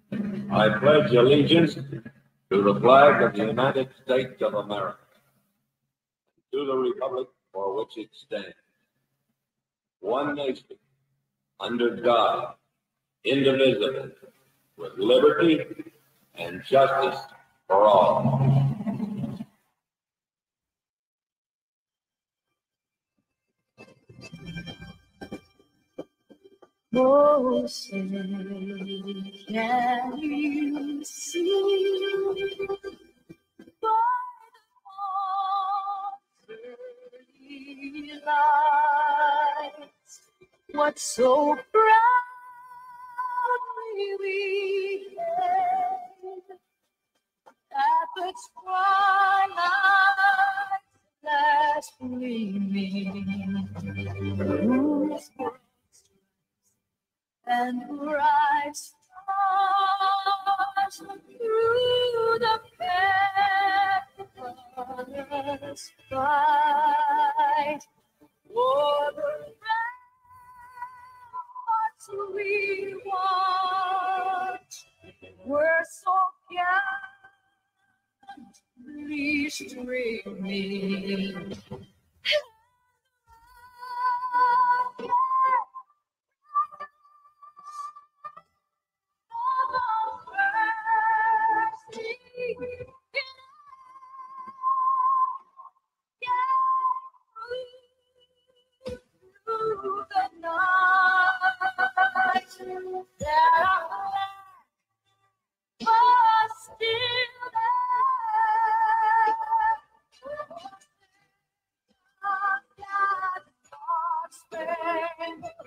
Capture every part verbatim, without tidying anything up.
I pledge allegiance to the flag of the United States of America, to the republic for which it stands, one nation, under God, indivisible, with liberty and justice for all. Oh, say, can you see by the watery lights what so proudly we hailed at the twilight's last gleaming, whose and bright stars through the perilous fight o'er the ramparts we watched were so gallantly streaming. Through the night, that our flag was still there.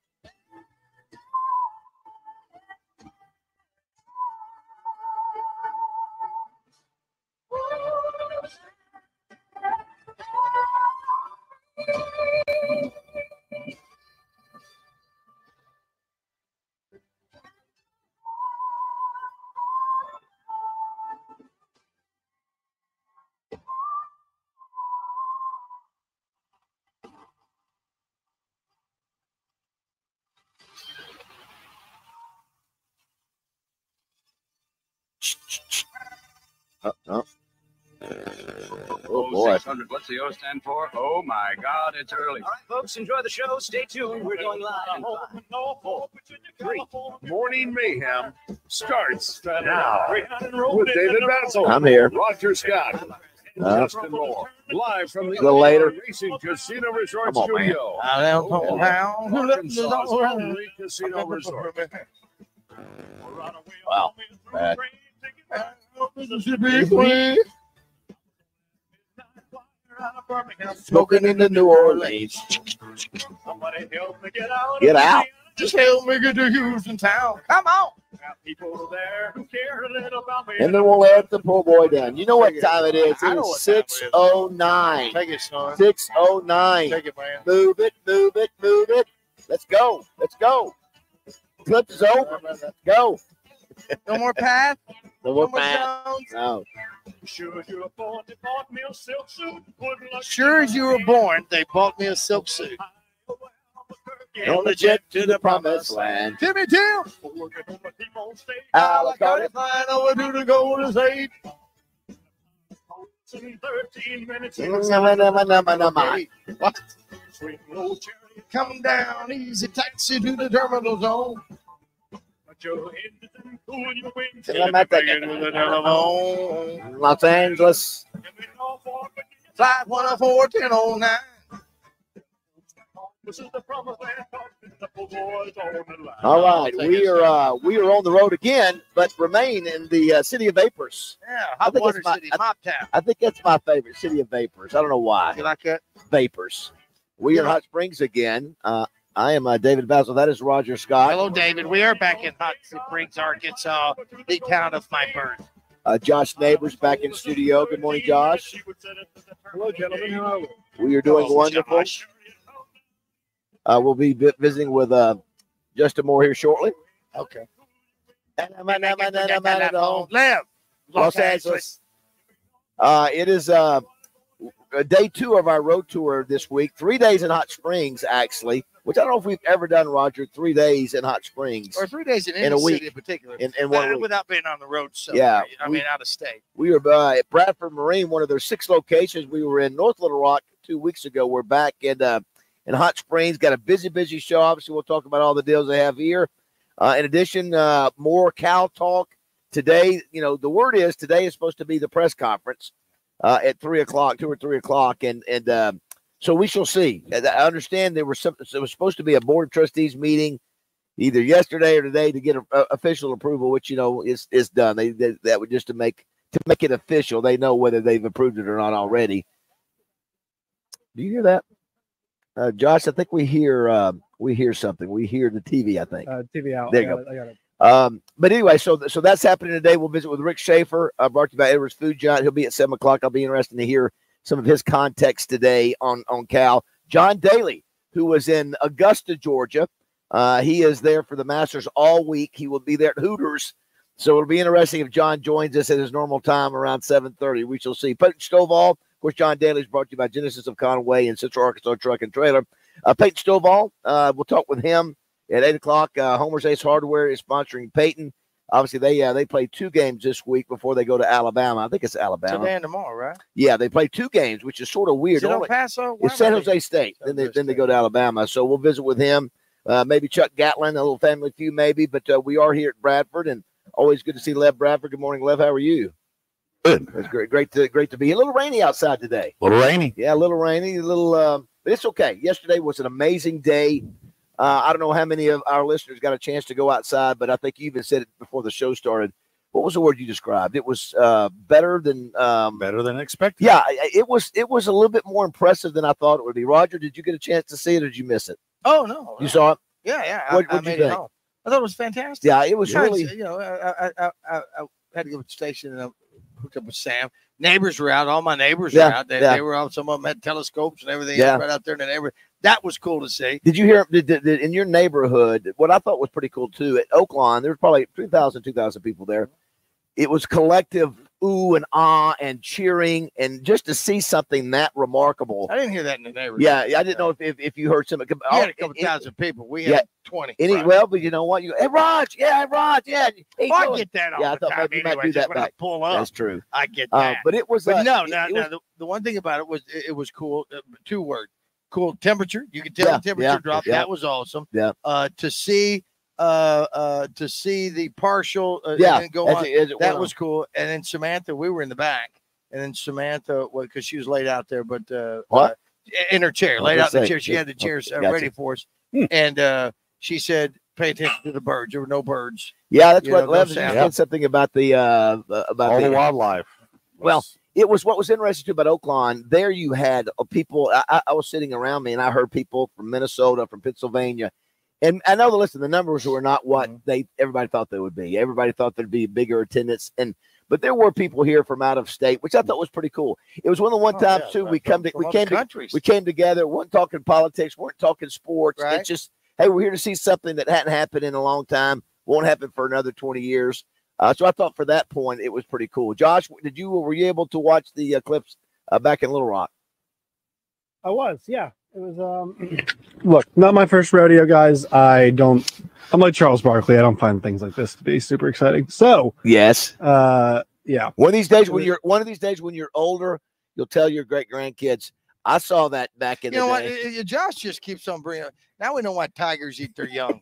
Uh, oh. Oh, boy. six hundred. What's the O stand for? Oh, my God, it's early. All right, folks, enjoy the show. Stay tuned. We're going live in five, four, three. Morning Mayhem starts now with David Basil. I'm here. Roger Scott. Uh, Justin Moore. Live from the A little later. Racing Casino Resort Come on, man. Studio. Oh, Arkansas's only casino resort. wow. Bad. Smoking into New Orleans. Somebody help me get out. Get out. Just help me get to Houston town. Come on. People there who care a little about me. And then we'll let the poor boy down. You know what time it is? I know It's what six oh nine. Take it, son. six oh nine. Take it, man. Move it, move it, move it. Let's go. Let's go. Clip is over. Let's go. No more Pat. No more No more Pat. Jones. No. Sure as you were born, they bought me a silk suit. Sure as you were born, they bought me a silk suit. On the jet to the promised land. Timmy Tim. I got it. Flying over to the Golden State. thirteen minutes. What? Coming down easy taxi to the terminal zone. I'm at the Los Angeles. Flight one oh four, ten oh nine. This is the promised land. The boys on the line. All right, we are uh, we are on the road again, but remain in the uh, city of Vapors. Yeah, I Hot think Water it's my- City, I- Mop Town. I think that's my favorite, city of Vapors. I don't know why. You like that? Vapors. We are in Hot Springs again. Uh, I am uh, David Basil. That is Roger Scott. Hello, David. We are back in Hot Springs, Arkansas, the town of my birth. Uh, Josh Neighbors back in studio. Good morning, Josh. Hello, gentlemen. How are you? We are doing Hello, wonderful. Josh. Uh, we'll be vi- visiting with uh, Justin Moore here shortly. Okay. Los Live. Los Angeles. Angeles. Uh, it is uh, day two of our road tour this week. Three days in Hot Springs, actually. which I don't know if we've ever done, Roger, three days in Hot Springs. Or three days in, In any a week. city in particular. In, in one Uh, week. without being on the road. So Yeah, I we- mean, out of state. We were uh, at Bradford Marine, one of their six locations. We were in North Little Rock two weeks ago. We're back in, uh, in Hot Springs. Got a busy, busy show. Obviously, we'll talk about all the deals they have here. Uh, in addition, uh, more Cal talk today. You know, the word is today is supposed to be the press conference uh, at three o'clock, two or three o'clock, and and uh, so we shall see. I understand there was some. It was supposed to be a board of trustees meeting either yesterday or today to get a, a official approval, which you know is is done. They, they that would just to make to make it official. They know whether they've approved it or not already. Do you hear that, uh, Josh? I think we hear uh, we hear something. We hear the T V. I think. Uh, T V out. There you I got go. it, I got it. Um, but anyway, so so that's happening today. We'll visit with Rick Schaefer, uh, brought to you by Edwards Food Giant. He'll be at seven o'clock. I'll be interested to hear some of his context today on on Cal. John Daly, who was in Augusta, Georgia, uh, he is there for the Masters all week. He will be there at Hooters. So it'll be interesting if John joins us at his normal time around seven thirty. We shall see. Peyton Stovall, of course, John Daly is brought to you by Genesis of Conway and Central Arkansas Truck and Trailer. Uh, Peyton Stovall, uh, we'll talk with him at eight o'clock. Uh, Homer's Ace Hardware is sponsoring Peyton. Obviously, they uh, they play two games this week before they go to Alabama. I think it's Alabama. Today and tomorrow, right? Yeah, they play two games, which is sort of weird. Is it El Only- Paso? Where it's San am I Jose State. San Then they Jose then they State. go to Alabama. So we'll visit with him. Uh, maybe Chuck Gatlin, a little family feud, maybe. But uh, we are here at Bradford, and always good to see Lev Bradford. Good morning, Lev. How are you? Good. It's great, great to great to be here. A little rainy outside today. A little rainy. Yeah, a little rainy, a little, uh, but it's okay. Yesterday was an amazing day. Uh, I don't know how many of our listeners got a chance to go outside, but I think you even said it before the show started. What was the word you described? It was uh, better than um, Better than expected. yeah. I- It was. It was a little bit more impressive than I thought it would be. Roger, did you get a chance to see it, or did you miss it? Oh no, You saw it? Yeah, yeah. I- What- I, what'd you made it think? home. I thought it was fantastic. Yeah, it was Yeah, really. it's, you know, I, I, I, I, I had to go to the station and I hooked up with Sam. Neighbors were out. All my neighbors Yeah, were out. They, yeah. they were out. Some of them had telescopes and everything Yeah. right out there in the neighborhood. That was cool to see. Did you hear did, did, did- in your neighborhood? What I thought was pretty cool too. At Oaklawn, there was probably two thousand, two thousand people there. It was collective ooh and ah and cheering, and just to see something that remarkable. I didn't hear that in the neighborhood. Yeah, I didn't know if, if, if you heard some. We had a couple thousand people. We had Yeah. twenty. Any, right? well, but you know what? You go, hey, Raj, yeah, hey, Raj, yeah. Hey, Oh, I Joe." get that all Yeah, I the thought time. maybe you might anyway, do just that when I back. pull up, That's true. I get Uh, that. but it was. But uh, no, it- no, it no. was- The, the one thing about it was it, it was cool. Uh, two word, cool temperature. You could tell Yeah, the temperature yeah, drop. yeah. That was awesome. Yeah. Uh, to see, uh, uh, to see the partial. Uh, Yeah, and then go as on. it- as it That went was cool. And then Samantha, we were in the back, and then Samantha, well, because she was laid out there, but uh, What? uh, in her chair, I was laid gonna out in the say, chair. She yeah, had the chairs uh, gotcha. ready for us, Hmm. and uh, she said, "Pay attention to the birds. There were no birds." Yeah, that's You what know, no Lev sound. said something about the uh about All the, the wildlife. Well, it was what was interesting too about Oaklawn. There you had uh, people. I, I- I was sitting around me, and I heard people from Minnesota, from Pennsylvania, and I know the listen. The numbers were not what Mhm. they everybody thought they would be. Everybody thought there'd be bigger attendance, and but there were people here from out of state, which I thought was pretty cool. It was one of the one Oh, times yeah, too from- we come to, from we other came to, countries. we came together. weren't talking politics, weren't talking sports. Right. It's just hey, we're here to see something that hadn't happened in a long time. Won't happen for another twenty years. Uh, so I thought for that point it was pretty cool. Josh, did you were you able to watch the uh, clips uh, back in Little Rock? I was, yeah. It was um look, not my first rodeo, guys. I don't I'm like Charles Barkley. I don't find things like this to be super exciting. So Yes. uh yeah. One of these days when you're one of these days when you're older, you'll tell your great grandkids. I saw that back in You the know what? day. uh, uh, Josh just keeps on bringing. Now we know why tigers eat their young.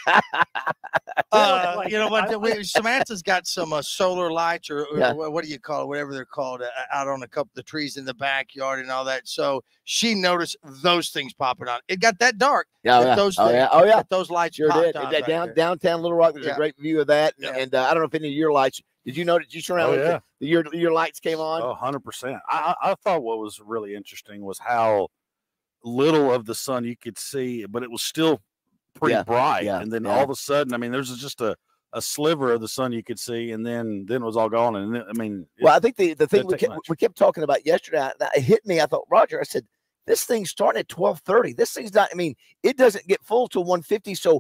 uh, like, you know what? I- we, Samantha's got some uh, solar lights, or, or Yeah. wha- what do you call it? Whatever they're called, uh, out on a couple of the trees in the backyard and all that. So she noticed those things popping on. It got that dark. Yeah, that yeah. those Oh things, yeah, oh yeah. that those lights Sure popped did. on That back down there. downtown Little Rock, there's Yeah. a great view of that. Yeah. And uh, I don't know if any of your lights. Did you notice? Did you surround Oh, with yeah. the, your your lights came on? Oh, one hundred percent. I, I I thought what was really interesting was how little of the sun you could see, but it was still pretty Yeah, bright. yeah, and then yeah. all of a sudden, I mean, there's just a, a sliver of the sun you could see, and then then it was all gone. And then, I mean, it- Well, I think the, the thing didn't we take kept, much. we kept talking about yesterday, I- it hit me. I thought, Roger, I said, this thing's starting at twelve thirty. This thing's not, I mean, it doesn't get full till one fifty. So,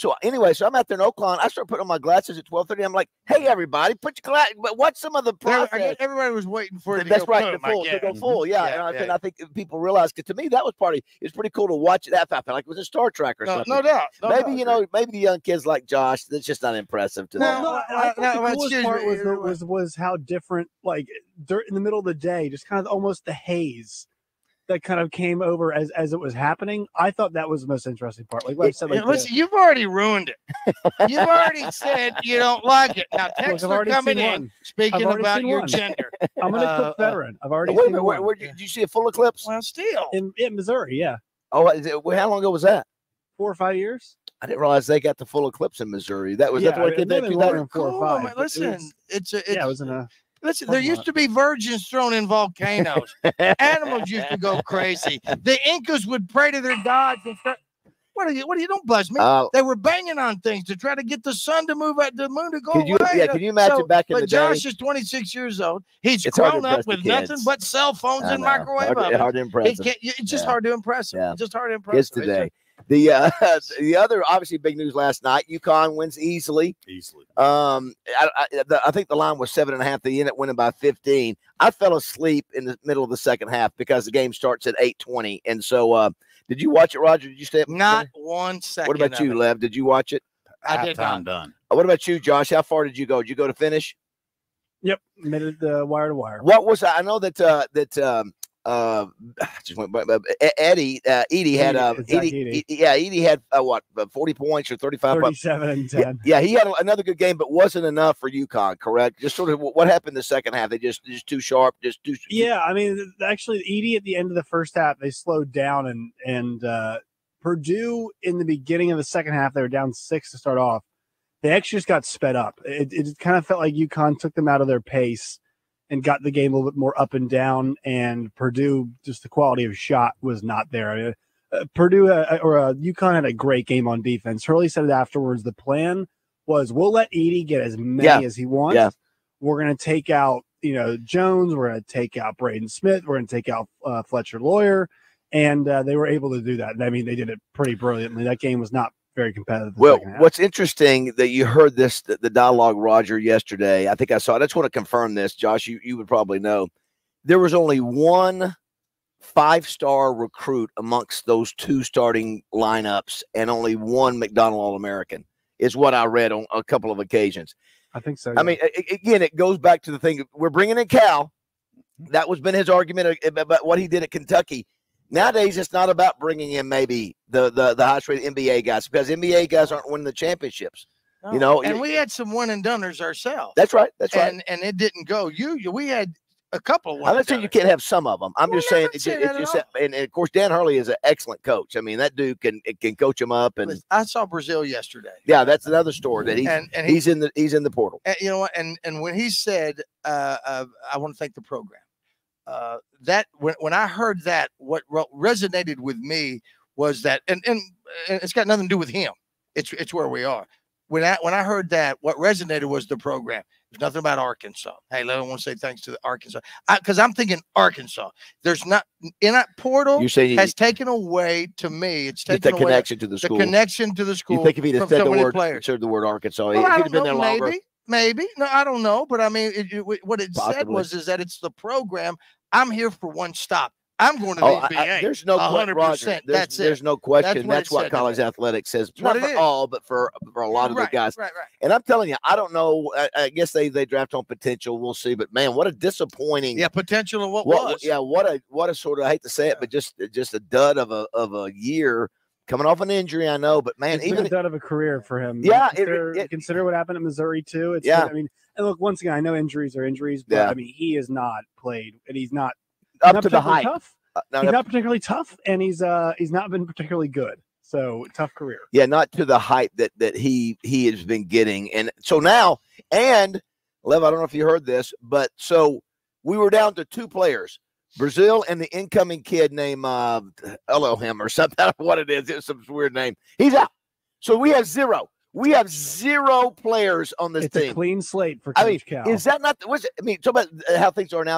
So anyway, so I'm out there in Oakland. I start putting on my glasses at twelve thirty. I'm like, hey, everybody, put your glasses, but watch some of the There- I process. guess everybody was waiting for it to That's go right, boom, the I full, to go guess. full, yeah. Yeah, and I, yeah. and I think people realize, because to me, that was part of it's pretty cool to watch that. I felt like it was a Star Trek or No, something. no doubt. no maybe doubt. you know, maybe young kids like Josh, that's just not impressive to No, them. No, uh, I thought no, the well, coolest excuse part me, was, the, uh, was was how different, like dur- in the middle of the day, just kind of almost the haze that kind of came over as as it was happening. I thought that was the most interesting part. Like, like I said, like Yeah, listen, you've already ruined it. You've already said you don't like it. Now, the, look, I've Texter already coming seen in, one. speaking already about seen your one. gender. I'm an Uh, Eclipse uh, veteran. I've already Wait a seen minute, where, one where, did you see a full eclipse? Well, still. in, in Missouri. Yeah, Oh, is it, well, how long ago was that? four or five years. I didn't realize they got the full eclipse in Missouri. That was Yeah, that's what it came may back have two been longer thousand. than four or Cool, five. man. but it Listen, was- it's a, it's, yeah, it was in a. listen, there parking used lot. to be virgins thrown in volcanoes. Animals used to go crazy. The Incas would pray to their gods and start. What are you? What are you? Don't buzz me. Uh, They were banging on things to try to get the sun to move out, the moon to go Could you- away. yeah, can you imagine So- back in but the Josh day? is twenty-six years old. He's It's hard to grown up impress the with nothing kids. but cell phones I and know. microwave hard, ovens. hard to He impress them. can't- it's just Yeah. hard to impress him. Yeah. It's just hard to impress Kids him. It's today. The uh, the other obviously big news last night. UConn wins easily. Easily. Um, I, I, the, I think the line was seven and a half. They ended up winning by fifteen. I fell asleep in the middle of the second half because the game starts at eight twenty. And so, uh, did you watch it, Roger? Did you stay up? Not one second. What about of you, it. Lev? Did you watch it? I did Halftime not. done. Uh, What about you, Josh? How far did you go? Did you go to finish? Yep, made it uh, wire to wire. What was I know that uh, that um, uh, just went, but, but Eddie uh, Edie had uh, Edie, Zach Edie, Edie. yeah Edie had uh, what uh, forty points or thirty-five points. Thirty-seven and Yeah, ten. yeah, he had a- another good game, but wasn't enough for UConn. Correct? Just sort of wh- what happened the second half? They just just too sharp, just too. Yeah, I mean, th- actually, Edie at the end of the first half, they slowed down, and and uh, Purdue in the beginning of the second half, they were down six to start off. They actually just got sped up. It, it kind of felt like UConn took them out of their pace and got the game a little bit more up and down. And Purdue, just the quality of shot was not there. I mean, uh, Purdue uh, or uh, UConn had a great game on defense. Hurley said it afterwards. The plan was we'll let Edie get as many Yeah. as he wants. Yeah. We're going to take out, you know, Jones. We're going to take out Braden Smith. We're going to take out uh, Fletcher Lawyer. And uh, they were able to do that. And I mean, they did it pretty brilliantly. That game was not very competitive. the Well, second half. what's interesting that you heard this the, the dialogue, Roger, yesterday. I think I saw it. I just want to confirm this, Josh. You you would probably know there was only one five-star recruit amongst those two starting lineups, and only one McDonald All-American is what I read on a couple of occasions. I think so. I yeah. mean, a- a- again, it goes back to the thing we're bringing in Cal. That was been his argument about what he did at Kentucky. Nowadays, it's not about bringing in maybe the the, the highest rated N B A guys because N B A guys aren't winning the championships. You know, and you- we had some one and doners ourselves. That's right. That's right. and and it didn't go. You, you we had a couple. One I'm not and saying you doners. can't have some of them. I'm Well, just no, saying I'm it's saying just, that it's at just and, and of course Dan Hurley is an excellent coach. I mean that dude can it can coach him up and Listen, I saw Brazil yesterday. yeah, that's another story that he's and and he, he's in the he's in the portal. and you know what? And and when he said, uh, uh, "I want to thank the program," uh, that when when I heard that, what re- resonated with me was that, and and and it's got nothing to do with him. It's it's where we are. When I when I heard that, what resonated was the program. There's nothing about Arkansas. Hey, I want to say thanks to the Arkansas because I'm thinking Arkansas. There's not in that portal You're saying you, has taken away to me. It's get taken the away connection to the the school. connection to the school. You think if he'd have from said so the many word players. said the word Arkansas, Well, if I he'd have don't been know, there longer. maybe, maybe. No, I don't know. But I mean, it, it, what it said Possibly. was is that it's the program. I'm here for one stop. I'm going to Oh, the I, N B A. I, there's no one que- hundred Roger, percent. There's, That's it. there's no question. That's That's what what, it said to college me. athletics says. what Not it for is. all, but for for a lot of right, the guys. Right, right. And I'm telling you, I don't know. I, I guess they they draft on potential. We'll see. But man, what a disappointing. Yeah, potential of what, What, was. yeah, what a what a sort of I hate to say it, but just just a dud of a of a year coming off an injury. I know, but man, It's been even a dud of a career for him. Yeah, it- consider, it- consider what happened at Missouri too. It's Yeah. I mean, and look, once again, I know injuries are injuries, but Yeah. I mean, he has not played, and he's not up not to the particularly hype. Tough. Uh, not He's up- not particularly tough, and he's uh he's not been particularly good. So tough career. yeah, not to the hype that that he he has been getting. And so now, and Lev, I don't know if you heard this, but so we were down to two players, Brazil and the incoming kid named uh, Elohim or something. I don't know what it is. It's some weird name. He's out. So we have zero. We have zero players on this It's team. a clean slate for I Coach mean, Cal. is that not? What's, I mean, talk about how things are nowadays.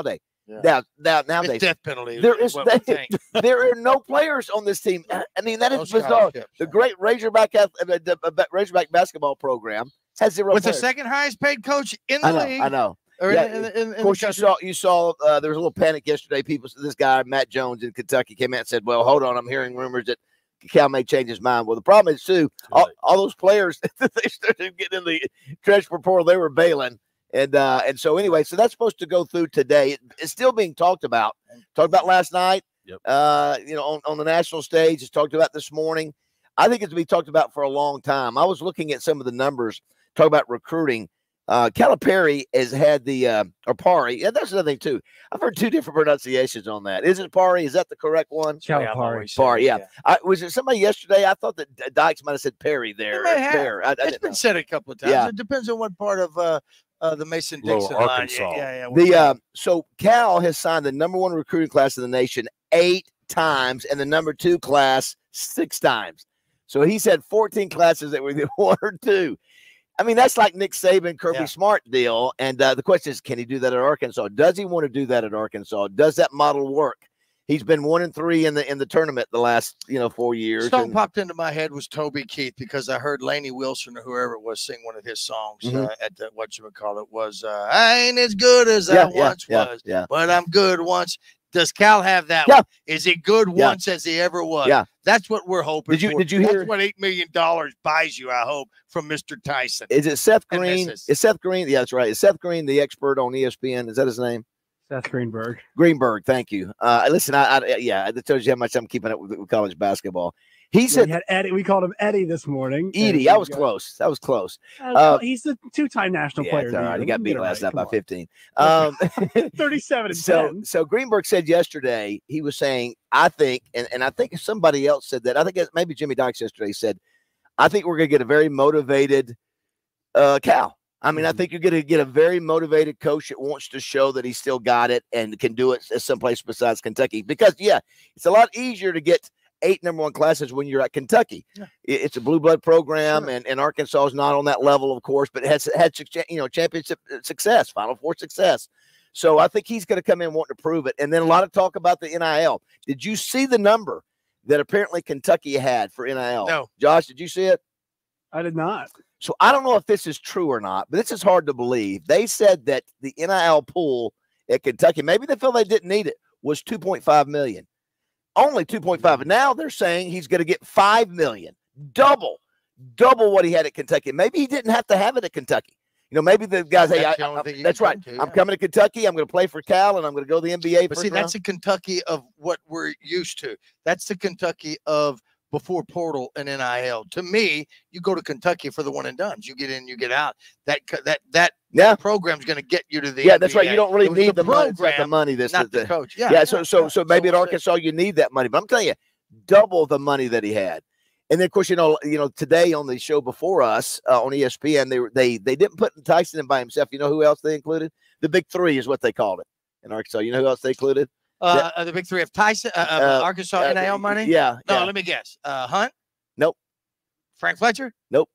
Yeah. Now, now, It's nowadays, death penalty. there is what we think. there are no players on this team. I mean, that No is bizarre. scholarships. The great Razorback ath- uh, the, uh, Razorback basketball program has zero With the players. second highest paid coach in the I know, league. I know. Or Yeah, in, in, in, in Of course, the you country. saw you saw uh, there was a little panic yesterday. People, this guy Matt Jones in Kentucky came out and said, "Well, hold on, I'm hearing rumors that Cal may change his mind." Well, the problem is too, all, all those players they started getting in the transfer portal, they were bailing, and uh, and so anyway, so that's supposed to go through today. It, it's still being talked about. Talked about last night. Yep. Uh, you know, on, on the national stage, it's talked about this morning. I think it's to be talked about for a long time. I was looking at some of the numbers, talk about recruiting. Uh, Calipari has had the uh, or Pari. Yeah, that's another thing too. I've heard two different pronunciations on that. Is it Pari? Is that the correct one? Calipari. Pari. Yeah. I, was there somebody yesterday? I thought that D- Dykes might have said Perry there. It may have. Pear. I, I It's didn't been know. said a couple of times. Yeah. It depends on what part of uh, uh, the Mason Dixon Lower line. Arkansas. Yeah, yeah, yeah. The uh, so Cal has signed the number one recruiting class in the nation eight times, and the number two class six times. So he's had fourteen classes that were either one or two. I mean, that's like Nick Saban, Kirby Yeah. Smart deal. And uh, the question is, can he do that at Arkansas? Does he want to do that at Arkansas? Does that model work? He's been one and three in the in the tournament the last you know four years. Song and- popped into my head was Toby Keith because I heard Lainey Wilson or whoever it was sing one of his songs Mhm. uh, at the what you would call it was uh, I ain't as good as yeah, I yeah, once yeah, was, yeah. but I'm good once. Does Cal have that? Yeah. One? Is he good Yeah. once as he ever was? Yeah. That's what we're hoping Did you- for. did you That's hear- what eight million dollars buys you? I hope from Mister Tyson. Is it Seth And Green? misses. Is Seth Green? Yeah, that's right. Is Seth Green the expert on E S P N? Is that his name? Seth Greenberg. Greenberg. Thank you. Uh, listen, I, I yeah, that tells you how much I'm keeping up with, with college basketball. He We said had Eddie. We called him Eddie this morning. Edie. and I we was got- close. That was close. Uh, Uh, he's the two-time national Yeah, player. it's of all the right. He year. got We beat can get it last right. night by Come on. fifteen. Um, thirty-seven and so, ten. so Greenberg said yesterday, he was saying, I think, and, and I think somebody else said that. I think it's maybe Jimmy Dykes yesterday said, I think we're going to get a very motivated uh, Cal. I mean, I think you're going to get a very motivated coach that wants to show that he still got it and can do it someplace besides Kentucky. Because, yeah, it's a lot easier to get eight number one classes when you're at Kentucky. Yeah. It- It's a blue blood program, Sure. and, and Arkansas is not on that level, of course, but it has had you know championship success, Final Four success. So I think he's going to come in wanting to prove it. And then a lot of talk about the N I L. Did you see the number that apparently Kentucky had for N I L? No. Josh, did you see it? I did not. So I don't know if this is true or not, but this is hard to believe. They said that the N I L pool at Kentucky, maybe they feel they didn't need it, was two point five million. Only two point five. And now they're saying he's going to get five million. Double, double what he had at Kentucky. Maybe he didn't have to have it at Kentucky. You know, maybe the guys, hey, That's I, the only I- thing you that's can right. come to, I'm yeah. coming to Kentucky. I'm going to play for Cal, and I'm going to go to the N B A. But first see, that's round. the Kentucky of what we're used to. That's the Kentucky of before portal and N I L. To me, you go to Kentucky for the one and dones. You get in, you get out. That co- that that yeah, program's going to get you to the yeah, that's right. N B A. You don't really It was need the, money. It's not the program, money. This not is the the, coach. Yeah, yeah. So, so, so maybe at we'll see. Arkansas, you need that money. But I'm telling you, double the money that he had. And then, of course, you know, you know, today on the show before us uh, on E S P N, they were they they didn't put Tyson in by himself. You know who else they included? The Big Three is what they called it in Arkansas. You know who else they included? Uh, uh, the big three of Tyson, uh, uh, Uh, Arkansas Uh, N I L money. Yeah. No, yeah. let me guess. Uh, Hunt. Nope. Frank Fletcher.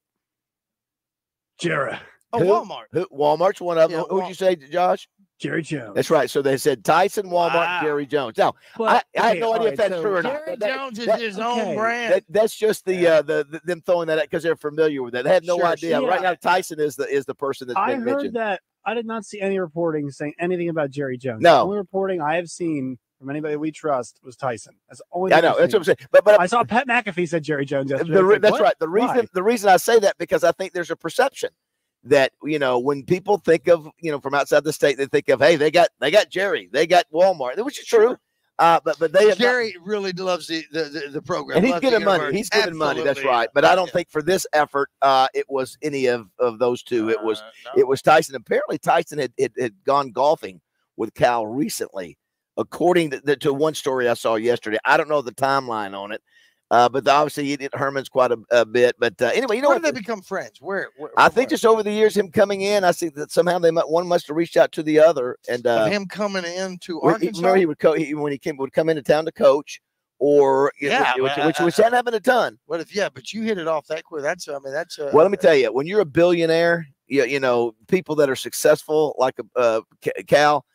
Jarrah. Oh, Who? Walmart. Who, Walmart's one of them. Yeah, Who'd Wal- you say, Josh? Jerry Jones. That's right. So they said Tyson, Walmart, Wow. Jerry Jones. Now, But, I, I have okay, no all idea right, if that's so true or not. Jerry That- that- Jones is that- his okay. own brand. That, that's just the, uh, the, the them throwing that out because they're familiar with it. They have no Sure, idea. sure. Right now, Tyson is the is the person that's I been heard mentioned. that. I did not see any reporting saying anything about Jerry Jones. No. The only reporting I have seen from anybody we trust was Tyson. That's the only. I thing know. I've That's what seen. I'm saying. But but I saw Pat McAfee said Jerry Jones yesterday. the, I was re- like, that's what? right. The reason Why? the reason I say that because I think there's a perception that you know when people think of you know from outside the state, they think of hey they got they got Jerry, they got Walmart, which is true. Uh, but but they have not- Jerry really loves the the, the, the program. and he's loves the giving money. university. He's giving money. That's Absolutely. right. But I don't Yeah. think for this effort, uh, it was any of, of those two. It was Uh, no. it was Tyson. Apparently, Tyson had, had, had gone golfing with Cal recently, according to, the, to one story I saw yesterday. I don't know the timeline on it, uh, but obviously he did Herman's quite a, a bit. But uh, anyway, you know Where what? did they become friends? Where? where I think where? just over the years, him coming in, I see that somehow they might, one must have reached out to the other, and uh, of him coming into when he, Arkansas. remember he would co- he, when he came would come into town to coach, or you know, Yeah, which, well, which, I- which hadn't happened a ton. What if? Yeah, but you hit it off that quick. That's. I mean, that's. Uh, Well, let me tell you, when you're a billionaire, you, you know, people that are successful like uh, Ca- Cal,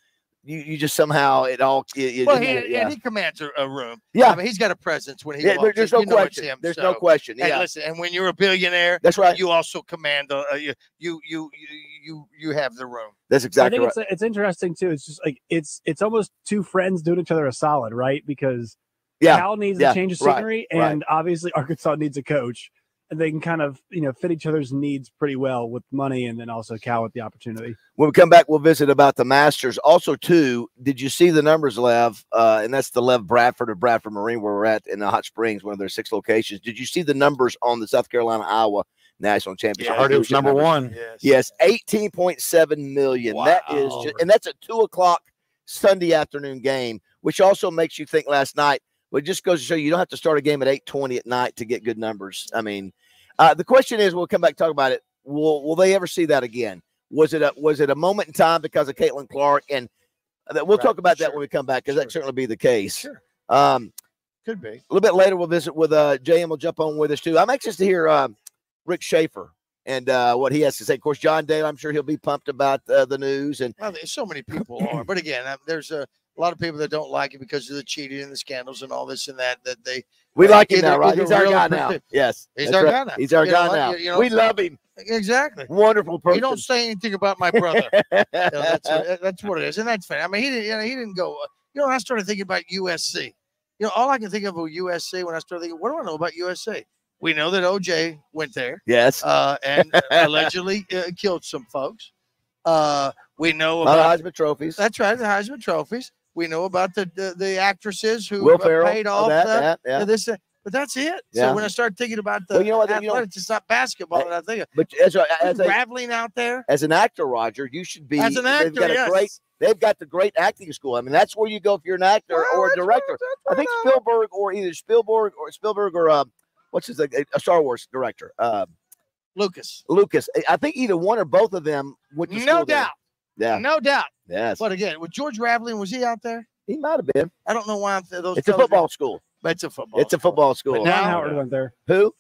you, you just somehow it all. It, it- Well, he, yeah. and he commands a, a room. Yeah. I mean, he's got a presence when he Yeah, walks there- there's in. no You know it's question. him, There's so- no question. And Yeah, listen, and when you're a billionaire, that's right. you also command the uh, you, you you you you you have the room. That's I exactly think right. it's it's interesting too. It's just like it's it's almost two friends doing each other a solid, right? Because Yeah, Cal needs yeah, a change of right, scenery, right. and obviously Arkansas needs a coach, and they can kind of you know fit each other's needs pretty well with money, and then also Cal with the opportunity. When we come back, we'll visit about the Masters. Also, too, did you see the numbers, Lev? Uh, and that's the Lev Bradford of Bradford Marine, where we're at in the Hot Springs, one of their six locations. Did you see the numbers on the South Carolina Iowa National Championship? I heard it was number Numbers? one. Yes. Yes, eighteen point seven million. That is, Wow. just, and that's a two o'clock Sunday afternoon game, which also makes you think last night. Well, it just goes to show you don't have to start a game at eight twenty at night to get good numbers. I mean, uh, the question is, we'll come back and talk about it. Will Will they ever see that again? Was it a Was it a moment in time because of Caitlin Clark? And that we'll Right, talk about that sure, when we come back, because sure. that certainly be the case. Sure. Um, Could be. a little bit later, we'll visit with uh, J M. Will jump on with us too. I'm anxious to hear uh, Rick Schaefer and uh, what he has to say. Of course, John Dale, I'm sure he'll be pumped about uh, the news. And Well, there's so many people are, but again, uh, there's a, a lot of people that don't like it because of the cheating and the scandals and all this and that. That they we uh, like him either- now, right? either He's our really guy now. appreciate- Yes, He's that's our right. guy now. He's our You know guy what? now. You- you know, we love him. exactly. Wonderful person. You don't say anything about my brother. You know, that's, what, that's what it is, and that's fair. I mean, he didn't. You know, he didn't go. You know, I started thinking about U S C. You know, all I can think of was U S C when I started thinking, what do I know about U S C? We know that O J went there Yes. uh, and allegedly uh, killed some folks. Uh, we know A lot about of Heisman trophies. that's right, the Heisman trophies. We know about the the, the actresses who Will uh, Ferrell. paid all off that, the, that, yeah. uh, this, uh, but that's it. Yeah. So when I start thinking about the Well, you know what, you know- athletics, it's not basketball. Hey, that I think of. But as a, as, a, Graveling out there. as an actor, Roger, you should be. As an they've actor, got a yes. great. They've got the great acting school. I mean, that's where you go if you're an actor Well, or a that's director. what- I think Spielberg or either Spielberg or Spielberg or uh, what's his a, a Star Wars director, uh, Lucas. Lucas. I- I think either one or both of them went to No school there. doubt. Yeah. No doubt. Yes. But again, with George Raveling, was he out there? He might have been. I don't know why I'm th- those. It's a fellas- football school. It's a football. It's a football school. But Ron now- Howard went there. Who?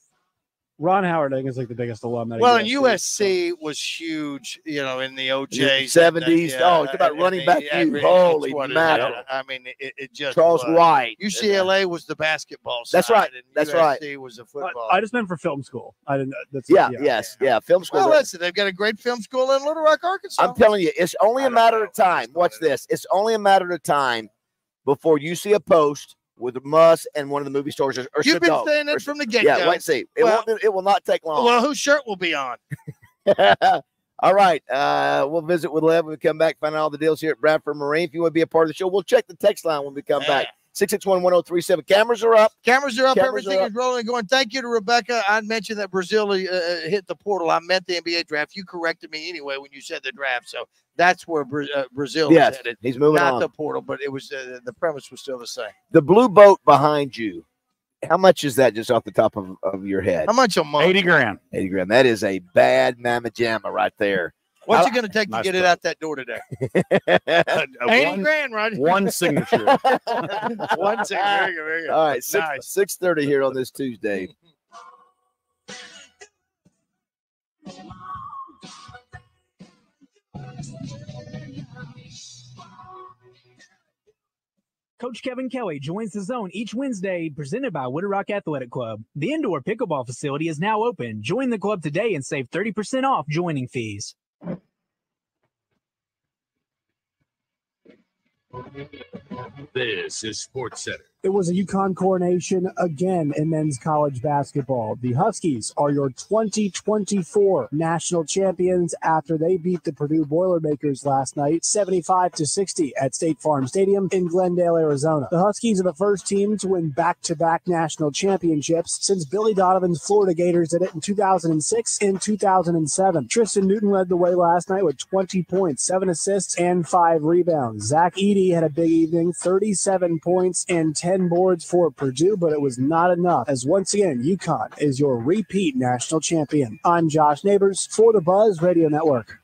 Ron Howard, I think, is like the biggest alum. At Well, and U U S S C was huge, you know, in the O Js, seventies. Oh, it's about running back you. Holy mackerel. I mean, it, it just Charles was. Wright. U C L A was the basketball side. That's right. And That's U S C was the football. I, I just meant for film school. I didn't. That's Yeah, yes, yeah. Film school. well, listen, they've got a great film school in Little Rock, Arkansas. I'm telling you, it's only I a don't matter know. of time. Just Watch thought it this. It's only a matter of time before you see a post with Muss and one of the movie stars or, or You've been Shadog. saying Or- that from the get-go. Yeah, wait and see. It Well- won't. It will not take long. Well, whose shirt will be on? All right. Uh, we'll visit with Lev when we come back, find out all the deals here at Bradford Marine. If you want to be a part of the show, we'll check the text line when we come back. six six one, one oh three seven. Cameras are up. Cameras are up. Cameras Everything are up. is rolling and going. Thank you to Rebecca. I mentioned that Brazil uh, hit the portal. I meant the N B A draft. You corrected me anyway when you said the draft. So that's where Bra- uh, Brazil Yes, is headed. he's moving Not on. the portal, but it was uh, the premise was still the same. The blue boat behind you. How much is that just off the top of, of your head? How much a month? eighty grand. eighty grand. That is a bad mamma jamma right there. What's I- it going to take to Nice get it boat. out that door today? Uh, eighty one, grand, right? one signature. One second. Very good, very good. All right, six Nice. six thirty here on this Tuesday. Coach Kevin Kelly joins the zone each Wednesday, presented by Wooded Rock Athletic Club. The indoor pickleball facility is now open. Join the club today and save thirty percent off joining fees. This is Sports Center. It was a UConn coronation again in men's college basketball. The Huskies are your twenty twenty-four national champions after they beat the Purdue Boilermakers last night, seventy-five to sixty at State Farm Stadium in Glendale, Arizona. The Huskies are the first team to win back-to-back national championships since Billy Donovan's Florida Gators did it in two thousand six and two thousand seven. Tristan Newton led the way last night with twenty points, seven assists, and five rebounds. Zach Edey had a big evening, thirty-seven points and ten boards for Purdue, but it was not enough, as once again, UConn is your repeat national champion. I'm Josh Neighbors for the Buzz Radio Network.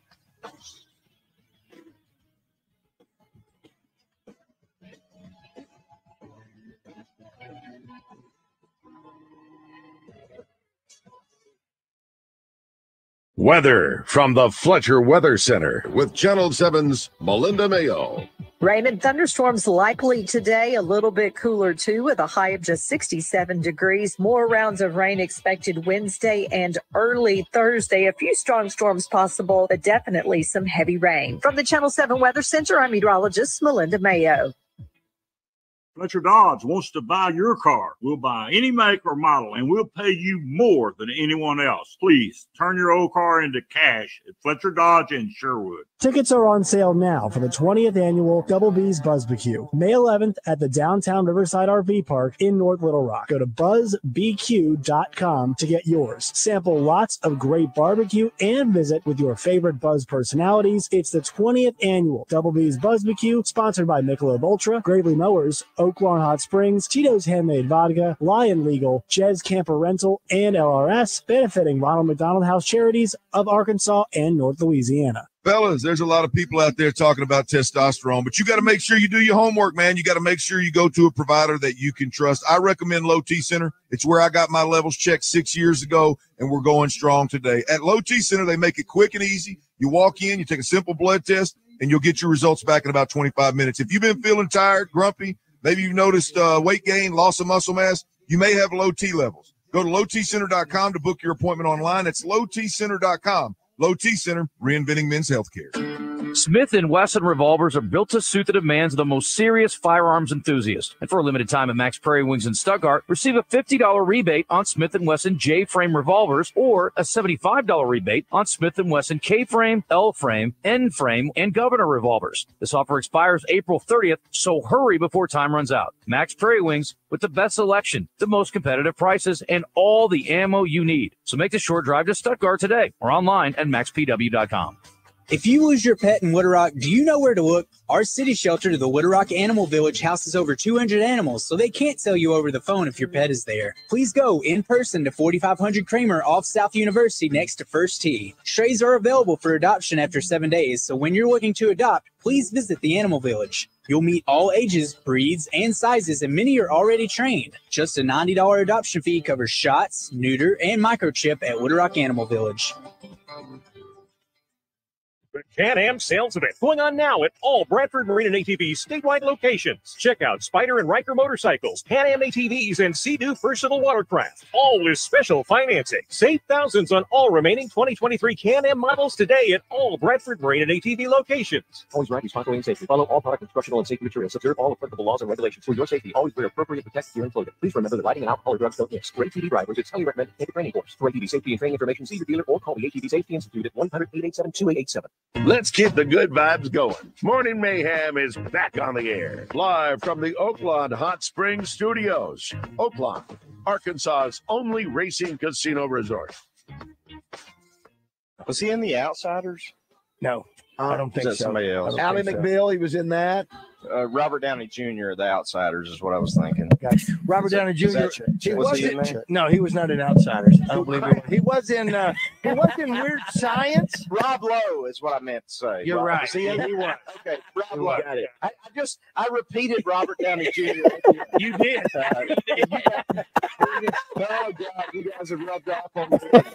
Weather from the Fletcher Weather Center with Channel seven's Melinda Mayo. Rain and thunderstorms likely today, a little bit cooler too, with a high of just sixty-seven degrees. More rounds of rain expected Wednesday and early Thursday. A few strong storms possible, but definitely some heavy rain. From the Channel seven Weather Center, I'm meteorologist Melinda Mayo. Fletcher Dodge wants to buy your car. We'll buy any make or model, and we'll pay you more than anyone else. Please turn your old car into cash at Fletcher Dodge in Sherwood. Tickets are on sale now for the twentieth annual Double B's BuzzBQ, May eleventh at the downtown Riverside R V Park in North Little Rock. Go to buzz b q dot com to get yours. Sample lots of great barbecue and visit with your favorite Buzz personalities. It's the twentieth annual Double B's BuzzBQ, sponsored by Michelob Ultra, Gravely Mowers, Oak Lawn Hot Springs, Tito's Handmade Vodka, Lion Legal, Jez Camper Rental, and L R S, benefiting Ronald McDonald House Charities of Arkansas and North Louisiana. Fellas, there's a lot of people out there talking about testosterone, but you got to make sure you do your homework, man. You got to make sure you go to a provider that you can trust. I recommend Low T Center. It's where I got my levels checked six years ago, and we're going strong today. At Low T Center, they make it quick and easy. You walk in, you take a simple blood test, and you'll get your results back in about twenty-five minutes. If you've been feeling tired, grumpy, maybe you've noticed uh, weight gain, loss of muscle mass, you may have low T levels. Go to low t center dot com to book your appointment online. It's low t center dot com. Low T Center, reinventing men's healthcare. Smith and Wesson revolvers are built to suit the demands of the most serious firearms enthusiasts. And for a limited time at Max Prairie Wings in Stuttgart, receive a fifty dollars rebate on Smith and Wesson J-frame revolvers or a seventy-five dollars rebate on Smith and Wesson K-frame, L-frame, N-frame, and Governor revolvers. This offer expires April thirtieth, so hurry before time runs out. Max Prairie Wings with the best selection, the most competitive prices, and all the ammo you need. So make the short drive to Stuttgart today or online at max p w dot com. If you lose your pet in Wooded Rock, do you know where to look? Our city shelter, the Wooded Rock Animal Village, houses over two hundred animals, so they can't sell you over the phone if your pet is there. Please go in person to forty-five hundred Kramer off South University next to First Tee. Strays are available for adoption after seven days, so when you're looking to adopt, please visit the Animal Village. You'll meet all ages, breeds, and sizes, and many are already trained. Just a ninety dollars adoption fee covers shots, neuter, and microchip at Wooded Rock Animal Village. The Can-Am sales event going on now at all Bradford Marine and A T V statewide locations. Check out Spider and Riker motorcycles, Can-Am A T Vs, and Sea-Doo versatile watercraft. All with special financing. Save thousands on all remaining twenty twenty-three Can-Am models today at all Bradford Marine and A T V locations. Always ride responsibly and safely. Follow all product instructional and safety materials. Observe all applicable laws and regulations. For your safety, always wear appropriate protective gear and clothing. Please remember that riding and alcohol or drugs don't mix. For A T V drivers, it's highly recommended to take a training course. For A T V safety and training information, see your dealer or call the A T V Safety Institute at one hundred, eight eight seven, two eight eight seven. Let's keep the good vibes going. Morning Mayhem is back on the air. Live from the Oaklawn Hot Springs Studios. Oaklawn, Arkansas's only racing casino resort. Was he in The Outsiders? No, I don't think so. Somebody else. Ally McBeal, he was in that. Uh, Robert Downey Junior, The Outsiders, is what I was thinking. Robert Downey Junior He Was he wasn't. in there? No, he was not in Outsiders. I don't believe he, he was in. Uh, he was in Weird Science. Rob Lowe is what I meant to say. You're Rob, right. Was he in He was. Okay, Rob You Lowe. got it. I, I just I repeated Robert Downey Junior You did. Uh, you guys- oh God, you guys have rubbed off on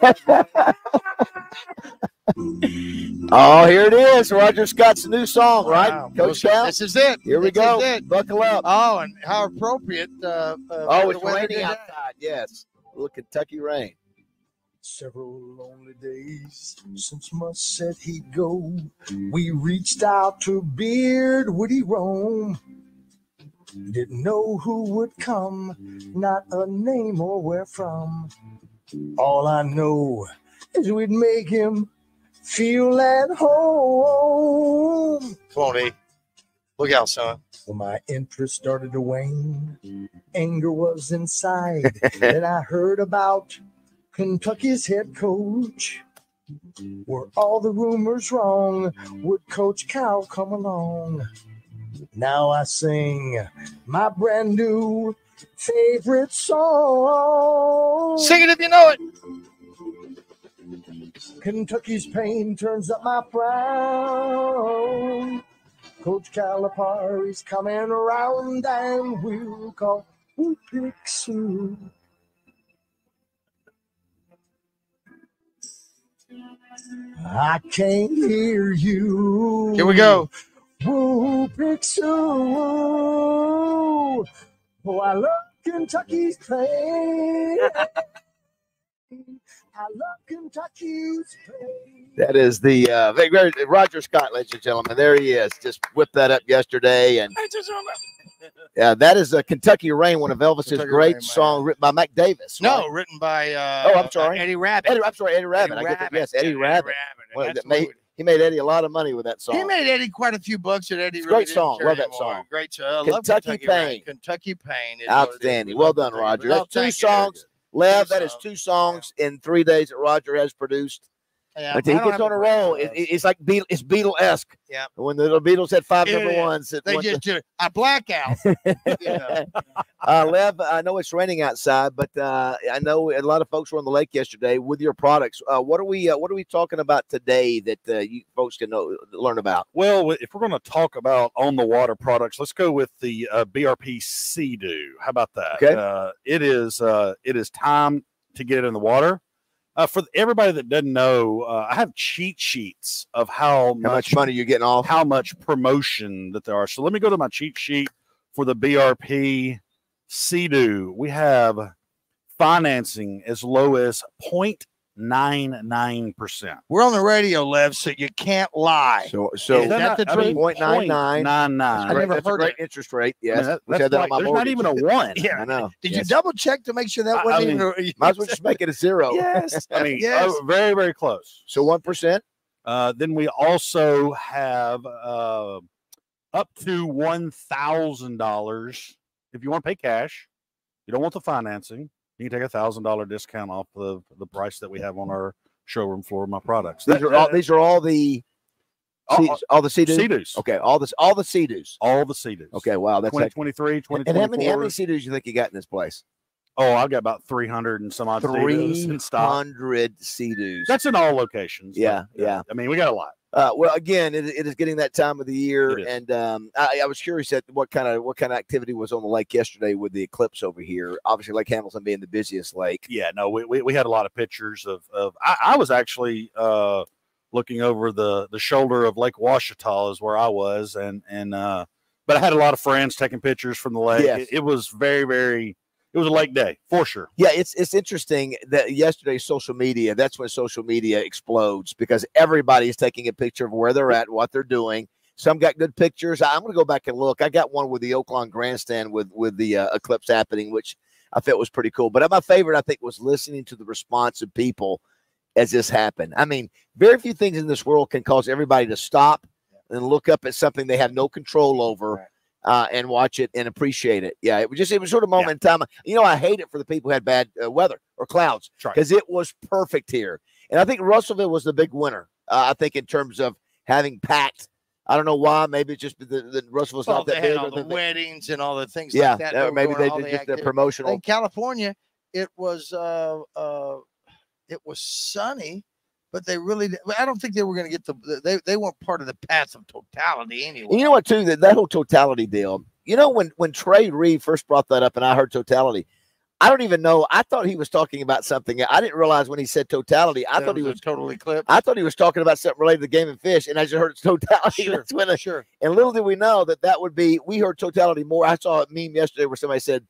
me. Oh, here it is. Roger Scott's new song, right? Wow. Coach Cal? This is it. Here we This go. is it. Buckle up. Oh, and how appropriate. Uh, uh, Oh, for it's the weather raining today. outside. Yes. A little Kentucky rain. Several lonely days since Musk said he'd go. We reached out to Beard Woody Rome. Didn't know who would come, not a name or where from. All I know is we'd make him feel at home. Come on, E. Look out, son. Well, my interest started to wane. Anger was inside. Then I heard about Kentucky's head coach. Were all the rumors wrong? Would Coach Cal come along? Now I sing my brand new favorite song. Sing it if you know it. Kentucky's pain turns up my frown. Coach Calipari's coming around and we'll call Picsou. I can't hear you. Here we go. Woo. Pixie. Oh, I love Kentucky's play. I love Kentucky's play. That is the uh, very- very- Roger Scott, ladies and gentlemen. There he is. Just whipped that up yesterday, and yeah, that is a Kentucky Rain, one of Elvis's Kentucky great Rain, songs written by Mac Davis. No, right? written by uh, Oh, I'm sorry, Eddie Rabbit. Eddie, I'm sorry, Eddie Rabbit. Eddie I get that. Rabbit. Yes, Eddie Eddie Rabbit. Rabbit. Well, That's that made, what- he made Eddie a lot of money with that song. He made Eddie quite a few bucks that Eddie It's a really great didn't song. care Love that anymore. song. Great song. I love Kentucky Kentucky Pain. Rain. Kentucky Pain. is what it is. Outstanding. We Well love done, Kentucky Roger. Rain. That's two Thank you. songs. Lev, Two that is songs. two songs in three days that Roger has produced. Yeah, Until I he don't gets have on a a great roll, love. it, it- it's like Beatle, it's Beatle-esque. Yeah. When the little Beatles had five Yeah, number yeah. ones. that They went just to- do a blackout. you know. uh, Lev, I know it's raining outside, but uh, I know a lot of folks were on the lake yesterday with your products. Uh, what are we? Uh, what are we talking about today that uh, you folks can know, learn about? Well, if we're going to talk about on the water products, let's go with the uh, B R P Sea-Doo. How about that? Okay. Uh, it is uh, it is time to get it in the water. Uh, for everybody that doesn't know, uh, I have cheat sheets of how, How much money you're getting off? how much promotion that there are. So let me go to my cheat sheet for the B R P Sea-Doo. We have financing as low as zero point nine nine percent. We're on the radio, Lev, so you can't lie. So, so Is that the truth? point nine nine. Nine nine. I never That's a heard great it. interest rate. I mean, Yes, that- we that's had that like- on my there's not mortgage. even a one. Yeah. I know. Did Yes. you double check to make sure that I- wasn't I even mean, a, Might as well just make it a zero. Yes. I mean, Yes. oh, very, very close. So one percent. Uh, then we also have uh, up to one thousand dollars if you want to pay cash. You don't want the financing. You can take a thousand dollar discount off the the price that we have on our showroom floor of my products. These That- are all. that- These are all the. all, Sea- all the Sea-Doos? Sea-Doos. Okay, all this, all the Sea-Doos. all the Sea-Doos. Okay, wow, that's twenty like, twenty-three, twenty and how many, how twenty-four. many Sea-Doos you think you got in this place? Oh, I've got about three hundred and some odd Sea-Doos Three in stock. hundred Sea-Doos. That's in all locations. but, Yeah, yeah. I mean, we got a lot. Uh, well, again, it, it is getting that time of the year, It is. and um, I, I was curious at what kind of what kind of activity was on the lake yesterday with the eclipse over here. Obviously, Lake Hamilton being the busiest lake. Yeah, no, we, we, we had a lot of pictures of, of I, I was actually uh, looking over the, the shoulder of Lake Ouachita is where I was. And, and, uh, but I had a lot of friends taking pictures from the lake. Yes. It, it was very, very, it was a lake day for sure. Yeah, it's it's interesting that yesterday's social media, that's when social media explodes because everybody is taking a picture of where they're at, what they're doing. Some got good pictures. I'm going to go back and look. I got one with the Oaklawn Grandstand with with the uh, eclipse happening, which I felt was pretty cool. But my favorite, I think, was listening to the response of people as this happened. I mean, very few things in this world can cause everybody to stop and look up at something they have no control over. Uh, and watch it and appreciate it. Yeah, it was just it was sort of a moment in time. You know, I hate it for the people who had bad uh, weather or clouds because it was perfect here. And I think Russellville was the big winner. Uh, I think in terms of having packed. I don't know why. Maybe it's just the, the Russellville's well, not they that had big. all or the the- weddings and all the things Yeah, like that. that- were maybe going they on, all did the just their activity. promotional- In California, it was uh, uh, it was sunny, but they really I don't think they were going to get the they they weren't part of the path of totality anyway. And you know what, too? That, that whole totality deal. You know, when when Trey Reed first brought that up and I heard totality, I don't even know. I thought he was talking about something. I didn't realize when he said totality. I That thought he was a was total eclipse. I thought he was talking about something related to Game and Fish, and I just heard it's totality. Sure, That's when I- sure. And little did we know that that would be. We heard totality more. I saw a meme yesterday where somebody said,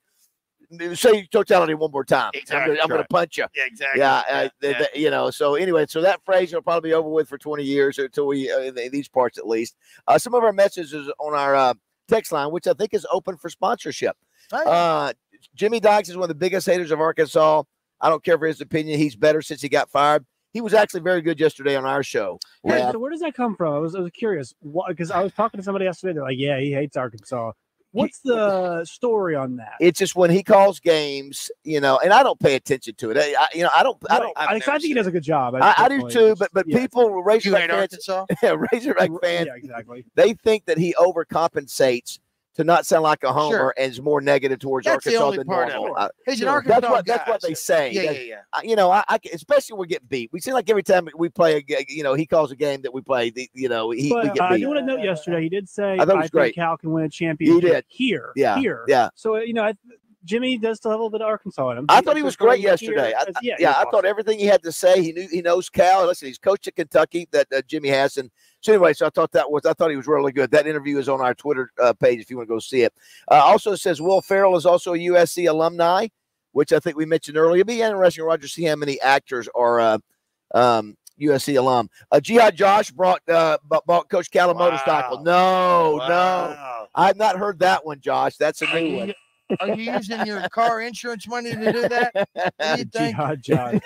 "Say totality one more time. Exactly, I'm going right. to punch you." Yeah, exactly. Yeah, Yeah, uh, th- yeah. th- you know. So anyway, so that phrase will probably be over with for twenty years or until we uh, in, in these parts at least. Uh, some of our messages on our uh, text line, which I think is open for sponsorship. Uh, Jimmy Dykes is one of the biggest haters of Arkansas. I don't care for his opinion. He's better since he got fired. He was actually very good yesterday on our show. Hey, Yeah. so where does that come from? I was, I was curious because I was talking to somebody yesterday. They're like, "Yeah, he hates Arkansas." What's the story on that? It's just when he calls games, you know, and I don't pay attention to it. I, I- you know, I don't. I don't. I, I think he does a good job. I, I do personally too, just- but but yeah. people Razorback hate fans, Arkansas? yeah, Razorback fans, Yeah, exactly. they think that he overcompensates to not sound like a homer Sure. and is more negative towards That's the Arkansas only than part of normal. it. Uh, He's an that's Arkansas what that's guy, what they so- say. Yeah, That- yeah, yeah. I- you know, I, I especially when we get beat. We seem like every time we play a, ga- you know, he calls a game that we play. The, you know, he we But get uh, I beat. do want to note yesterday he did say I thought it was think great. Cal can win a championship did. here. Yeah, here. yeah. So uh, you know, I, Jimmy does still have a little bit of Arkansas in him. I thought he was great yesterday. I, As- yeah, yeah, he I was thought everything he had to say. He knew he knows Cal. Listen, he's coached at Kentucky. That uh, Jimmy has, and so anyway, so I thought that was I thought he was really good. That interview is on our Twitter uh, page if you want to go see it. Uh, also, it says Will Ferrell is also a U S C alumni, which I think we mentioned earlier. It'd be interesting, Roger, to see how many actors are uh, um, U S C alum. Uh, Jihad Josh brought uh, b- bought Coach Cal a motorcycle. No, no, I've not heard that one, Josh. That's a Are new you, one. are you using your car insurance money to do that? What do you think? Jihad Josh.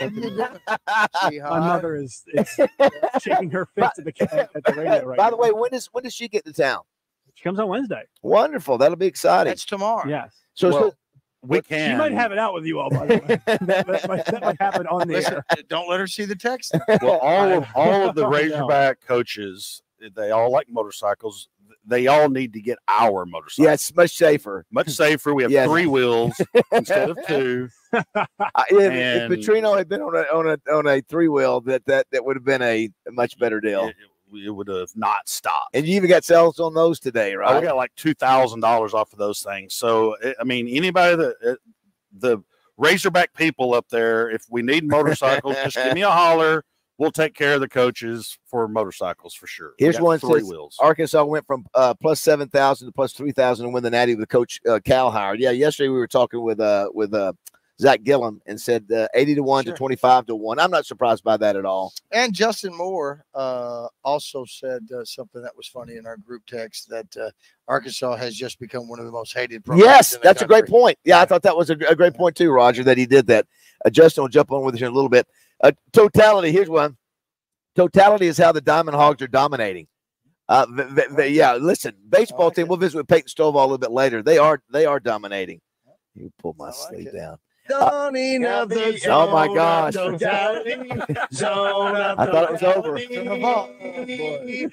My Jihad. mother is, is shaking her fist at the, at the radio right By now. the way, when does when does she get to town? She comes on Wednesday. Wonderful. That'll be exciting. That's tomorrow. Yes. So, Well, so we can. She might have it out with you all, by the way. that, that might, that might happen on the Listen, air. don't let her see the text. Well, all of all of the I know. Razorback coaches, they all like motorcycles. They all need to get our motorcycle. yeah, it's much safer. Much safer. We have Yes. three wheels instead of two. I, if, And- if Petrino had been on a on a on a three wheel, that that that would have been a, a much better deal. It, it would have not stopped. And you even got sales on those today, I right? got like two thousand dollars off of those things. So it- I mean, anybody that uh, the Razorback people up there, if we need motorcycles, just give me a holler. We'll take care of the coaches for motorcycles for sure. We Here's got one that three says wheels. Arkansas went from uh, plus seven thousand to plus three thousand to win the Natty with Coach uh, Cal hired. Yeah, yesterday we were talking with uh with uh Zach Gillum and said uh, eighty to one Sure. to twenty five to one. I'm not surprised by that at all. And Justin Moore uh, also said uh, something that was funny in our group text that uh, Arkansas has just become one of the most hated programs. Yes, in the that's a great country. point. Yeah, I thought that was a, a great point too, Roger, that he did that. Uh, Justin will jump on with us in a little bit. Uh, totality. Here's one. Totality is how the Diamond Hogs are dominating. Uh, th- th- th- yeah, listen, baseball team. We'll visit with Peyton Stovall a little bit later. They are they are dominating. You pull my sleeve down. Dawning of the zone Oh my of gosh! totality, zone of I thought it was over. totality,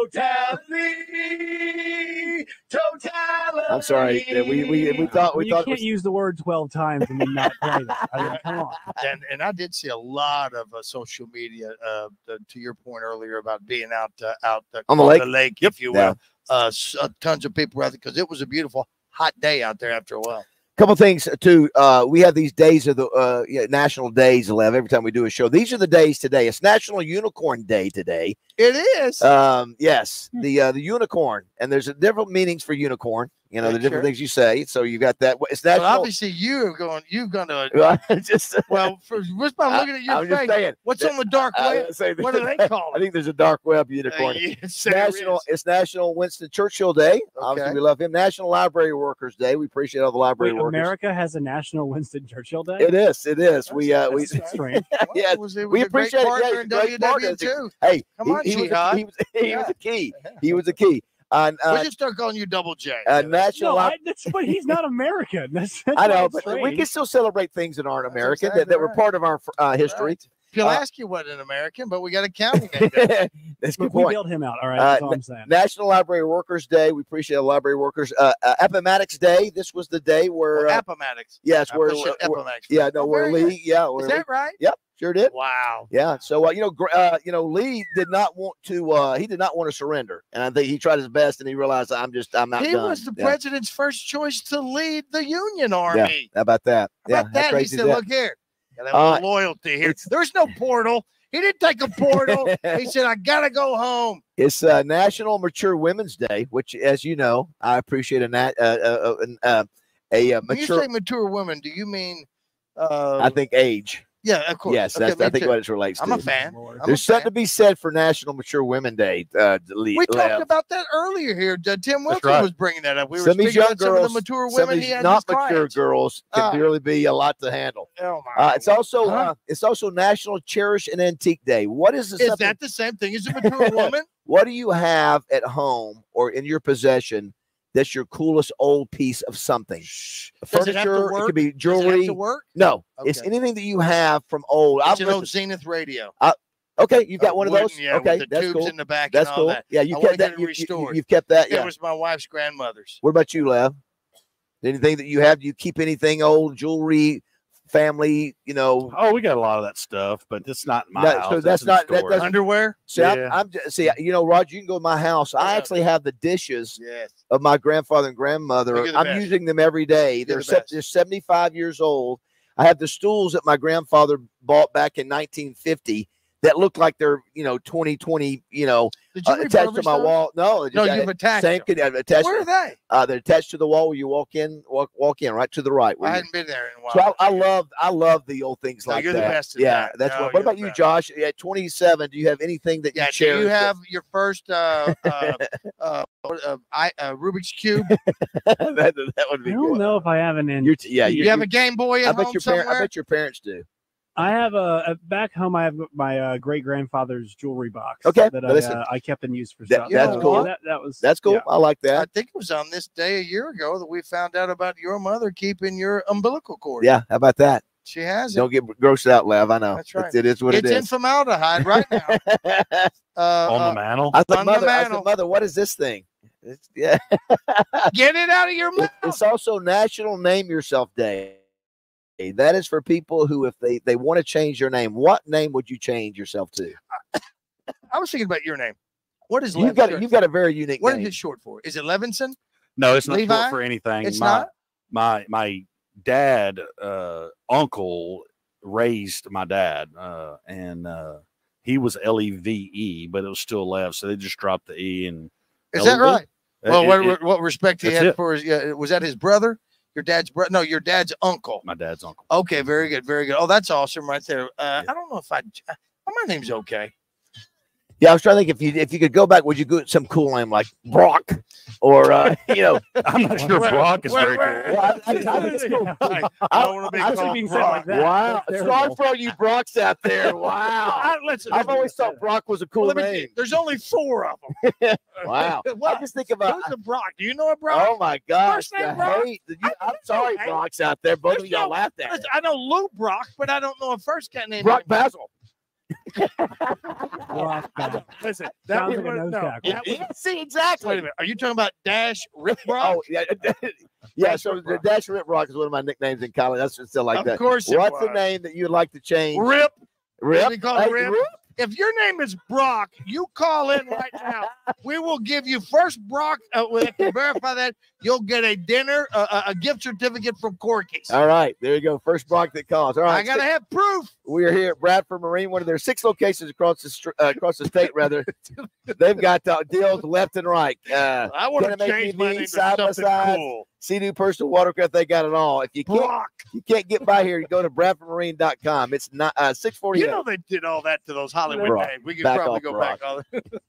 totality, totality. I'm sorry. Yeah, we we we thought we you thought. It can't was, use the word twelve times and then not play that. I mean, come on. And and I did see a lot of uh, social media. Uh, uh, to your point earlier about being out uh, out uh, On the lake? Yep. if you Yeah. will. Uh, s- uh, tons of people out there because it was a beautiful hot day out there after a while. Couple things too. Uh, we have these days of the uh, yeah, national days, Lev. Every time we do a show, these are the days today. It's National Unicorn Day today. It is. Um, yes, the uh, the unicorn, and there's a different meanings for unicorn. You know, Yeah, the different sure. things you say. So you got that. It's But national. obviously, you're going. You're going to. Well, just Well, for, just by looking at your I'm just face, saying. what's on the dark I was web? gonna say What do they call I it? think there's a dark web unicorn. Uh, yes, It's there national. is. It's National Winston Churchill Day. Obviously, Okay. we love him. National Library Workers Day. We appreciate all the library Wait, workers. America has a National Winston Churchill Day. It is. It is. we uh we That's strange. yeah. It was, it was We a great appreciate it. partner Yeah, in he's a great partner. W W two. Hey, Come he, on, he was, a, Jihad. he was he Yeah. was a key. He was a key. Uh, We'll uh, just start calling you Double J. uh, National. No, Lib- I, that's, but he's not American. That's, that's I know, why it's but we strange. can still celebrate things that aren't American that, exactly that were right. part of our uh, history. He'll Uh, ask you what an American, but we got a county name. down there. That's a Look, good we point. bailed him out. All right, Uh, that's all I'm saying. National Library Workers Day. We appreciate the library workers. Uh, uh, Appomattox Day. This was the day where. Well, Uh, Appomattox. yes, I where. appreciate where- Appomattox. yeah, no, Oh, where very Lee. good. Yeah, where Is Lee, that right? Yep, sure did. Wow. Yeah. So uh, you know, gr- uh, you know, Lee did not want to. Uh, he did not want to surrender, and I think he tried his best, and he realized I'm just, I'm not He done. was the yeah. president's first choice to lead the Union Yeah. Army. How about that? How yeah. about how that? He crazy said, is that? look here. Gotta have Uh, loyalty here. it's- There's no portal. He didn't take a portal. He said, I gotta go home. It's uh, National Mature Women's Day, which, as you know, I appreciate a nat, uh, uh, uh, uh, a uh, When you mature. say mature women, do you mean uh I think age. yeah, of course. Yes, Okay, that's me I think too. what it relates I'm to. a fan. I'm There's a something fan. to be said for National Mature Women Day. Uh, Lee, We Lev. talked about that earlier here. Uh, Tim Wilson right. was bringing that up. We were some of these speaking young about some girls, of the mature some of women these he had not as mature clients. girls can Uh, really be a lot to handle. Oh my! Uh, it's also Huh? uh, it's also National Cherish an Antique Day. What is this? Is that the same thing as a mature woman? What do you have at home or in your possession that's your coolest old piece of something? Does it have to Furniture, it, work? could be Does it have jewelry. to work? No, it's Okay. anything that you have from old. It's I've an old listened- Zenith radio. Uh, okay, you've got Uh, one of wooden, those. yeah, with okay, the that's tubes cool. in the back That's and all cool. that. Yeah, you I wanna kept get that. it You, you, restored. you've kept that. It Yeah. was my wife's grandmother's. What about you, Lev? Anything that you have? Do you keep anything old, jewelry, family, you know. Oh, we got a lot of that stuff, but it's not in my That- house. so that's in the not that store. doesn't Underwear. See, Yeah. I'm, I'm just, see, you know, Roger, you can go to my house. I actually have the dishes Yes. of my grandfather and grandmother. Look at the I'm best. using them every day. You're They're, the se- best. they're seventy-five years old. I have the stools that my grandfather bought back in nineteen fifty that look like they're, you know, twenty twenty, you know, Did you uh, attached to refurbish my those? wall. No, No, just- you've uh, attached Same them. could have attached. Where are they? Uh, they're attached to the wall where you walk in, walk walk in right to the right. where I you- hadn't been there in a while. So I, I love I love the old things No, like you're the that. best at yeah, that. that's No, what. What you're about the you, best. Josh? At twenty-seven, do you have anything that Yeah, you do cherish? you that- have your first uh, uh, uh, uh, I, uh, Rubik's Cube? that, that would I be don't good. know if I have an in. You're t- yeah, you you're- have a you're- Game Boy at I bet home your parents. somewhere? I bet your parents do. I have a, a back home. I have my uh, great grandfather's jewelry box. Okay, that now I, listen. uh, I kept and used for That- stuff. that's So cool. That, that was That's cool. yeah. I like I that. think it was on this day a year ago that we found out about your mother keeping your umbilical cord. Yeah, how about that? She has it. Don't get grossed out, Lev. I know. That's right. It's, it is what it's it in is. formaldehyde right now. uh, On uh, the mantle. I said, on the mother, I mantle. said, mother, what is this thing? It's, yeah. Get it out of your mouth. It's also National Name Yourself Day. That is for people who, if they, they want to change their name, what name would you change yourself to? I was thinking about your name. What is You've Lev got short you've got a very unique What is name. it short for? Is it Levinson? No, it's not Levi? short for anything. It's my, not? My my dad, uh, uncle raised my dad, uh, and uh, he was L E V E, but it was still Lev, so they just dropped the E and. Is that L E V. right? Uh, Well, it- what, it- what respect he that's had it. for his, yeah, was that his brother? Your dad's brother? No, your dad's uncle. My dad's uncle. Okay, very good, very good. Oh, that's awesome right there. Uh, I don't know if I. Uh, my name's okay. Yeah, I was trying to think if you if you could go back, would you go some cool name like Brock or uh, you know? I'm not sure Brock is very cool. Well, I, I, I, think it's cool. I don't want to be I- called being said Brock. like that. Wow, That's sorry terrible. for all you Brocks out there. Wow, I, listen, I've always thought Brock was a cool let me- name. there's only four of them. Wow, What? I just think about. Who's a Brock? Do you know a Brock? Oh my gosh, First name the Brock? hate. You- I'm sorry, Hey, Brocks out there. Both of there's y'all no- laughed at Listen, it. I know Lou Brock, but I don't know a first cat name. Brock Basil. Brock Basil. Listen, that Sounds was like a nose no, tackle. that was- Yeah, see exactly. Wait a minute. Are you talking about Dash Rip Brock? Oh yeah, yeah. So the Dash Rip Rock is one of my nicknames in college. That's still like Of that. course it What's the was. name that you'd like to change? Rip. Rip. They call it Hey, Rip. If your name is Brock, you call in right now. We will give you first Brock. Uh, we have to verify that. You'll get a dinner, uh, a- a gift certificate from Corky's. All right, there you go. First Brock that calls. All right, I gotta have proof. we are here at Bradford Marine, one of their six locations across the str- uh, across the state. Rather, they've got uh, deals left and right. Uh, I want to Dynamite change my T V, name to side by something side. cool. Sea-Doo personal watercraft, they got it all. If you can't, Brock. you can't get by here, you go to bradford marine dot com. It's not uh, six forty. You know they did all that to those Hollywood Brock. names. We could Back probably off, go Brock. back. All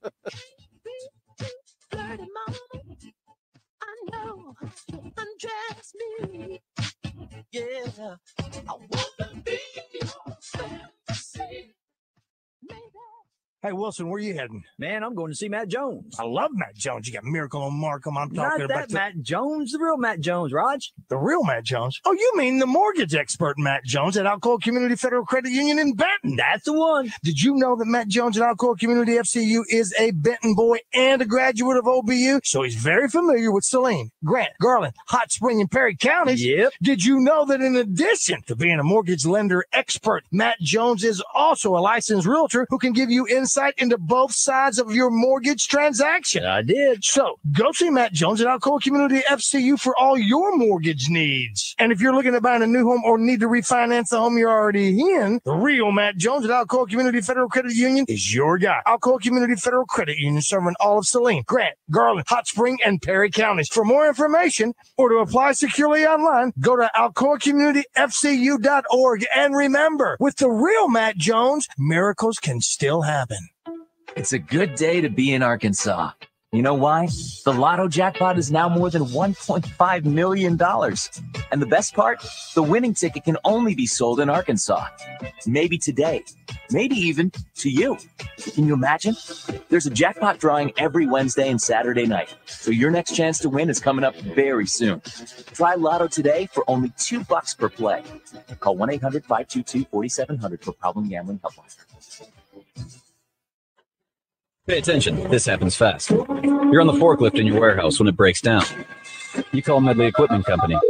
Dirty mama, I know you undress me. Yeah, I wanna be your fantasy. Hey, Wilson, where you heading? Man, I'm going to see Matt Jones. I love Matt Jones. You got Miracle on Markham. I'm Not talking about that Matt Jones, the real Matt Jones, Raj. the real Matt Jones. Oh, you mean the mortgage expert Matt Jones at Alcoa Community Federal Credit Union in Benton? That's the one. Did you know that Matt Jones at Alcoa Community F C U is a Benton boy and a graduate of O B U? So he's very familiar with Saline, Grant, Garland, Hot Spring, and Perry counties. Yep. Did you know that in addition to being a mortgage lender expert, Matt Jones is also a licensed realtor who can give you insight into both sides of your mortgage transaction? I did. So go see Matt Jones at Alcoa Community F C U for all your mortgage needs. And if you're looking at buying a new home or need to refinance the home you're already in, the real Matt Jones at Alcoa Community Federal Credit Union is your guy. Alcoa Community Federal Credit Union serving all of Saline, Grant, Garland, Hot Spring, and Perry counties. For more information or to apply securely online, go to alcoa community f c u dot org. And remember, with the real Matt Jones, miracles can still happen. It's a good day to be in Arkansas. You know why? The Lotto jackpot is now more than one point five million dollars. And the best part? The winning ticket can only be sold in Arkansas. Maybe today. Maybe even to you. Can you imagine? There's a jackpot drawing every Wednesday and Saturday night. So your next chance to win is coming up very soon. Try Lotto today for only two bucks per play. Call one eight hundred five two two four seven zero zero for Problem Gambling Helpline. Pay attention. This happens fast. You're on the forklift in your warehouse when it breaks down. You call Medley Equipment Company.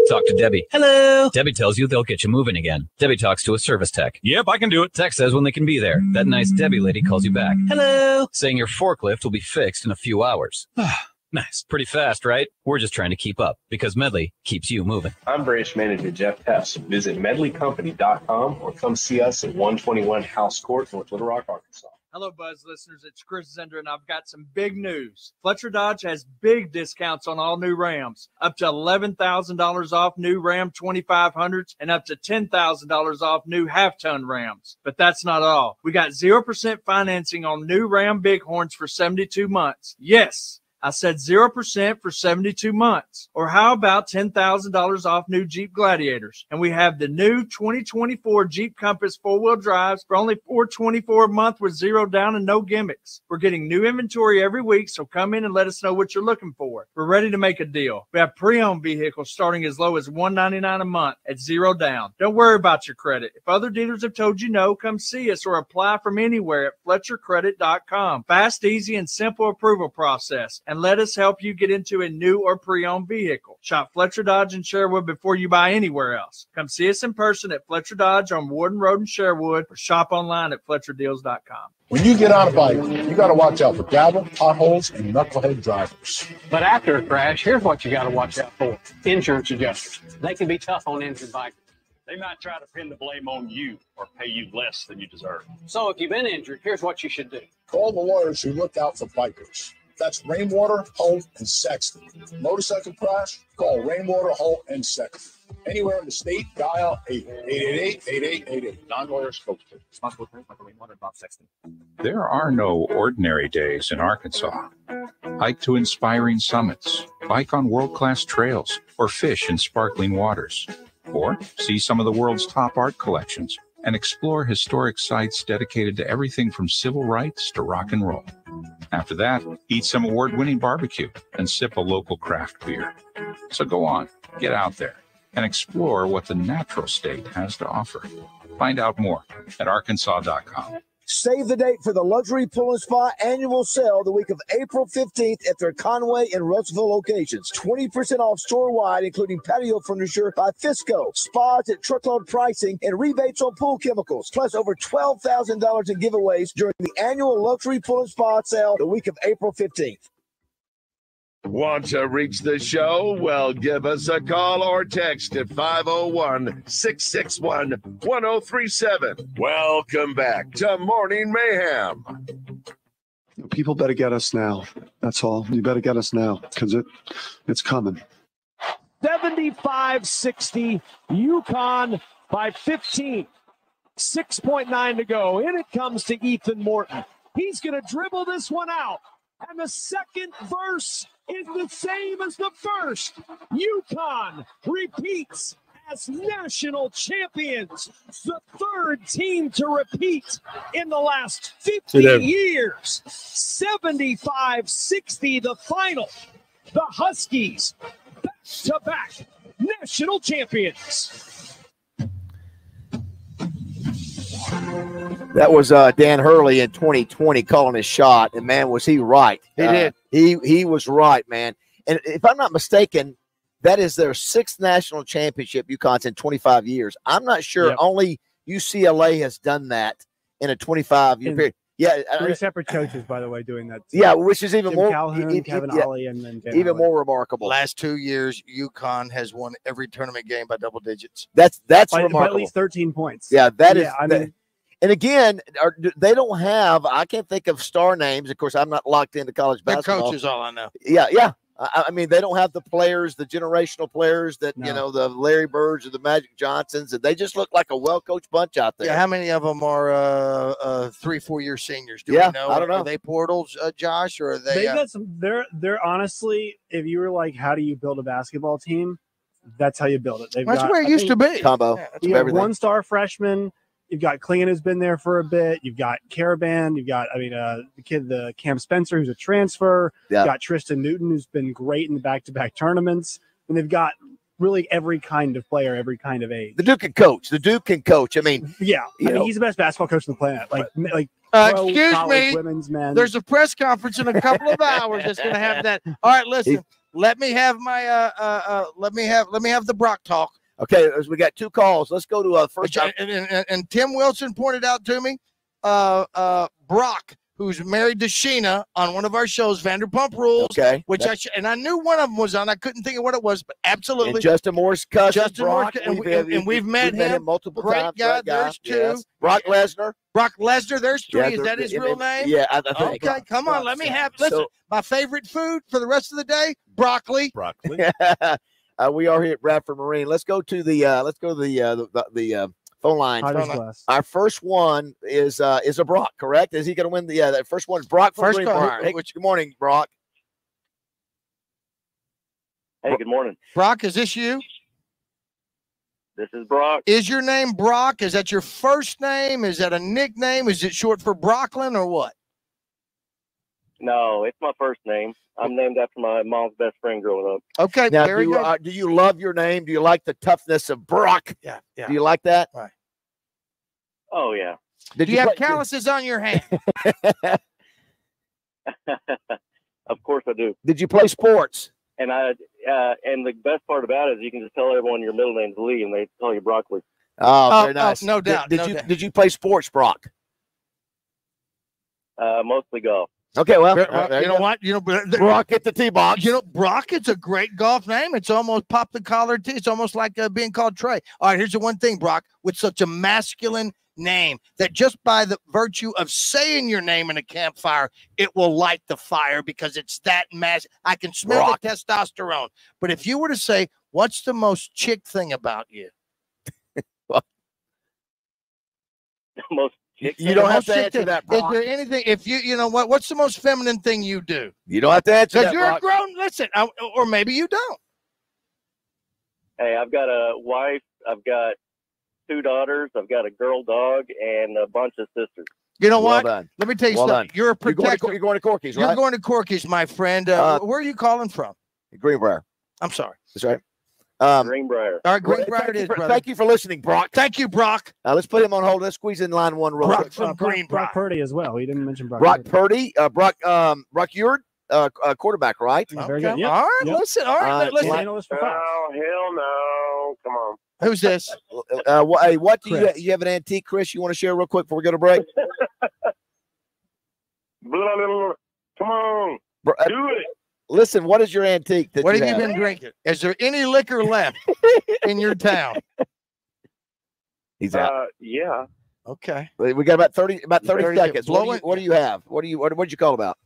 Talk to Debbie. Hello. Debbie tells you they'll get you moving again. Debbie talks to a service tech. Yep, I can do it. Tech says when they can be there. That nice Debbie lady calls you back. Hello. Saying your forklift will be fixed in a few hours. Nice. Pretty fast, right? We're just trying to keep up because Medley keeps you moving. I'm branch manager Jeff Hess. Visit medley company dot com or come see us at one twenty-one House Court, North Little Rock, Arkansas. Hello, Buzz listeners. It's Chris Zender, and I've got some big news. Fletcher Dodge has big discounts on all new Rams, up to eleven thousand dollars off new Ram twenty-five hundreds and up to ten thousand dollars off new half-ton Rams. But that's not all. We got zero percent financing on new Ram Bighorns for seventy-two months. Yes, I said zero percent for seventy-two months. Or how about ten thousand dollars off new Jeep Gladiators? And we have the new twenty twenty-four Jeep Compass four-wheel drives for only four hundred twenty-four dollars a month with zero down and no gimmicks. We're getting new inventory every week, so come in and let us know what you're looking for. We're ready to make a deal. We have pre-owned vehicles starting as low as one hundred ninety-nine dollars a month at zero down. Don't worry about your credit. If other dealers have told you no, come see us or apply from anywhere at fletcher credit dot com. Fast, easy, and simple approval process. And let us help you get into a new or pre-owned vehicle. Shop Fletcher Dodge in Sherwood before you buy anywhere else. Come see us in person at Fletcher Dodge on Warden Road in Sherwood or shop online at fletcher deals dot com. When you get on a bike, you got to watch out for gravel, potholes, and knucklehead drivers. But after a crash, here's what you got to watch out for. Insurance adjusters. They can be tough on injured bikers. They might try to pin the blame on you or pay you less than you deserve. So if you've been injured, here's what you should do. Call the lawyers who look out for bikers. That's Rainwater, Holt, and Sexton. Motorcycle crash? Call Rainwater, Holt, and Sexton. Anywhere in the state, dial eight eight eight, eight eight eight eight. Non-lawyer spokesman. Responsible for Michael Rainwater and Bob Sexton. There are no ordinary days in Arkansas. Hike to inspiring summits, bike on world-class trails, or fish in sparkling waters. Or see some of the world's top art collections and explore historic sites dedicated to everything from civil rights to rock and roll. After that, eat some award-winning barbecue and sip a local craft beer. So go on, get out there, and explore what the natural state has to offer. Find out more at arkansas dot com. Save the date for the Luxury Pool and Spa annual sale the week of April fifteenth at their Conway and Russellville locations. twenty percent off store-wide, including patio furniture by Fisco, spas at truckload pricing, and rebates on pool chemicals, plus over twelve thousand dollars in giveaways during the annual Luxury Pool and Spa sale the week of April fifteenth. Want to reach the show? Well, give us a call or text at five oh one, six six one, one oh three seven. Welcome back to Morning Mayhem. People better get us now. That's all. You better get us now because it, it's coming. seventy-five sixty, UConn by fifteen. six point nine to go. In it comes to Ethan Morton. He's going to dribble this one out. And the second verse is the same as the first. UConn repeats as national champions, the third team to repeat in the last fifty years. seventy-five sixty, the final. The Huskies, back-to-back national champions. That was uh, Dan Hurley in twenty twenty calling his shot, and man, was he right. He uh, did. He he was right, man. And if I'm not mistaken, that is their sixth national championship UConn's in twenty-five years. I'm not sure Yep. only U C L A has done that in a twenty-five year In period. Yeah, Three uh, separate coaches, by the way, doing that. yeah, which is even Jim more Calhoun, e- e- Kevin yeah, Ollie, and then Dan even Hurley. more remarkable. Last two years, UConn has won every tournament game by double digits. That's that's by, by remarkable. at least thirteen points. Yeah, that is. Yeah, I that- mean, and again, are, they don't have. I can't think of star names. Of course, I'm not locked into college Their basketball. coach is all I know. Yeah, yeah. I, I mean, they don't have the players, the generational players that you No. know, the Larry Birds or the Magic Johnsons, and they just look like a well-coached bunch out there. Yeah, how many of them are uh, uh, three, four-year seniors? Do Yeah, we know? I don't know. Are they portals, uh, Josh, or are they? they Uh, got some. They're they're honestly, if you were like, how do you build a basketball team? That's how you build it. They've that's got, where it I used think, to be. Combo. Yeah, that's You where have everything. one star freshman. You've got Klingon, who's been there for a bit. You've got Caravan. You've got, I mean, uh, the kid, the Cam Spencer, who's a transfer. Yeah. You've got Tristan Newton, who's been great in the back-to-back tournaments. And they've got really every kind of player, every kind of age. The Duke can coach. The Duke can coach. I mean, Yeah, You I mean, know- he's the best basketball coach on the planet. Like, like Uh, pro, excuse college, me. women's, men. There's a press conference in a couple of hours that's going to have that. All right, listen. He- let me have my uh, uh uh let me have let me have the Brock talk. Okay, as we got two calls. Let's go to uh first. And, and, and, and Tim Wilson pointed out to me, uh uh Brock, who's married to Sheena on one of our shows, Vanderpump Rules. Okay, which that- I sh- and I knew one of them was on. I couldn't think of what it was, but absolutely. And Justin Moore's cousin, Justin Brock. Moore's, and, We've we, had- and we've met we've met him. him multiple Great times. Guy. Great guy. There's two. Yes. Brock Lesnar. Brock Lesnar. There's three. Yeah, Is there- that his and- real and- name? yeah, I- I think Okay, Brock- come on. Let me have. Listen, So- my favorite food for the rest of the day: broccoli. Broccoli. uh, we are here at Bradford Marine. Let's go to the uh, let's go to the uh, the, the, the uh, phone line. Hyder's Glass. Our first one is uh, is a Brock, correct? Is he going to win the? Yeah, that first one is Brock from First Greenbrier. call. Hey, good morning, Brock. Hey, good morning. Brock, is this you? This is Brock. Is your name Brock? Is that your first name? Is that a nickname? Is it short for Brocklin or what? No, it's my first name. I'm named after my mom's best friend growing up. Okay, Now, very do you, good. uh, do you love your name? Do you like the toughness of Brock? Yeah, yeah. Do you like that? Right. Oh yeah. Did Do you have play- calluses on your hand? Of course I do. Did you play sports? And I uh, and the best part about it is you can just tell everyone your middle name's Lee and they call you Broccoli. Oh, Oh, very oh, nice. no Did- doubt, Did, no you doubt. did you play sports, Brock? Uh, mostly golf. Okay, well, Well, uh, there you know go. what? You know, but the- Brock at the tee box. You know, Brock, it's a great golf name. It's almost pop the collar. T- it's almost like uh, being called Trey. All right, here's the one thing, Brock, with such a masculine name that just by the virtue of saying your name in a campfire, it will light the fire because it's that mass. I can smell Brock. the testosterone. But if you were to say, what's the most chick thing about you? Most You don't have Most to chick answer thing. that, Is Brock. there anything, if you, you know what, what's the most feminine thing you do? You don't have to answer Because that, you're a Brock. grown, listen, I, or maybe you don't. Hey, I've got a wife. I've got two daughters. I've got a girl dog and a bunch of sisters. You know Well what? done. Let me tell you Well something. done. You're a You're going, to, protector. Cor- you're going to Corky's, You're right? going to Corky's, my friend. Uh, Uh, where are you calling from? Greenbrier. I'm sorry. That's right. Um, Greenbrier. All right, well, Greenbrier thank it you is, for- brother. Thank you for listening, Brock. Thank you, Brock. Uh, let's put him on hold. Let's squeeze in line one real Brock quick. from Uh, Brock, Greenbrier. Brock Purdy as well. He didn't mention Brock. Brock Purdy. Purdy, uh, Brock, um, Brock Eward, uh, uh, quarterback, right? Very Okay. good. Yep. All right, Yep. listen. All right, Uh, listen. He's analyst for Fox. Oh, hell no. Come on. Who's this? Uh, wh- hey, what do you Chris. you have an antique, Chris? You want to share real quick before we go to break? Blah, blah, blah. Come on. Bro, uh, Do it. listen, what is your antique that What you have you have? been drinking? Is there any liquor left in your town? He's out. Uh, yeah. Okay. we got about thirty about thirty, thirty seconds. What do, you, blowing- what do you have? What do you what what you call about?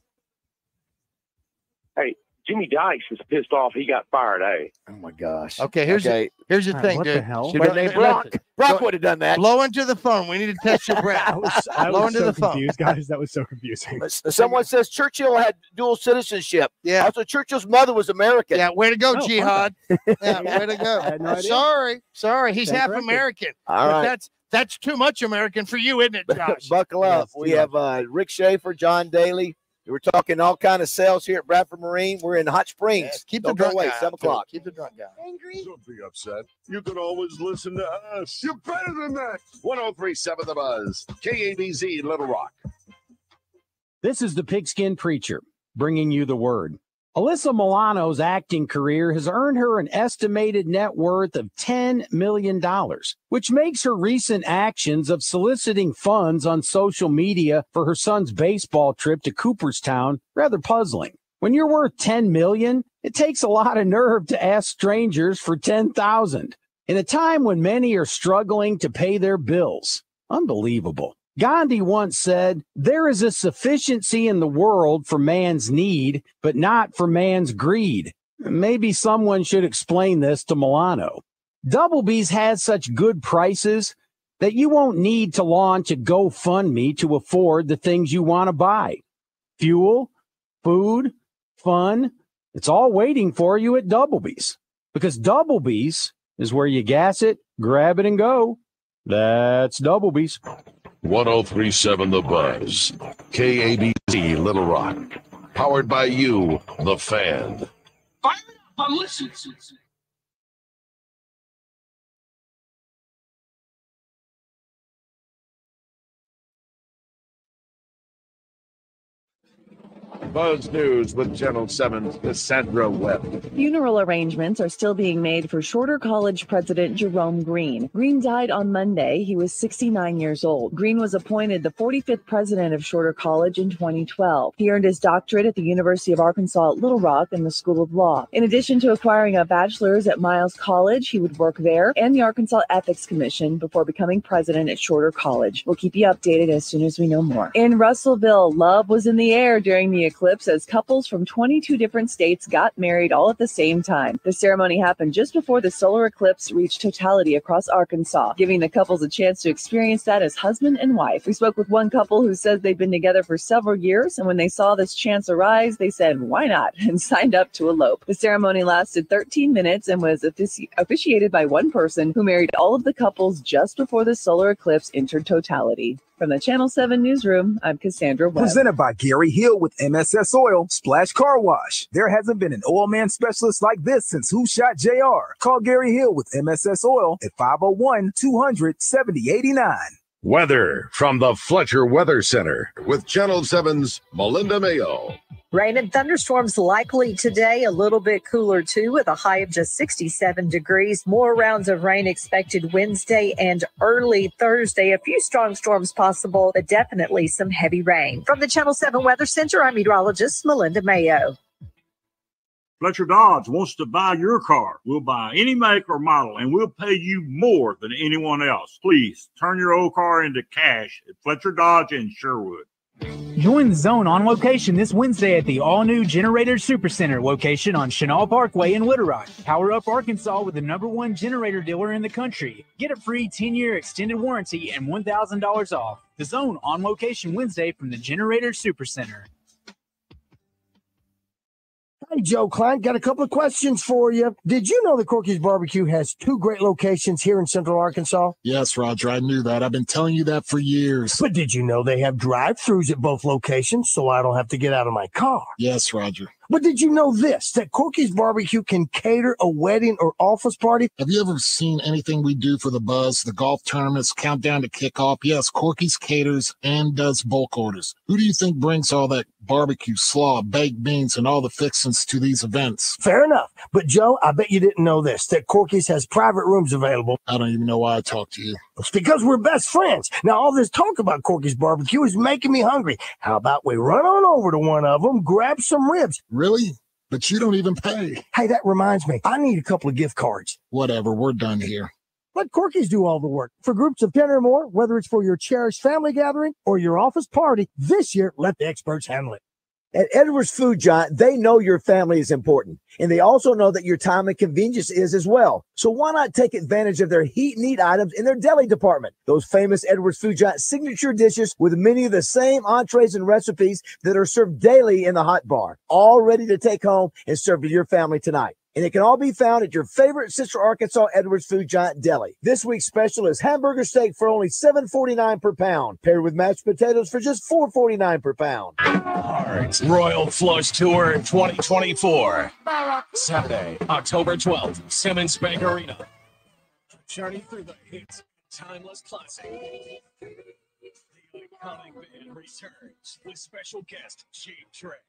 Hey, Jimmy Dykes is pissed off. He got fired, eh? Oh my gosh. Okay, here's okay. the here's the God, thing, what dude. the hell? Should have been named Brock. listen, Brock go- would have done that. blow into the phone. We need to test your breath. I was, I Blow was into so the phone. confused, guys. That was so confusing. Someone says Churchill had dual citizenship. Yeah. Also, Churchill's mother was American. Yeah, way to go, Oh, fun Jihad. Yeah, way to go. I had no idea. Sorry, sorry. He's Stand half corrected. American. All but right. that's that's too much American for you, isn't it, Josh? Buckle up. Yes, we too have uh, Rick Schaefer, John Daly. We're talking all kind of sales here at Bradford Marine. We're in Hot Springs. Yeah, keep the Don't go drunk away. guy. Seven out, too. o'clock. Keep the drunk guy. Don't be upset. You can always listen to us. You're better than that. one oh three point seven The Buzz. K A B Z, Little Rock. This is the Pigskin Preacher, bringing you the word. Alyssa Milano's acting career has earned her an estimated net worth of ten million dollars, which makes her recent actions of soliciting funds on social media for her son's baseball trip to Cooperstown rather puzzling. When you're worth ten million dollars, it takes a lot of nerve to ask strangers for ten thousand dollars. In a time when many are struggling to pay their bills. Unbelievable. Gandhi once said, "There is a sufficiency in the world for man's need, but not for man's greed." Maybe someone should explain this to Milano. Doublebee's has such good prices that you won't need to launch a GoFundMe to afford the things you want to buy. Fuel, food, fun, it's all waiting for you at Doublebee's. Because Doublebee's is where you gas it, grab it, and go. That's Doublebee's. one oh three point seven The Buzz. K A B Z, Little Rock. Powered by you, the fan. Fire it up. I'm listening. Buzz News with Channel seven's Cassandra Webb. Funeral arrangements are still being made for Shorter College President Jerome Green. Green died on Monday. He was sixty-nine years old. Green was appointed the forty-fifth president of Shorter College in twenty twelve. He earned his doctorate at the University of Arkansas at Little Rock in the School of Law. In addition to acquiring a bachelor's at Miles College, he would work there and the Arkansas Ethics Commission before becoming president at Shorter College. We'll keep you updated as soon as we know more. In Russellville, love was in the air during the eclipse as couples from twenty-two different states got married all at the same time. The ceremony happened just before the solar eclipse reached totality across Arkansas, giving the couples a chance to experience that as husband and wife. We spoke with one couple who says they've been together for several years, and when they saw this chance arise, they said, why not, and signed up to elope. The ceremony lasted thirteen minutes and was offici- officiated by one person who married all of the couples just before the solar eclipse entered totality. From the Channel seven Newsroom, I'm Cassandra Webb. Presented by Gary Hill with M S S Oil Splash Car Wash. There hasn't been an oil man specialist like this since Who Shot J R. Call Gary Hill with M S S Oil at five oh one, two hundred, seventy eighty-nine. Weather from the Fletcher Weather Center with Channel seven's Melinda Mayo. Rain and thunderstorms likely today, a little bit cooler too, with a high of just sixty-seven degrees. More rounds of rain expected Wednesday and early Thursday. A few strong storms possible, but definitely some heavy rain. From the Channel seven Weather Center, I'm meteorologist Melinda Mayo. Fletcher Dodge wants to buy your car. We'll buy any make or model, and we'll pay you more than anyone else. Please turn your old car into cash at Fletcher Dodge in Sherwood. Join the Zone on location this Wednesday at the all-new Generator Supercenter location on Chenal Parkway in Little Rock. Power up Arkansas with the number one generator dealer in the country. Get a free ten-year extended warranty and one thousand dollars off. The Zone on location Wednesday from the Generator Supercenter. Hey, Joe Klein, got a couple of questions for you. Did you know that Corky's Barbecue has two great locations here in Central Arkansas? Yes, Roger, I knew that. I've been telling you that for years. But did you know they have drive-thrus at both locations, so I don't have to get out of my car? Yes, Roger. But did you know this, that Corky's Barbecue can cater a wedding or office party? Have you ever seen anything we do for the buzz, the golf tournaments, countdown to kickoff? Yes, Corky's caters and does bulk orders. Who do you think brings all that barbecue, slaw, baked beans, and all the fixings to these events? Fair enough. But, Joe, I bet you didn't know this, that Corky's has private rooms available. I don't even know why I talked to you. It's because we're best friends. Now, all this talk about Corky's Barbecue is making me hungry. How about we run on over to one of them, grab some ribs? Really? But you don't even pay. Hey, that reminds me. I need a couple of gift cards. Whatever, we're done here. Let Corky's do all the work. For groups of ten or more, whether it's for your cherished family gathering or your office party, this year, let the experts handle it. At Edwards Food Giant, they know your family is important, and they also know that your time and convenience is as well. So why not take advantage of their heat and eat items in their deli department? Those famous Edwards Food Giant signature dishes with many of the same entrees and recipes that are served daily in the hot bar, all ready to take home and serve to your family tonight. And it can all be found at your favorite Central Arkansas Edwards Food Giant deli. This week's special is hamburger steak for only seven forty-nine per pound, paired with mashed potatoes for just four forty-nine per pound. Heart Royal Flush Tour twenty twenty-four. Saturday, October twelfth, Simmons Bank Arena. Journey through the hits, timeless classic. The iconic band returns with special guest Cheap Trick.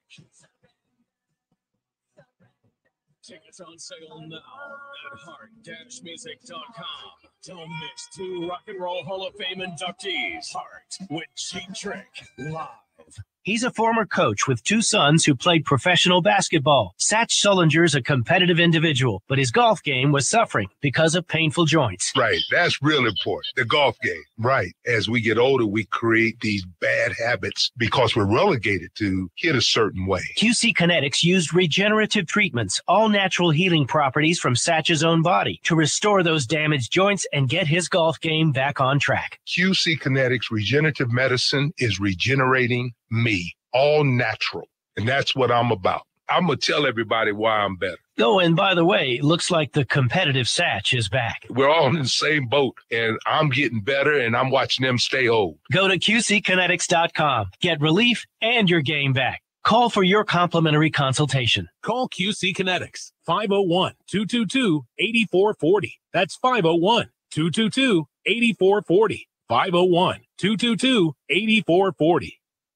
Tickets on sale now at heart dash music dot com. Don't miss two Rock and Roll Hall of Fame inductees. Heart with Cheap Trick live. He's a former coach with two sons who played professional basketball. Satch Sullinger's a competitive individual, but his golf game was suffering because of painful joints. Right. That's real important. The golf game. Right. As we get older, we create these bad habits because we're relegated to hit a certain way. Q C Kinetics used regenerative treatments, all natural healing properties from Satch's own body, to restore those damaged joints and get his golf game back on track. Q C Kinetics Regenerative Medicine is regenerating me, all natural. And that's what I'm about. I'm going to tell everybody why I'm better. Oh, and by the way, looks like the competitive Satch is back. We're all in the same boat, and I'm getting better, and I'm watching them stay old. Go to Q C kinetics dot com. Get relief and your game back. Call for your complimentary consultation. Call Q C Kinetics, five oh one, two two two, eight four four oh. That's five oh one, two two two, eight four four oh. five oh one, two two two, eight four four oh.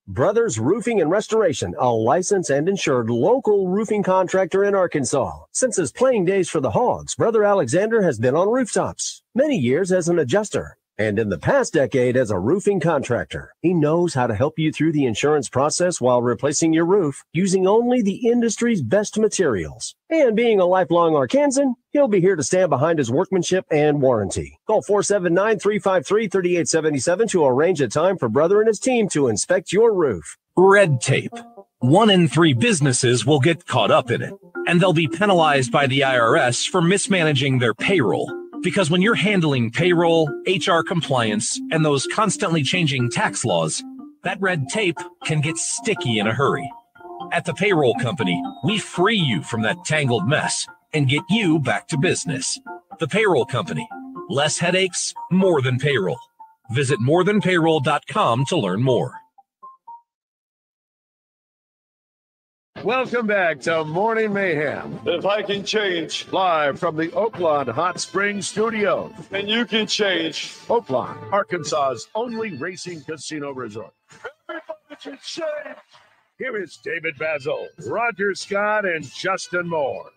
Brothers Roofing and Restoration, a licensed and insured local roofing contractor in Arkansas. Since his playing days for the Hogs, Brother Alexander has been on rooftops, many years as an adjuster, and in the past decade as a roofing contractor. He knows how to help you through the insurance process while replacing your roof using only the industry's best materials. And being a lifelong Arkansan, he'll be here to stand behind his workmanship and warranty. Call four seven nine, three five three, three eight seven seven to arrange a time for Brother and his team to inspect your roof. Red tape. One in three businesses will get caught up in it, and they'll be penalized by the I R S for mismanaging their payroll. Because when you're handling payroll, H R compliance, and those constantly changing tax laws, that red tape can get sticky in a hurry. At the Payroll Company, we free you from that tangled mess and get you back to business. The Payroll Company. Less headaches, more than payroll. Visit more than payroll dot com to learn more. Welcome back to Morning Mayhem. If I can change, Live from the Oakland Hot Springs Studios. and you can change, Oakland, Arkansas's only racing casino resort. everybody can change. Here is David Basil, Roger Scott, and Justin Moore.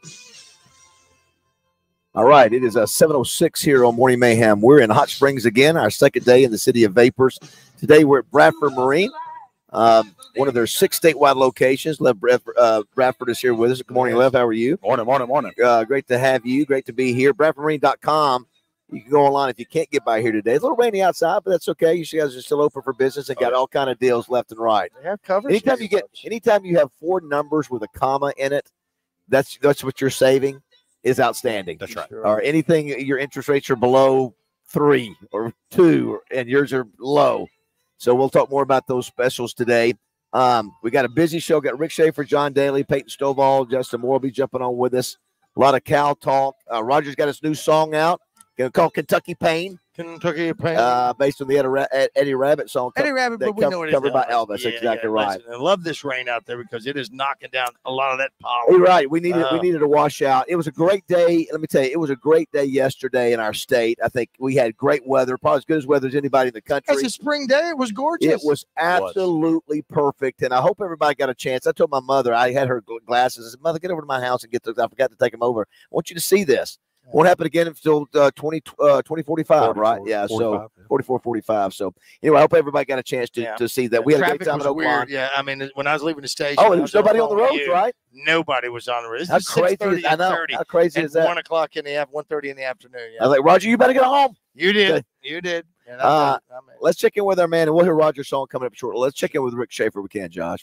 All right, it is a seven oh six here on Morning Mayhem. We're in Hot Springs again, our second day in the City of Vapors. Today we're at Bradford Marine, um, one of their six statewide locations. Lev Bradford, uh, Bradford is here with us. Good morning, Lev. How are you? Morning, morning, morning. Uh, great to have you. Great to be here. Bradford Marine dot com. You can go online if you can't get by here today. It's a little rainy outside, but that's okay. You guys are still open for business and got all kind of deals left and right. They have coverage. Anytime you get, anytime you have four numbers with a comma in it, that's that's what you're saving. Is outstanding. That's right. Or anything your interest rates are below three or two, and yours are low. So we'll talk more about those specials today. Um, we got a busy show. Got Rick Schaefer, John Daly, Peyton Stovall, Justin Moore will be jumping on with us. A lot of Cal talk. Uh, Roger's got his new song out called Kentucky Pain. Kentucky Pain. Uh, based on the Eddie, Eddie Rabbit song. Eddie Rabbit, but we know it is covered by now. Elvis. Yeah, exactly yeah, right. listen, I love this rain out there because it is knocking down a lot of that power. You're right. We needed Uh, we needed to wash out. It was a great day. Let me tell you, it was a great day yesterday in our state. I think we had great weather, probably as good as weather as anybody in the country. It's a spring day. It was gorgeous. It was absolutely perfect, and I hope everybody got a chance. I told my mother, I had her gl- glasses. I said, Mother, get over to my house and get those. I forgot to take them over. I want you to see this. Won't happen again until uh, twenty, uh, twenty forty-five, right? Yeah, so forty-four, forty-five. So anyway, I hope everybody got a chance to, Yeah. to see that. We had a Traffic great time was at weird. Oakland. Yeah, I mean, when I was leaving the station, Oh, I there was was nobody on the phone with roads, you. right? Nobody was on the road. This How is crazy six thirty is- I know. and thirty. How crazy and is that? One o'clock in the afternoon, one thirty in the afternoon. Yeah. I was like, Roger, you better get home. You did. Okay. You did. And I Uh, made it. I made it. let's check in with our man, and we'll hear Roger's song coming up shortly. Let's check in with Rick Schaefer. We can, Josh.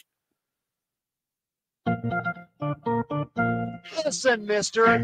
Listen, mister.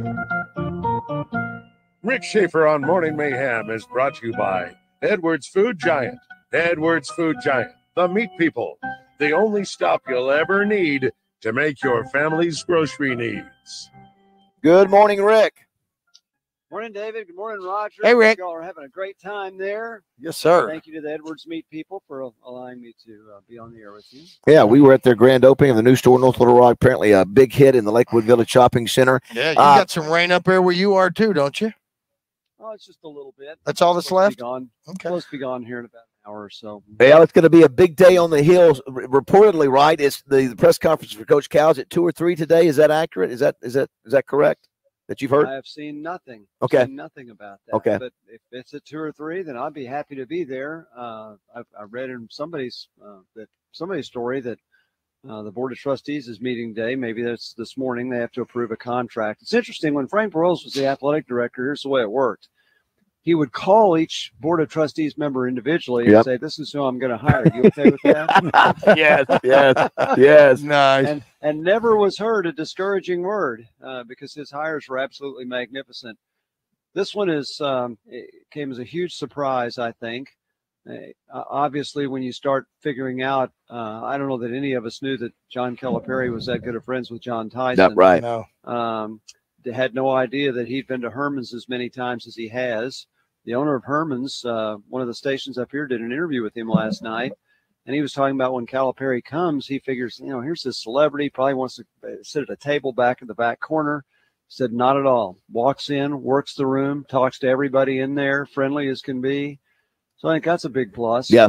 Rick Schaefer on Morning Mayhem is brought to you by Edwards Food Giant. Edwards Food Giant, the meat people, the only stop you'll ever need to make your family's grocery needs. Good morning, Rick. Morning, David. Good morning, Roger. Hey, Rick. Y'all are having a great time there. Yes, sir. Thank you to the Edwards Meat people for allowing me to uh, be on the air with you. Yeah, we were at their grand opening of the new store in North Little Rock. Apparently, a big hit in the Lakewood Village Shopping Center. Yeah, you Uh, got some rain up there where you are too, don't you? Oh, it's just a little bit. That's all that's Supposed to be left? Gone. Okay. Supposed to be gone here in about an hour or so. Well, it's going to be a big day on the Hill. R- Reportedly, right? It's the, the press conference for Coach Cal is at two or three today. Is that accurate? Is that is that is that correct? That you've heard? I have seen nothing. Okay. Seen nothing about that. Okay. But if it's at two or three, then I'd be happy to be there. Uh, I've, I read in somebody's uh, that somebody's story that uh, the Board of Trustees is meeting today. Maybe that's this morning. They have to approve a contract. It's interesting. When Frank Burrows was the athletic director, here's the way it worked. He would call each Board of Trustees member individually Yep. and say, "This is who I'm going to hire. You okay with that?" Yes, yes, yes. Nice. And, and never was heard a discouraging word uh, because his hires were absolutely magnificent. This one is um, it came as a huge surprise, I think. Uh, obviously, when you start figuring out, uh, I don't know that any of us knew that John Calipari was that good of friends with John Tyson. Not right. No. Um, they had no idea that he'd been to Herman's as many times as he has. The owner of Herman's, uh, one of the stations up here, did an interview with him last night, and he was talking about when Calipari comes, he figures, you know, here's this celebrity, probably wants to sit at a table back in the back corner. Said, not at all. Walks in, works the room, talks to everybody in there, friendly as can be. So I think that's a big plus. Yeah.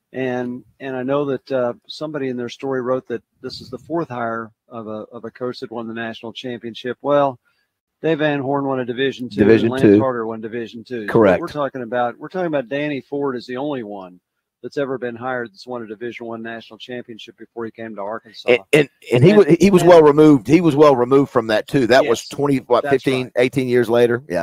And and I know that uh, somebody in their story wrote that this is the fourth hire of a of a coach that won the national championship. Well, Dave Van Horn won a Division two. Division and Lance two. Carter won Division two. So Correct. we're talking about we're talking about Danny Ford is the only one that's ever been hired that's won a Division one national championship before he came to Arkansas. And and, and he And- was he was and- well removed. He was well removed from that too. That was Yes, twenty what that's fifteen, right. eighteen years later. Yeah,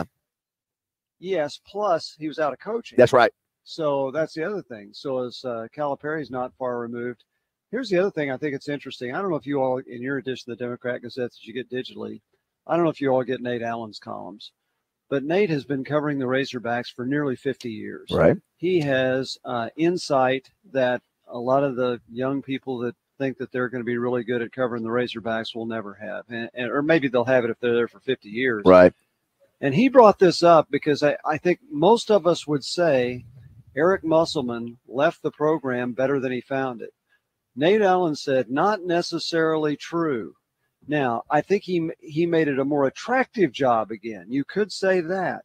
Yes, plus he was out of coaching. that's right. So that's the other thing. So as uh, Calipari's not far removed. Here's the other thing I think it's interesting. I don't know if you all, in your edition of the Democrat Gazette that you get digitally, I don't know if you all get Nate Allen's columns, but Nate has been covering the Razorbacks for nearly fifty years. Right. He has uh, insight that a lot of the young people that think that they're going to be really good at covering the Razorbacks will never have, and, and or maybe they'll have it if they're there for fifty years. Right. And he brought this up because I, I think most of us would say Eric Musselman left the program better than he found it. Nate Allen said, not necessarily true. Now, I think he he made it a more attractive job again. You could say that.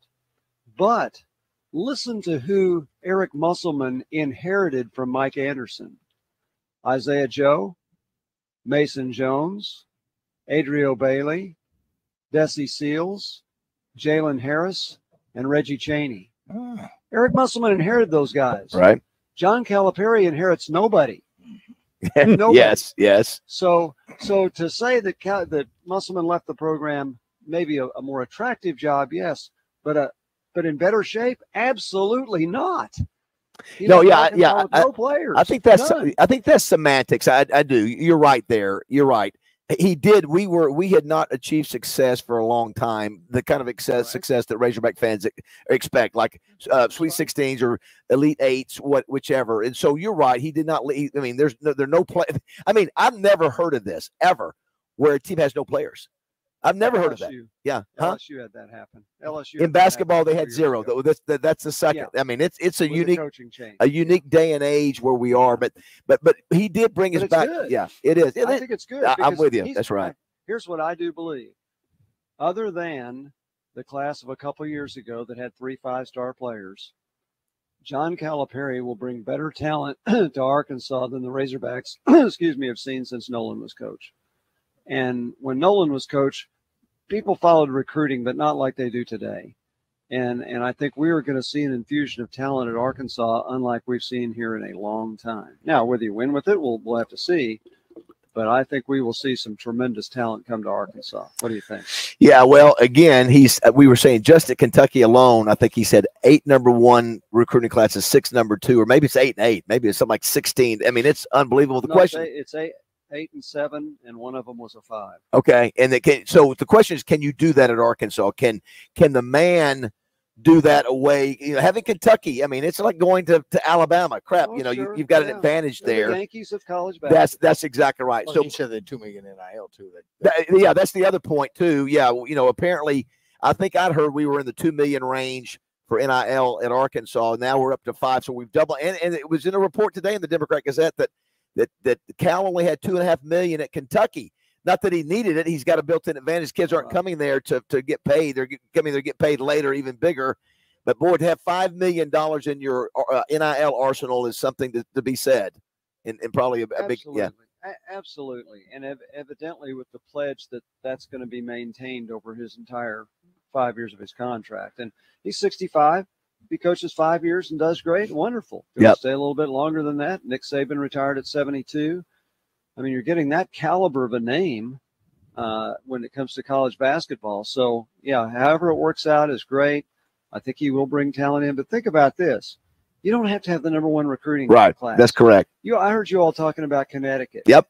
But listen to who Eric Musselman inherited from Mike Anderson. Isaiah Joe, Mason Jones, Adrio Bailey, Desi Seals, Jalen Harris, and Reggie Chaney. Eric Musselman inherited those guys. Right. John Calipari inherits nobody. Nobody. Yes, yes. So, so to say that Cal- that Musselman left the program, maybe a, a more attractive job, yes, but uh, but in better shape, absolutely not. He No, left yeah, I- Arkansas yeah. with I, no players. I think that's None. I think that's semantics. I, I do. You're right there. You're right. He did. We were. We had not achieved success for a long time. The kind of success success that Razorback fans ex- expect, like uh, Sweet Sixteens or Elite Eights, what whichever. And so you're right. He did not leave. I mean, there's no, there are no play. I mean, I've never heard of this ever, where a team has no players. I've never heard of that. L S U. Yeah. Huh? L S U had that happen. L S U In had that happen basketball, they a had few years zero. ago. Though that's that, that's the second. I mean, it's it's a With a unique coaching change. a unique day and age where we are. But but but he did bring But us it's back. good. Yeah, it is. It I is. think it's good. I, I'm because with you. he's- That's right. Here's what I do believe. Other than the class of a couple years ago that had three five-star players, John Calipari will bring better talent to Arkansas than the Razorbacks, excuse me, have seen since Nolan was coach. And when Nolan was coach, people followed recruiting, but not like they do today. And and I think we are going to see an infusion of talent at Arkansas, unlike we've seen here in a long time. Now, whether you win with it, we'll we'll have to see. But I think we will see some tremendous talent come to Arkansas. What do you think? Yeah, well, again, he's. We were saying just at Kentucky alone, I think he said eight number one recruiting classes, six number two, or maybe it's eight and eight, maybe it's something like sixteen. I mean, it's unbelievable. The No, question, it's eight, it's eight, eight and seven, and one of them was a five. okay, and they can. So the question is, can you do that at Arkansas? Can can the man do that away? You know, having Kentucky, I mean, it's like going to, to Alabama. Crap, Oh, you know, sure, you, you've got yeah. an advantage They're the there. Yankees of college basketball. That's that's exactly right. Well, So he said they had two million in I L too. That, That- yeah, that's the other point too. Yeah, well, you know, apparently, I think I'd heard we were in the two million range for N I L at Arkansas. Now we're up to five, so we've doubled. And, and it was in a report today in the Democrat Gazette that that that Cal only had two and a half million at Kentucky. Not that he needed it; he's got a built-in advantage. Kids aren't coming there to to get paid; they're get- coming there to get paid later, even bigger. But boy, to have five million dollars in your uh, N I L arsenal is something to, to be said, and, and probably a, a big yeah. A- absolutely. And ev- evidently with the pledge that that's going to be maintained over his entire five years of his contract. And he's sixty-five. He coaches five years and does great. Wonderful. He'll Yep. stay a little bit longer than that. Nick Saban retired at seventy-two. I mean, you're getting that caliber of a name uh, when it comes to college basketball. So, yeah, however it works out is great. I think he will bring talent in. But think about this. You don't have to have the number one recruiting Right, class. that's correct. You, I heard you all talking about Connecticut. Yep.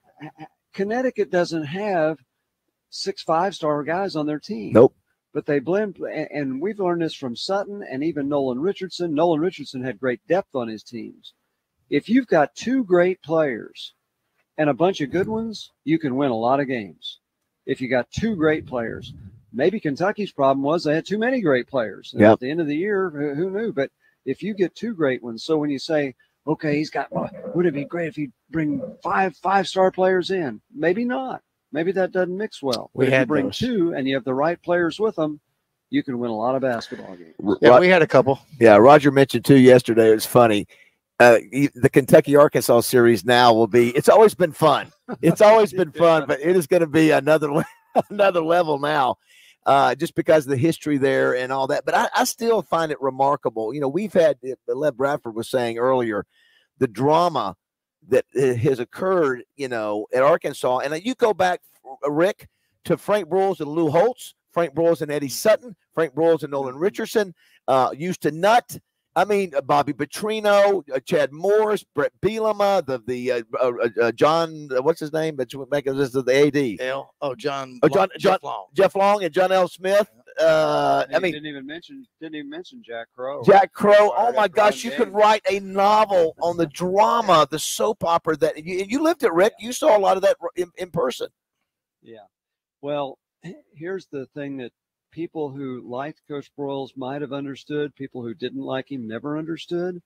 Connecticut doesn't have six five-star guys on their team. Nope. But they blend, and and we've learned this from Sutton and even Nolan Richardson. Nolan Richardson had great depth on his teams. If you've got two great players and a bunch of good ones, you can win a lot of games. If you got two great players, maybe Kentucky's problem was they had too many great players. And Yep. at the end of the year, who who knew? But if you get two great ones, so when you say, okay, he's got, well, would it be great if he'd bring five five-star players in? Maybe not. Maybe that doesn't mix well. We But if you had bring those. two and you have the right players with them, you can win a lot of basketball games. Yeah, Ro- we had a couple. Yeah, Roger mentioned too yesterday. It was funny. uh, the Kentucky Arkansas series now will be. It's always been fun. It's always been fun, but it is going to be another another level now, uh, just because of the history there and all that. But I, I still find it remarkable. You know, we've had. Lev Bradford was saying earlier, the drama that has occurred, you know, at Arkansas, and you go back, Rick, to Frank Broyles and Lou Holtz, Frank Broyles and Eddie Sutton, Frank Broyles and Nolan Richardson, uh, used to Nutt. I mean, uh, Bobby Petrino, uh, Chad Morris, Brett Bielema, the the uh, uh, uh, John, uh, what's his name? But this is the A D. L. Oh, John. Oh, John, Jeff John Long. Jeff Long and John L. Smith. Uh, I I mean, didn't even mention didn't even mention Jack Crow. Jack Crow. Oh my Ron gosh, you Gaines. could write a novel on the drama, the soap opera that you, you lived it, Rick. You saw a lot of that in, in person. Yeah. Well, here's the thing that people who liked Coach Broyles might have understood. People who didn't like him never understood.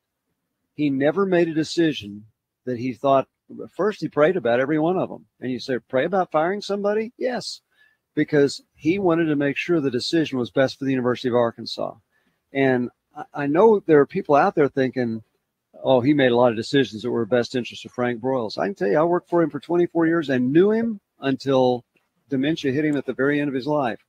He never made a decision that he thought. First, he prayed about every one of them. And you say, pray about firing somebody? Yes. Because he wanted to make sure the decision was best for the University of Arkansas. And I know there are people out there thinking, oh, he made a lot of decisions that were best interest of Frank Broyles. I can tell you, I worked for him for twenty-four years and knew him until dementia hit him at the very end of his life.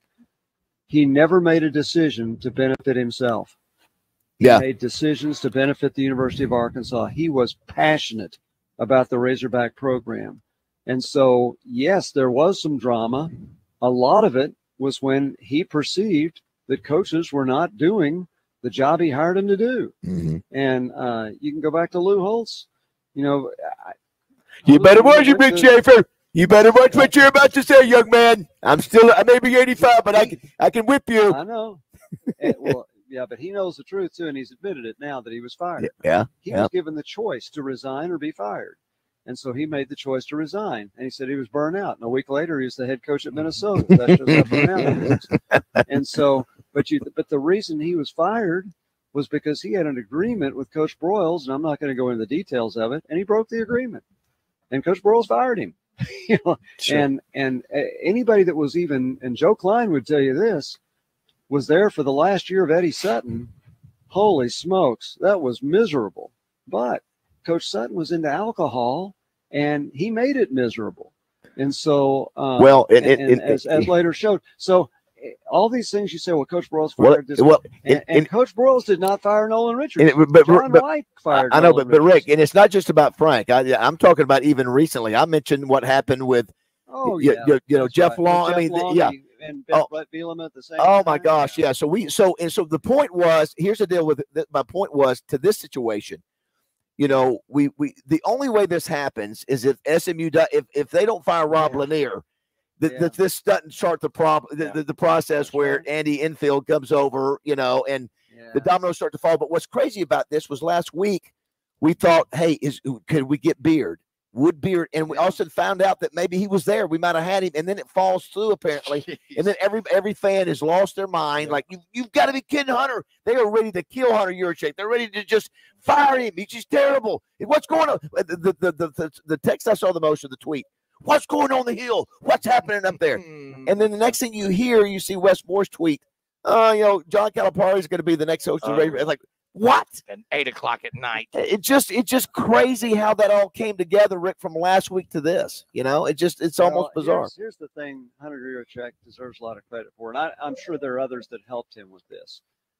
He never made a decision to benefit himself. He Yeah. made decisions to benefit the University of Arkansas. He was passionate about the Razorback program. And so, yes, there was some drama. A lot of it was when he perceived that coaches were not doing the job he hired them to do. Mm-hmm. And uh, you can go back to Lou Holtz. You know, I, You Lou better watch went it, Big to- Schaefer. You better watch what you're about to say, young man. I'm still, I may be eighty-five, but I can, I can whip you. I know. Eh, well, yeah, but he knows the truth too, and he's admitted it now that he was fired. Yeah, He yeah. was given the choice to resign or be fired. And so he made the choice to resign. And he said he was burnt out. And a week later, he was the head coach at Minnesota. That shows how burnt out he was. And so, but you, but the reason he was fired was because he had an agreement with Coach Broyles, and I'm not going to go into the details of it. And he broke the agreement, and Coach Broyles fired him. you know, Sure. and and uh, anybody that was even, and Joe Klein would tell you this, was there for the last year of Eddie Sutton. Holy smokes, that was miserable. But Coach Sutton was into alcohol, and he made it miserable. And so, uh, Well, it- and, it- and it- as, as later showed, so eh, all these things you say, well, Coach Broyles Well, fired this, well, and, and- and and- Coach Broyles did not fire Nolan And Richardson. it- but, John but- White fired. I know, Nolan but, but Rick, Richardson. and it's not just about Frank. I, I'm talking about even recently. I mentioned what happened with, Oh you, yeah, you, you know, that's Jeff right. With Long. I Jeff mean, Long yeah. and Oh. Brett Bielema at the same Oh time. my gosh, yeah. So we, so and so the point was, here's the deal with it. My point was to this situation. You know, we we the only way this happens is if S M U does, if if they don't fire Rob Lanier, that that this doesn't start the problem the, the, the process where Andy Enfield comes over, you know, and the dominoes start to fall. But what's crazy about this was last week we thought, hey, is could we get Beard? Would Beard, and we also found out that maybe he was there. We might have had him, and then it falls through apparently. And then every every fan has lost their mind. Like you, you've got to be kidding Hunter. They are ready to kill Hunter Yurchek. They're ready to just fire him. He's just terrible. What's going on? The the the the, the text I saw the most of the tweet. What's going on the hill? What's happening up there? And then the next thing you hear, you see Wes Moore's tweet. Uh, you know, John Calipari is going to be the next coach of the Ravens. It's like, what? At eight o'clock at night. It just it's just crazy how that all came together, Rick, from last week to this. You know, it just it's almost Well, bizarre. Here's, here's the thing Hunter Yurchek deserves a lot of credit for, and I, I'm sure there are others that helped him with this.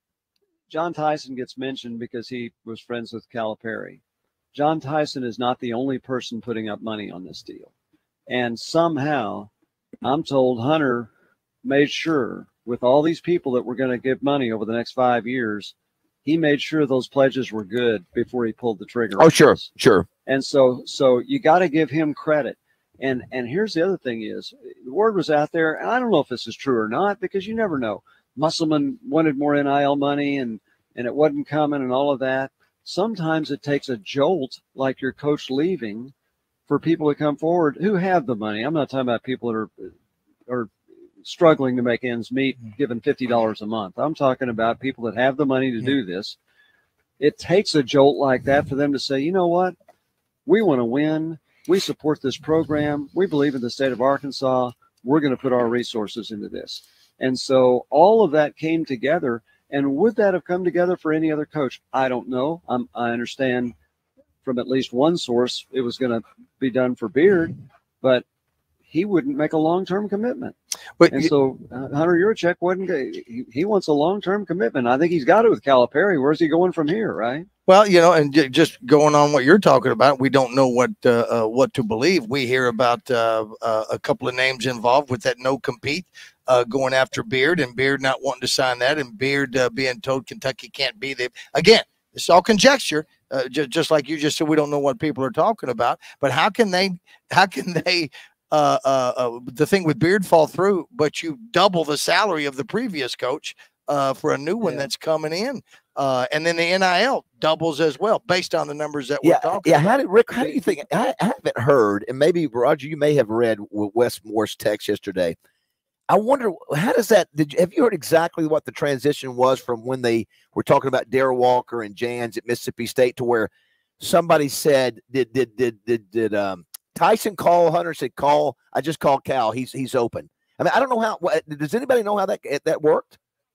John Tyson gets mentioned because he was friends with Calipari. John Tyson is not the only person putting up money on this deal. And somehow, I'm told Hunter made sure with all these people that were going to give money over the next five years, he made sure those pledges were good before he pulled the trigger. Oh, on sure, this. sure. And so, so you got to give him credit. And and here's the other thing is the word was out there, and I don't know if this is true or not because you never know. Musselman wanted more N I L money, and and it wasn't coming, and all of that. Sometimes it takes a jolt, like your coach leaving, for people to come forward who have the money. I'm not talking about people that are are struggling to make ends meet, given fifty dollars a month. I'm talking about people that have the money to do this. It takes a jolt like that for them to say, you know what? We want to win. We support this program. We believe in the state of Arkansas. We're going to put our resources into this. And so all of that came together. And would that have come together for any other coach? I don't know. I'm, I understand from at least one source it was going to be done for Beard, but he wouldn't make a long-term commitment. But and so uh, Hunter Yurachek wasn't. He, he wants a long-term commitment. I think he's got it with Calipari. Where's he going from here, right? Well, you know, and j- just going on what you're talking about, we don't know what uh, uh, what to believe. We hear about uh, uh, a couple of names involved with that no compete uh, going after Beard, and Beard not wanting to sign that, and Beard uh, being told Kentucky can't be there. Again, it's all conjecture. Uh, just just like you just said, we don't know what people are talking about. But how can they? How can they? Uh, uh, uh, the thing with Beard fall through, but you double the salary of the previous coach uh, for a new one Yeah. that's coming in. Uh, and then the N I L doubles as well, based on the numbers that Yeah, we're talking yeah. about. How did Rick? How do you think? I, I haven't heard, and maybe Roger, you may have read Wes Moore's text yesterday. I wonder how does that? Did you, have you heard exactly what the transition was from when they were talking about Darrell Walker and Jans at Mississippi State to where somebody said, "Did did did did did um, Tyson call Hunter?" Said, "Call. I just called Cal. He's he's open." I mean, I don't know how. What, does anybody know how that that worked?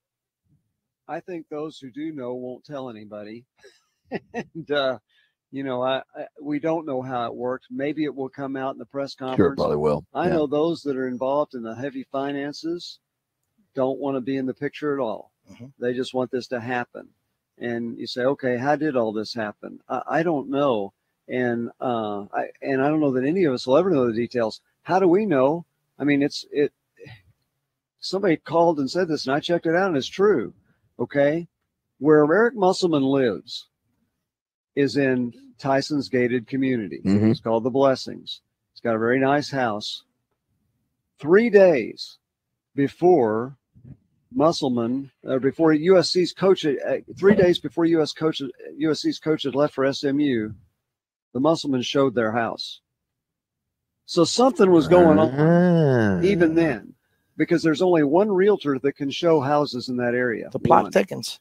I think those who do know won't tell anybody. and, uh, you know, I, I we don't know how it worked. Maybe it will come out in the press conference. Sure, probably will. I Yeah. know those that are involved in the heavy finances don't want to be in the picture at all. Mm-hmm. They just want this to happen. And you say, okay, how did all this happen? I, I don't know. And uh, I and I don't know that any of us will ever know the details. How do we know? I mean, it's it. Somebody called and said this, and I checked it out, and it's true. Okay, where Eric Musselman lives is in Tyson's gated community. Mhm. It's called the Blessings. It's got a very nice house. Three days before Musselman, or before U S C's coach, uh, three days before U S coach, U S C's coach had left for S M U, the Musselman showed their house. So something was going on even then, because there's only one realtor that can show houses in that area. The plot One. thickens.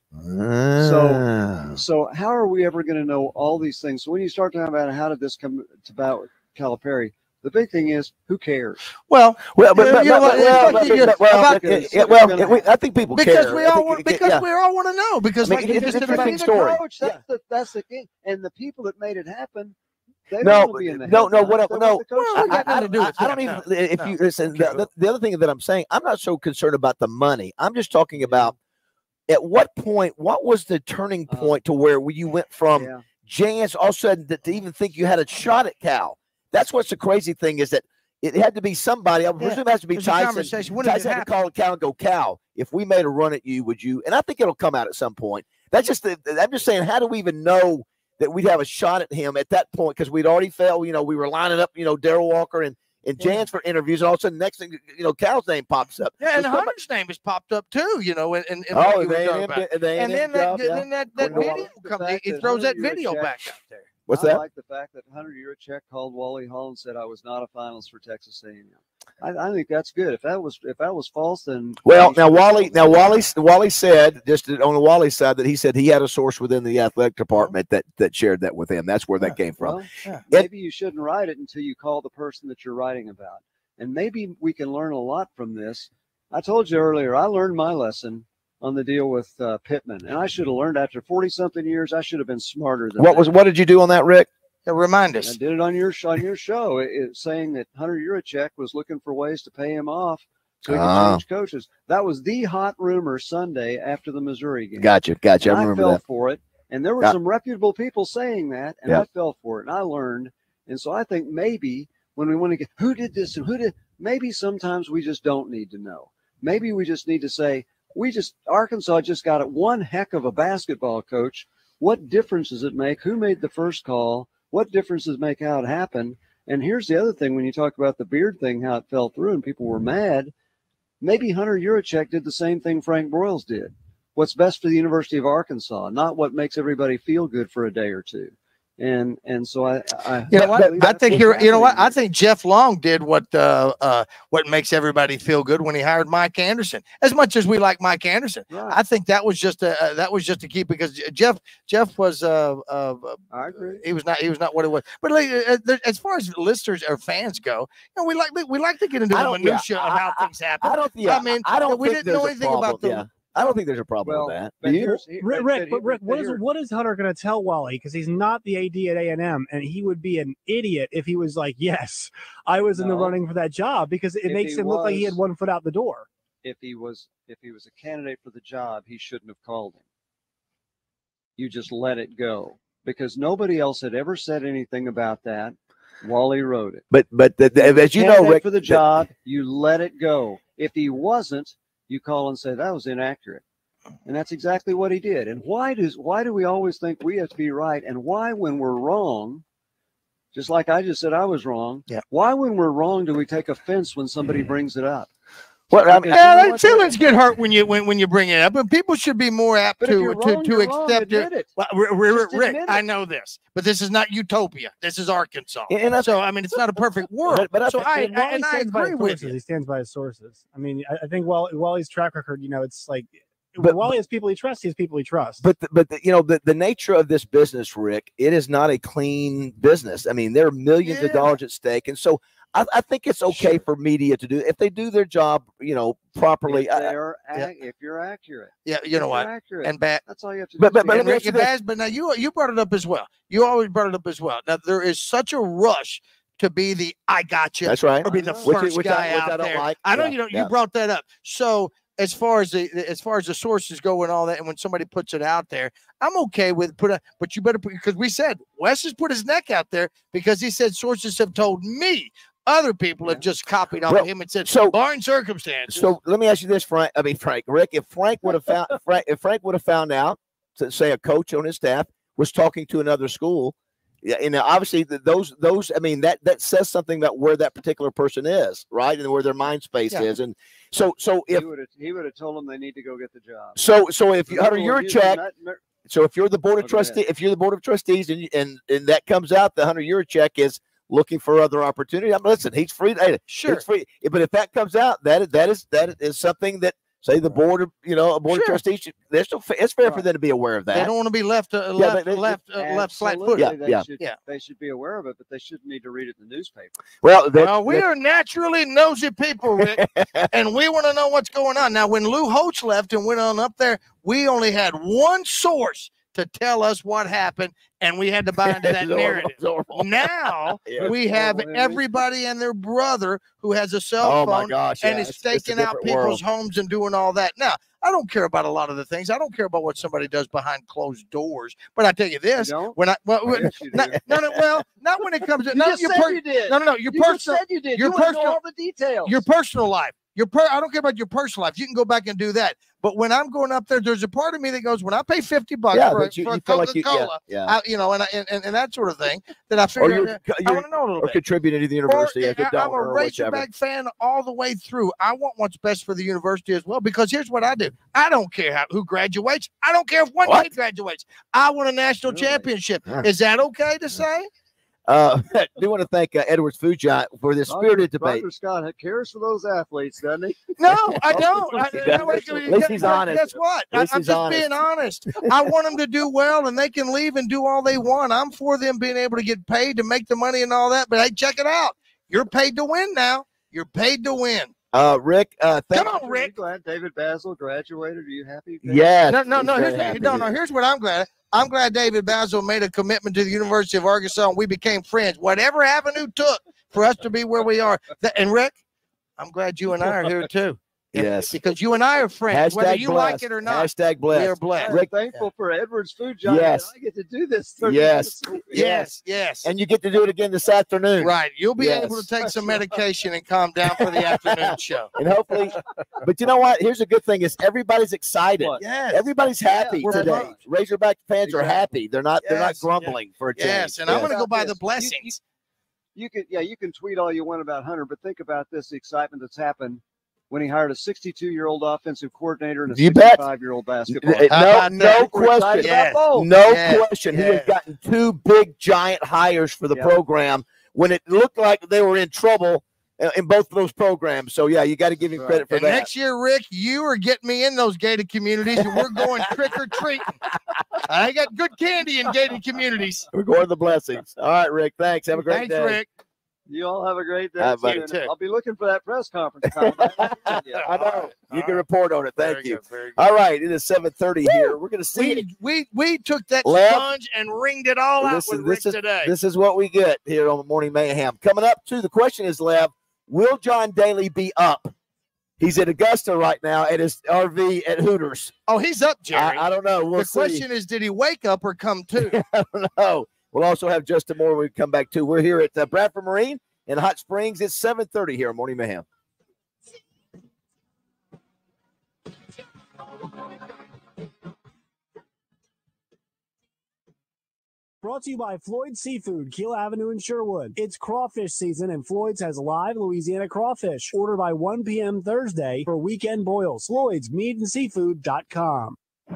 So, so how are we ever going to know all these things? So when you start talking about how did this come about Calipari, the big thing is who cares? Well, Well, but, you but, know but, what, well, it's but, like you're- but, well, about- it- it- well, it- we- I think people because care. we I all think want, it- because yeah. we all want to know. Because I mean, like it's you just an said about interesting the story. Coach, that's the that's the thing. And the people that made it happen, they don't No, want to be in the no, no. headlines. What? I- They No, want the coach I, to be I, happy. I, I, I don't even. If you listen, the, the, the other thing that I'm saying, I'm not so concerned about the money. I'm just talking about at what point. What was the turning point to where you went from Yeah. Jans all of a sudden to, to even think you had a shot at Cal? That's what's the crazy thing is that it had to be somebody. I presume it has to be There's a Tyson. conversation. When did Tyson it had to happen? call Cal and go, Cal, if we made a run at you, would you? And I think it'll come out at some point. That's just the, I'm just saying, how do we even know that we'd have a shot at him at that point? Because we'd already felt, you know, we were lining up, you know, Darrell Walker and, and Jans for interviews, and all of a sudden, next thing, you know, Cal's name pops up. Yeah, and So somebody- Hunter's name has popped up too, you know, and, and, and Oh, what you the were A and talking M about. the- the and A and M then that, job, yeah. then that, that Well, I video like the comes, fact he that throws Hunter that video Yurachek- back out there. What's I that? like the fact that Hunter Yurachek called Wally Hall and said I was not a finalist for Texas A and M. I, I think that's good. If that was if that was false, then Well, he now should have Wally, told now me. Wally, Wally said just on the Wally side that he said he had a source within the athletic department that that shared that with him. That's where that came from. Well, maybe you shouldn't write it until you call the person that you're writing about, and maybe we can learn a lot from this. I told you earlier, I learned my lesson on the deal with uh, Pittman, and I should have learned after forty something years. I should have been smarter than What that. was what did you do on that, Rick? Yeah, remind I us. did it on your on your show, it, it, saying that Hunter Yurachek was looking for ways to pay him off so he could Ah. change coaches. That was the hot rumor Sunday after the Missouri game. Gotcha, gotcha. And I I, remember fell that. for it, and there were Yeah. some reputable people saying that, and Yeah. I fell for it, and I learned. And so I think maybe when we want to get who did this and who did, maybe sometimes we just don't need to know. Maybe we just need to say we just Arkansas just got it one heck of a basketball coach. What difference does it make? Who made the first call? What difference does it make how it happened? And here's the other thing: when you talk about the Beard thing, how it fell through and people were mad, maybe Hunter Yurachek did the same thing Frank Broyles did. What's best for the University of Arkansas, not what makes everybody feel good for a day or two. And and so I, I You know what? believe I that's think what's you're. You know what? happening. I think Jeff Long did what uh, uh, what makes everybody feel good when he hired Mike Anderson. As much as we like Mike Anderson, Right. I think that was just a uh, that was just a key because Jeff Jeff was uh, uh I agree. he was not he was not what it was. But like, uh, there- as far as listeners or fans go, you know, we like we like to get into I the don't- minutia yeah, of how things happen. I don't. Yeah, I mean, I don't we think didn't know there's a anything about the. problem, yeah. I don't think there's a problem Well, with that. but Do you? here's- here- Rick, but Rick, here- but Rick, but what is here- what is Hunter going to tell Wally? Because he's not the A D at A and M, and he would be an idiot if he was like, "Yes, I was in the No. running for that job," because it If makes he him look like he had was- one foot out the door. If he was if he was a candidate for the job, he shouldn't have called him. You just let it go because nobody else had ever said anything about that. Wally wrote it. But but the, the, He was as you a know, candidate Rick, for the job, you let it go. If he wasn't, you call and say that was inaccurate. And that's exactly what he did. And why does why do we always think we have to be right? And why, when we're wrong, just like I just said I was wrong, yeah. why when we're wrong do we take offense when somebody brings it up? Well, I mean, Yeah, like, feelings get hurt when you when, when you bring it up, but people should be more apt But if to you're to, wrong, to you're wrong. accept Admit it. it. Well, Rick, Rick, Just Rick, admit I it. know this, but this is not utopia. This is Arkansas. And that's- so I mean, it's not a perfect world. But- but I so think- I, And I Wally and I stands by agree his with sources. you. He stands by his sources. I mean, I, I think Wally, Wally's track record, you know, it's like But- Wally has people he trusts. He has people he trusts. But the, but the, you know the, the nature of this business, Rick, it is not a clean business. I mean, there are millions of Yeah. dollars at stake, and so I, I think it's okay for media to do if they do their job, you know, properly. If, I- they are yeah. ac- if you're accurate. Yeah, you know If what? you're accurate. And bad. That's all you have to do. But- is but- be but let And me accurate. ask you Rick, this. Baz, but now you you brought it up as well. You always brought it up as well. Now there is such a rush to be the I got you That's right. or be the Which- first which I- guy which out I don't there. like. I know Yeah, you don't. yeah. You brought that up. So as far as the as far as the sources go and all that, and when somebody puts it out there, I'm okay with put a. But you better put because we said Wes has put his neck out there because he said sources have told me. Other people have just copied off Well, of him and said, so- barring circumstances. So let me ask you this, Frank. I mean, Frank, Rick, if Frank would have found Frank, if Frank would have found out, to say a coach on his staff was talking to another school, yeah, and obviously th- those those I mean that that says something about where that particular person is, right, and where their mind space Yeah. is, and so so if he would have he would have told them they need to go get the job. so so if you Hunter, People you're a using check. that mer- So if you're the board of Oh, go ahead. trustees, if you're the board of trustees, and and and that comes out, the Hunter, your check is looking for other opportunity. I mean, listen, he's free. Hey, Sure. he's free. But if that comes out, that is that is that is something that say the board of you know a board Sure. of trustees. should- They're still, it's fair for Right. them to be aware of They that. don't want to be left uh, Yeah, left they- they- left uh, left flat Absolutely, footed. Yeah, they yeah. should Yeah. they should be aware of it, but they shouldn't need to read it in the newspaper. Well, that, Well, we that- are naturally nosy people, Rick, and we want to know what's going on. Now, when Lou Holtz left and went on up there, we only had one source to tell us what happened, and we had to buy into that It's horrible, narrative. it's horrible. Now Yeah. we have horrible, isn't it? everybody and their brother who has a cell Oh my phone gosh, and yeah, is it's- it's a staking out different people's world. homes and doing all that. Now, I don't care about a lot of the things. I don't care about what somebody does behind closed doors. But I tell you this: don't? when I well, I when- guess you not, do. no, no, well, not when it comes to You not just your said per- you did. no, no, no, your You just personal, said you did. your You wanna know personal, all the details. your personal life. Your per I don't care about your personal life. You can go back and do that. But when I'm going up there, there's a part of me that goes, when I pay fifty bucks Yeah, for, but you- for a you feel like you- yeah, Coca-Cola, yeah. I- you know, and, I, and and that sort of thing, that I or figure you're, I you're want to know a little or bit. contributing to the university Or, as a I- I'm donor a or whichever. Razorback fan all the way through. I want what's best for the university as well, because here's what I do. I don't care how, who graduates. I don't care if one What? kid graduates. I want a national Really? championship. Yeah. Is that okay to say? Uh, I do want to thank uh, Edwards Food Giant for this spirited debate. Roger Scott cares for those athletes, doesn't he? No, I don't. I, He I, does. I, At least he's honest. Guess what? At I, least I'm he's just honest. being honest. I want them to do well, and they can leave and do all they want. I'm for them being able to get paid to make the money and all that. But hey, check it out. You're paid to win now. You're paid to win. Uh, Rick, uh, thank Come on, Are you Rick. glad David Basil graduated? Are you happy? Yes, No, no, he's no. very Here's, happy. no, no. Here's what I'm glad. I'm glad David Basil made a commitment to the University of Arkansas, and we became friends. Whatever avenue took for us to be where we are. That, and Rick, I'm glad you and I are here too. Yes. Because you and I are friends, Hashtag whether you like blessed. it or not. Hashtag blessed. We are blessed. I'm Rick- thankful for Edwards Food Giant. Yes. that I get to do this. thirty Yes. minutes a week. Yes, yes. And you get to do it again this afternoon. Right. You'll be Yes. able to take some medication and calm down for the afternoon show. And hopefully, but you know what? Here's a good thing: is everybody's excited. What? Yes. Everybody's happy we're today. pumped. Razorback fans are Exactly. happy. They're not. They're not Yes, grumbling for a change. Yes, and I'm going to Yes. go by Yes. the You- blessings. You can, yeah, you can tweet all you want about Hunter, but think about this: the excitement that's happened when he hired a sixty-two-year-old offensive coordinator and a You bet. sixty-five-year-old basketball. Uh, How No, about no that? We're excited question. Yes. about both. No Yes. question. He has Yes. gotten two big giant hires for the Yeah. program when it looked like they were in trouble uh, in both of those programs. So yeah, you got to give him Right. credit for And that. next year, Rick, you are getting me in those gated communities, and we're going trick or treating. I got good candy in gated communities. We're going to the blessings. All right, Rick. Thanks. Have a great Thanks, day. Rick. You all have a great day. Uh, too. buddy. I'll be looking for that press conference. Tom. I know. You can report on it. Thank you. All right. It is seven thirty here. We're going to see. We, we we took that Lev, sponge and ringed it all out This with is, Rick this, is, today. this is what we get here on the Morning Mayhem. Coming up, too, the question is, Lev, will John Daly be up? He's at Augusta right now at his R V at Hooters. Oh, he's up, Jerry. I, I don't know. We'll the see. question is, did he wake up or come to? I don't know. We'll also have Justin Moore when we come back, too. We're here at uh, Bradford Marine in Hot Springs. It's seven thirty here on Morning Mayhem. Brought to you by Floyd Seafood, Keel Avenue in Sherwood. It's crawfish season, and Floyd's has live Louisiana crawfish. Order by one p.m. Thursday for weekend boils. Floyd's Meat and Seafood dot com.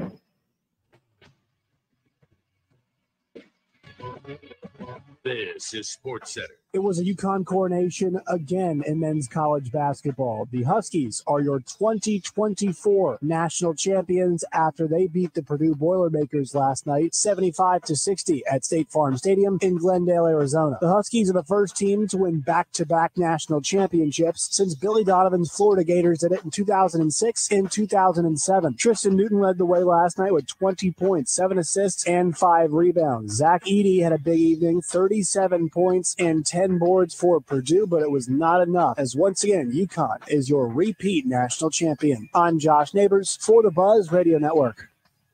This is Sports Center. It was a UConn coronation again in men's college basketball. The Huskies are your twenty twenty-four national champions after they beat the Purdue Boilermakers last night, seventy-five to sixty at State Farm Stadium in Glendale, Arizona. The Huskies are the first team to win back-to-back national championships since Billy Donovan's Florida Gators did it in two thousand six and two thousand seven. Tristan Newton led the way last night with twenty points, seven assists, and five rebounds. Zach Edey had a big evening, thirty-seven points and ten boards for Purdue, but it was not enough, as once again, UConn is your repeat national champion. I'm Josh Neighbors for the Buzz Radio Network.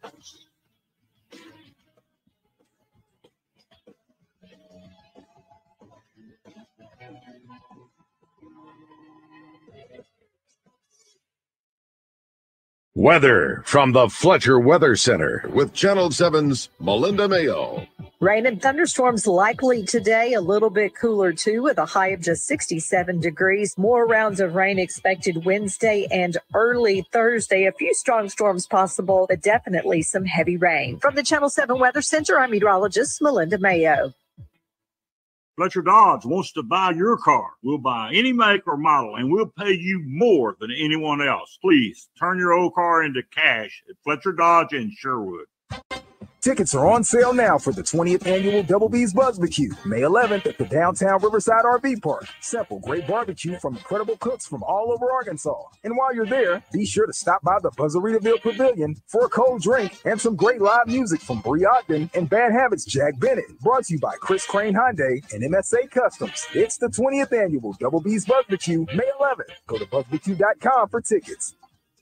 Weather from the Fletcher Weather Center with Channel seven's Melinda Mayo. Rain and thunderstorms likely today, a little bit cooler too, with a high of just sixty-seven degrees. More rounds of rain expected Wednesday and early Thursday. A few strong storms possible, but definitely some heavy rain. From the Channel seven Weather Center, I'm meteorologist Melinda Mayo. Fletcher Dodge wants to buy your car. We'll buy any make or model, and we'll pay you more than anyone else. Please turn your old car into cash at Fletcher Dodge in Sherwood. Tickets are on sale now for the twentieth annual Double B's Buzzbarbecue, May eleventh at the downtown Riverside R V Park. Simple, great barbecue from incredible cooks from all over Arkansas. And while you're there, be sure to stop by the Buzzeritaville Pavilion for a cold drink and some great live music from Bree Ogden and Bad Habits' Jack Bennett. Brought to you by Chris Crane Hyundai and M S A Customs. It's the twentieth annual Double B's Buzzbarbecue, May eleventh. Go to buzzbarbecue dot com for tickets.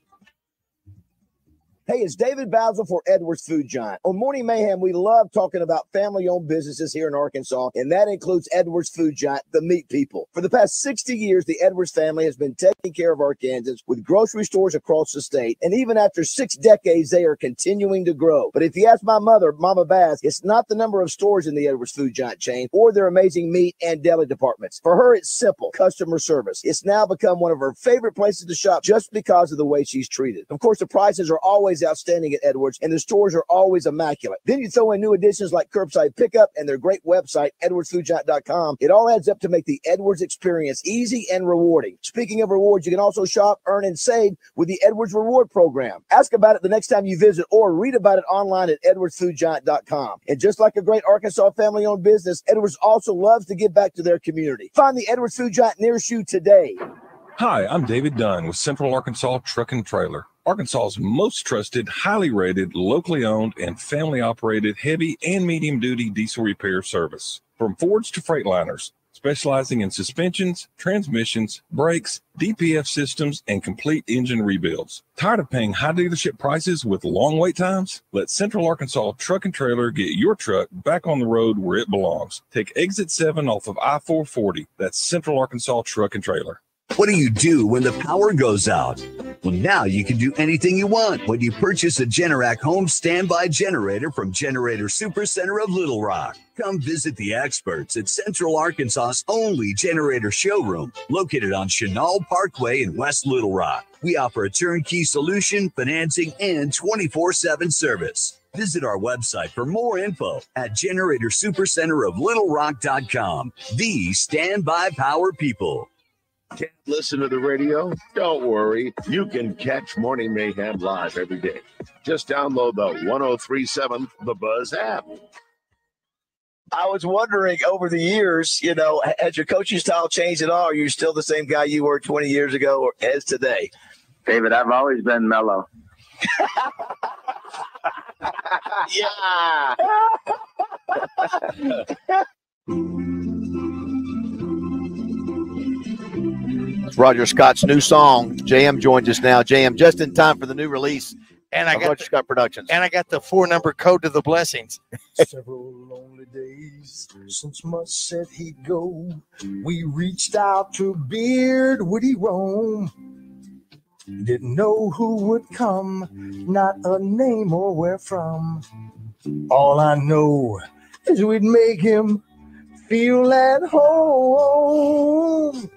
Hey, it's David Basil for Edwards Food Giant. On Morning Mayhem, we love talking about family-owned businesses here in Arkansas, and that includes Edwards Food Giant, the meat people. For the past sixty years, the Edwards family has been taking care of Arkansans with grocery stores across the state, and even after six decades, they are continuing to grow. But if you ask my mother, Mama Bass, it's not the number of stores in the Edwards Food Giant chain or their amazing meat and deli departments. For her, it's simple, customer service. It's now become one of her favorite places to shop just because of the way she's treated. Of course, the prices are always outstanding at Edwards, and the stores are always immaculate. Then you throw in new additions like curbside pickup and their great website, edwards food giant dot com. It all adds up to make the Edwards experience easy and rewarding. Speaking of rewards, you can also shop, earn, and save with the Edwards Reward Program. Ask about it the next time you visit or read about it online at edwards food giant dot com. And just like a great Arkansas family-owned business, Edwards also loves to give back to their community. Find the Edwards Food Giant nearest you today. Hi, I'm David Dunn with Central Arkansas Truck and Trailer, Arkansas's most trusted, highly rated, locally owned, and family-operated heavy and medium-duty diesel repair service. From Fords to Freightliners, specializing in suspensions, transmissions, brakes, D P F systems, and complete engine rebuilds. Tired of paying high dealership prices with long wait times? Let Central Arkansas Truck and Trailer get your truck back on the road where it belongs. Take exit seven off of I four forty. That's Central Arkansas Truck and Trailer. What do you do when the power goes out? Well, now you can do anything you want when you purchase a Generac home standby generator from Generator Supercenter of Little Rock. Come visit the experts at Central Arkansas's only generator showroom, located on Chenal Parkway in West Little Rock. We offer a turnkey solution, financing, and twenty-four seven service. Visit our website for more info at generator supercenter of little rock dot com. The standby power people. Can't listen to the radio? Don't worry. You can catch Morning Mayhem live every day. Just download the one oh three point seven The Buzz app. I was wondering over the years, you know, has your coaching style changed at all? Are you still the same guy you were twenty years ago or as today? David, I've always been mellow. Yeah. It's Roger Scott's new song. J M joins us now. J M, just in time for the new release. And I of got Roger the, Scott Productions. And I got the four number code to the blessings. Several lonely days since Mutt said he'd go. We reached out to Beard Woody Rome. Didn't know who would come, not a name or where from. All I know is we'd make him feel at home.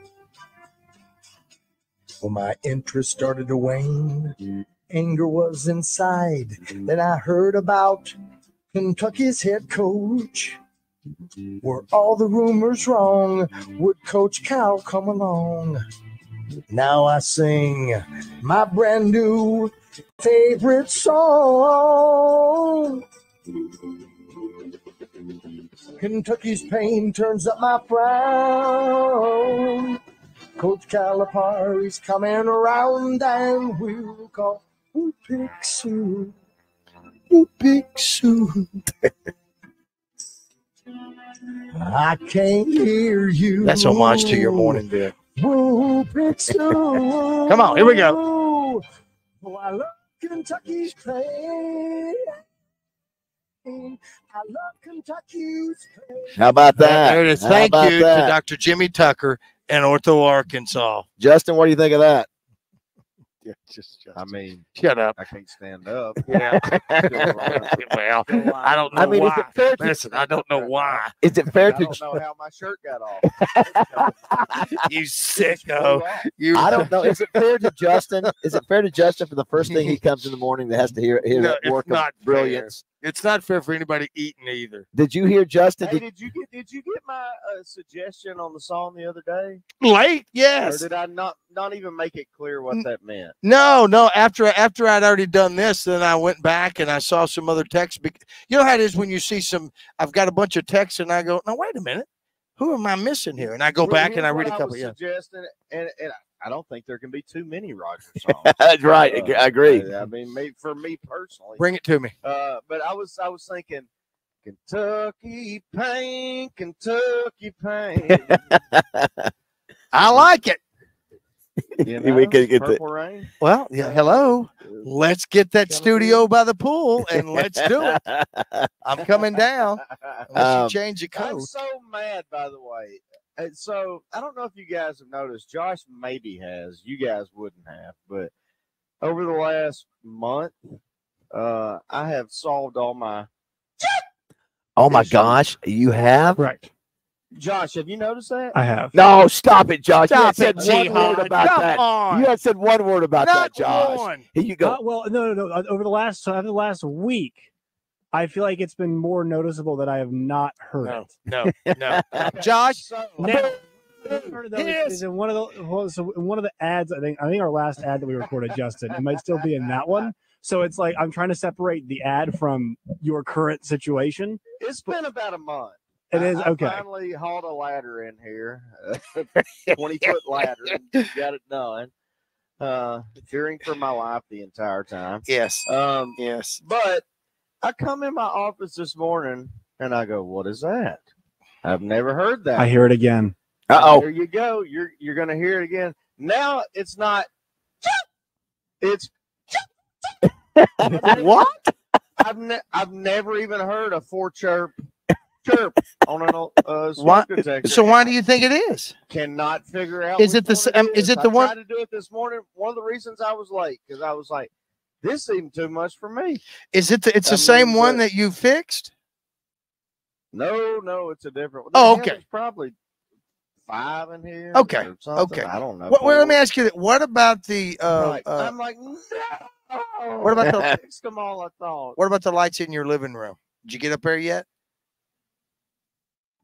Well, my interest started to wane. Anger was inside. Then I heard about Kentucky's head coach. Were all the rumors wrong? Would Coach Cal come along? Now I sing my brand new favorite song. Kentucky's pain turns up my frown. Coach Calipari's coming around and we'll call who pick soon. Who pick soon. I can't hear you. That's homage to your morning bit. Who pick soon. Come on, here we go. Oh, I love Kentucky's pain. I love Kentucky's pain. How about that? There it is. How Thank about you that? to Doctor Jimmy Tucker in Ortho, Arkansas. Justin, what do you think of that? Yeah, just, I mean, shut up. I can't stand up. Yeah. Well, I don't know I mean, is why. it fair to- Listen, I don't know why. Is it fair I to don't know how my shirt got off. You sicko. You. I don't know. Is it fair to Justin? Is it fair to Justin for the first thing he comes in the morning that has to hear hear No, that it's work not of brilliance? It's not fair for anybody eating either. Did you hear Justin? Hey, Did- did you get did you get my uh, suggestion on the song the other day? Late, yes. Or did I not not even make it clear what that meant? No, no. After after I'd already done this, then I went back and I saw some other texts. bec- You know how it is when you see some. I've got a bunch of texts and I go, no, wait a minute, who am I missing here? And I go Well, back and I here's read a what couple. was Yeah. suggesting, and, and I don't think there can be too many Roger songs. That's right. I Uh, agree. I mean, me, for me personally, Bring it to me. Uh, but I was I was thinking, Kentucky pain, Kentucky pain. I like it. You We know, could get the- Purple Rain. Well, yeah. Hello. Let's get that studio by the pool and let's do it. I'm coming down. Unless Um, you change the I'm code. so mad, by the way. And so I don't know if you guys have noticed. Josh maybe has. You guys wouldn't have, but over the last month, uh, I have solved all my. Oh my issues. gosh, you have? Right. Josh, have you noticed that? I have. No, stop it, Josh. Stop you had it, said one Jihad. word about Come that. on. You had said one word about Not that, Josh. one. Here you go. Uh, well, no, no, no. Uh, Over the last, so after the last week, I feel like it's been more noticeable that I have not heard No, it. no, no. Josh, Now, I've heard it, though, is- is in one of the well, so in one of the ads, I think I think our last ad that we recorded, Justin, it might still be in that one. So it's like I'm trying to separate the ad from your current situation. It's been about a month. It is I, okay. I finally hauled a ladder in here, a twenty foot ladder, and got it done. Uh, fearing for my life the entire time. yes, Um, yes. but I come in my office this morning and I go, "What is that? I've never heard that." I hear it again. Uh There you go. You're you're gonna hear it again. Now it's not. It's What? I've ne- I've never even heard a four chirp chirp on an uh, Why, smoke detector. so why do you think it is? Cannot figure out. Is which it the one s- um, is it the I one- tried to do it this morning. One of the reasons I was late because I was like, this seemed too much for me. Is it the, it's I the same mean, one but- that you fixed? No, no, it's a different one. Oh, Yeah, okay. There's probably five in here. Okay, or something. okay. I don't know. Well, well, let four. me ask you that. What about the uh, Like, uh I'm like, no. What about the- I fixed them all? I thought. what about the lights in your living room? Did you get up there yet?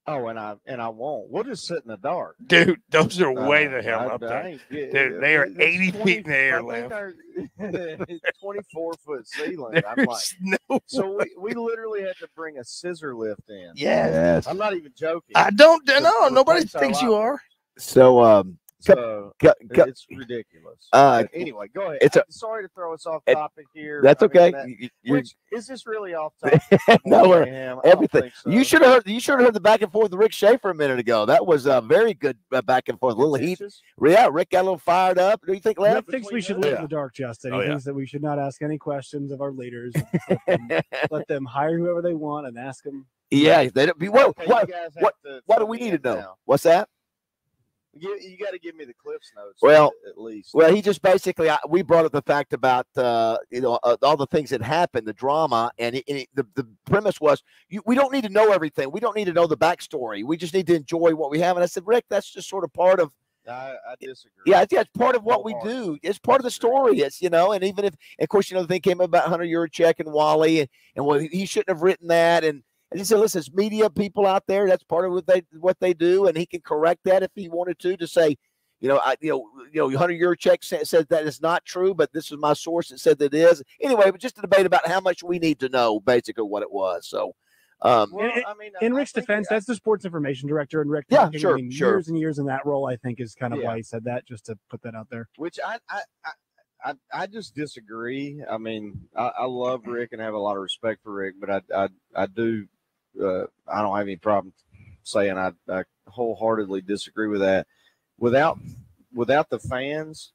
Oh, and I and I won't. We'll just sit in the dark, dude. Those are way Uh, the hell I- up I there. ain't get- Dude, they are it's eighty twenty feet in the air, I think Lev. our- twenty-four foot ceiling. I'm like, There's no so we, we literally had to bring a scissor lift in. Yes. Yes. I'm not even joking. I don't To know. Nobody replace our thinks you lot. are. So, um, So cut- cut- it's ridiculous. Uh, But anyway, go ahead. it's a- I'm sorry to throw us off it- topic here. that's I mean, okay. that- You- you're- which, is this really off topic? no, Or uh, mayhem? I don't everything. think so. You should have heard. You should have heard the back and forth with Rick Schaefer a minute ago. That was a very good uh, back and forth. A little heat. Yeah, Rick got a little fired up. Do you think, Lev? Rick thinks we should live in the dark, Justin. He Oh, yeah. thinks that we should not ask any questions of our leaders. Let them, let them hire whoever they want and ask them. Yeah, they don't be. What? Okay, you what? guys have What? to What do fill we me need in to know? now. What's that? You, you got to give me the Cliff's notes. Well, at least. Well, he just basically I, we brought up the fact about uh, you know uh, all the things that happened, the drama, and, it, and it, the the premise was you, we don't need to know everything. We don't need to know the backstory. We just need to enjoy what we have. And I said, Rick, that's just sort of part of. I, I disagree. Yeah, it's, yeah, it's part of what we do. It's part of the story. It's you know, and even if, of course, you know, the thing came about Hunter Yurachek and Wally, and, and well, he shouldn't have written that, and. And he said, "Listen, it's media people out there. That's part of what they what they do, and he can correct that if he wanted to. To say, you know, I, you know, you know, Hunter Yurachek said, said that is not true, but this is my source that said that it is. Anyway, but just a debate about how much we need to know, basically, what it was. So, um, in, in Rick's defense, that's the sports information director, and Rick, Yeah, talking, sure, I mean, sure. years and years in that role, I think, is kind of Yeah. why he said that. Just to put that out there. Which I I I, I, I just disagree. I mean, I, I love Rick and have a lot of respect for Rick, but I I, I do uh, I don't have any problem saying I, I wholeheartedly disagree with that. Without without the fans,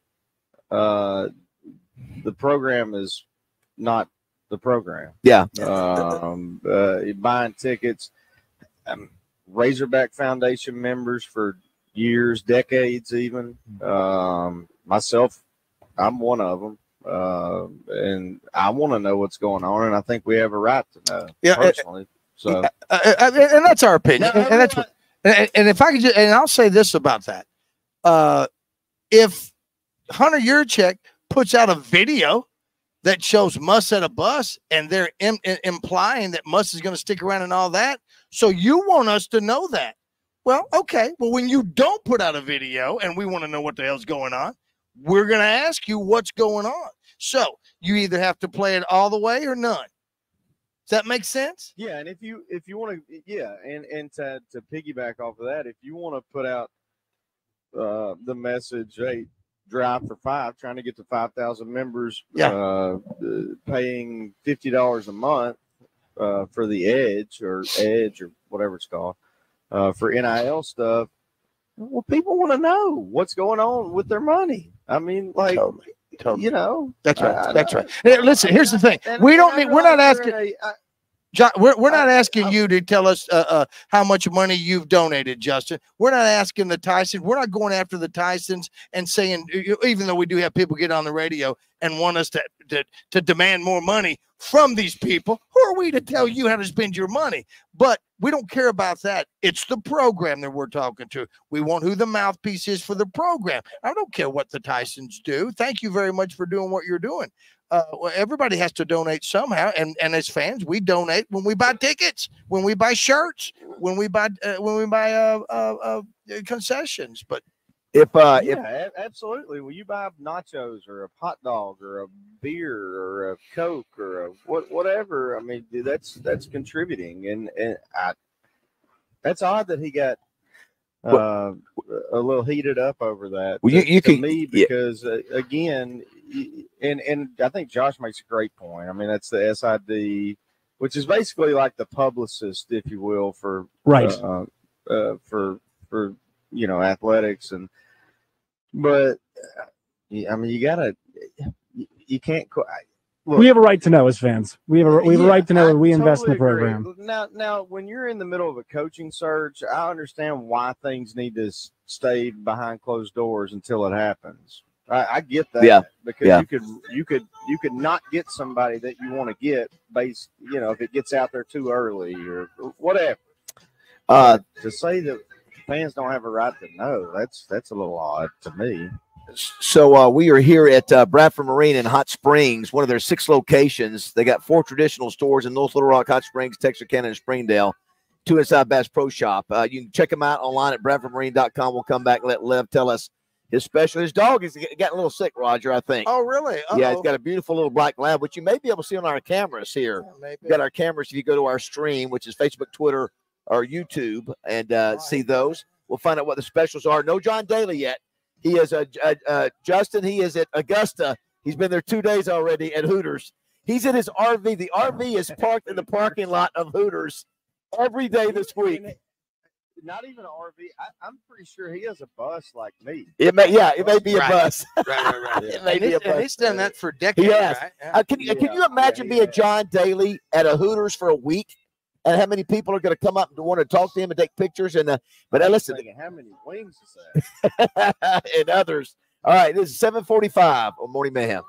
uh, the program is not the program. Yeah. Um, uh, buying tickets, um, Razorback Foundation members for years, decades, even. Um, myself, I'm one of them. Uh, and I want to know what's going on, and I think we have a right to know. Yeah, uh, personally. So, Uh, uh, uh, and that's our opinion. and, and that's what, and, and if I could just, and I'll say this about that. Uh, if Hunter Yurachek puts out a video that shows Muss at a bus and they're im- im- implying that Muss is going to stick around and all that, so you want us to know that. Well, okay. Well, when you don't put out a video and we want to know what the hell's going on, we're going to ask you what's going on. So you either have to play it all the way or none. Does that make sense? yeah, and if you if you want to, yeah, and and to to piggyback off of that, if you want to put out uh, the message, hey, drive for five, trying to get to five thousand members, Yeah. uh, uh, paying fifty dollars a month uh, for the Edge or Edge or whatever it's called uh, for N I L stuff. Well, people want to know what's going on with their money. I mean, like, Totally. Totally. you know, That's right. I- I- That's right. Hey, listen, here's the thing. And- We and don't I need. We're not realize asking. we're in a- I- John, we're, we're not asking you to tell us uh, uh, how much money you've donated, Justin. We're not asking the Tyson. We're not going after the Tysons and saying, even though we do have people get on the radio and want us to, to, to demand more money from these people, who are we to tell you how to spend your money? But we don't care about that. It's the program that we're talking to. We want who the mouthpiece is for the program. I don't care what the Tysons do. Thank you very much for doing what you're doing. Uh, well, everybody has to donate somehow, and and as fans, we donate when we buy tickets, when we buy shirts, when we buy uh, when we buy uh, uh, uh, concessions. But if uh, yeah, if a- absolutely. Will you buy nachos or a hot dog or a beer or a Coke or a what whatever? I mean, dude, that's that's contributing, and and I, that's odd that he got uh, a little heated up over that. Well, you- to- you to can- me yeah. because uh, again, y- and and I think Josh makes a great point. I mean, that's the S I D, which is basically like the publicist, if you will, for Right. uh, uh, for for you know athletics and. But uh, yeah, I mean, you gotta, you, you can't. qu- I- Look, we have a right to know as fans. We have a we have a yeah, right to know I when we invest in the totally agree. program. Now, now, when you're in the middle of a coaching search, I understand why things need to s- stay behind closed doors until it happens. I, I get that. Yeah, because yeah. you could, you could, you could not get somebody that you want to get based, you know, if it gets out there too early or whatever. Uh, to say that fans don't have a right to know, that's that's a little odd to me. So uh, we are here at uh, Bradford Marine in Hot Springs, one of their six locations. They got four traditional stores in North Little Rock, Hot Springs, Texarkana, and Springdale. to Inside Bass Pro Shop. Uh, you can check them out online at bradford marine dot com. We'll come back and let Lev tell us his special. His dog is getting a little sick, Roger, I think. Oh, really? Uh-oh. Yeah, he's got a beautiful little black lab, which you may be able to see on our cameras here. Yeah, We've got our cameras if you go to our stream, which is Facebook, Twitter, or YouTube, and uh, right. see those. We'll find out what the specials are. No John Daly yet. He is a, a, a Justin. He is at Augusta. He's been there two days already at Hooters. He's in his R V. The R V is parked in the parking lot of Hooters every day this week. Not even an R V. I, I'm pretty sure he has a bus like me. It may, yeah, it may be a Right. bus. Right, right, right. It may and, be he's, a bus. and he's done that for decades, He has. right? Yeah. Uh, can, you can you imagine being John Daly at a Hooters for a week, and how many people are going to come up and want to talk to him and take pictures? And uh, but uh, listen, Thinking, how many wings is that? and others. All right, this is seven forty-five on Morning Mayhem.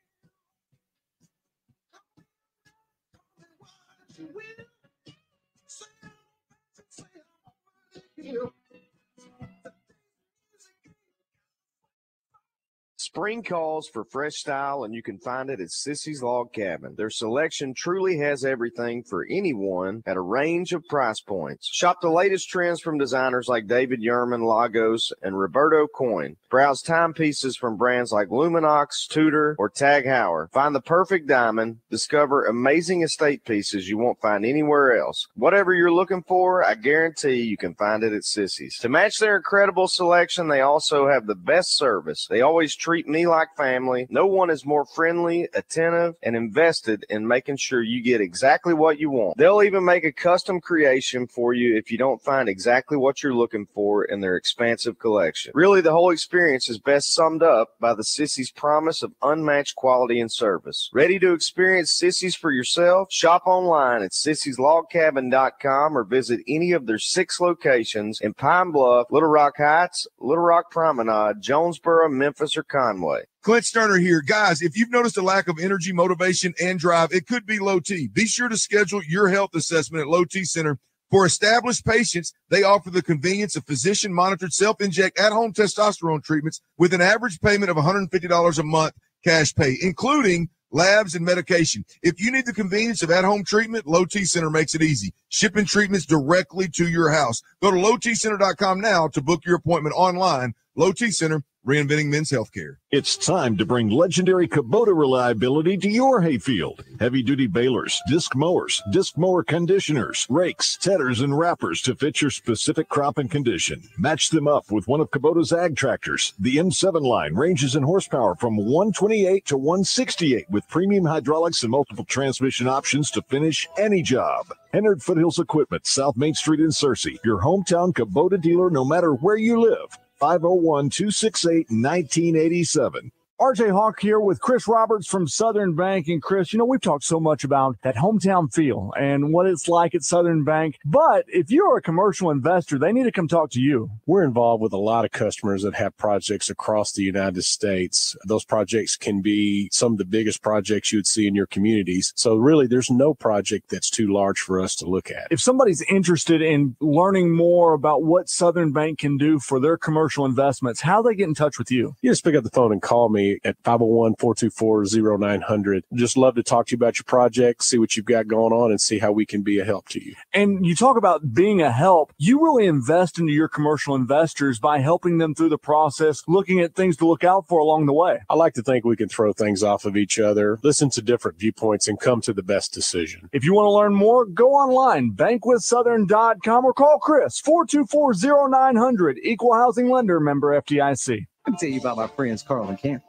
Spring calls for fresh style, and you can find it at Sissy's Log Cabin. Their selection truly has everything for anyone at a range of price points. Shop the latest trends from designers like David Yurman, Lagos, and Roberto Coin. Browse timepieces from brands like Luminox, Tudor, or Tag Heuer. Find the perfect diamond. Discover amazing estate pieces you won't find anywhere else. Whatever you're looking for, I guarantee you can find it at Sissy's. To match their incredible selection, they also have the best service. They always treat me like family. No one is more friendly, attentive, and invested in making sure you get exactly what you want. They'll even make a custom creation for you if you don't find exactly what you're looking for in their expansive collection. Really, the whole experience is best summed up by the Sissy's promise of unmatched quality and service. Ready to experience Sissy's for yourself? Shop online at sissys log cabin dot com or visit any of their six locations in Pine Bluff, Little Rock Heights, Little Rock Promenade, Jonesboro, Memphis, or Conway. Clint Sterner here. Guys, if you've noticed a lack of energy, motivation, and drive, it could be low T. Be sure to schedule your health assessment at Low T Center. For established patients, they offer the convenience of physician-monitored self-inject at-home testosterone treatments with an average payment of one hundred fifty dollars a month cash pay, including labs and medication. If you need the convenience of at-home treatment, Low T Center makes it easy. Shipping treatments directly to your house. Go to low t center dot com now to book your appointment online. Low T Center, reinventing men's healthcare. It's time to bring legendary Kubota reliability to your hayfield. Heavy-duty balers, disc mowers, disc mower conditioners, rakes, tedders, and wrappers to fit your specific crop and condition. Match them up with one of Kubota's ag tractors. The M seven line ranges in horsepower from one twenty-eight to one sixty-eight with premium hydraulics and multiple transmission options to finish any job. Hennard Foothills Equipment, South Main Street in Searcy. Your hometown Kubota dealer no matter where you live. five oh one, two six eight, nineteen eighty-seven. R J Hawk here with Chris Roberts from Southern Bank. And Chris, you know, we've talked so much about that hometown feel and what it's like at Southern Bank. But if you're a commercial investor, they need to come talk to you. We're involved with a lot of customers that have projects across the United States. Those projects can be some of the biggest projects you would see in your communities. So really, there's no project that's too large for us to look at. If somebody's interested in learning more about what Southern Bank can do for their commercial investments, how do they get in touch with you? You just pick up the phone and call me at five oh one, four two four, oh nine hundred. Just love to talk to you about your project, see what you've got going on, and see how we can be a help to you. And you talk about being a help. You really invest into your commercial investors by helping them through the process, looking at things to look out for along the way. I like to think we can throw things off of each other, listen to different viewpoints, and come to the best decision. If you want to learn more, go online, bank with southern dot com, or call Chris, four two four, oh nine hundred, Equal Housing Lender, member F D I C. Let me tell you about my friends Carl and Cam.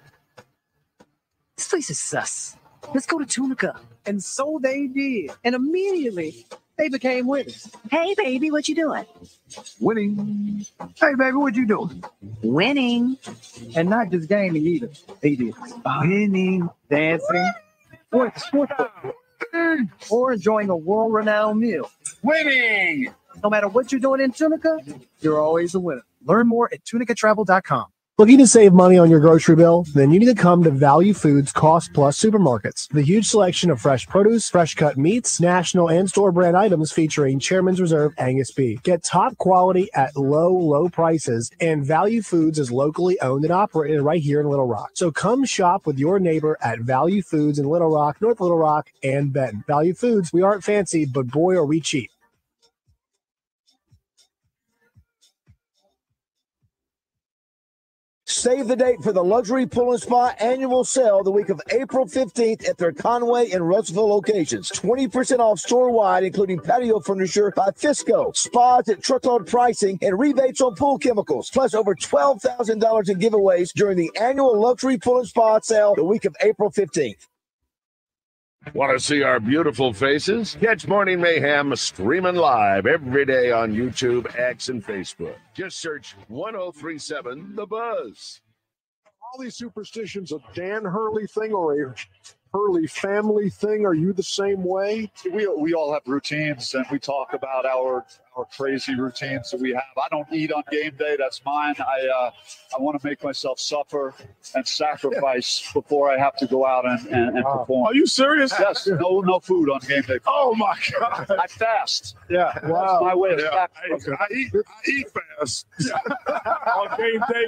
This place is sus. Let's go to Tunica. And so they did. And immediately, they became winners. Hey, baby, what you doing? Winning. Hey, baby, what you doing? Winning. And not just gaming either. They did spinning, dancing, what, what, or enjoying a world-renowned meal. Winning. No matter what you're doing in Tunica, you're always a winner. Learn more at tunica travel dot com. Looking to save money on your grocery bill? Then you need to come to Value Foods Cost Plus Supermarkets. The huge selection of fresh produce, fresh cut meats, national and store brand items featuring Chairman's Reserve Angus beef. Get top quality at low, low prices, and Value Foods is locally owned and operated right here in Little Rock. So come shop with your neighbor at Value Foods in Little Rock, North Little Rock, and Benton. Value Foods, we aren't fancy, but boy are we cheap. Save the date for the Luxury Pool and Spa annual sale the week of April fifteenth at their Conway and Russellville locations. twenty percent off store-wide, including patio furniture by Fisco, spas at truckload pricing, and rebates on pool chemicals, plus over twelve thousand dollars in giveaways during the annual Luxury Pool and Spa sale the week of April fifteenth. Want to see our beautiful faces? Catch Morning Mayhem streaming live every day on YouTube, X, and Facebook. Just search one oh three seven The Buzz. All these superstitions a Dan Hurley thing or a Hurley family thing? Are you the same way? We we all have routines, and we talk about our our crazy routines that we have. I don't eat on game day. That's mine. I uh, I want to make myself suffer and sacrifice before I have to go out and, and, and perform. Are you serious? Yes. No no food on game day. Oh my God! I fast. Yeah. Wow. That's my way of Yeah. sacrifice. I, I eat. I eat fast on game day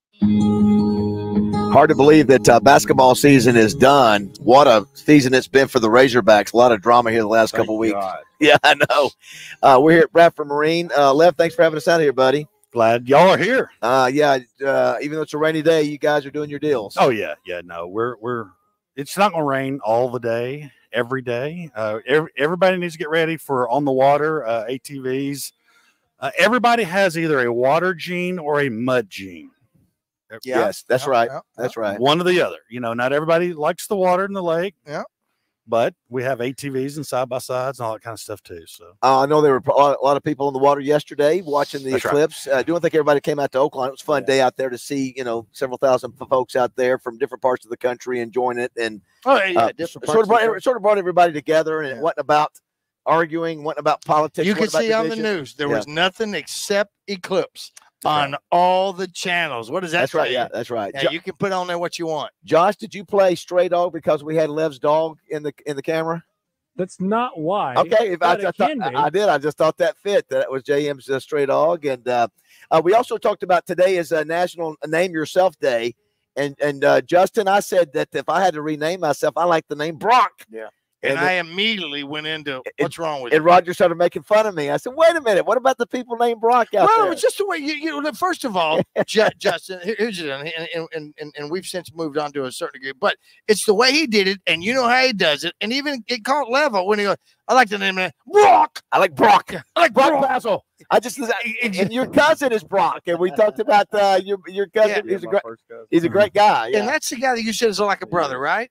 and. Hard to believe that uh, basketball season is done. What a season it's been for the Razorbacks. A lot of drama here the last Thank couple weeks. God. Yeah, I know. Uh, we're here at Bradford Marine. Uh, Lev, thanks for having us out here, buddy. Glad y'all are here. Uh, yeah, uh, even though it's a rainy day, you guys are doing your deals. Oh yeah, yeah. No, we're we're. It's not going to rain all the day, every day. Uh, every, everybody needs to get ready for on the water uh, A T Vs. Uh, everybody has either a water gene or a mud gene. Yeah. Yes, that's Yeah, right. yeah, That's right. One or the other. You know, not everybody likes the water in the lake. Yeah. But we have A T Vs and side by sides and all that kind of stuff too. So Uh, I know there were a lot, a lot of people in the water yesterday watching the That's right. eclipse. Uh, do you think everybody came out to Oakland? It was a fun day out there to see, you know, several thousand f- folks out there from different parts of the country enjoying it. And Oh, yeah, yeah, uh, different sort of parts brought, of the it sort of brought everybody together, and it wasn't about arguing, wasn't about politics. You can wasn't about see on the division. news there Yeah. was nothing except eclipse on all the channels. What does that That's right. say? Yeah, that's right. Yeah, Jo- you can put on there what you want. Josh, did you play Stray Dog because we had Lev's dog in the in the camera? That's not why. Okay, if I, but I, it thought, can be. I did. I just thought that fit. That it was J M's uh, Stray Dog, and uh, uh, we also talked about today is a National Name Yourself Day, and and uh, Justin, I said that if I had to rename myself, I like the name Brock. Yeah. And, And I it- immediately went into what's wrong with And you. Roger started making fun of me. I said, "Wait a minute, what about the people named Brock out Well, there?" it's just the way you, you know, first of all, Ju- Justin, here- here's it, and, and, and, and, and we've since moved on to a certain degree, but it's the way he did it, and you know how he does it, and even it caught level when he goes, I like the name of Brock. I like Brock. I like Brock Brock. Basil. I just and your cousin is Brock, and we talked about uh, your your cousin. Yeah. he's a great he's a great guy. Yeah. And that's the guy that you said is like a brother, right?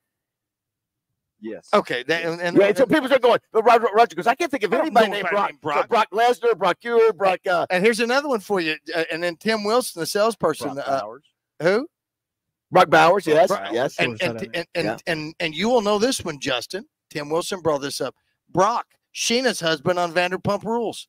Yes. Okay. That, and, and, yeah, so people are going, but Roger, Roger goes, I can't think of I don't anybody know named anybody Brock. named Brock. So Brock Lesnar, Brock Ewer, Brock. Uh, and here's another one for you. Uh, and then Tim Wilson, the salesperson. Brock Uh, Bowers. who? Brock Bowers, yes, Brock- yes. And and, and, and, Yeah. and and you will know this one, Justin. Tim Wilson brought this up. Brock, Sheena's husband on Vanderpump Rules.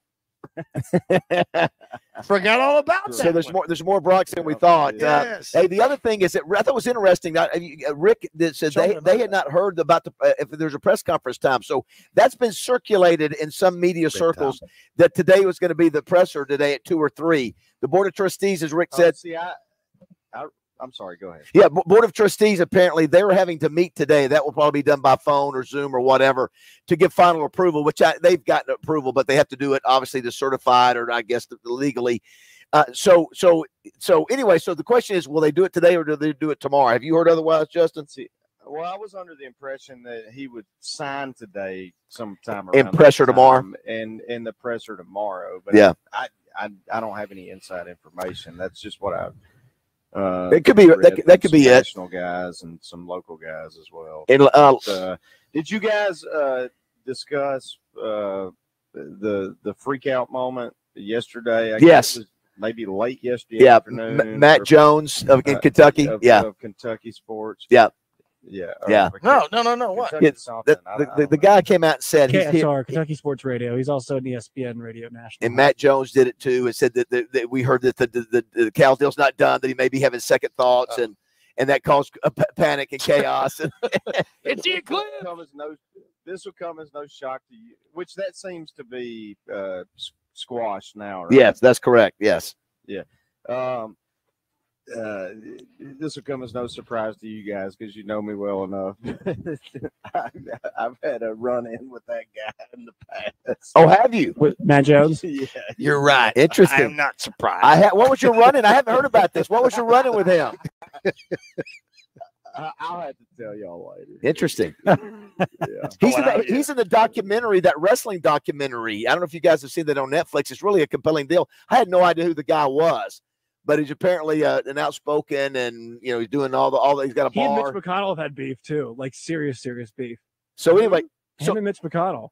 Forgot all about that. So there's one. more. There's more Brocks than we thought. Yes. Uh, hey, the other thing is that I thought it was interesting. That uh, Rick that said they, they had not heard about the uh, if there's a press conference time. So that's been circulated in some media circles that today was going to be the presser today at two or three. The board of trustees, as Rick Oh, said, see, I, I, I'm sorry. Go ahead. yeah, Bo- board of trustees apparently they were having to meet today. That will probably be done by phone or Zoom or whatever to give final approval. Which I, they've gotten approval, but they have to do it obviously to certified or I guess legally. Uh, so so so anyway, so the question is, will they do it today or do they do it tomorrow? Have you heard otherwise, Justin? See, well, I was under the impression that he would sign today sometime In around presser that tomorrow? time, and in the presser tomorrow. But Yeah. I, I I don't have any inside information. That's just what I. Uh, It could be- read that could- from that could be some it. National guys and some local guys as well. It'll, uh, But, uh, did you guys uh, discuss uh, the the freak out moment yesterday? I guess Yes. it was maybe late yesterday Yeah, afternoon. M- Matt or- Jones of in uh, Kentucky. of- yeah, of Kentucky sports. yeah, Yeah. yeah. No, no, no, no. What? Kentucky It's, something. the, I- the, I the, don't the guy came out and said he's K S R, Kentucky Sports Radio. He's also an E S P N Radio National. and Matt Jones did it too, and said that, that, that we heard that the, the, the, the Cal deal's not done, that he may be having second thoughts, and and that caused a p- panic and chaos. And It's the eclipse. come as no, this will come as no shock to you, which that seems to be uh, s- squashed now. Right? yes, that's correct. Yes, Yeah. Um, uh, this will come as no surprise to you guys because you know me well enough. I, I've had a run in with that guy in the past. Oh, have you? With Matt Jones? Yeah. You're right. Interesting. I am not surprised. I ha- what was your running? I haven't heard about this. What was your running with him? I- I'll have to tell y'all later. Interesting. Yeah. He's, Oh, in the, yeah. he's in the documentary, that wrestling documentary. I don't know if you guys have seen that on Netflix. It's really a compelling deal. I had no idea who the guy was, but he's apparently uh, an outspoken, and you know he's doing all the all. The, he's got a He and bar. Mitch McConnell have had beef too, like serious, serious beef. So anyway, Him so and Mitch McConnell.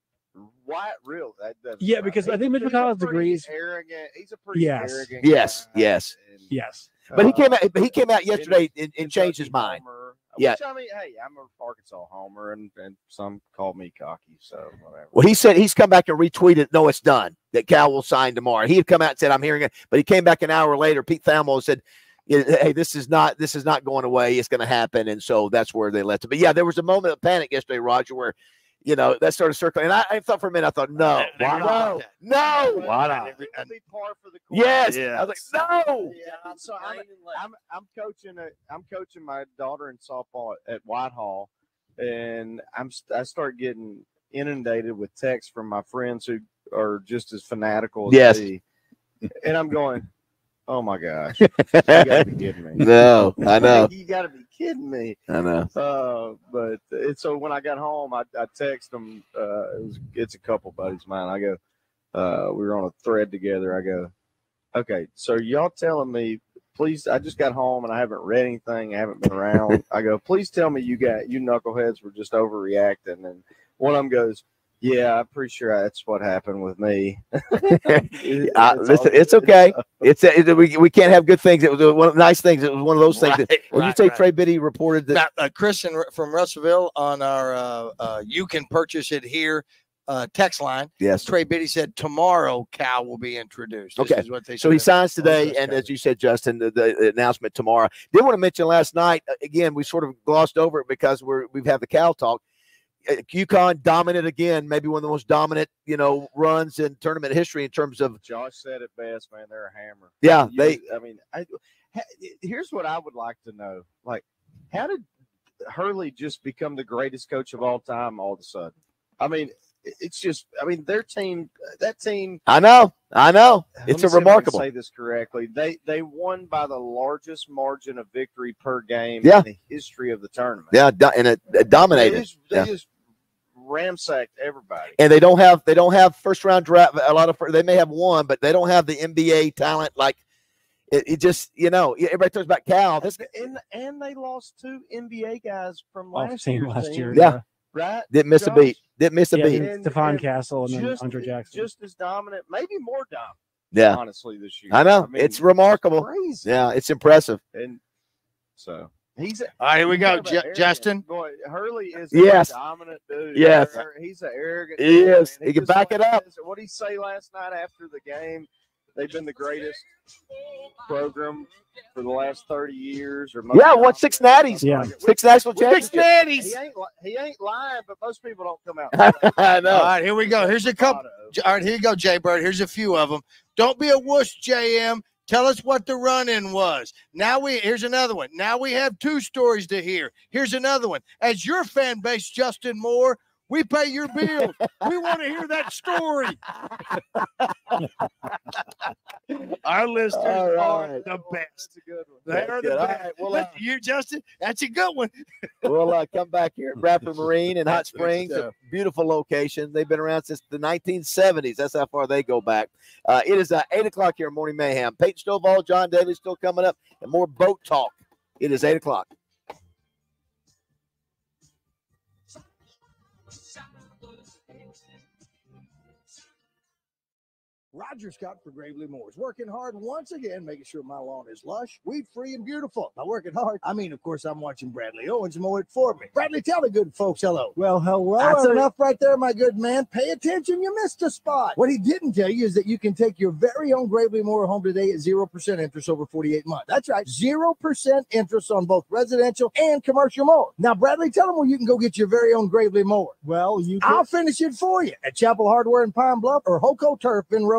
Why real? That doesn't Yeah, matter. because I He- think Mitch he's a McConnell pretty agrees. Arrogant. He's a pretty Yes. arrogant. yes, guy. yes, Yes. but he Uh, came out. But he came out yesterday and, and changed his mind. Homer, Yeah. Which, I mean, hey, I'm an Arkansas homer, and, and some call me cocky, so whatever. Well, he said he's come back and retweeted, no, it's done, that Cal will sign tomorrow. He had come out and said, I'm hearing it, but he came back an hour later. Pete Thamel said, hey, this is not this is not going away. It's going to happen. And so that's where they left it. But yeah, there was a moment of panic yesterday, Roger, where, you know, that started circling. And I, I thought for a minute, I thought, no, Why no, not? no. Why not? It would be par for the course. Yes. Yeah. I was like, no. Yeah, so I'm, I'm I'm coaching a, I'm coaching my daughter in softball at, at Whitehall, and I'm I start getting inundated with texts from my friends who are just as fanatical as Yes. me, and I'm going, oh my gosh, you gotta be kidding me. No, I know. You gotta be kidding me. I know. Uh, but it's so when I got home, I, I text them. Uh, it was it's a couple buddies of mine. I go, uh, we were on a thread together. I go, okay, so y'all telling me, please. I just got home and I haven't read anything. I haven't been around. I go, please tell me you got you knuckleheads were just overreacting. And one of them goes, yeah, I'm pretty sure that's what happened with me. It- Uh, it's listen, all- it's okay. It's a, it, we, we can't have good things. It was one of the nice things. It was one of those things. Right, that, when you right, say right. Trey Biddy reported that, Now, uh, Christian r- from Russellville on our uh, uh, you can purchase it here uh, text line. Yes. Trey Biddy said tomorrow Cal will be introduced. This okay, is what they so he said. signs today, and as you said, Justin, the, the announcement tomorrow. Did want to mention last night uh, again. We sort of glossed over it because we're we've had the Cal talk. Uh, UConn dominant again, maybe one of the most dominant, you know, runs in tournament history in terms of. Josh said it best, man. They're a hammer. Yeah, You- they- I mean, I, ha- here's what I would like to know: like, how did Hurley just become the greatest coach of all time all of a sudden? I mean, it- it's just. I mean, their team, that team. I know, I know. Let It's me a see if I can remarkable. Say this correctly. They they won by the largest margin of victory per game Yeah. in the history of the tournament. Yeah, do, and it, it They dominated. just, they Yeah. just ransacked everybody. And they don't have they don't have first round draft. A lot of they may have one, but they don't have the N B A talent. Like it, it just you know everybody talks about Cal. This And and they lost two N B A guys from Off last team year's last team. year. Yeah. Right? didn't miss a Josh? beat. Didn't miss a Yeah, beat. and Stephon and Castle and then just, Andre Jackson. just as dominant, maybe more dominant. Yeah. honestly, this year. I know mean, it's remarkable. crazy. Yeah, it's impressive. And so he's. A, All right, here we he's go, kind of Ju- an arrogant- Justin. Boy, Hurley is Yes. a dominant dude. Yes. Ar- he's an arrogant. He dude, is. man. He can just back it up. What did he say last night after the game? They've been the greatest program for the last thirty years, or most Yeah, won six natties. Yeah. Six national Six championships. natties. He ain't, li- he ain't lying, but most people don't come out. I All know. right, here we go. Here's a couple. All right, here you go, Jay Bird. Here's a few of them. Don't be a wuss, J M. Tell us what the run-in was. Now we here's another one. Now we have two stories to hear. Here's another one. As your fan base, Justin Moore, we pay your bills. We want to hear that story. Our listeners All are right. the best. That's a good one. They are the good. All best. right, well, Listen, uh, you, Justin, that's a good one. We'll uh, come back here at Bradford Marine in Hot That's good Springs, a stuff. beautiful location. They've been around since the nineteen seventies. That's how far they go back. Uh, it is uh, eight o'clock here in Morning Mayhem. Peyton Stovall, John Daly still coming up, and more boat talk. It is eight o'clock. Roger Scott for Gravely Moors, working hard once again, making sure my lawn is lush, weed-free, and beautiful. By working hard, I mean, of course, I'm watching Bradley Owens mow it for me. Bradley, tell the good folks hello. Well, hello. That's every- enough right there, my good man. Pay attention, you missed a spot. What he didn't tell you is that you can take your very own Gravely Mower home today at zero percent interest over forty-eight months. That's right, zero percent interest on both residential and commercial mowers. Now, Bradley, tell them where you can go get your very own Gravely Mower. Well, you can, I'll finish it for you at Chapel Hardware in Pine Bluff or Hoco Turf in Roland.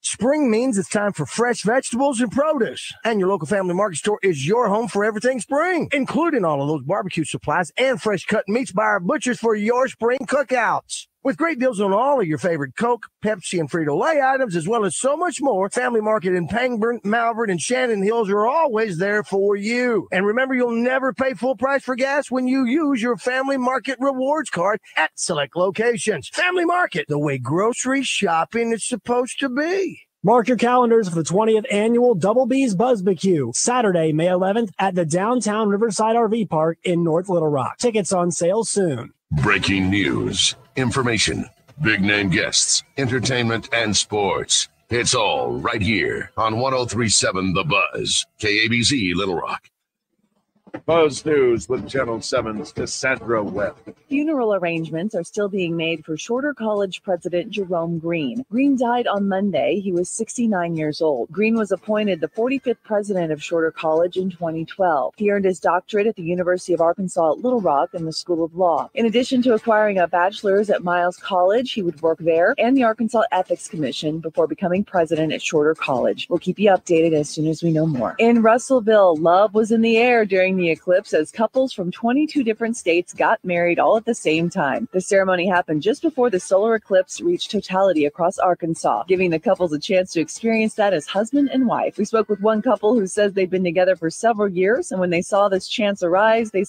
Spring means it's time for fresh vegetables and produce. And your local family market store is your home for everything spring, including all of those barbecue supplies and fresh cut meats by our butchers for your spring cookouts. With great deals on all of your favorite Coke, Pepsi, and Frito-Lay items, as well as so much more, Family Market in Pangburn, Malvern, and Shannon Hills are always there for you. And remember, you'll never pay full price for gas when you use your Family Market rewards card at select locations. Family Market, the way grocery shopping is supposed to be. Mark your calendars for the twentieth annual Double B's Buzzbarbecue, Saturday, May eleventh at the downtown Riverside R V Park in North Little Rock. Tickets on sale soon. Breaking news, information, big name guests, entertainment, and sports. It's all right here on one oh three point seven The Buzz, K A B Z Little Rock. Buzz News with Channel seven's Cassandra Webb. Funeral arrangements are still being made for Shorter College President Jerome Green. Green died on Monday. He was sixty-nine years old. Green was appointed the forty-fifth president of Shorter College in twenty twelve. He earned his doctorate at the University of Arkansas at Little Rock and the School of Law. In addition to acquiring a bachelor's at Miles College, he would work there and the Arkansas Ethics Commission before becoming president at Shorter College. We'll keep you updated as soon as we know more. In Russellville, love was in the air during the eclipse as couples from twenty-two different states got married all at the same time. The ceremony happened just before the solar eclipse reached totality across Arkansas, giving the couples a chance to experience that as husband and wife. We spoke with one couple who says they've been together for several years, and when they saw this chance arise, they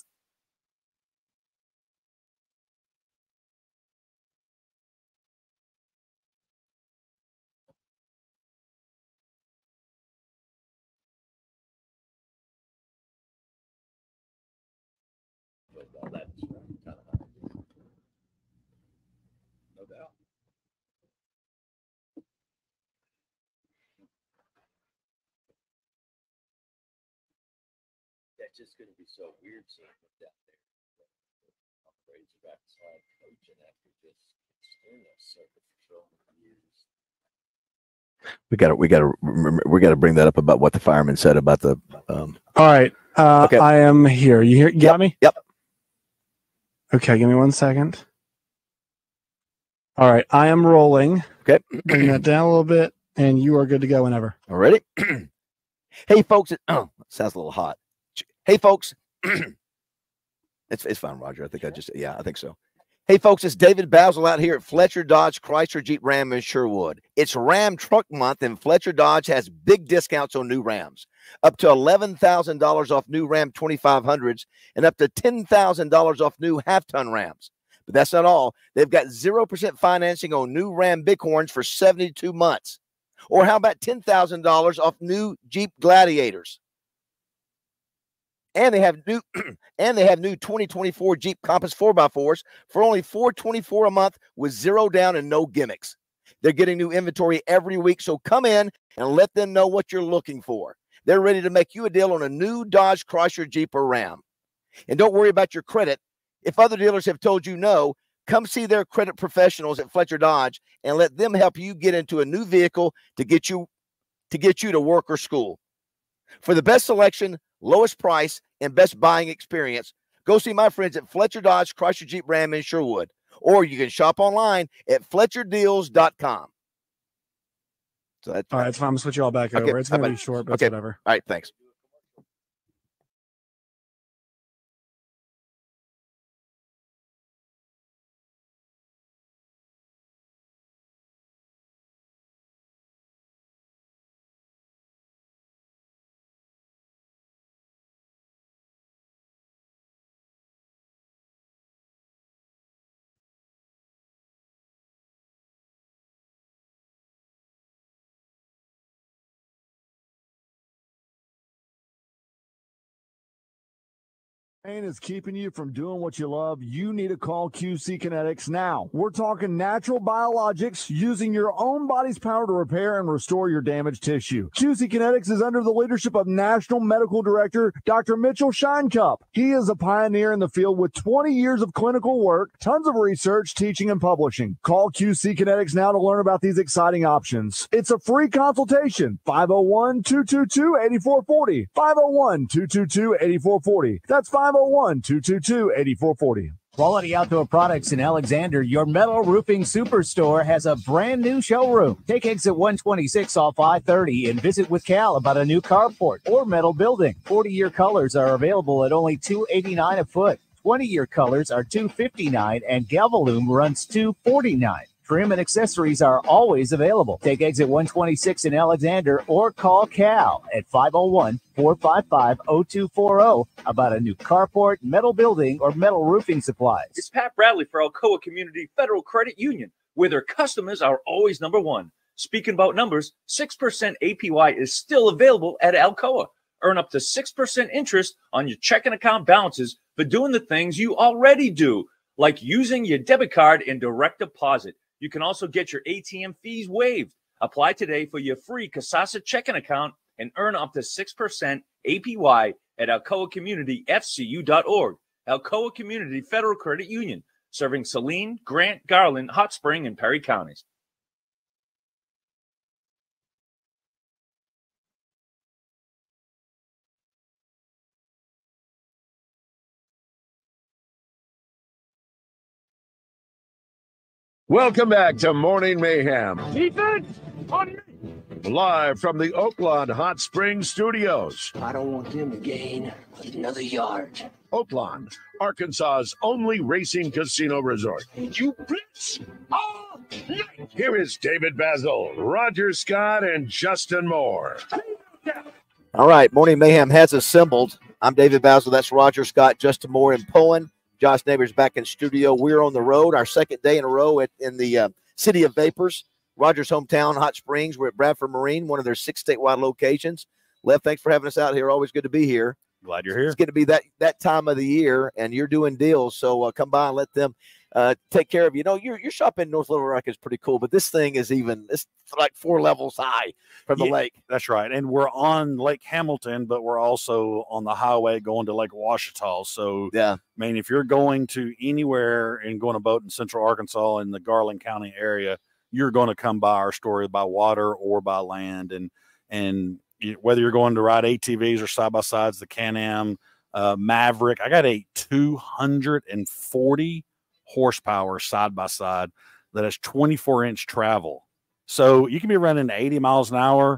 That's just going to be so weird seeing what's out there. Razorbacks side coaching after just extremely circuit patrol years. We got to, we got to, we got to bring that up about what the fireman said about the. Um, All right. Uh, Okay. I am here. You hear? You got me? Yep. Okay. Give me one second. All right. I am rolling. Okay. Bring that down a little bit, and you are good to go whenever. All ready? Hey, folks. It, oh, sounds a little hot. Hey, folks. it's it's fine, Roger. I think I just yeah, I think so. Hey, folks, it's David Basil out here at Fletcher Dodge Chrysler Jeep Ram in Sherwood. It's Ram Truck Month, and Fletcher Dodge has big discounts on new Rams, up to eleven thousand dollars off new Ram twenty-five hundreds and up to ten thousand dollars off new half-ton Rams. But that's not all. They've got zero percent financing on new Ram Bighorns for seventy-two months. Or how about ten thousand dollars off new Jeep Gladiators? And they have new and they have new twenty twenty-four Jeep Compass four by fours for only four hundred twenty-four dollars a month with zero down and no gimmicks. They're getting new inventory every week, so come in and let them know what you're looking for. They're ready to make you a deal on a new Dodge, Chrysler, Jeep, or Ram. And don't worry about your credit. If other dealers have told you no, come see their credit professionals at Fletcher Dodge and let them help you get into a new vehicle to get you to get you to work or school. For the best selection, lowest price, and best buying experience, go see my friends at Fletcher Dodge Chrysler Jeep Ram in Sherwood, or you can shop online at fletcher deals dot com. So that's All right, it's fine. I'm gonna switch you all back Okay, over. It's how gonna be about- short, but okay. it's whatever. All right, thanks. Pain is keeping you from doing what you love, you need to call Q C Kinetics now. We're talking natural biologics using your own body's power to repair and restore your damaged tissue. Q C Kinetics is under the leadership of National Medical Director Doctor Mitchell Scheinkup. He is a pioneer in the field with twenty years of clinical work, tons of research, teaching, and publishing. Call Q C Kinetics now to learn about these exciting options. It's a free consultation. five oh one, two two two, eight four four oh. five oh one, two two two, eight four four oh. That's five oh one, two two two, eight four four oh. Quality Outdoor Products in Alexander, your metal roofing superstore, has a brand new showroom. Take exit one twenty-six off I thirty and visit with Cal about a new carport or metal building. forty-year colors are available at only two eighty-nine a foot. twenty-year colors are two fifty-nine and Galvalume runs two forty-nine. Trim and accessories are always available. Take exit one twenty-six in Alexander or call Cal at five oh one, four five five, oh two four oh about a new carport, metal building, or metal roofing supplies. It's Pat Bradley for Alcoa Community Federal Credit Union, where their customers are always number one. Speaking about numbers, six percent A P Y is still available at Alcoa. Earn up to six percent interest on your checking account balances for doing the things you already do, like using your debit card and direct deposit. You can also get your A T M fees waived. Apply today for your free Kasasa checking account and earn up to six percent A P Y at alcoa community f c u dot org. Alcoa Community Federal Credit Union, serving Saline, Grant, Garland, Hot Spring, and Perry counties. Welcome back to Morning Mayhem. Defense on me. Live from the Oakland Hot Springs studios. I don't want them to gain another yard. Oakland, Arkansas's only racing casino resort. You blitz all night. Here is David Basil, Roger Scott, and Justin Moore. All right, Morning Mayhem has assembled. I'm David Basil. That's Roger Scott, Justin Moore, and Poen. Josh Neighbors back in studio. We're on the road, our second day in a row at, in the uh, City of Vapors, Roger's hometown, Hot Springs. We're at Bradford Marine, one of their six statewide locations. Lev, thanks for having us out here. Always good to be here. Glad you're here. It's going to be that that time of the year, and you're doing deals, so uh, come by and let them uh, take care of you. You know, your your shop in North Little Rock is pretty cool, but this thing is even it's like four levels high from the Yeah, lake. That's right. And we're on Lake Hamilton, but we're also on the highway going to Lake Ouachita. So, yeah, I mean, if you're going to anywhere and going to boat in Central Arkansas in the Garland County area, you're going to come by our store by water or by land. And and you- whether you're going to ride A T Vs or side by sides, the Can-Am uh, Maverick, I got a two hundred forty horsepower side by side that has twenty-four inch travel. So you can be running eighty miles an hour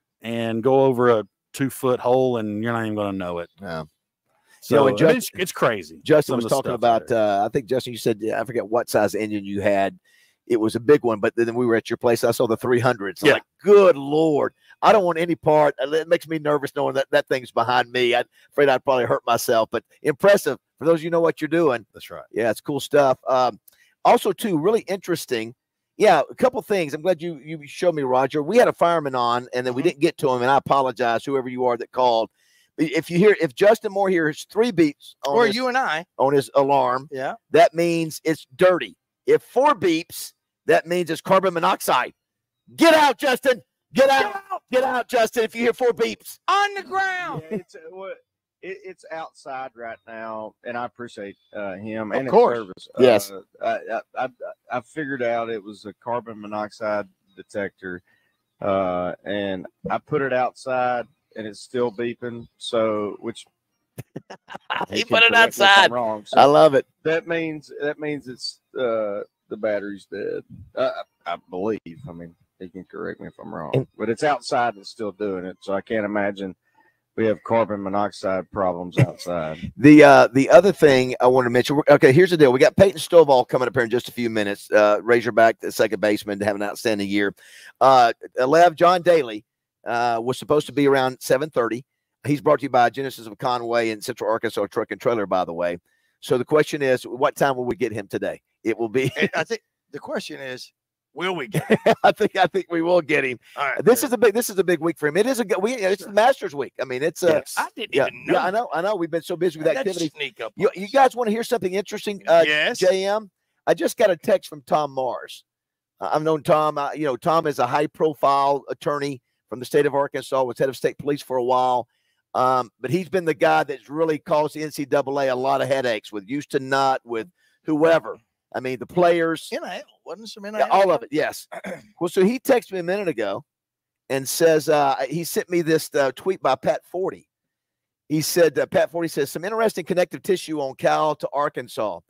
and go over a two foot hole, and you're not even going to know it. Yeah. So You know, and I mean, Justin- it's, it's crazy. Justin some was of the talking stuff about, there. uh, I think, Justin, you said, yeah, I forget what size engine you had. It was a big one, but then we were at your place. I saw the three hundreds. I'm Yeah. like, good Lord. I don't want any part. It makes me nervous knowing that that thing's behind me. I'm afraid I'd probably hurt myself, but impressive. For those of you who know what you're doing. That's right. Yeah, it's cool stuff. Um, also, too, really interesting. Yeah, a couple things. I'm glad you you showed me, Roger. We had a fireman on, and then we didn't get to him, and I apologize, whoever you are that called. If you hear, if Justin Moore hears three beeps on Or his, you and I. on his alarm, Yeah. that means it's dirty. If four beeps, that means it's carbon monoxide. Get out, Justin. Get out. Get out, Justin. If you hear four beeps. On the ground. Yeah, it's uh, what it, it's outside right now, and I appreciate uh, him Of and course. his service. Yes. Uh, I, I, I I figured out it was a carbon monoxide detector, uh, and I put it outside, and it's still beeping. So, which He can put it correct me if outside. I'm wrong. I love it. That means that means it's uh, the battery's dead. Uh, I, I believe. I mean, he can correct me if I'm wrong, but it's outside and it's still doing it. So I can't imagine we have carbon monoxide problems outside. The uh, the other thing I want to mention. Okay, here's the deal. We got Peyton Stovall coming up here in just a few minutes. Uh, Razorback, the second baseman, to have an outstanding year. Uh, Lev, John Daly uh, was supposed to be around seven thirty. He's brought to you by Genesis of Conway and Central Arkansas Truck and Trailer, by the way. So the question is, what time will we get him today? It will be. And I think the question is, will we get? I think I think we will get him. All right, this is a big this is a big week for him. It is a good we it's the Masters week. I mean, it's uh, Yes. I didn't yeah, even know. Yeah, I know, I know. We've been so busy with Let's activities. sneak up You, on you us. guys want to hear something interesting? Uh, Yes. J M. I just got a text from Tom Mars. Uh, I've known Tom. Uh, you know, Tom is a high profile attorney from the state of Arkansas. Was head of state police for a while. Um, but he's been the guy that's really caused the N C double A a lot of headaches with Houston Nutt, with whoever. I mean, the players. N I L. Wasn't some N I Yeah, L? all of it, yes. Well, so he texted me a minute ago and says uh, he sent me this uh, tweet by Pat Forty. He said, uh, Pat Forty says, some interesting connective tissue on Cal to Arkansas.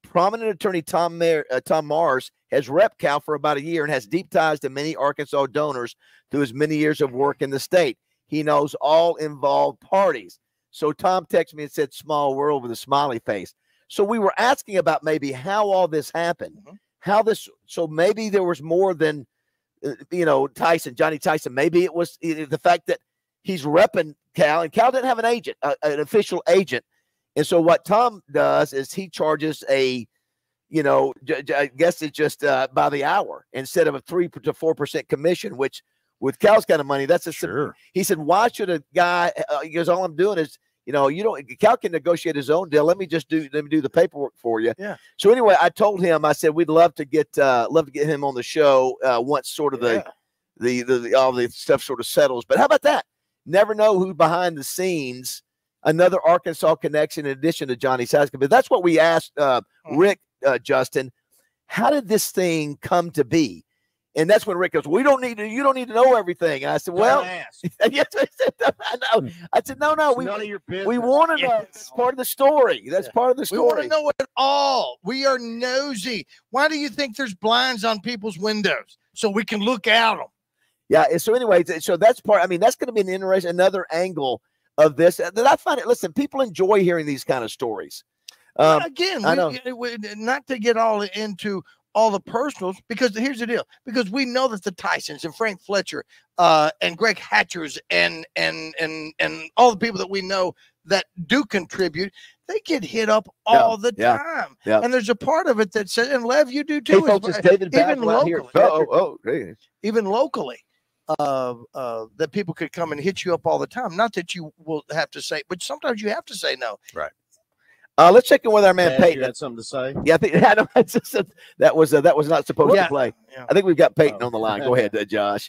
prominent attorney Tom Mayer, uh, Tom Mars has rep Cal for about a year and has deep ties to many Arkansas donors through his many years of work in the state. He knows all involved parties. So Tom texted me and said, small world with a smiley face. So we were asking about maybe how all this happened, mm-hmm. how this, so maybe there was more than, uh, you know, Tyson, Johnny Tyson. Maybe it was uh, the fact that he's repping Cal, and Cal didn't have an agent, uh, an official agent. And so what Tom does is he charges a, you know, j- j- I guess it's just uh, by the hour instead of a three to four percent commission, which with Cal's kind of money, that's a sure. He said, why should a guy? Uh, he goes, all I'm doing is, you know, you don't. Cal can negotiate his own deal. Let me just do. Let me do the paperwork for you. Yeah. So anyway, I told him. I said we'd love to get uh, love to get him on the show uh, once sort of yeah. the, the the all the stuff sort of settles. But how about that? Never know who's behind the scenes. Another Arkansas connection in addition to Johnny Tyson. But that's what we asked uh, Rick, uh, Justin. How did this thing come to be? And that's when Rick goes, we don't need to, you don't need to know everything. And I said, well, yes, I said, I know. I said, no, no, we, we want to know. That's part of the story. That's yeah. part of the story. We want to know it all. We are nosy. Why do you think there's blinds on people's windows? So we can look out them. Yeah. So anyway, so that's part, I mean, that's going to be an interesting, another angle of this that I find it. Listen, people enjoy hearing these kind of stories. Um, Again, I know. We, we, not to get all into all the personals, because here's the deal, because we know that the Tysons and Frank Fletcher uh, and Greg Hatchers and and and and all the people that we know that do contribute, they get hit up all yeah, the yeah, time. Yeah. And there's a part of it that says, and Lev, you do too. Hey, folks, it's David even locally, here. Oh, oh, hey. even locally, uh, uh, that people could come and hit you up all the time. Not that you will have to say, but sometimes you have to say no. Right. Uh, let's check in with our man Dad, Peyton. you had something to say? Yeah, I think I know, that's just, that was uh, that was not supposed Yeah. to play. Yeah. I think we've got Peyton Oh. on the line. Go ahead, uh, Josh.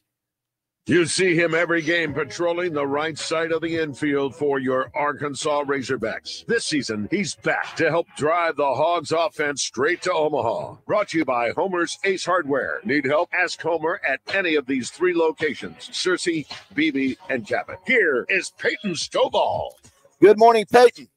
You see him every game patrolling the right side of the infield for your Arkansas Razorbacks. This season, he's back to help drive the Hogs offense straight to Omaha. Brought to you by Homer's Ace Hardware. Need help? Ask Homer at any of these three locations, Searcy, Beebe, and Cabot. Here is Peyton Stovall. Good morning, Peyton.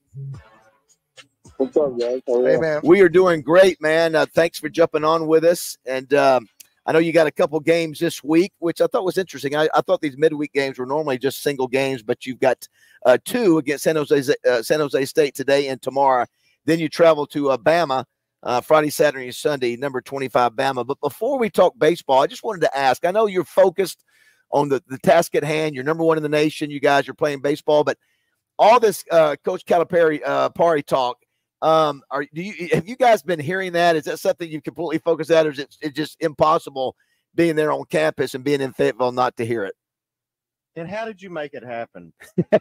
What's up, guys? How are Hey, you? man. We are doing great, man. Uh, thanks for jumping on with us. And um, I know you got a couple games this week, which I thought was interesting. I, I thought these midweek games were normally just single games, but you've got uh, two against San Jose, uh, San Jose State today and tomorrow. Then you travel to uh, Bama uh, Friday, Saturday, and Sunday, number twenty-five Bama. But before we talk baseball, I just wanted to ask, I know you're focused on the, the task at hand. You're number one in the nation. You guys are playing baseball, but all this uh, Coach Calipari uh, party talk, Um, are do you have you guys been hearing that? Is that something you completely focus on, or is it it's just impossible being there on campus and being in Fayetteville not to hear it? And how did you make it happen?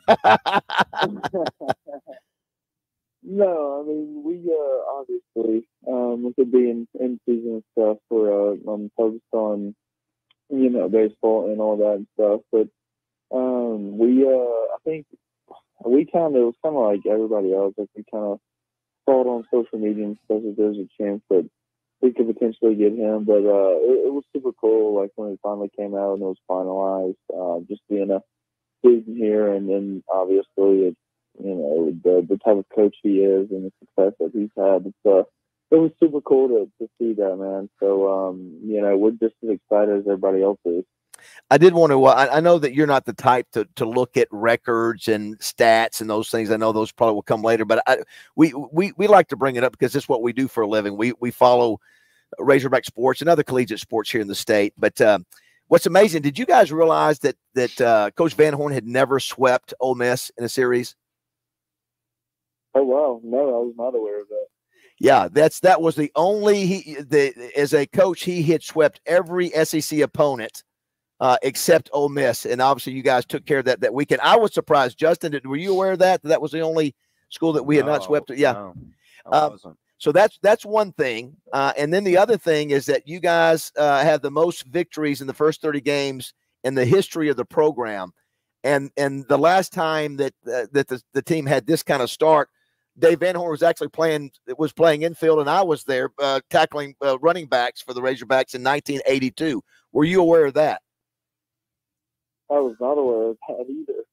No, I mean, we uh, obviously, um, with it being in season and stuff, we're uh, I'm focused on, you know, baseball and all that and stuff. But um, we, uh, I think we kind of, it was kind of like everybody else. Like we kind of saw it on social media and stuff that there's a chance that we could potentially get him. But uh, it, it was super cool, like when it finally came out and it was finalized, uh, just being a student here, and then obviously it's, you know, the the type of coach he is and the success that he's had. It's, uh, it was super cool to, to see that, man. So, um, you know, we're just as excited as everybody else is. I did want to. I, I know that you're not the type to to look at records and stats and those things. I know those probably will come later, but I, we we we like to bring it up because it's what we do for a living. We we follow Razorback sports and other collegiate sports here in the state. But uh, what's amazing? Did you guys realize that that uh, Coach Van Horn had never swept Ole Miss in a series? Oh wow, no, I was not aware of that. Yeah, that's that was the only he the as a coach he had swept every S E C opponent. Uh, except Ole Miss, and obviously you guys took care of that that weekend. I was surprised, Justin. Did, were you aware of that? That was the only school that we had No, not swept. Yeah, no, I uh, wasn't. so that's that's one thing. Uh, and then the other thing is that you guys uh, have the most victories in the first thirty games in the history of the program. And and the last time that uh, that the, the team had this kind of start, Dave Van Horn was actually playing was playing infield, and I was there uh, tackling uh, running backs for the Razorbacks in nineteen eighty-two. Were you aware of that? I was not aware of that either.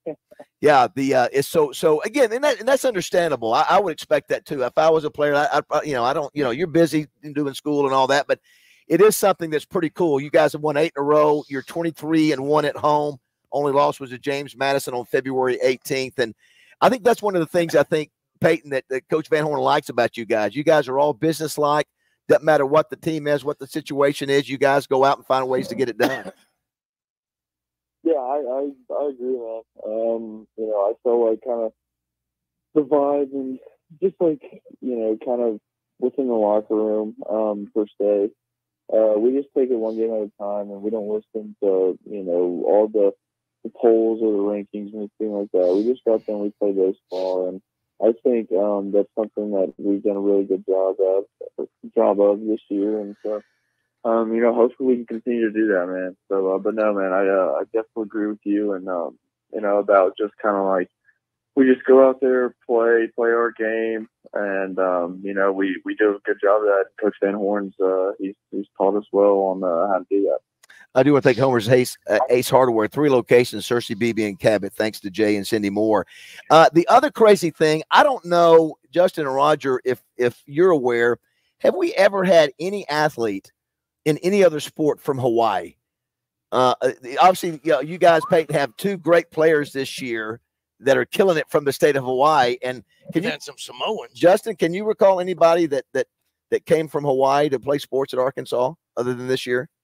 Yeah, the uh, it's so so again, and, that, and that's understandable. I, I would expect that too. If I was a player, I, I you know I don't you know you're busy doing school and all that, but it is something that's pretty cool. You guys have won eight in a row. You're twenty-three and one at home. Only loss was to James Madison on February eighteenth, and I think that's one of the things I think Peyton that, that Coach Van Horn likes about you guys. You guys are all businesslike. Doesn't matter what the team is, what the situation is. You guys go out and find ways to get it done. Yeah, I, I I agree, man. Um, you know, I feel like kind of the vibe and just like, you know, kind of within the locker room, um, per se. Uh, we just take it one game at a time, and we don't listen to, you know, all the, the polls or the rankings or anything like that. We just go out there and we play baseball, and I think um, that's something that we've done a really good job of job of this year, and so. Um, you know, hopefully we can continue to do that, man. So, uh, but no, man, I, uh, I definitely agree with you, and um, you know, about just kind of like we just go out there, play, play our game, and um, you know, we, we do a good job of that. Coach Van Horn's uh, he's he's taught us well on uh, how to do that. I do want to thank Homer's Ace, uh, Ace Hardware, three locations, Searcy, B B, and Cabot. Thanks to Jay and Cindy Moore. Uh, the other crazy thing, I don't know, Justin and Roger, if if you're aware, have we ever had any athlete in any other sport from Hawaii? Uh, obviously, you know, you guys, Peyton, have two great players this year that are killing it from the state of Hawaii. And can you, had some Samoans. Justin, can you recall anybody that that that came from Hawaii to play sports at Arkansas other than this year?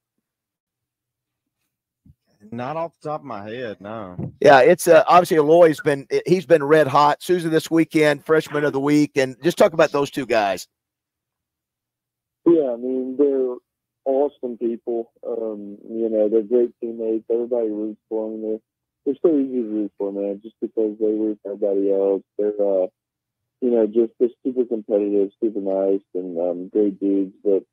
Not off the top of my head, no. Yeah, it's uh, obviously Aloy's been he's been red hot. Susan this weekend, freshman of the week, and just talk about those two guys. Yeah, I mean they're awesome people. Um, you know, they're great teammates. Everybody roots for them. They're, they're so easy to root for, man, just because they root for everybody else. They're, uh, you know, just they're super competitive, super nice, and um, great dudes. But,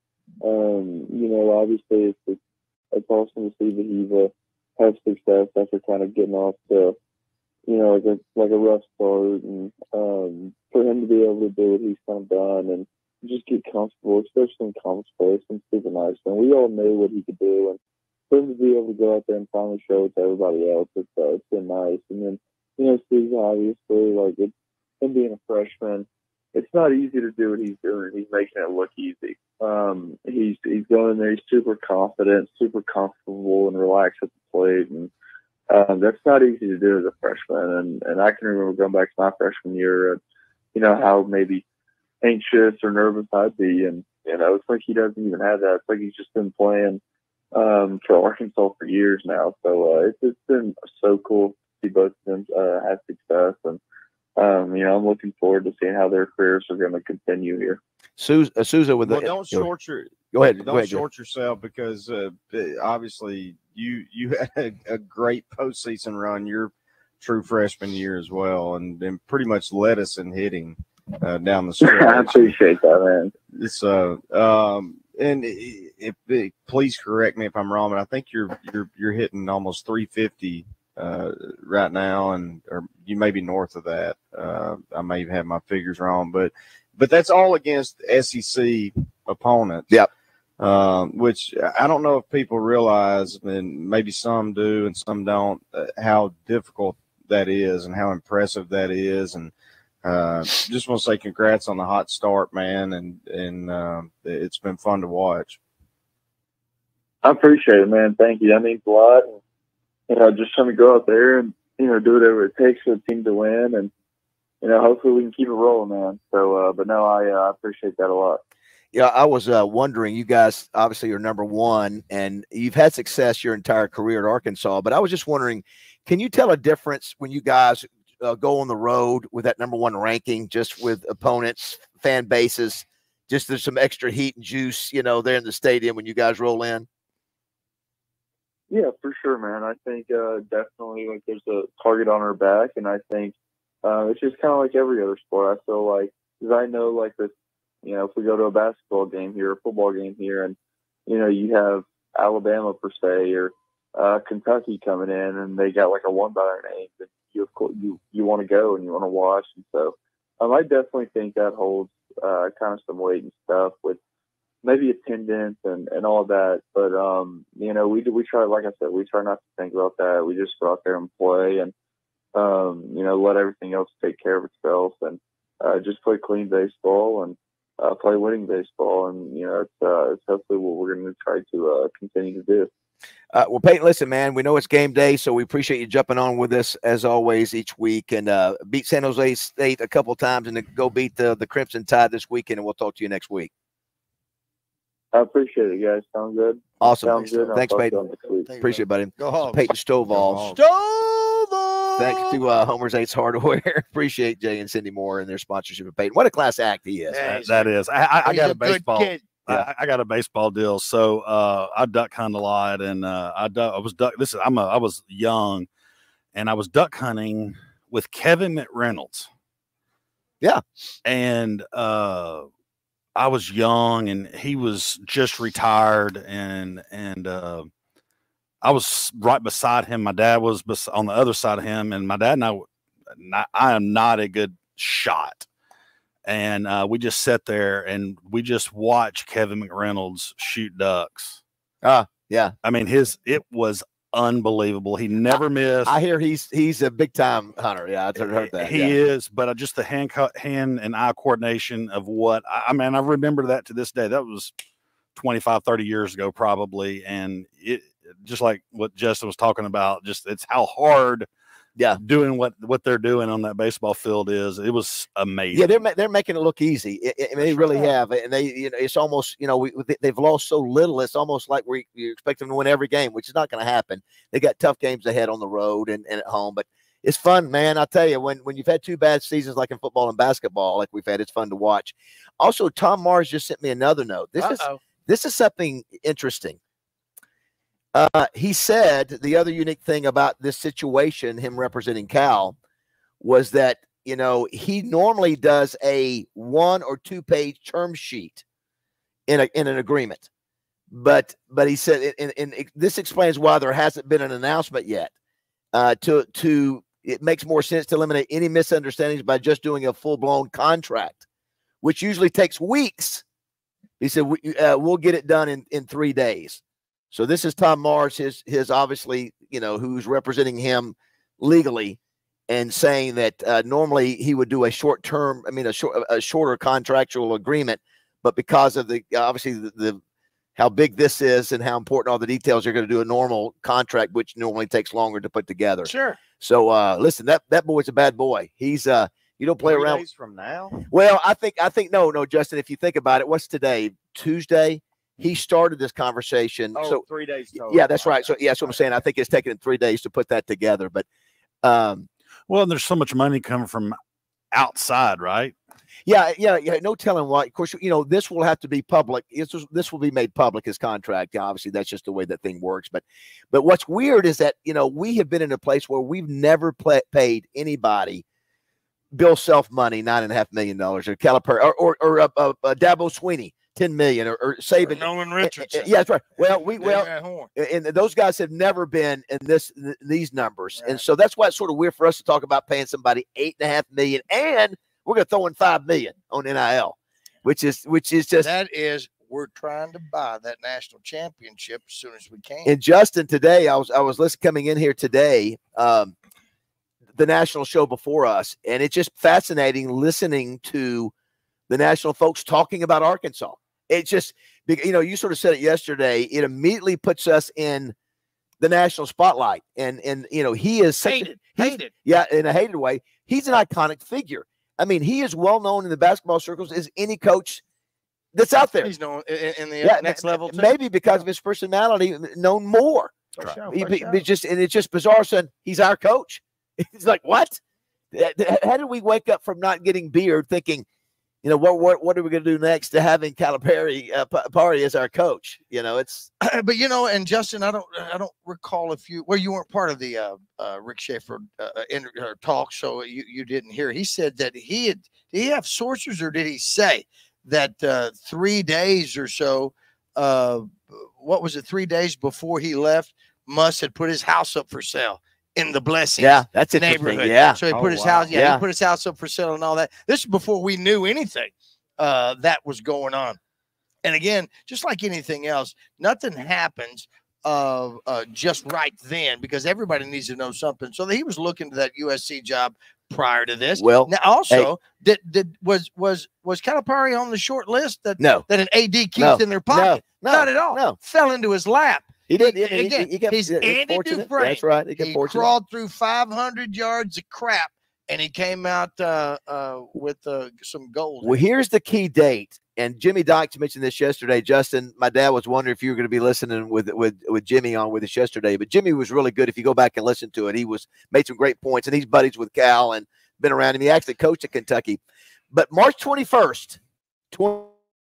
um, you know, obviously it's, it's, it's awesome to see that he's uh, have success after kind of getting off to, you know, like a, like a rough start. And um, for him to be able to do what he's kind of done and just get comfortable, especially in conference play. It's been super nice. And we all knew what he could do. And for him to be able to go out there and finally show it to everybody else, it's, uh, it's been nice. And then, you know, Steve's obviously, like, it's, him being a freshman, it's not easy to do what he's doing. He's making it look easy. Um, he's he's going there. He's super confident, super comfortable, and relaxed at the plate. And um, that's not easy to do as a freshman. And, and I can remember going back to my freshman year and, you know, how maybe anxious or nervous I'd be, and you know, it's like he doesn't even have that. It's like he's just been playing um, for Arkansas for years now. So uh, it's, it's been so cool to see both of them uh, have success, and um, you know, I'm looking forward to seeing how their careers are going to continue here. Sousa, uh, Sousa with well, the don't short your go ahead. Don't go ahead, short yourself because uh, obviously you you had a, a great postseason run your true freshman year as well, and, and pretty much led us in hitting. Uh, down the stretch. I appreciate that, man. It's uh um and if, if please correct me if I'm wrong, but I think you're you're you're hitting almost three fifty uh right now, and or you may be north of that. Uh, I may have my figures wrong, but but that's all against S E C opponents. Yep. Um, which I don't know if people realize, and maybe some do and some don't, uh, how difficult that is and how impressive that is, and. Uh, just want to say congrats on the hot start, man, and and uh, it's been fun to watch. I appreciate it, man. Thank you. That means a lot. And, you know, just trying to go out there and you know do whatever it takes for the team to win, and you know hopefully we can keep it rolling, man. So, uh, but no, I uh, appreciate that a lot. Yeah, I was uh, wondering. You guys obviously are number one, and you've had success your entire career at Arkansas. But I was just wondering, can you tell a difference when you guys Uh, go on the road with that number one ranking, just with opponents, fan bases, just there's some extra heat and juice, you know, there in the stadium when you guys roll in? Yeah, for sure, man. I think uh, definitely like there's a target on our back, and I think uh, it's just kind of like every other sport. I feel like, because I know like this, you know, if we go to a basketball game here, a football game here, and you know, you have Alabama per se or uh, Kentucky coming in, and they got like a one by their name. And you of course you you want to go and you want to watch, and so um, I definitely think that holds uh, kind of some weight and stuff with maybe attendance and, and all that. But um, you know, we we try, like I said, we try not to think about that. We just go out there and play, and um, you know, let everything else take care of itself and uh, just play clean baseball and uh, play winning baseball. And, you know, it's, uh, it's hopefully what we're going to try to uh, continue to do. Uh, well, Peyton, listen, man, we know it's game day, so we appreciate you jumping on with us as always each week, and uh, beat San Jose State a couple times, and then go beat the, the Crimson Tide this weekend, and we'll talk to you next week. I appreciate it, guys. Sound good? Awesome. Sounds good. Thanks, I'll talk to Peyton. you next week. Appreciate it, buddy. Go Hogs. Peyton Stovall. Stovall. Thanks to uh, Homer's Eights Hardware. Appreciate Jay and Cindy Moore and their sponsorship of Peyton. What a class act he is. That, that is. I, I, I got a, a good baseball. kid. I, I got a baseball deal. So uh, I duck hunt a lot, and uh, I duck, I was duck. This is I'm a I was young, and I was duck hunting with Kevin McReynolds. Yeah, and uh, I was young, and he was just retired, and and uh, I was right beside him. My dad was bes- on the other side of him, and my dad and I, not, I am not a good shot. And uh, we just sat there and we just watched Kevin McReynolds shoot ducks. Ah, uh, yeah. I mean, his it was unbelievable. He never I, missed. I hear he's he's a big time hunter. Yeah, I heard that. He yeah. is, but just the hand hand and eye coordination of what I, I mean, I remember that to this day. That was twenty-five, thirty years ago, probably. And it just like what Justin was talking about, just it's how hard. Yeah, doing what what they're doing on that baseball field is it was amazing. Yeah, they're they're making it look easy. It, it, I mean, they really have, and they you know it's almost you know we they've lost so little. It's almost like we you expect them to win every game, which is not going to happen. They got tough games ahead on the road and, and at home, but it's fun, man. I tell you, when when you've had two bad seasons like in football and basketball, like we've had, it's fun to watch. Also, Tom Mars just sent me another note. This Uh-oh. is this is something interesting. Uh, he said the other unique thing about this situation, him representing Cal, was that, you know, he normally does a one or two page term sheet in a, in an agreement. But but he said, and, and this explains why there hasn't been an announcement yet. Uh, to to it makes more sense to eliminate any misunderstandings by just doing a full blown contract, which usually takes weeks. He said, we, uh, we'll get it done in, in three days. So this is Tom Mars, his his obviously, you know, who's representing him legally and saying that uh, normally he would do a short term, I mean, a short, a shorter contractual agreement, but because of the obviously the, the how big this is and how important all the details are going to do a normal contract, which normally takes longer to put together. Sure. So uh, listen, that that boy's a bad boy. He's uh, you don't play Three around. days from now. Well, I think I think no, no, Justin. If you think about it, what's today? Tuesday. He started this conversation. Oh, so three days total. Yeah, that's right. So yeah, that's what I'm saying. I think it's taken him three days to put that together. But um, well, and there's so much money coming from outside, right? Yeah, yeah, yeah. No telling what. Of course, you know this will have to be public. This this will be made public. His contract. Obviously, that's just the way that thing works. But but what's weird is that you know we have been in a place where we've never play, paid anybody Bill Self money, nine and a half million dollars, or Calipari, or or, or uh, uh, uh, Dabo Sweeney. ten million or, or saving Nolan Richardson. Yeah, that's right. Well, we well, and those guys have never been in this these numbers, right. And so that's why it's sort of weird for us to talk about paying somebody eight and a half million, and we're going to throw in five million on N I L, which is which is just that is we're trying to buy that national championship as soon as we can. And Justin, today I was I was listening coming in here today, um, the national show before us, and it's just fascinating listening to the national folks talking about Arkansas. It's just, you know, you sort of said it yesterday. It immediately puts us in the national spotlight. And, and you know, he is such hated, a, hated. Yeah, in a hated way. He's an iconic figure. I mean, he is well known in the basketball circles as any coach that's out there. He's known in, in the yeah, next level, too. Maybe because of his personality, known more. For sure, he, for he, sure. just, and it's just bizarre saying he's our coach. He's like, what? How did we wake up from not getting Beard thinking, you know, what what what are we going to do next to having Calipari uh, Pari as our coach? You know, it's but you know, and Justin, I don't I don't recall if you well, you weren't part of the uh, uh, Rick Schaefer uh, inter, uh, talk, so you, you didn't hear. He said that he had did he have sources, or did he say that uh, three days or so, uh, what was it, three days before he left, Muss had put his house up for sale in the Blessings. Yeah, that's interesting. Neighborhood. Yeah. So he Oh, put his wow. house, yeah, Yeah. he put his house up for sale and all that. This is before we knew anything uh, that was going on. And again, just like anything else, nothing happens uh, uh, just right then because everybody needs to know something. So he was looking to that U S C job prior to this. Well, now also hey, did did was was was Calipari on the short list that No. that an A D keeps No. in their pocket? No. Not at all. No. Fell into his lap. He did. He- He, he, again, he got, he's he got Andy fortunate. Dufresne. That's right. He got He fortunate. crawled through five hundred yards of crap, and he came out uh, uh, with uh, some gold. Well, here's the key date. And Jimmy Dykes mentioned this yesterday. Justin, my dad was wondering if you were going to be listening with with with Jimmy on with us yesterday. But Jimmy was really good. If you go back and listen to it, he was made some great points, and he's buddies with Cal and been around him. He actually coached at Kentucky. But March twenty-first, twenty.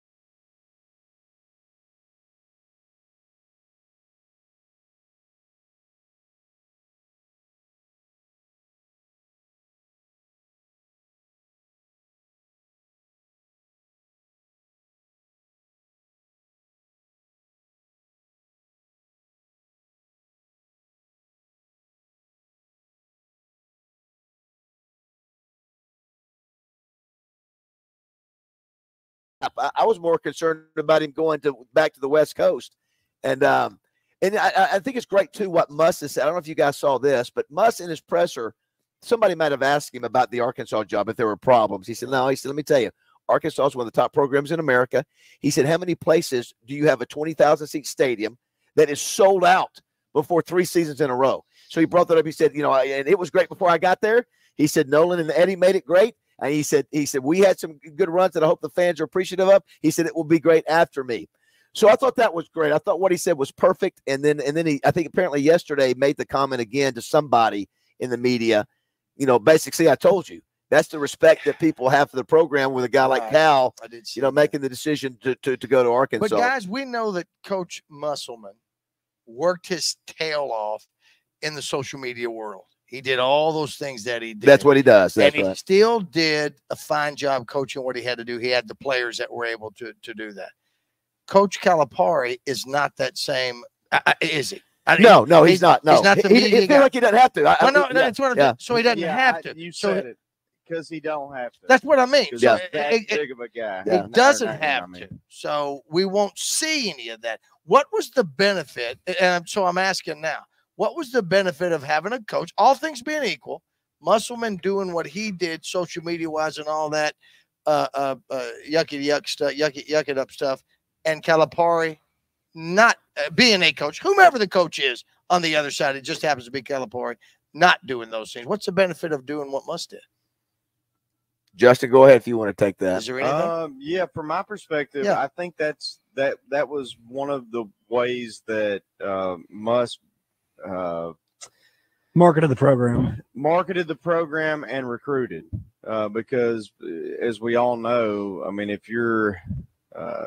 I, I was more concerned about him going to back to the West Coast, and um, and I, I think it's great too what Muss has said. I don't know if you guys saw this, but Muss in his presser, somebody might have asked him about the Arkansas job if there were problems. He said, "No." He said, "Let me tell you, Arkansas is one of the top programs in America." He said, "How many places do you have a twenty thousand seat stadium that is sold out before three seasons in a row?" So he brought that up. He said, "You know, and it was great before I got there." He said, "Nolan and Eddie made it great." And he said, he said, "We had some good runs that I hope the fans are appreciative of." He said, "It will be great after me." So I thought that was great. I thought what he said was perfect. And then, and then he, I think apparently yesterday made the comment again to somebody in the media, you know, basically, I told you, that's the respect that people have for the program with a guy like Right. Cal, I did see you know, that. making the decision to, to, to go to Arkansas. But guys, we know that Coach Musselman worked his tail off in the social media world. He did all those things that he did. That's what he does. That's and he right. still did a fine job coaching what he had to do. He had the players that were able to, to do that. Coach Calipari is not that same, uh, uh, is he? I- No, no, he's not. No. He's not the He- he- media he feel guy. like he doesn't have to. I- I- Well, no, yeah, no, that's what I'm yeah. saying. So he doesn't Yeah, have I- to. You So said it because he don't have to. that's what I mean. Because So he's it- that it- big of a guy. He doesn't have to. So we won't see any of that. What was the benefit? And so I'm asking now, what was the benefit of having a coach, all things being equal, Musselman doing what he did social media wise and all that uh, uh, uh, yucky yuck stuff, yucky yuck it up stuff, and Calipari not uh, being a coach, whomever the coach is on the other side, it just happens to be Calipari, not doing those things. What's the benefit of doing what Muss did? Justin, go ahead if you want to take that. Is there anything? Um, yeah, from my perspective, Yeah. I think that's that that was one of the ways that uh, Muss uh, Market of the program. marketed the program and recruited. Uh, because uh, as we all know, I mean, if you're uh,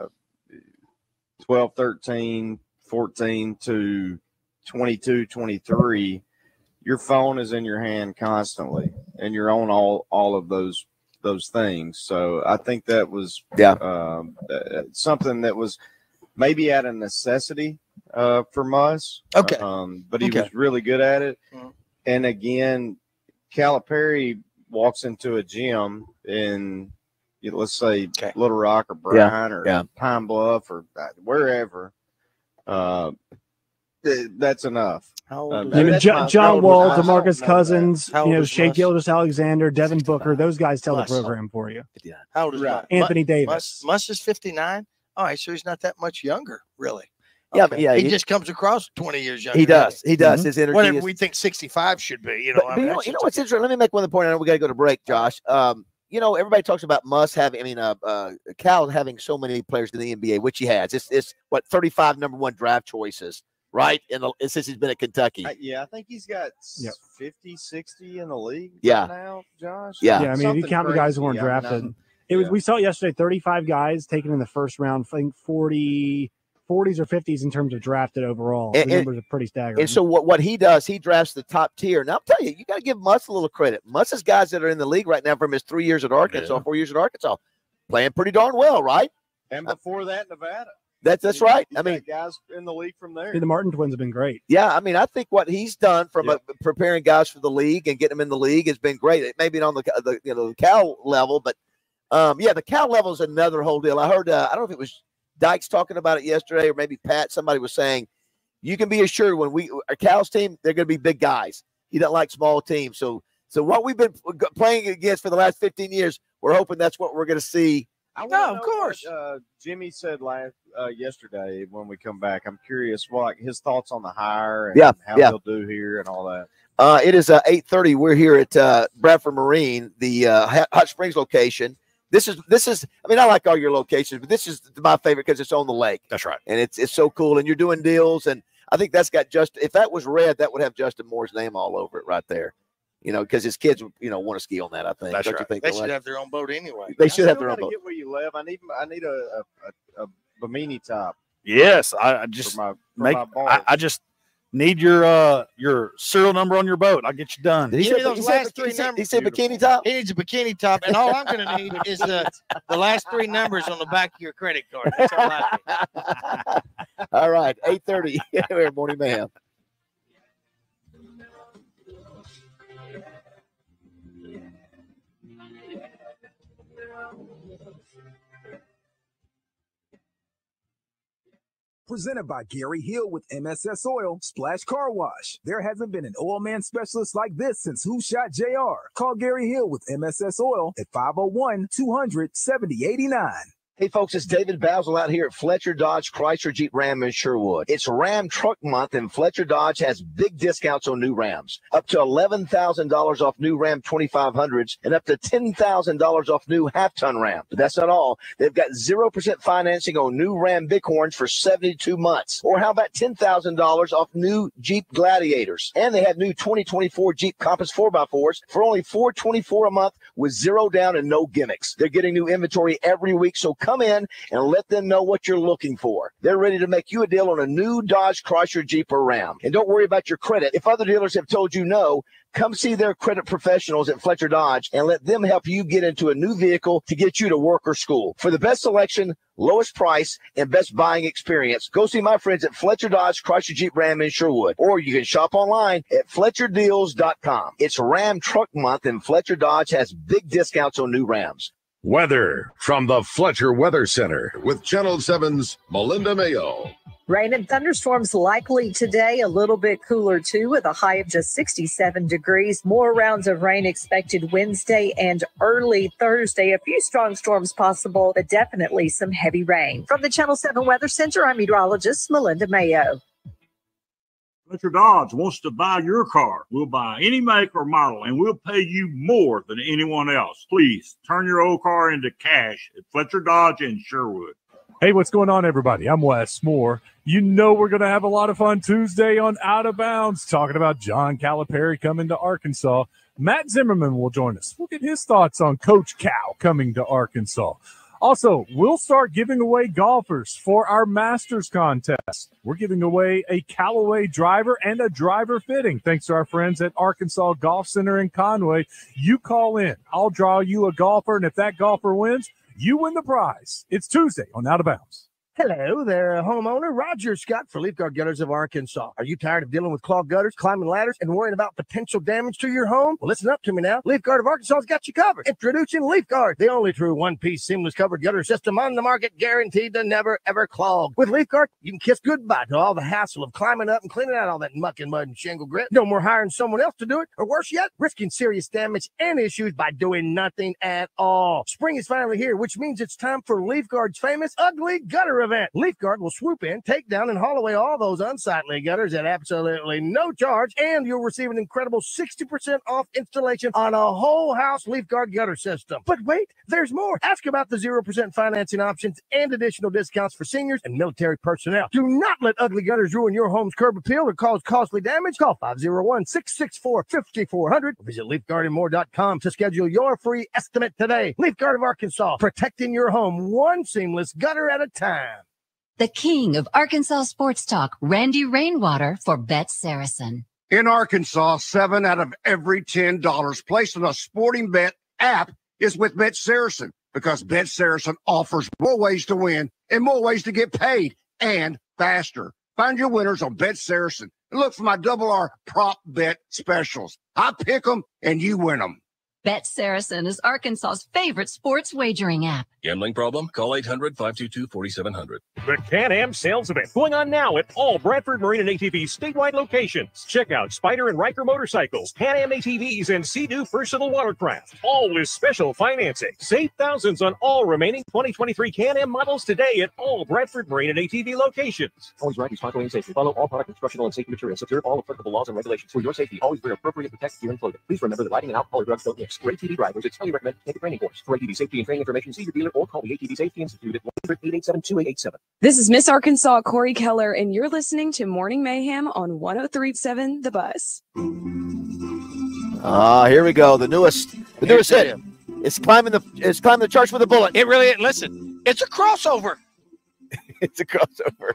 twelve, thirteen, fourteen to twenty-two, twenty-three, your phone is in your hand constantly and you're on all, all of those those things. So I think that was yeah um, uh, something that was maybe at a necessity uh, for Muss. Okay. Um, but he Okay. was really good at it. Mhm. And again, Calipari walks into a gym in, you know, let's say Little Rock or Yeah, Bryan or yeah. Pine Bluff or uh, wherever. Uh, th- that's enough. How Uh, I mean, that's Jo- my- John I Wall, don't know DeMarcus that. Cousins, How you old know, is Shea Muss? Gilgeous Alexander, Devin Booker. Those guys tell Muss. the program for you. How old is Right. Muss? Anthony Muss- Davis. Muss, Muss is fifty-nine. All right, so he's not that much younger, really. Yeah, but yeah, he, he- just comes across twenty years younger. He than does. He does. His energy Whatever is- we think sixty-five should be, you know. But, I but mean, you know, that's you know just- what's interesting? Let me make one other point. I know we got to go to break, Josh. Um, you know, everybody talks about Muss having, I mean, uh, uh, Cal having so many players in the N B A, which he has. It's, it's what, thirty-five number one draft choices, right? And since he's been at Kentucky. I- yeah, I think he's got Yep. fifty, sixty in the league Yeah. right now, Josh. Yeah. Yeah, I mean, if you Something count the guys who weren't crazy. I mean, drafted, I'm- it was. yeah. We saw it yesterday. Thirty-five guys taken in the first round. I think forty, forties or fifties in terms of drafted overall. And- the and- numbers are pretty staggering. And so what, what he does, he drafts the top tier. Now, I'm telling you, you got to give Muss a little credit. Muss is guys that are in the league right now from his three years at Arkansas, four years at Arkansas, playing pretty darn well, right? And before that, Nevada. That's that's You- right. you I mean, got guys in the league from there. the Martin twins have been great. yeah, I mean, I think what he's done from Yeah. uh, preparing guys for the league and getting them in the league has been great. It maybe not on the, the you know the Cal level, but um, yeah, the Cal level is another whole deal. I heard uh, I don't know if it was Dykes talking about it yesterday or maybe Pat. Somebody was saying you can be assured when we our Cal's team, they're going to be big guys. He doesn't like small teams. So, so what we've been playing against for the last fifteen years, we're hoping that's what we're going to see. I No, wanna of know course. What, uh, Jimmy said last uh, yesterday when we come back. I'm curious, what his thoughts on the hire and Yeah, how yeah. he'll do here and all that. Uh, it is uh, eight thirty. We're here at uh, Bradford Marine, the uh, Hot Springs location. This is this is. I mean, I like all your locations, but this is my favorite because it's on the lake. That's right, and it's it's so cool. And you're doing deals, and I think that's got just. If that was red, that would have Justin Moore's name all over it right there. You know, because his kids, you know, want to ski on that. I think. That's Don't right. you think They Alex? should have their own boat anyway. They should I have still their own gotta boat. Get where you live. I need I need a a, a, a bimini top. Yes, I, I just For my- for make. my balls. I, I just need your uh your serial number on your boat. I'll get you done. Did he Give me say- those he said- last three he said- numbers. he said bikini top? He needs a bikini top, and all I'm going to need is the, the last three numbers on the back of your credit card. That's all I need. All right, eight thirty. Here, Morning Mayhem. Presented by Gary Hill with M S S Oil Splash Car Wash. There hasn't been an oil man specialist like this since Who Shot J R. Call Gary Hill with M S S Oil at five oh one, two hundred, seventy eighty-nine. Hey, folks, it's David Basil out here at Fletcher Dodge Chrysler Jeep Ram in Sherwood. It's Ram Truck Month, and Fletcher Dodge has big discounts on new Rams. Up to eleven thousand dollars off new Ram twenty-five hundreds and up to ten thousand dollars off new half-ton Ram. But that's not all. They've got zero percent financing on new Ram Bighorns for seventy-two months. Or how about ten thousand dollars off new Jeep Gladiators? And they have new twenty twenty-four Jeep Compass four by fours for only four hundred twenty-four dollars a month with zero down and no gimmicks. They're getting new inventory every week, so come in and let them know what you're looking for. They're ready to make you a deal on a new Dodge, Chrysler, Jeep, or Ram. And don't worry about your credit. If other dealers have told you no, come see their credit professionals at Fletcher Dodge and let them help you get into a new vehicle to get you to work or school. For the best selection, lowest price, and best buying experience, go see my friends at Fletcher Dodge, Chrysler, Jeep, Ram in Sherwood. Or you can shop online at Fletcher Deals dot com. It's Ram Truck Month, and Fletcher Dodge has big discounts on new Rams. Weather from the Fletcher Weather Center with Channel seven's Melinda Mayo. Rain and thunderstorms likely today, a little bit cooler too, with a high of just sixty-seven degrees. More rounds of rain expected Wednesday and early Thursday. A few strong storms possible, but definitely some heavy rain. From the Channel seven Weather Center, I'm meteorologist Melinda Mayo. Fletcher Dodge wants to buy your car. We'll buy any make or model, and we'll pay you more than anyone else. Please turn your old car into cash at Fletcher Dodge in Sherwood. Hey, what's going on, everybody? I'm Wes Moore. You know we're going to have a lot of fun Tuesday on Out of Bounds, talking about John Calipari coming to Arkansas. Matt Zimmerman will join us. We'll get his thoughts on Coach Cal coming to Arkansas. Also, we'll start giving away golfers for our Masters contest. We're giving away a Callaway driver and a driver fitting, thanks to our friends at Arkansas Golf Center in Conway. You call in. I'll draw you a golfer, and if that golfer wins, you win the prize. It's Tuesday on Out of Bounds. Hello there, homeowner. Roger Scott for Leaf Guard Gutters of Arkansas. Are you tired of dealing with clogged gutters, climbing ladders, and worrying about potential damage to your home? Well, listen up to me now. Leaf Guard of Arkansas has got you covered. Introducing Leaf Guard, the only true one-piece seamless covered gutter system on the market, guaranteed to never, ever clog. With Leaf Guard, you can kiss goodbye to all the hassle of climbing up and cleaning out all that muck and mud and shingle grit. No more hiring someone else to do it, or worse yet, risking serious damage and issues by doing nothing at all. Spring is finally here, which means it's time for Leaf Guard's famous Ugly Gutter event. Leaf Guard will swoop in, take down, and haul away all those unsightly gutters at absolutely no charge, and you'll receive an incredible sixty percent off installation on a whole house Leaf Guard gutter system. But wait, there's more. Ask about the zero percent financing options and additional discounts for seniors and military personnel. Do not let ugly gutters ruin your home's curb appeal or cause costly damage. Call five oh one, six six four, five four zero zero or visit leaf guard and more dot com to schedule your free estimate today. Leaf Guard of Arkansas, protecting your home one seamless gutter at a time. The king of Arkansas sports talk, Randy Rainwater for Bet Saracen. In Arkansas, seven out of every ten dollars placed on a sporting bet app is with Bet Saracen, because Bet Saracen offers more ways to win and more ways to get paid, and faster. Find your winners on Bet Saracen and look for my double R prop bet specials. I pick them and you win them. Bet Saracen is Arkansas's favorite sports wagering app. Gambling problem? Call eight hundred, five two two, four seven zero zero. The Can-Am sales event going on now at all Bradford Marine and A T V statewide locations. Check out Spider and Riker motorcycles, Can-Am A T Vs, and Sea-Doo versatile watercraft, all with special financing. Save thousands on all remaining twenty twenty-three Can-Am models today at all Bradford Marine and A T V locations. Always right, responsibly, and safely. Follow all product instructional and safety materials. Observe all applicable laws and regulations. For your safety, always wear appropriate protective gear and clothing. Please remember that lighting and alcohol or drugs don't mix. For A T V drivers, it's highly recommended to take a training course. For A T V safety and training information, see your dealer or call the A T V Safety Institute at one eight hundred, eight eight seven, two eight eight seven. This is Miss Arkansas, Corey Keller, and you're listening to Morning Mayhem on one oh three point seven The Buzz. Ah, here we go. The newest, the newest hit. It's climbing the, it's climbing the charts with a bullet. It really is. Listen, it's a crossover. It's a crossover.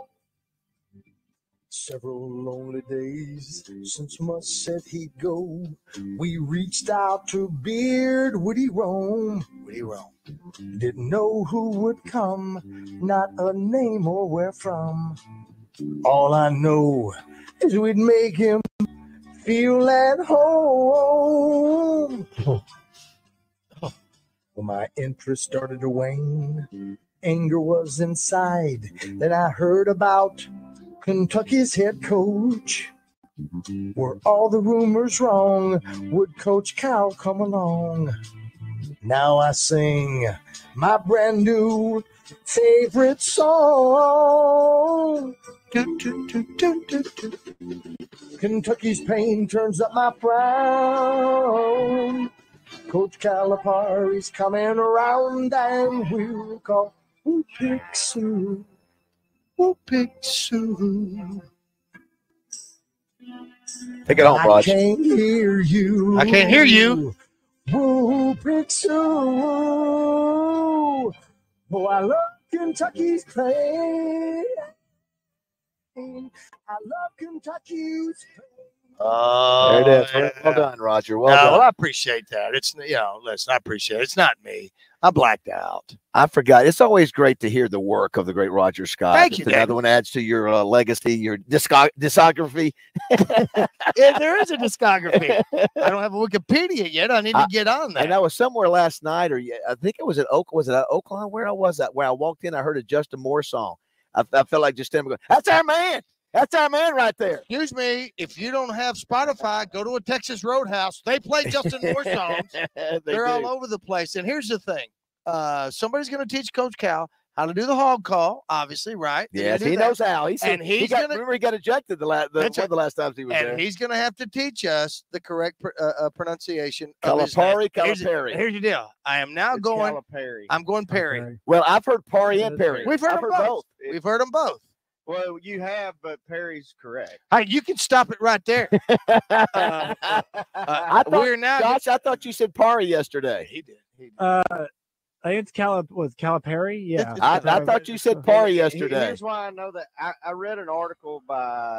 Several lonely days since Musk said he'd go. We reached out to Beard. Would he roam? Would he roam? Didn't know who would come, not a name or where from. All I know is we'd make him feel at home. Well, my interest started to wane. Anger was inside. Then I heard about Kentucky's head coach. Were all the rumors wrong? Would Coach Cal come along? Now I sing my brand new favorite song. Do, do, do, do, do, do. Kentucky's pain turns up my frown. Coach Calipari's coming around, and we'll call Whoop Pick Sue. Whoop Pick Sue. Take it home, I Raj. can't hear you. I can't hear you. Whoop Pick Sue. Oh, I love Kentucky's play. I love Kentucky's play. Oh, There it is. Well, yeah. well done, Roger. Well No, done. well, I appreciate that. It's, you know, listen, I appreciate it. It's not me. I blacked out. I forgot. It's always great to hear the work of the great Roger Scott. Thank It's you, Another Daniel. one adds to your uh, legacy, your discog- discography. Yeah, there is a discography. I don't have a Wikipedia yet. I need to I- get on that. And I was somewhere last night, or yeah, I think it was at Oak. Was it at Oakland? Where I was at? Where I walked in, I heard a Justin Moore song. I, I felt like just standing there going, "That's our man. That's our man right there." Excuse me, if you don't have Spotify, go to a Texas Roadhouse. They play Justin Moore songs. They They're all do. over the place. And here's the thing. Uh, somebody's going to teach Coach Cal how to do the hog call, obviously, right? They're Yes, gonna do he that. knows how. He's and he he's got, gonna remember he got ejected the last the, one That's of right. the last times he was and there. he's going to have to teach us the correct pr- uh, uh, pronunciation. of his Calipari, name. Here's, the- Calipari. here's your deal. I am now going. Calipari. I'm going Perry. Well, I've heard Pari and Perry. We've heard I've them heard both. both. We've heard them both. Well, you have, but Perry's correct. Hey, you can stop it right there. Uh, uh, I thought, we're now. Josh, I thought you said Pari yesterday. He did. He did. Uh, I think it's Calip was Calipari. Yeah, I, I thought you said Pari He- yesterday. Here's why I know that. I, I read an article by,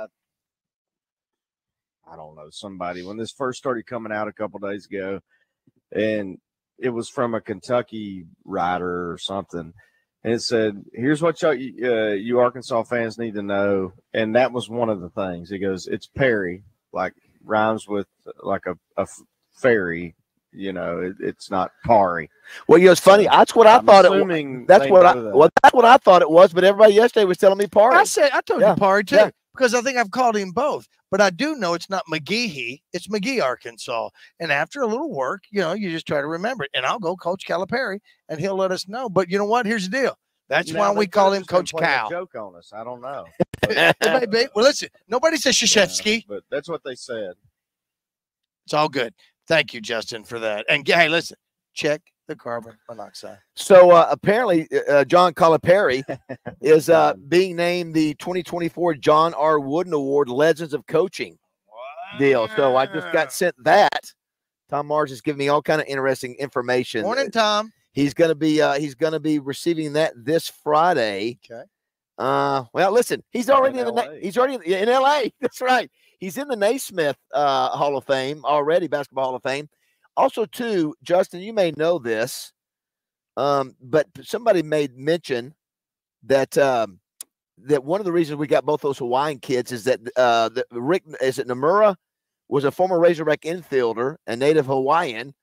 I don't know, somebody when this first started coming out a couple days ago, and it was from a Kentucky writer or something. And it said, here's what y'all, uh, you Arkansas fans need to know. And that was one of the things. He goes, it's Perry, like rhymes with like a, a f- fairy. You know, it, it's not Pari. Well, you know, it's funny. That's what I I'm thought it was. assuming That's they what I know that. well, that's what I thought it was. But everybody yesterday was telling me Pari. I said I told Yeah. you Pari too Yeah. because I think I've called him both. But I do know it's not McGehee. It's McGee, Arkansas. And after a little work, you know, you just try to remember it. And I'll go Coach Calipari, and he'll let us know. But you know what? Here's the deal. That's Now, why they we could call have him just been Coach playing a Cal. Joke on us. I don't know. It may be. Well, listen, nobody says Krzyzewski. But that's what they said. It's all good. Thank you, Justin, for that. And hey, listen, check the carbon monoxide. So uh, apparently, uh, John Calipari is uh, being named the twenty twenty-four John R. Wooden Award Legends of Coaching deal. So I just got sent that. Tom Mars is giving me all kind of interesting information. Morning, Tom. He's gonna be uh, he's gonna be receiving that this Friday. Okay. Uh, well, listen, he's already in, In the L A. he's already in, in L A. That's right. He's in the Naismith uh, Hall of Fame already, Basketball Hall of Fame. Also, too, Justin, you may know this, um, but somebody made mention that um, that one of the reasons we got both those Hawaiian kids is that uh, that Rick is it Nomura was a former Razorback infielder, a native Hawaiian,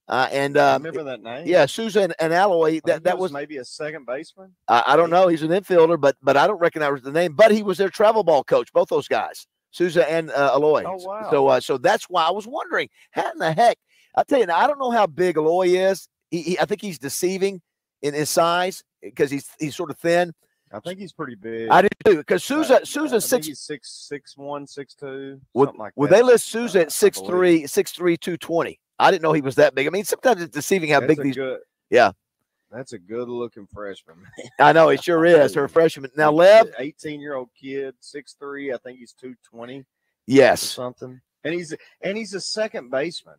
Uh, and um, remember that name? Yeah, Souza and, and Alloy. That that was, was maybe a second baseman. I, I don't know. He's an infielder, but but I don't recognize the name. But he was their travel ball coach. Both those guys, Souza and uh, Alloy. Oh wow! So uh, so that's why I was wondering how in the heck. I'll tell you now. I don't know how big Alloy is. He, he I think he's deceiving in his size because he's he's sort of thin. I think he's pretty big. I do too, because Souza Uh, Souza's I six. think he's six six one, six two, Would, something like would that. they list Souza uh, at six three, six three, two twenty? I didn't know he was that big. I mean, sometimes it's deceiving how That's big a these. good- Yeah, That's a good looking freshman. I know he sure is. For a freshman. Now, Lev. eighteen year old kid, six three. I think he's two twenty. Yes. Or something. And he's and he's a second baseman.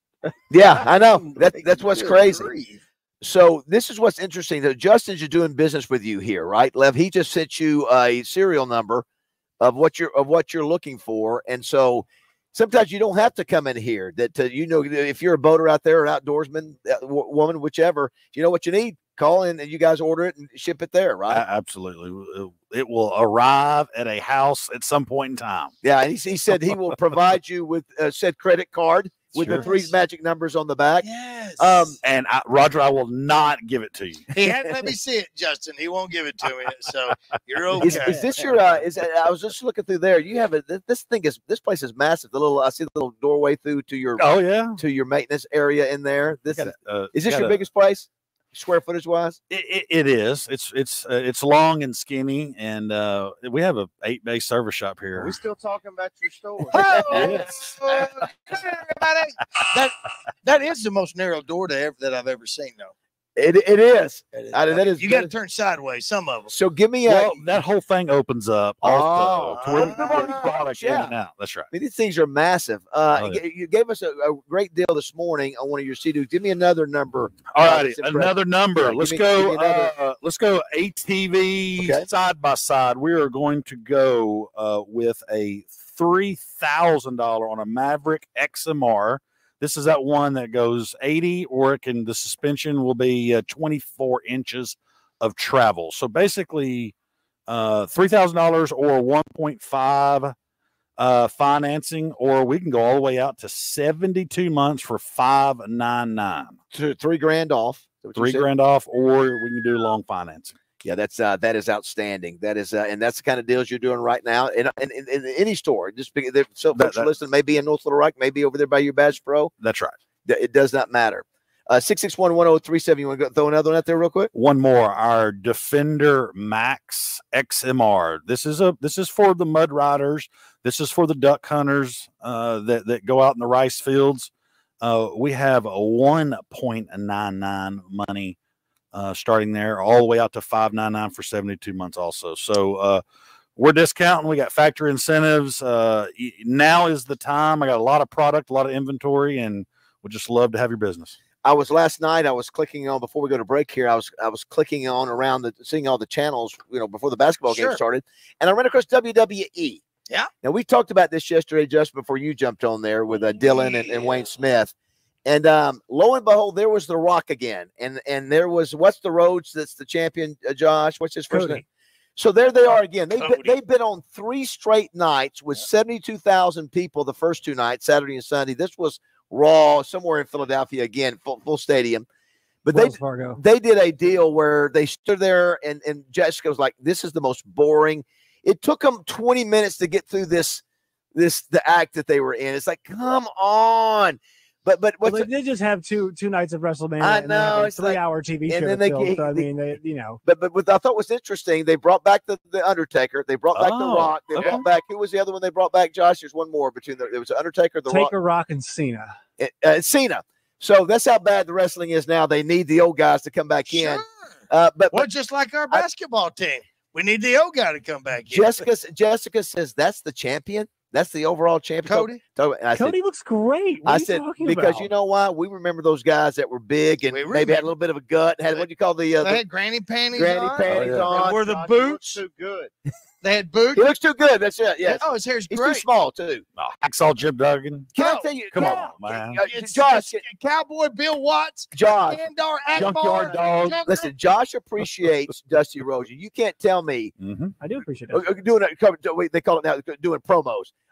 Yeah, I know. That, that's what's Good crazy. grief. So this is what's interesting. That Justin's just doing business with you here, right, Lev? He just sent you a serial number of what you're of what you're looking for, and so sometimes you don't have to come in here. That uh, you know, if you're a boater out there, or outdoorsman, uh, w- woman, whichever, you know what you need. Call in and you guys order it and ship it there, right? A- Absolutely. It- It will arrive at a house at some point in time. Yeah, and he, he said he will provide you with uh, said credit card with Sure. the three magic numbers on the back. Yes. Um, and I, Roger, I will not give it to you. He hadn't let me see it, Justin. He won't give it to me. So you're okay. Is, is this your? Uh, is I was just looking through there. You have a this- this thing is this place is massive. The little I see the little doorway through to your Oh, yeah. to your maintenance area in there. This Got is, a- uh, is this got your a- biggest place, square footage wise? It, it, it is. It's it's uh, it's long and skinny, and uh, we have a eight bay service shop here. Are we still talking about your store? Yes. Everybody, that that is the most narrow door to ever that I've ever seen, though. It it is. I- that is You that got to is- turn sideways. Some of them. So give me a. Well, that whole thing opens up also Oh, to where we oh, can get product in yeah. and out. That's right. I mean, these things are massive. Uh, Oh, you yeah. g- you gave us a, a great deal this morning on one of your C Ds. Give me another number. All Uh, righty, that's impressive. another number. Yeah, give let's me- go. give me another. Uh, let's go A T V Okay. side by side. We are going to go uh, with a three thousand dollar on a Maverick X M R. This is that one that goes eighty, or it can. The suspension will be uh, twenty-four inches of travel. So basically, uh, three thousand dollars or one point five uh, financing, or we can go all the way out to seventy-two months for five nine nine. Two- three grand off. Is that what you Three said? grand off, or we can do long financing. Yeah, that's uh, that is outstanding. That is, uh, and that's the kind of deals you're doing right now in, in, in, in any store. Just because they're so That- folks are that- listening, maybe in North Little Rock, maybe over there by your Bass Pro. That's right. Th- It does not matter. Uh, six six one one zero three seven. You want to throw another one out there real quick? One more, our Defender Max X M R. This is a this is for the mud riders. This is for the duck hunters uh, that that go out in the rice fields. Uh, we have a one point nine nine money uh, starting there, all the way out to five nine nine for seventy two months. Also, so uh, we're discounting. We got factory incentives. Uh, y- now is the time. I got a lot of product, a lot of inventory, and would just love to have your business. I was last night. I was clicking on before we go to break here. I was I was clicking on around the seeing all the channels, you know, before the basketball game Sure. started, and I ran across W W E. Yeah. Now we talked about this yesterday, just before you jumped on there with uh, Dylan and, and Wayne Smith, and um, lo and behold, there was The Rock again, and and there was what's the Rhodes that's the champion, uh, Josh? What's his first Cody. name? So there they are again. They've been, Cody. they've been on three straight nights with seventy-two thousand people the first two nights, Saturday and Sunday. This was Raw somewhere in Philadelphia again, full, full stadium. But they Wells Fargo. they did a deal where they stood there and, and Jessica was like, this is the most boring. It took them twenty minutes to get through this, this, the act that they were in. It's like, come on. But, but Well, what's they did just have two two nights of WrestleMania. I and they have know, a it's like- three-hour T V and show. then to they fill, get- so, I they- mean, they, you know, But but what I thought was interesting, they brought back the, the Undertaker. They brought back the Oh, Rock. They okay. brought back, who was the other one they brought back? Josh, there's one more between the, there was the Undertaker, the Rock, Taker, Rock, and Cena. uh, uh, Cena. So that's how bad the wrestling is now. They need the old guys to come back in. Sure. Uh, but, Well, but just like our basketball team, we need the old guy to come back. in. Jessica Jessica says that's the champion. That's the overall champion. Cody? So- and I said, Cody looks great. What I are you said talking because about? you know why? We remember those guys that were big and We maybe had a remember. little bit of a gut. Had what do you call the, uh, They the had granny panties granny on. panties Oh, yeah. on? And wore the God, he looks boots. too good. They had boots. He looks too good. That's it. Yes. Oh, his hair's He's great. too small too. Oh, Hacksaw Jim Duggan. Can I Oh, tell you? Come can- on, man. uh, It's, Josh, it's Cowboy Bill Watts, Josh, Kandar Akbar, Junkyard Dog. Junkyard- listen. Josh appreciates Dusty Rhodes. You can't tell me Mm-hmm. I do appreciate uh, it. uh, doing a cover. Wait, they call it now doing promos.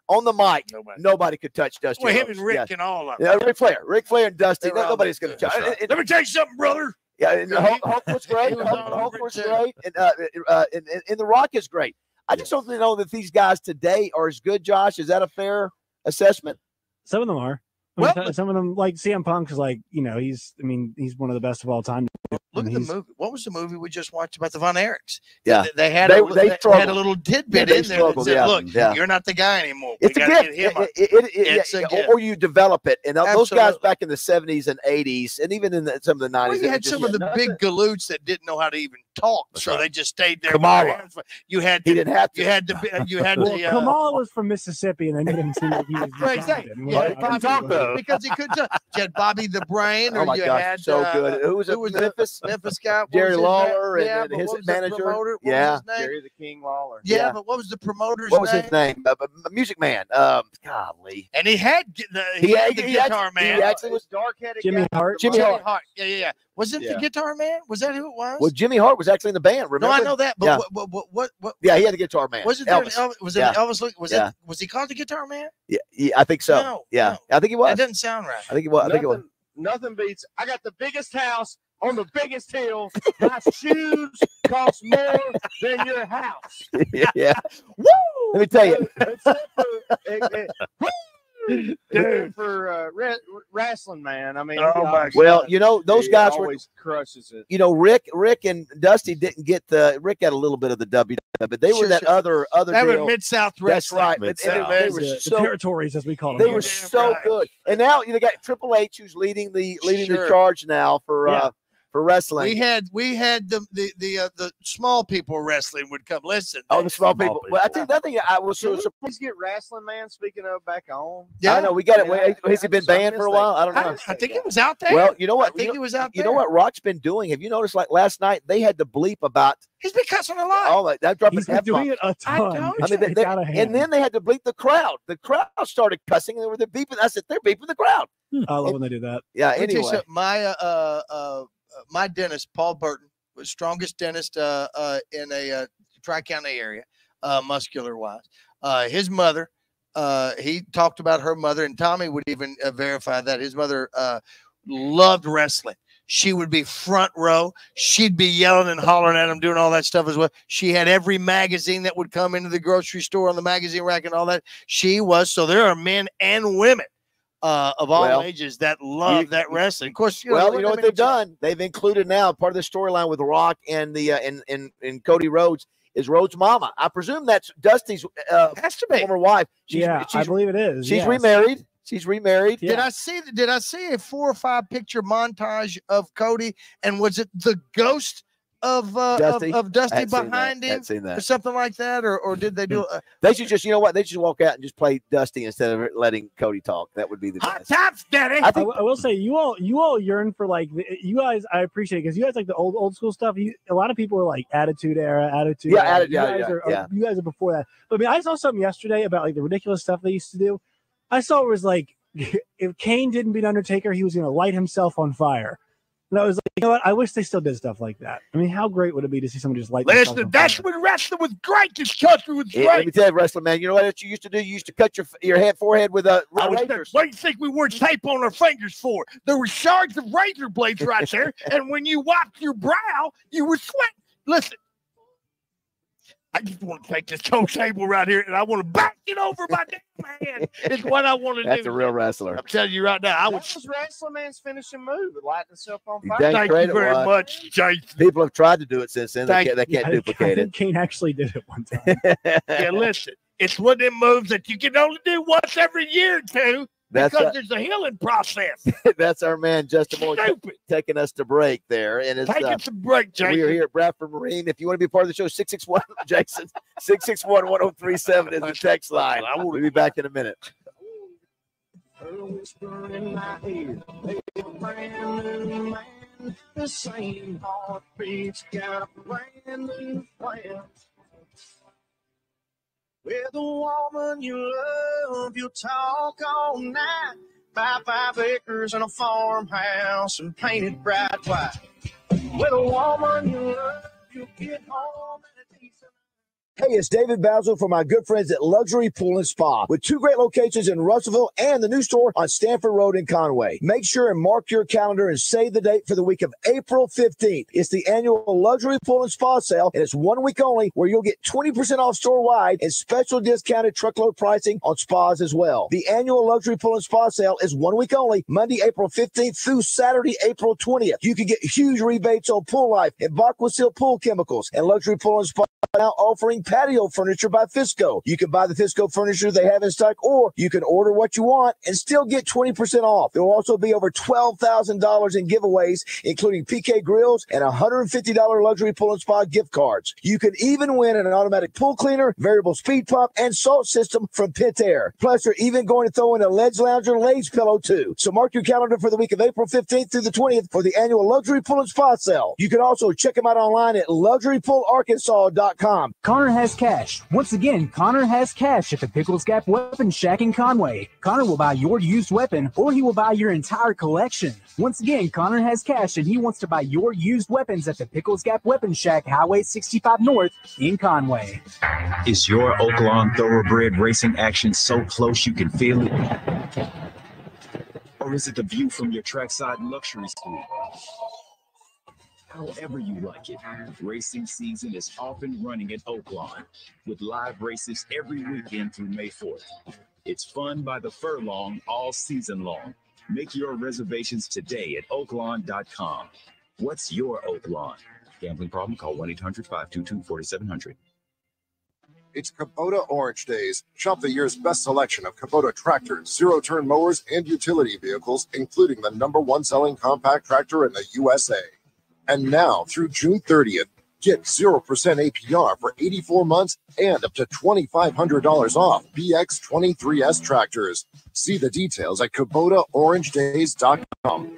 on the mic, Nobody. nobody, could touch Dusty. Well, him Rhodes. and Rick Yeah. and all of them. Yeah, Ric Flair, Ric Flair and Dusty. They were all Nobody's good. going to touch. That's right. And- Let me tell you something, brother. Yeah, and Yeah, Hulk, he- Hulk was great. he was Hulk, all Hulk over it, was too. great, and, uh, uh, and, and, and The Rock is great. I just don't know that these guys today are as good. Josh, is that a fair assessment? Some of them are. I mean, so- some of them, like C M Punk, is like, you know, he's, I mean, he's one of the best of all time. Look And at the he's- movie. What was the movie we just watched about the Von Erichs? Yeah. They, they had They- a, they they had a struggled. little tidbit Yeah, they in there that struggled, said, yeah. "Look, Yeah. you're not the guy anymore. It's we a gotta gift. get him up." It- it- it- it- It's a yeah, gift. or you develop it. And those guys Absolutely. back in the seventies and eighties, and even in the, some of the Well, nineties, you it had was some just- of the big galoots that didn't know how to even talk, so right. they just stayed there. Kamala. with their hands. You had He the, didn't have to. You had the. You had Well, the. Uh, Kamala was from Mississippi, and they made him seem like he was Right, exactly. retarded. And Yeah, whatnot. Bobby, Talk, though. because he couldn't talk. You had Bobby the Brain, or Oh my you gosh, had so uh, good. Who was it? the Memphis? Memphis guy, what Jerry was his Lawler name? and- yeah, and but his what was the manager. promoter? What Yeah. was his name? Jerry the King Lawler. Yeah, Yeah. but what was the promoter's What was name? his name? Uh, uh, Music Man. Um, golly. And he had g- the he, He had had- the he guitar actually- man. he actually was dark-headed Jimmy guy. Hart. Jimmy Jimmy Hart. Hart. Yeah, yeah, yeah. Was it Yeah. the guitar man? Was that who it was? Well, Jimmy Hart was actually in the band. Remember? no, I know that. But yeah. what, what, what, what, what? Yeah, he had the guitar man. Was it there an Elvis? Elvis? Was it yeah. an Elvis? Look, was Yeah. it? Was he called the guitar man? Yeah, yeah, I think so. No, yeah, I think he was. That doesn't sound right. I think it was. I think it was. Nothing, nothing beats. I got the biggest house on the biggest hill. My shoes cost more than your house. yeah. Woo! Let me tell you. Except for, eh, eh, Dude, for uh, re- wrestling, man. I mean, Oh, he my always- Well, you know, those he guys were. always crushes it. You know, Rick, Rick, and Dusty didn't get the. Rick got a little bit of the W, but they were Sure, that sure. other other. That was deal. Mid South That's Wrestling. right. But- and Mid-South. they, they The, were the so territories, as we call them. they here. were Damn so right. good. And now you know, they got Triple H who's leading the leading the Sure. charge now for Yeah. uh for wrestling. We had we had the the the uh, the small people wrestling would come. Listen, oh, the small Small people. Well, I think that thing I was Can so we surprised. please get wrestling, man? Speaking of back on. Yeah. I know we got it. Yeah, Wait, I- Has he I been just- I banned for a missed while? that. I don't know. I, I think it was out there. Well, you know what? I think you he know, was out you there. know what Rock's been doing? Have you noticed? Like last night, they had to bleep about He's been cussing a lot. all that. That dropping He's been F doing bombs. it a I ton. don't- It's, I mean, they, it's they- out of hand. and then they had to bleep the crowd. The crowd started cussing, and they were the beeping. I said, "They're beeping the crowd." I love when they do that. Yeah. Let me tell you Anyway, something. my uh, uh, uh, my dentist, Paul Burton, was strongest dentist uh, uh, in a uh, Tri-County area, uh, muscular wise. Uh, his mother, uh, he talked about her mother, and Tommy would even uh, verify that his mother uh, loved wrestling. She would be front row. She'd be yelling and hollering at him, doing all that stuff as well. She had every magazine that would come into the grocery store on the magazine rack and all that. She was. So there are men and women uh, of all Well, ages that love you- that wrestling. Of course, you know, well, there you know what wasn't they've many- done? They've included now part of the storyline with Rock and the uh, and, and and Cody Rhodes is Rhodes' mama. I presume that's Dusty's uh, Has to be. former wife. She's, yeah, I she's, believe it is. she's yes. remarried. She's remarried. Did I see? Did I see a four or five picture montage of Cody? And was it the ghost of uh, Dusty? of, of I Dusty hadn't seen that. behind I him, hadn't seen or that. something like that, or or did they do? Uh, They should just, you know what? They should walk out and just play Dusty instead of letting Cody talk. That would be the hot best. tops, Daddy? I I, think w- I will say you all you all yearn for like the, you guys. I appreciate it because you guys like the old old school stuff. You, a lot of people are like Attitude Era, Attitude. Yeah, Era. Atti- you yeah, guys yeah, are, are- yeah. you guys are before that. But I mean, I saw something yesterday about like the ridiculous stuff they used to do. I saw it was like if Kane didn't beat Undertaker, he was going to light himself on fire. And I was like, you know what? I wish they still did stuff like that. I mean, how great would it be to see someone just light themselves Listen, on that's fire? when wrestling was great. This country was Yeah, let me great. tell you, wrestling man. You know what you used to do? You used to cut your your head forehead with a I was razors. what do you think we wore tape on our fingers for? There were shards of razor blades right there, and when you wiped your brow, you were sweating. Listen, I just want to take this whole table right here, and I want to back it over my damn hand. It's what I want to That's do. a real wrestler. I'm telling you right now, I That was. was Wrestling Man's finishing move, lighting himself on You fire. dang Thank straight you it very was. much, Jason. People have tried to do it since then. They Thank can't, they can't I, duplicate I it. think Kane actually did it one time. Yeah, listen, it's one of them moves that you can only do once every year or two That's because a- there's a healing process. That's our man Justin Moore Stupid. taking us to break there, and it's Take uh, us a break, Jason. we are here at Bradford Marine. If you want to be part of the show, six six one Jason six six one one zero three seven is the text line. We'll be back in a minute. In my ear, a brand new man, the same heartbeats got a brand new plan. With a woman you love, you'll talk all night. Buy five acres and a farmhouse and paint it bright white. With a woman you love, you'll get home Hey, it's David Basil from my good friends at Luxury Pool and Spa with two great locations in Russellville and the new store on Stanford Road in Conway. Make sure and mark your calendar and save the date for the week of April fifteenth. It's the annual Luxury Pool and Spa sale, and it's one week only where you'll get twenty percent off store-wide and special discounted truckload pricing on spas as well. The annual Luxury Pool and Spa sale is one week only, Monday, April fifteenth through Saturday, April twentieth. You can get huge rebates on Pool Life and Bacquasil Pool Chemicals, and Luxury Pool and Spa now offering patio furniture by Fisco. You can buy the Fisco furniture they have in stock, or you can order what you want and still get twenty percent off. There will also be over twelve thousand dollars in giveaways, including P K Grills and one hundred fifty dollars Luxury Pool and Spa gift cards. You can even win an automatic pool cleaner, variable speed pump, and salt system from Pentair. Plus, they're even going to throw in a Ledge Lounger Lays pillow, too. So mark your calendar for the week of April fifteenth through the twentieth for the annual Luxury Pool and Spa sale. You can also check them out online at luxury pool arkansas dot com. Connor has cash. Once again, Connor has cash at the Pickles Gap Weapon Shack in Conway. Connor will buy your used weapon, or he will buy your entire collection. Once again, Connor has cash and he wants to buy your used weapons at the Pickles Gap Weapon Shack, Highway sixty-five North in Conway. Is your Oaklawn Thoroughbred racing action so close you can feel it? Or is it the view from your trackside luxury suite? However you like it, racing season is off and running at Oaklawn with live races every weekend through May fourth. It's fun by the furlong all season long. Make your reservations today at oaklawn dot com. What's your Oaklawn? Gambling problem? Call one eight hundred five two two four seven zero zero. It's Kubota Orange Days. Shop the year's best selection of Kubota tractors, zero-turn mowers, and utility vehicles, including the number one selling compact tractor in the U S A. And now, through June thirtieth, get zero percent A P R for eighty-four months and up to twenty-five hundred dollars off B X twenty-three S tractors. See the details at Kubota Orange Days dot com.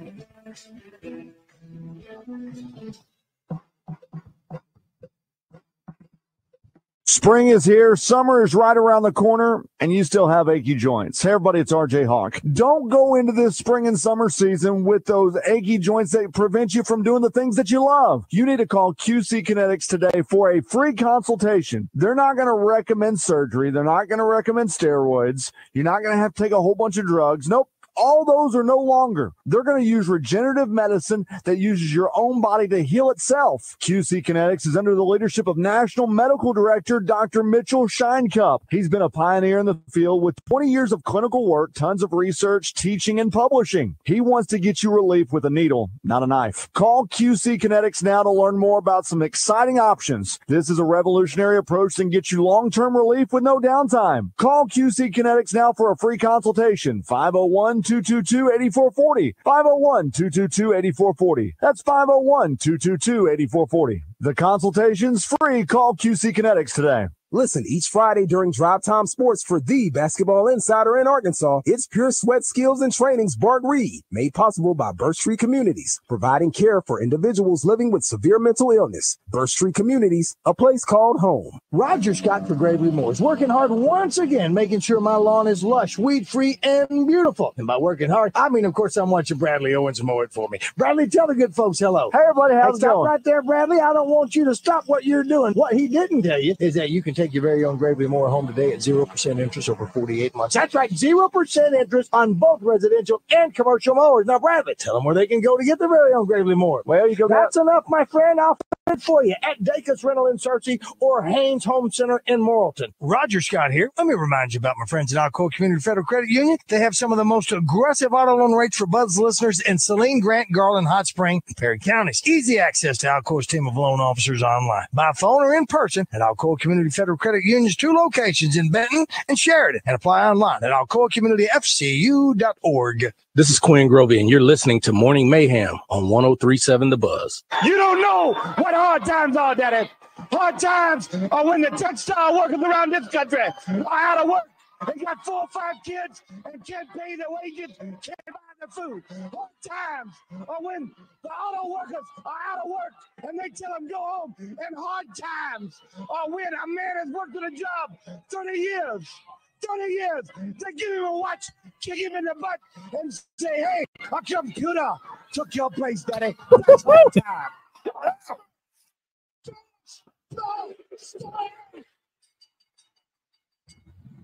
Spring is here, summer is right around the corner, and you still have achy joints. Hey, everybody, it's R J Hawk. Don't go into this spring and summer season with those achy joints that prevent you from doing the things that you love. You need to call Q C Kinetics today for a free consultation. They're not going to recommend surgery. They're not going to recommend steroids. You're not going to have to take a whole bunch of drugs. Nope. All those are no longer. They're going to use regenerative medicine that uses your own body to heal itself. Q C Kinetics is under the leadership of National Medical Director Doctor Mitchell Shinecup. He's been a pioneer in the field with twenty years of clinical work, tons of research, teaching, and publishing. He wants to get you relief with a needle, not a knife. Call Q C Kinetics now to learn more about some exciting options. This is a revolutionary approach that can get you long-term relief with no downtime. Call Q C Kinetics now for a free consultation. five oh one, two two two, eight four four oh. five oh one, two two two, eight four four oh. That's five oh one, two two two, eight four four oh. The consultation's free. Call Q C Kinetics today. Listen each Friday during Drive Time Sports for the Basketball Insider in Arkansas. It's Pure Sweat Skills and Training's Bart Reed, made possible by Birch Street Communities, providing care for individuals living with severe mental illness. Birch Street Communities, a place called home. Roger Scott for Gravely Moore is working hard once again, making sure my lawn is lush, weed-free, and beautiful. And by working hard, I mean, of course, I'm watching Bradley Owens mow it for me. Bradley, tell the good folks hello. Hey, everybody, how's hey, it stop going? right there, Bradley. I don't want you to stop what you're doing. What he didn't tell you is that you can take your very own Gravely Moore home today at zero percent interest over forty-eight months. That's right, zero percent interest on both residential and commercial mowers. Now, Bradley, tell them where they can go to get their very own Gravely Moore. Well, you go. That's enough, my friend. I'll fit it for you at Dacus Rental in Searcy or Haynes Home Center in Morrilton. Roger Scott here. Let me remind you about my friends at Alcoa Community Federal Credit Union. They have some of the most aggressive auto loan rates for Buzz listeners in Saline, Grant, Garland, Hot Spring, and Perry counties. Easy access to Alcoa's team of loan officers online, by phone or in person at Alcoa Community Federal Credit Union's two locations in Benton and Sheridan, and apply online at alcoa community f c u dot org. This is Quinn Grovey, and you're listening to Morning Mayhem on one oh three point seven The Buzz. You don't know what hard times are, Daddy. Hard times are when the textile workers around this country are out of work. They got four or five kids and can't pay their wages, can't buy their food. Hard times are when the auto workers are out of work and they tell them go home. And hard times are when a man has worked at a job thirty years. thirty years. They give him a watch, kick him in the butt, and say, hey, our computer took your place, Daddy. That's hard time.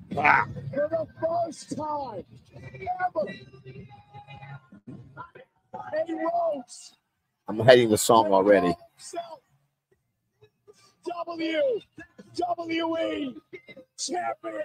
Wow. For the first time ever, a Rose I'm hating the song already. W W E champion.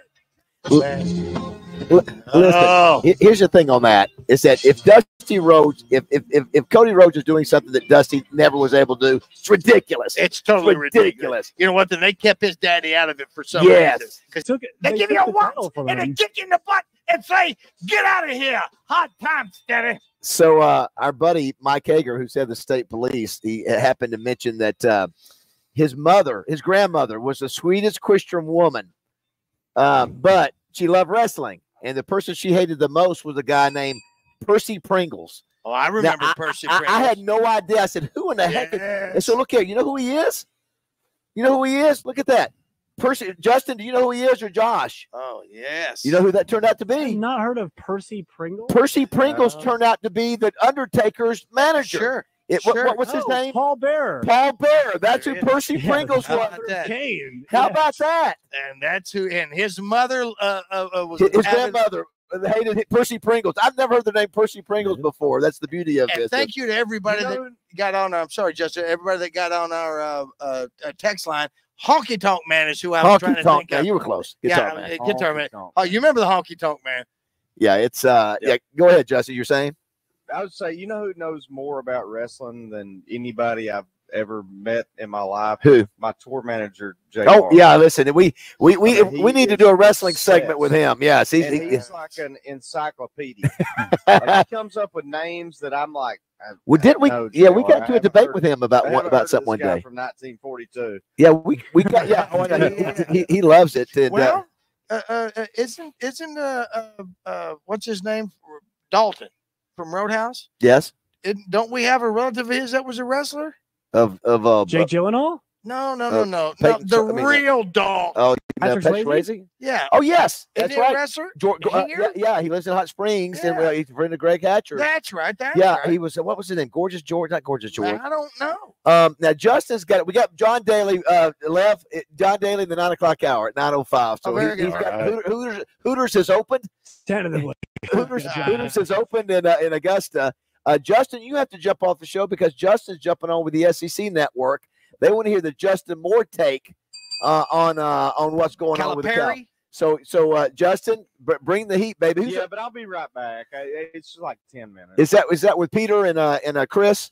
Listen, he- here's the thing on that is that if Dusty Rhodes, if, if if if Cody Rhodes is doing something that Dusty never was able to do, it's ridiculous. It's totally ridiculous. ridiculous. You know what? Then they kept his daddy out of it for some Yes. reason. 'Cause Took it- they, they give took you a the once title from and a him. kick in the butt and say, "Get out of here! Hot time, steady." So uh, our buddy Mike Hager, who's head of the state police, he happened to mention that uh, his mother, his grandmother, was the sweetest Christian woman, uh, but she loved wrestling, and the person she hated the most was a guy named Percy Pringles. Oh, I remember Now, I- Percy I, Pringles. I had no idea. I said, "Who in the heck?" Is-" And so look here. You know who he is? You know who he is? Look at that. Percy Justin. Do you know who he is, or Josh? Oh yes. You know who that turned out to be? I've not heard of Percy Pringle. Percy Pringles turned out to be the Undertaker's manager. Sure. It, what, Sure. what was his Oh, name? Paul Bearer. Paul Bearer. That's who Yeah. Percy Yeah, Pringles How was. about that? Kane. How Yeah. about that? And that's who. And his mother uh, uh, uh, was His, his avid- grandmother hated Percy Pringles. I've never heard the name Percy Pringles before. That's the beauty of And this. thank you to everybody You that know- got on. I'm sorry, Justin. Everybody that got on our uh, uh, uh, text line. Honky Tonk Man is who I was trying Honky to Tonk think Man. of. You were close. yeah, Guitar uh, Man. Guitar Honky Man. Tonk. Oh, you remember the Honky Tonk Man? Yeah, it's uh yeah. Go ahead, Justin. You're saying? I would say, you know who knows more about wrestling than anybody I've ever met in my life? Who? My tour manager, Jay. Oh yeah, listen. We we we I mean, he we need to is do a wrestling obsessed. segment with him. Yes, he's, And he- he's like an encyclopedia. Like, he comes up with names that I'm like, I, well, didn't we? know, Yeah, we Joe. got I into a haven't debate heard- with him about I one haven't about heard something this one guy day. from nineteen forty-two. Yeah, we we got yeah. oh, I know. He, he, he loves it. And, uh, Well, uh, uh, uh, isn't isn't uh, uh, uh, what's his name? Dalton from Roadhouse. yes, It, don't we have a relative of his that was a wrestler? of of uh, Jake Gyllenhaal. No, no, no, Uh, no, no. Peyton- The I mean, uh, real Dalton. oh, uh, Patrick Patrick Swayze? Swayze? Yeah. Oh yes, Isn't that's he a right. wrestler? George, uh, Here? yeah, yeah, he lives in Hot Springs, and Yeah. uh, he's a friend of Greg Hatcher. That's right. That's yeah, right. he was. What was his name? Gorgeous George, not Gorgeous George. I don't know. Um, now Justin's got it. We got John Daly uh, left. uh, John Daly, the nine o'clock hour at nine o five. So Oh, very he, good. has got All right. Hooter- Hooters. Hooters has opened. Tentatively. Hooters, Hooters has opened in uh, in Augusta. Uh, Justin, you have to jump off the show because Justin's jumping on with the S E C network. They want to hear the Justin Moore take uh, on uh, on what's going on with the Cal. Calipari? So so uh, Justin, br- bring the heat, baby. Who's Yeah, that? but I'll be right back. I, it's just like ten minutes. Is that is that with Peter and uh, and uh, Chris?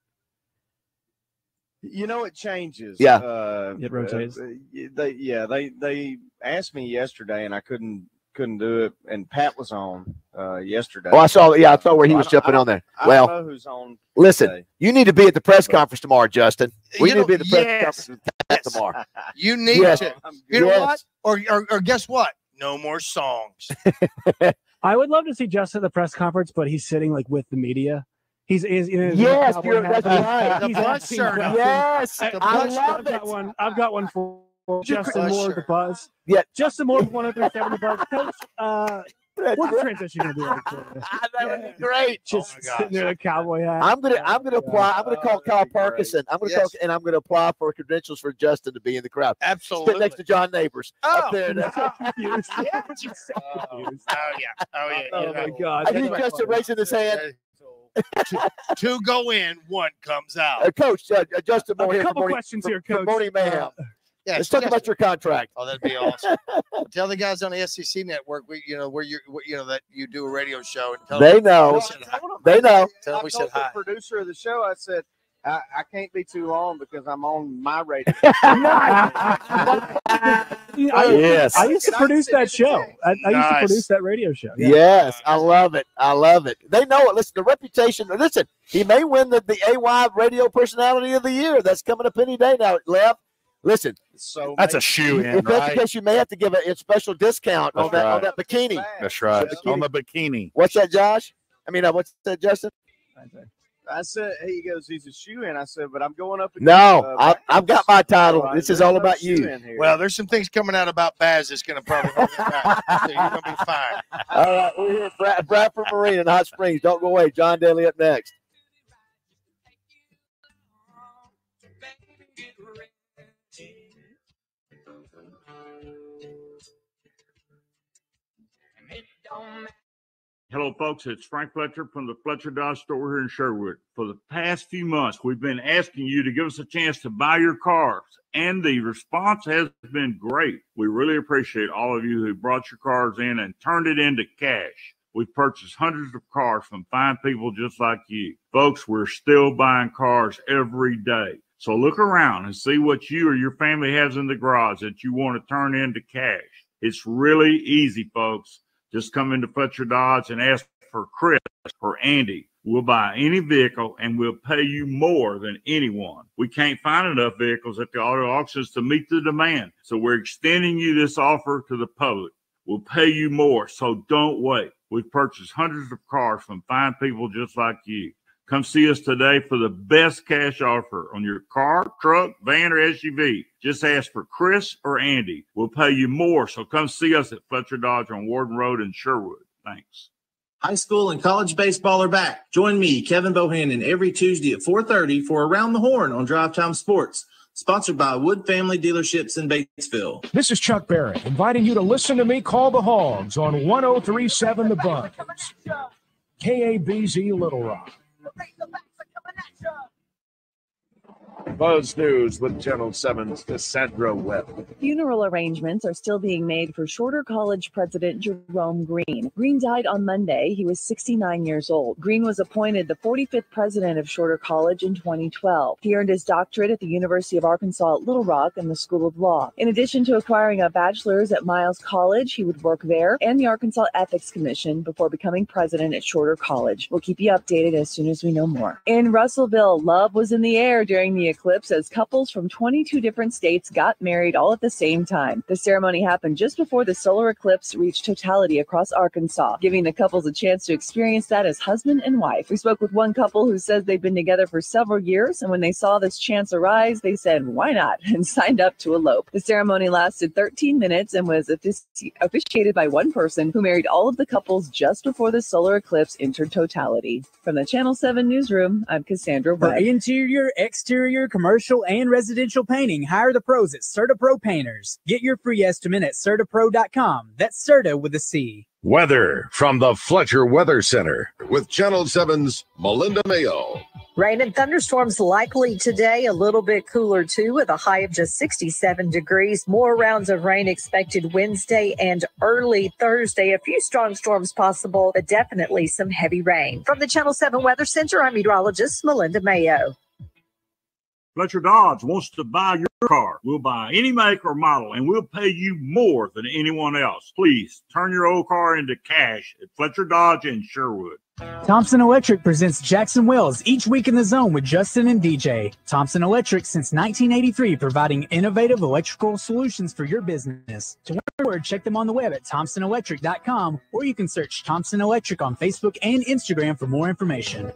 You know, it changes. Yeah. uh, It rotates. uh, they yeah they they asked me yesterday, and I couldn't couldn't do it. And Pat was on uh, yesterday. Oh, I saw. Yeah, I saw where he So I was don't- jumping I on there. I Well, don't know who's on. listen, today. you need to be at the press conference tomorrow, Justin. We You need know- to be at the press yes. conference with Pat tomorrow. You need Yes. to. I'm You know Yes. what? Or, or or guess what? No more songs. I would love to see Justin at the press conference, but he's sitting like with the media. He's is you know, Yes, cowboy you're- hat. that's right. The He's buzz asking shirt. questions. Yes, I, I I love I've got it. one. I've got one for Justin buzz Moore, shirt. the buzz. Yeah. Justin Moore, one of the seventy bucks. Coach, uh, That's what's the right. transition gonna be like? for you? That would be great. Just Oh my sitting there in a cowboy hat. I'm gonna I'm gonna apply. I'm gonna call Oh, Kyle that'd be great. Parkinson. I'm gonna Yes. call and I'm gonna apply for credentials for Justin to be in the crowd. Absolutely. Sit next to John Neighbors Oh, up there. I'm so confused. Yeah. I'm so Oh. confused. Oh yeah. Oh yeah. Oh you my know. god. I That's see my Justin fault. raising his hand. two, two go in, one comes out. Uh, Coach uh, uh, Justin Moore A here. couple for Morning- questions for- here, for Coach. Morning Mayhem. Uh, Yeah, Let's talk yes. about your contract. Oh, that'd be awesome. Tell the guys on the S E C network, we, you know, where you, where, you know, that you do a radio show. And tell They them, know. we said hi. They know. Tell I them we told said hi. the producer of the show, I said, I, I can't be too long because I'm on my radio. I, Yes. I used to produce that show. I, I used to Nice. produce that radio show. Yeah. Yes, I love it. I love it. They know it. Listen, the reputation. Listen, he may win the, the A Y Radio Personality of the Year. That's coming up any day now, Lev. Listen, So That's a maybe- shoe in, if that's right? the case, you may have to give a, a special discount on That's that on right. that bikini. That's right. Bikini. On the bikini. What's that, Josh? I mean, uh, what's that, Justin? I said, he goes, he's a shoe in. I said, but I'm going up. No, against, uh, I, I've got my title. So I This said, is all "There's no about shoe you. in here." Well, there's some things coming out about Baz that's going to probably hold it back. So you're going to be fine. All right, we're here at Brad, Bradford Marine in Hot Springs. Don't go away. John Daly up next. Hello, folks. It's Frank Fletcher from the Fletcher Dodge store here in Sherwood. For the past few months, we've been asking you to give us a chance to buy your cars, and the response has been great. We really appreciate all of you who brought your cars in and turned it into cash. We've purchased hundreds of cars from fine people just like you. Folks, we're still buying cars every day. So look around and see what you or your family has in the garage that you want to turn into cash. It's really easy, folks. Just come into Fletcher Dodge and ask for Chris or Andy. We'll buy any vehicle and we'll pay you more than anyone. We can't find enough vehicles at the auto auctions to meet the demand. So we're extending you this offer to the public. We'll pay you more, so don't wait. We've purchased hundreds of cars from fine people just like you. Come see us today for the best cash offer on your car, truck, van, or S U V. Just ask for Chris or Andy. We'll pay you more, so come see us at Fletcher Dodge on Warden Road in Sherwood. Thanks. High school and college baseball are back. Join me, Kevin Bohannon, every Tuesday at four thirty for Around the Horn on Drive Time Sports. Sponsored by Wood Family Dealerships in Batesville. This is Chuck Barrett, inviting you to listen to me call the Hogs on one oh three point seven The Buzz. K A B Z Little Rock. Buzz News with Channel seven's Cassandra Webb. Funeral arrangements are still being made for Shorter College President Jerome Green. Green died on Monday. He was sixty-nine years old. Green was appointed the forty-fifth president of Shorter College in twenty twelve. He earned his doctorate at the University of Arkansas at Little Rock and the School of Law. In addition to acquiring a bachelor's at Miles College, he would work there and the Arkansas Ethics Commission before becoming president at Shorter College. We'll keep you updated as soon as we know more. In Russellville, love was in the air during the eclipse as couples from twenty-two different states got married all at the same time. The ceremony happened just before the solar eclipse reached totality across Arkansas, giving the couples a chance to experience that as husband and wife. We spoke with one couple who says they've been together for several years, and when they saw this chance arise, they said, why not, and signed up to elope. The ceremony lasted thirteen minutes and was offici- officiated by one person who married all of the couples just before the solar eclipse entered totality. From the Channel seven newsroom, I'm Cassandra For Webb. interior, exterior, commercial, and residential painting, hire the pros at CertaPro Painters. Get your free estimate at Certa Pro dot com. That's Certa with a C. Weather from the Fletcher Weather Center with Channel seven's Melinda Mayo. Rain and thunderstorms likely today, a little bit cooler too, with a high of just sixty-seven degrees. More rounds of rain expected Wednesday and early Thursday. A few strong storms possible, but definitely some heavy rain. From the Channel seven Weather Center, I'm meteorologist Melinda Mayo. Fletcher Dodge wants to buy your car. We'll buy any make or model, and we'll pay you more than anyone else. Please turn your old car into cash at Fletcher Dodge in Sherwood. Thompson Electric presents Jackson Wells each week in the zone with Justin and D J. Thompson Electric since nineteen eighty-three, providing innovative electrical solutions for your business. To learn more, check them on the web at thompson electric dot com, or you can search Thompson Electric on Facebook and Instagram for more information.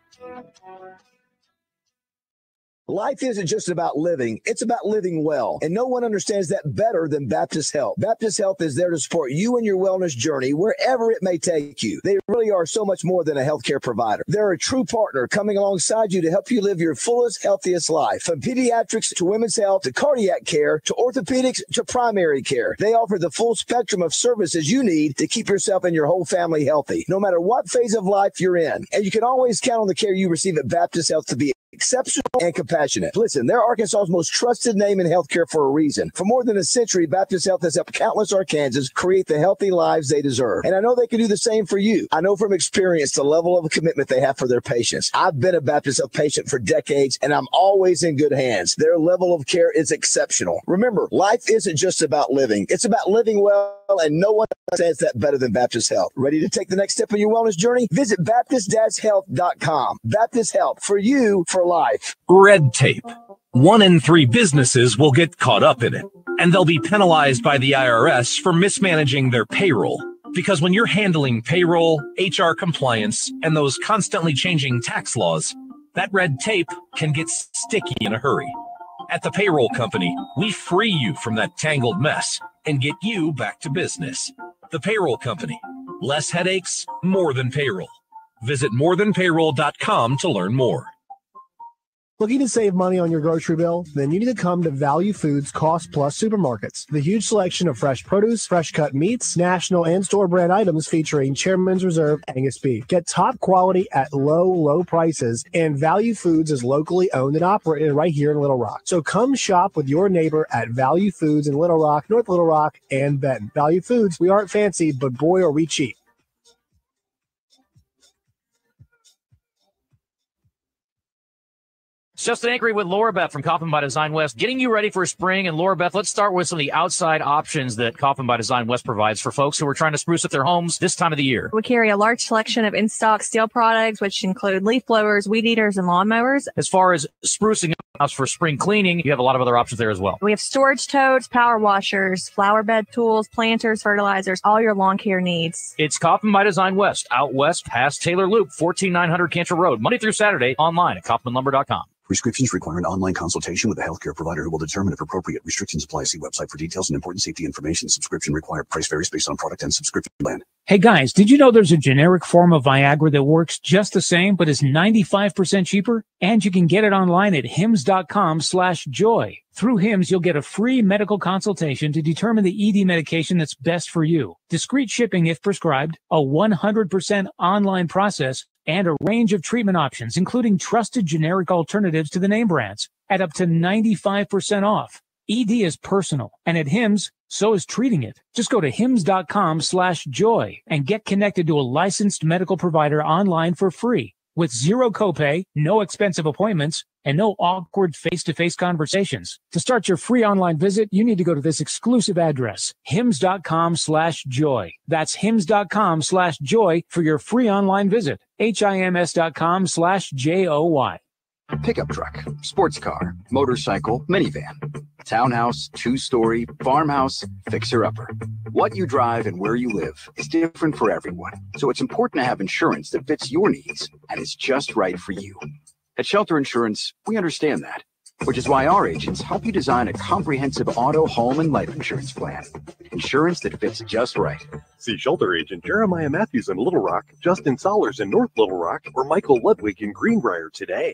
Life isn't just about living, it's about living well. And no one understands that better than Baptist Health. Baptist Health is there to support you in your wellness journey wherever it may take you. They really are so much more than a healthcare provider. They're a true partner coming alongside you to help you live your fullest, healthiest life. From pediatrics to women's health to cardiac care to orthopedics to primary care. They offer the full spectrum of services you need to keep yourself and your whole family healthy, no matter what phase of life you're in. And you can always count on the care you receive at Baptist Health to be exceptional and compassionate. Listen, they're Arkansas's most trusted name in healthcare for a reason. For more than a century, Baptist Health has helped countless Arkansans create the healthy lives they deserve. And I know they can do the same for you. I know from experience the level of commitment they have for their patients. I've been a Baptist Health patient for decades, and I'm always in good hands. Their level of care is exceptional. Remember, life isn't just about living. It's about living well, and no one understands that better than Baptist Health. Ready to take the next step in your wellness journey? Visit baptist health dot com. Baptist Health, for you, for life. Red tape. One in three businesses will get caught up in it, and they'll be penalized by the I R S for mismanaging their payroll. Because when you're handling payroll, H R compliance, and those constantly changing tax laws, that red tape can get sticky in a hurry. At the Payroll Company, we free you from that tangled mess and get you back to business. The Payroll Company. Less headaches, more than payroll. Visit more than payroll dot com to learn more. Looking to save money on your grocery bill? Then you need to come to Value Foods Cost Plus Supermarkets. The huge selection of fresh produce, fresh cut meats, national and store brand items featuring Chairman's Reserve Angus beef. Get top quality at low, low prices, and Value Foods is locally owned and operated right here in Little Rock. So come shop with your neighbor at Value Foods in Little Rock, North Little Rock, and Benton. Value Foods, we aren't fancy, but boy, are we cheap. It's Justin Anchory with Laura Beth from Kaufman by Design West, getting you ready for spring. And Laura Beth, let's start with some of the outside options that Kaufman by Design West provides for folks who are trying to spruce up their homes this time of the year. We carry a large selection of in-stock steel products, which include leaf blowers, weed eaters, and lawnmowers. As far as sprucing up the house for spring cleaning, you have a lot of other options there as well. We have storage totes, power washers, flower bed tools, planters, fertilizers, all your lawn care needs. It's Kaufman by Design West, out west past Taylor Loop, fourteen nine hundred Cantrell Road, Monday through Saturday, online at kaufman lumber dot com. Prescriptions require an online consultation with a healthcare provider who will determine if appropriate. Restrictions apply. See website for details and important safety information. Subscription required. Price varies based on product and subscription plan. Hey guys, did you know there's a generic form of Viagra that works just the same but is ninety-five percent cheaper? And you can get it online at hims dot com slash joy. Through Hims, you'll get a free medical consultation to determine the E D medication that's best for you. Discreet shipping if prescribed, a one hundred percent online process, and a range of treatment options, including trusted generic alternatives to the name brands, at up to ninety-five percent off. E D is personal, and at Hims, so is treating it. Just go to hims dot com slash joy and get connected to a licensed medical provider online for free, with zero copay, no expensive appointments, and no awkward face-to-face conversations. To start your free online visit, you need to go to this exclusive address, hims dot com slash joy. That's hims dot com slash joy for your free online visit. H-I-M-S dot com slash J O Y. Pickup truck, sports car, motorcycle, minivan, townhouse, two-story, farmhouse, fixer-upper. What you drive and where you live is different for everyone, so it's important to have insurance that fits your needs and is just right for you. At Shelter Insurance, we understand that, which is why our agents help you design a comprehensive auto, home, and life insurance plan. Insurance that fits just right. See Shelter Agent Jeremiah Matthews in Little Rock, Justin Sollers in North Little Rock, or Michael Ludwig in Greenbrier today.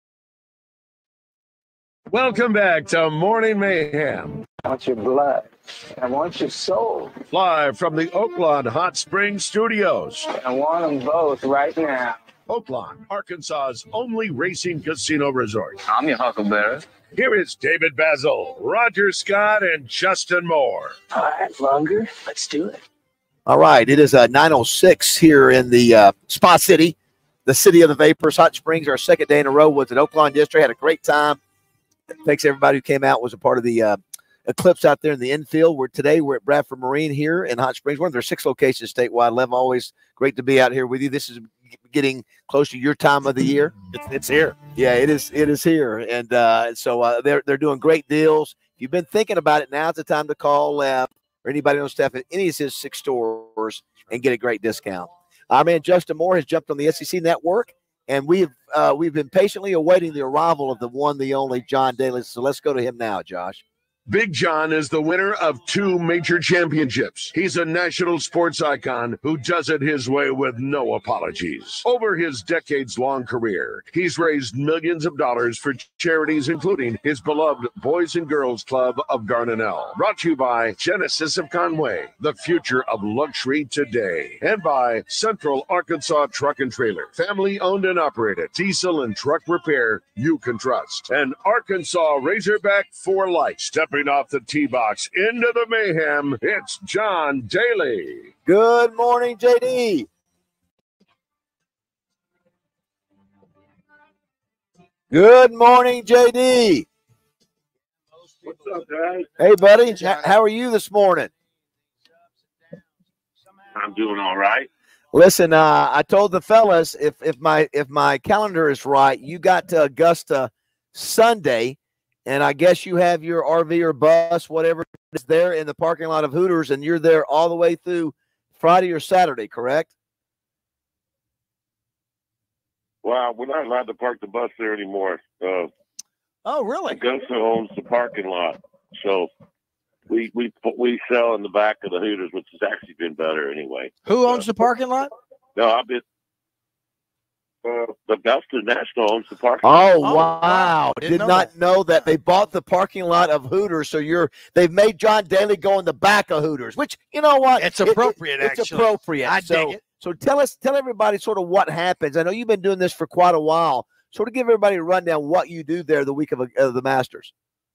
Welcome back to Morning Mayhem. I want your blood. I want your soul. Live from the Oaklawn Hot Springs Studios. I want them both right now. Oaklawn, Arkansas's only racing casino resort. I'm your huckleberry. Here is David Basil, Roger Scott, and Justin Moore. All right, Longer, let's do it. All right, it is uh, nine oh six here in the uh, Spa City, the city of the Vapors. Hot Springs, our second day in a row was at Oaklawn District. Had a great time. Thanks everybody who came out, was a part of the uh, Eclipse out there in the infield. We're today we're at Bradford Marine here in Hot Springs, one of their six locations statewide. Lev, always great to be out here with you. This is getting close to your time of the year. It's, it's here. Yeah, it is. It is here, and uh, so uh, they're they're doing great deals. If you've been thinking about it, now's the time to call Lev or anybody on staff at any of his six stores and get a great discount. Our man Justin Moore has jumped on the S E C Network. And we've uh, we've been patiently awaiting the arrival of the one, the only John Daly. So let's go to him now, Josh. Big John is the winner of two major championships. He's a national sports icon who does it his way with no apologies. Over his decades-long career, he's raised millions of dollars for charities, including his beloved Boys and Girls Club of Garnanell. Brought to you by Genesis of Conway, the future of luxury today. And by Central Arkansas Truck and Trailer, family-owned and operated, diesel and truck repair you can trust. And Arkansas Razorback for life. Stepping off the tee box into the mayhem, it's John Daly. Good morning, J D. Good morning, J D. What's up, guys? Hey, buddy. H- how are you this morning? I'm doing all right. Listen, uh, I told the fellas if if my if my calendar is right, you got to Augusta Sunday. And I guess you have your R V or bus, whatever is there in the parking lot of Hooters, and you're there all the way through Friday or Saturday, correct? Well, we're not allowed to park the bus there anymore. Uh, oh, really? Augusta owns the parking lot, so we we we sell in the back of the Hooters, which has actually been better anyway. Who owns uh, the parking lot? No, I've been. Uh, Augusta National owns the park. Oh, lot. wow! Did Didn't know not know that they bought the parking lot of Hooters. So you're they've made John Daly go in the back of Hooters, which you know what? It's It- it- appropriate, it's actually. appropriate. I so, dig it. So tell us, tell everybody sort of what happens. I know you've been doing this for quite a while. Sort of give everybody a rundown what you do there the week of, of the Masters.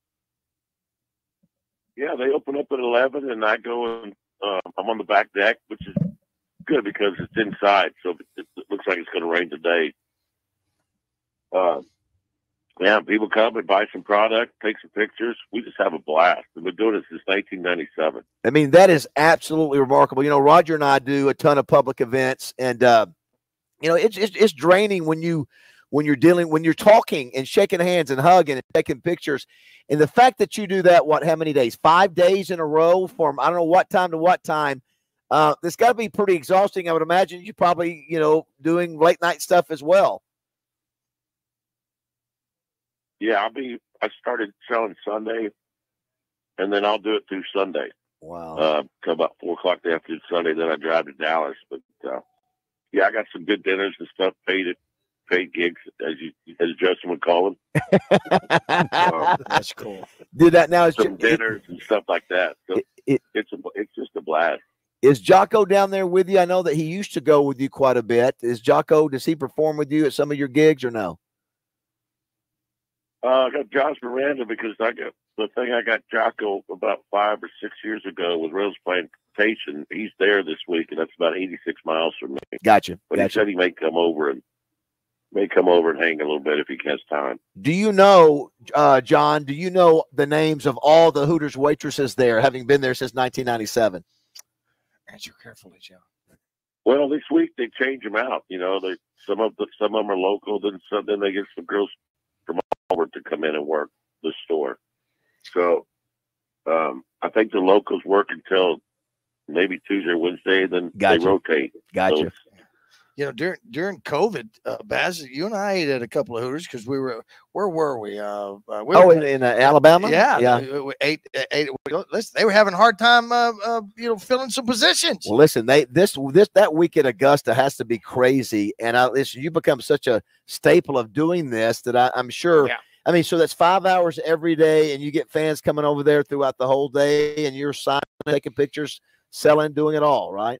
Yeah, they open up at eleven, and I go and uh, I'm on the back deck, which is good because it's inside, so it, it looks like it's going to rain today. Uh, yeah, people come and buy some product, take some pictures. We just have a blast. We've been doing it since nineteen ninety-seven. I mean, that is absolutely remarkable. You know, Roger and I do a ton of public events, and uh, you know, it's, it's it's draining when you when you're dealing when you're talking and shaking hands and hugging and taking pictures. And the fact that you do that, what, how many days? Five days in a row from I don't know what time to what time. Uh, it's got to be pretty exhausting. I would imagine you probably, you know, doing late night stuff as well. Yeah, I'll be. I started selling Sunday, and then I'll do it through Sunday. Wow. Uh, till about four o'clock the afternoon Sunday. Then I drive to Dallas. But uh, yeah, I got some good dinners and stuff. Paid it, paid gigs, as you as Justin would call them. uh, That's cool. Did that now? Is some dinners and stuff like that. So it, it, it's a, it's just a blast. Is Jocko down there with you? I know that he used to go with you quite a bit. Is Jocko? Does he perform with you at some of your gigs or no? Uh, I got Josh Miranda because I got the thing I got Jocko about five or six years ago with Rose Plantation. He's there this week, and that's about eighty-six miles from me. Gotcha. But gotcha. he said he may come over and may come over and hang a little bit if he has time. Do you know, uh, John? Do you know the names of all the Hooters waitresses there, having been there since nineteen ninety-seven? Answer carefully, John. Well, this week they change them out. You know, they some of the, some of them are local. Then some, then they get some girls from all over to come in and work the store. So um, I think the locals work until maybe Tuesday or Wednesday. Then Gotcha. they rotate. Gotcha. So You know, during during COVID, uh, Baz, you and I ate at a couple of Hooters because we were where were we? Uh, uh, we Oh, were, in, in uh, Alabama? Yeah, Yeah. we- we ate, ate, listen, they were having a hard time, uh, uh, you know, filling some positions. Well, listen, they this this that week at Augusta has to be crazy. And I listen, you become such a staple of doing this that I, I'm sure. Yeah. I mean, so that's five hours every day, and you get fans coming over there throughout the whole day, and you're signing, taking pictures, selling, doing it all, right?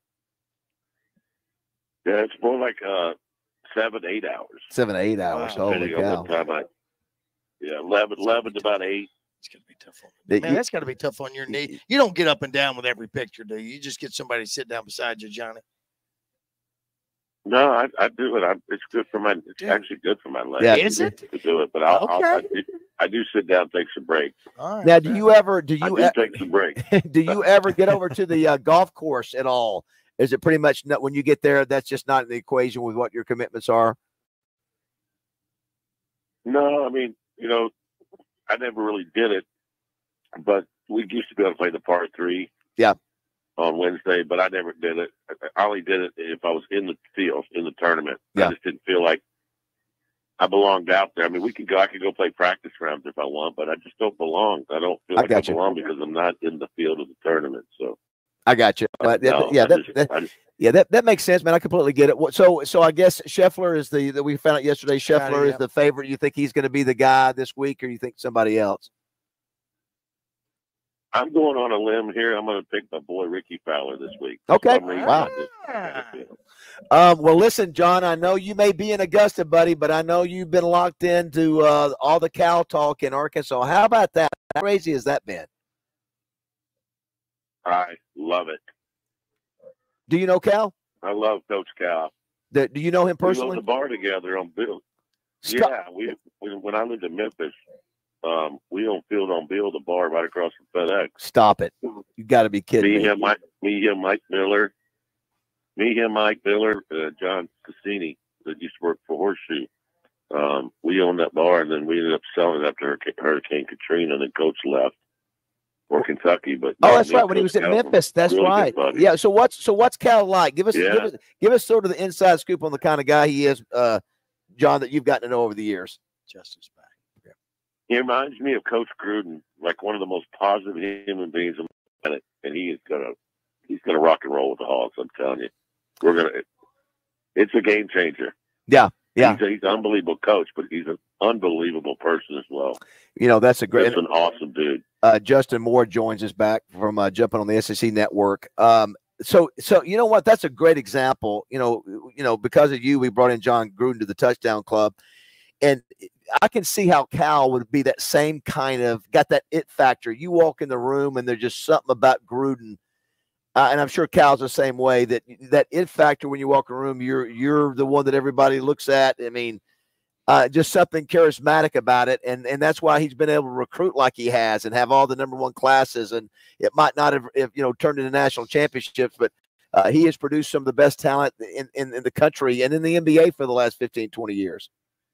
yeah, it's more like uh, seven, eight hours. Seven, eight hours. Wow. Holy Depending on cow! what time I, yeah, eleven, eleven to about eight. It's gonna be tough on That man. you- That's got to be tough on your knee. You don't get up and down with every picture, do you? You just get somebody to sit down beside you, Johnny. No, I, I do it. I, it's good for my. It's Yeah. actually good for my legs. Yeah. Is it? to do it? But I'll, I'll, I, Okay. do, I do sit down, take some breaks. All right. Now, do you ever do I you do e- take some breaks. do you ever get over to the uh, golf course at all? Is it pretty much not, when you get there? That's just not in the equation with what your commitments are. No, I mean, you know, I never really did it, but we used to be able to play the par three. Yeah. On Wednesday, but I never did it. I only did it if I was in the field in the tournament. Yeah. I just didn't feel like I belonged out there. I mean, we could go. I could go play practice rounds if I want, but I just don't belong. I don't feel I like I got you. belong because I'm not in the field of the tournament. So I got you. But yeah, no, yeah, I that, just- that- I just- yeah, that, that makes sense, man. I completely get it. What- So, so I guess Scheffler is the that we found out yesterday. Scheffler is yeah. the favorite. You think he's going to be the guy this week, or you think somebody else? I'm going on a limb here. I'm going to pick my boy Ricky Fowler this week. Okay. For some reason, Wow. I just- I feel- Um, well, listen, John, I know you may be in Augusta, buddy, but I know you've been locked into uh, all the Cal talk in Arkansas. How about that? How crazy has that been? I love it. Do you know Cal? I love Coach Cal. Do, do you know him We go personally? to the bar together on Bill. Scott- Yeah, we, we when I lived in Memphis, um, we on Field on Bill, the bar right across from FedEx. Stop it. You got to be kidding Me, me. him, Mike, me, him, Mike Miller, me, him, Mike Miller, uh, John Cassini that used to work for Horseshoe. Um, we owned that bar, and then we ended up selling it after Hurricane, Hurricane Katrina. And then Coach left for Kentucky. But Oh, no, that's me right. and When he Coach was at Cal were Memphis, that's really good right. buddies. Yeah. So what's so what's Cal like? Give us, Yeah. give us give us sort of the inside scoop on the kind of guy he is, uh, John, that you've gotten to know over the years. Justice back. He reminds me of Coach Gruden, like one of the most positive human beings on the planet, and he is gonna he's gonna rock and roll with the Hawks. I'm telling you, we're gonna. It's a game changer. Yeah. Yeah. He's, a, he's an unbelievable coach, but he's an unbelievable person as well. You know, that's a great. That's an awesome dude. Uh, Justin Moore joins us back from uh, jumping on the S E C network. Um, so, so you know what? That's a great example. You know, you know, because of you, we brought in John Gruden to the Touchdown Club, and I can see how Cal would be that same kind of got that it factor. You walk in the room, and there's just something about Gruden. Uh, and I'm sure Cal's the same way, that that it factor when you walk in a room, you're you're the one that everybody looks at. I mean, uh, just something charismatic about it. And and that's why he's been able to recruit like he has and have all the number one classes. And it might not have, if, you know, turned into national championships, but uh, he has produced some of the best talent in, in, in the country and in the N B A for the last fifteen, twenty years.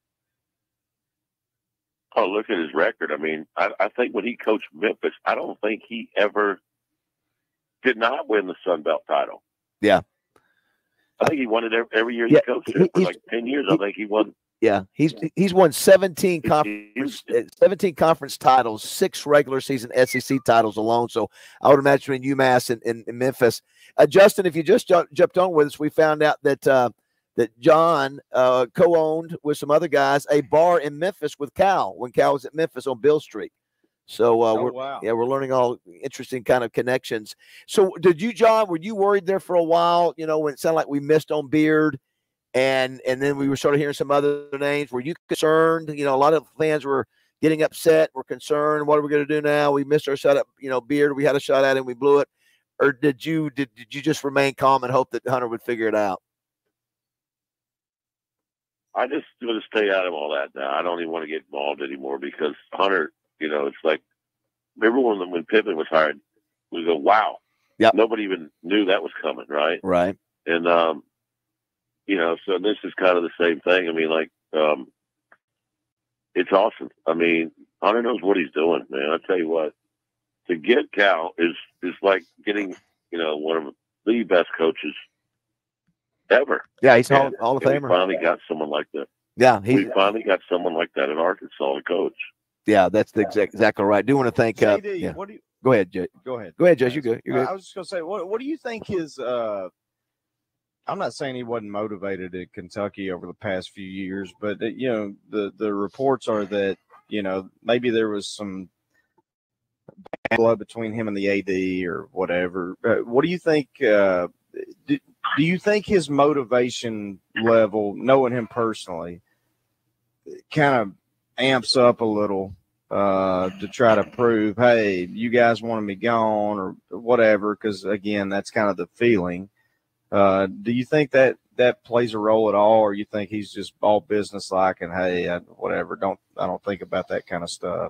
Oh, look at his record. I mean, I, I think when he coached Memphis, I don't think he ever did not win the Sun Belt title. Yeah. I think he won it every, every year Yeah, he coached he- it for he's- like ten years. I think he won. Yeah, he's he's won seventeen conference seventeen conference titles, six regular season S E C titles alone. So I would imagine in UMass and, and, and Memphis. Uh, Justin, if you just ju- jumped on with us, we found out that uh, that John uh, co-owned with some other guys a bar in Memphis with Cal when Cal was at Memphis on Bill Street. So uh, Oh, we're wow. yeah, we're learning all interesting kind of connections. So did you, John? Were you worried there for a while? You know, when it sounded like we missed on Beard, and and then we were sort of hearing some other names. Were you concerned? You know, a lot of fans were getting upset, were concerned. What are we going to do now? We missed our shot at, you know, Beard. We had a shot at him, we blew it. Or did you did, did you just remain calm and hope that Hunter would figure it out? I just going to stay out of all that now. I don't even want to get involved anymore because Hunter, you know, it's like, remember when, when Pippen was hired, we go, wow. Yep. Nobody even knew that was coming, right? Right. And, um, you know, so this is kind of the same thing. I mean, like, um, it's awesome. I mean, Hunter knows what he's doing, man. I tell you what, to get Cal is, is like getting, you know, one of the best coaches ever. Yeah, he's Hall, And- Hall of and we Famer. finally got someone like that. Yeah, he, We finally got someone like that in Arkansas to coach. yeah, that's the exact, exactly right. Do want to thank. Uh, J D, yeah. what do you Go ahead, Jay. go ahead? Go ahead, Jess. You're good. You're Uh, good. I was just gonna say, what what do you think his? Uh, I'm not saying he wasn't motivated at Kentucky over the past few years, but uh, you know, the the reports are that you know maybe there was some bad blood between him and the A D or whatever. Uh, what do you think? Uh, do, do you think his motivation level, knowing him personally, kind of amps up a little uh, to try to prove, hey, you guys wanted me gone or whatever? Because again, that's kind of the feeling. Uh, do you think that that plays a role at all, or you think he's just all business-like and hey, I, whatever? Don't I don't think about that kind of stuff.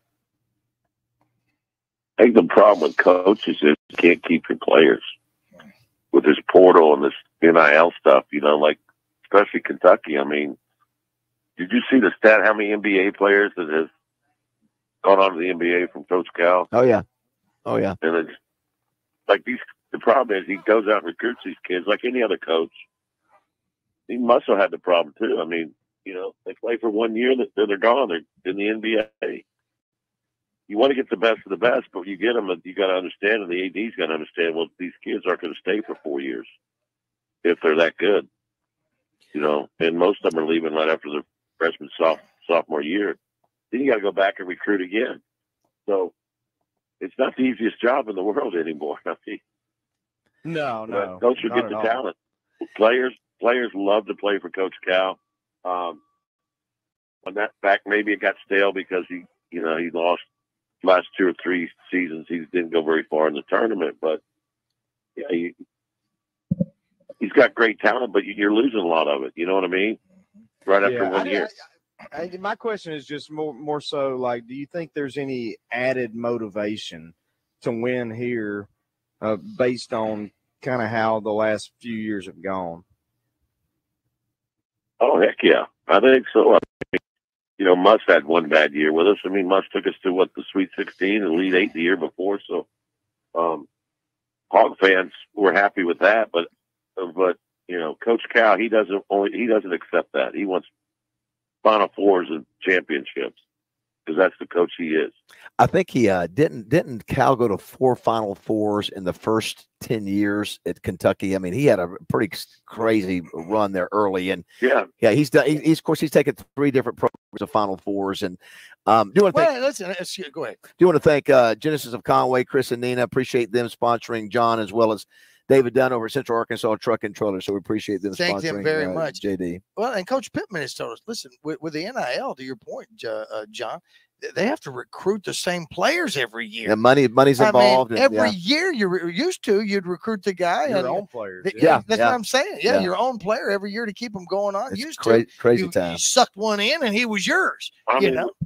I think the problem with coaches is you can't keep your players with this portal and this N I L stuff, you know, like especially Kentucky. I mean, did you see the stat how many N B A players that have gone on to the N B A from Coach Cal? Oh yeah, oh yeah. And it's like these. The problem is he goes out and recruits these kids like any other coach. He must have had the problem too. I mean, you know, they play for one year, then they're gone. They're in the N B A. You want to get the best of the best, but you get them, you got to understand, and the A D's got to understand. Well, these kids aren't going to stay for four years if they're that good, you know. And most of them are leaving right after the freshman soph- sophomore year. Then you got to go back and recruit again. So it's not the easiest job in the world anymore. I mean, No, no, But Coach will not get at the all. talent. Players, players love to play for Coach Cal. Um, on that fact, maybe it got stale because he, you know, he lost last two or three seasons. He didn't go very far in the tournament, but yeah, he, he's got great talent, but you're losing a lot of it. You know what I mean? Right after Yeah, one I- year. I, my question is just more more so like, do you think there's any added motivation to win here uh, based on kind of how the last few years have gone? Oh, heck yeah. I think so. I mean, you know, Muss had one bad year with us. I mean, Muss took us to, what, the Sweet sixteen and Elite eight the year before. So, um, Hog fans were happy with that. But, but you know, Coach Cal, he doesn't only he doesn't accept that. He wants Final Fours and championships. because that's the coach he is. I think he uh, didn't didn't Cal go to four Final Fours in the first ten years at Kentucky. I mean, he had a pretty crazy run there early, and yeah, yeah, he's done. He, he's of course he's taken three different programs of Final Fours, and um, do want to Well, thank, listen, let's, go ahead. do want to thank uh, Genesis of Conway, Chris and Nina. Appreciate them sponsoring John as well as David Dunn over at Central Arkansas Truck and Trailer. So we appreciate them Thank sponsoring them very uh, much, J D. Well, and Coach Pittman has told us, listen, with, with the N I L, to your point, uh, uh, John, they have to recruit the same players every year. Yeah, money, money's I mean, involved. and, every yeah. year you're used to, you'd recruit the guy. Your and, own players, th- yeah. That's Yeah. what I'm saying. Yeah, Yeah. your own player every year to keep them going on. It's used cra- to. crazy you, time. You sucked one in and he was yours. I you mean, know?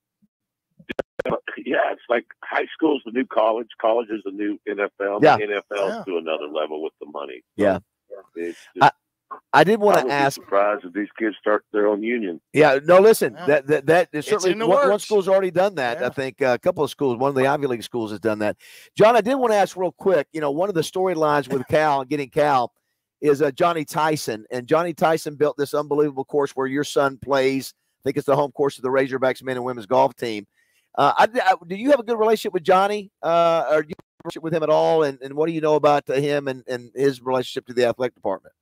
Yeah, it's like high school's the new college. College is the new N F L. Yeah. The N F L's Yeah. to another level with the money. Yeah. It's I, just, I did want I to would be ask. surprised if these kids start their own union. Yeah, no, listen, Yeah. that that that is It's certainly in the one, one works. school's already done that. Yeah. I think uh, a couple of schools, one of the Ivy League schools has done that. John, I did want to ask real quick. You know, one of the storylines with Cal and getting Cal is uh, Johnny Tyson, and Johnny Tyson built this unbelievable course where your son plays. I think it's the home course of the Razorbacks men and women's golf team. Uh, I, I, do you have a good relationship with Johnny, uh, or do you have a relationship with him at all? And, and what do you know about uh, him and, and his relationship to the athletic department?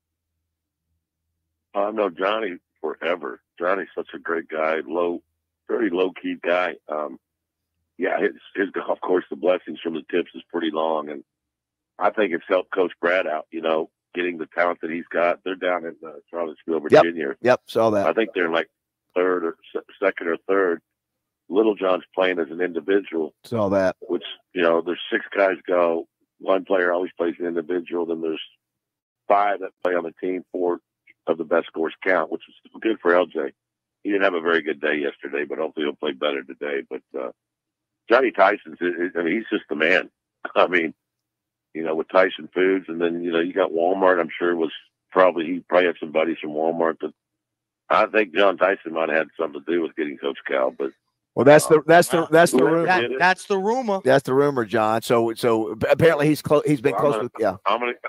I've known Johnny forever. Johnny's such a great guy, low, very low key guy. Um, yeah, his, his golf course, the blessings from the tips is pretty long, and I think it's helped Coach Brad out. You know, getting the talent that he's got. They're down in uh, Charlottesville, Yep. Virginia. Yep, saw that. I think they're in like third or se- second or third. Little John's playing as an individual, Saw that. which, you know, there's six guys go. One player always plays an individual. Then there's five that play on the team. Four of the best scores count, which is good for L J. He didn't have a very good day yesterday, but hopefully he'll play better today. But uh, Johnny Tyson's, I mean, he's just the man. I mean, you know, with Tyson Foods, and then, you know, you got Walmart, I'm sure was probably, he probably had some buddies from Walmart, but I think John Tyson might have had something to do with getting Coach Cal, but Well, that's the that's the that's the Whoever rumor. did it. That's the rumor. That's the rumor, John. So so apparently he's close. He's been Well, close I'm with gonna, yeah. I'm gonna,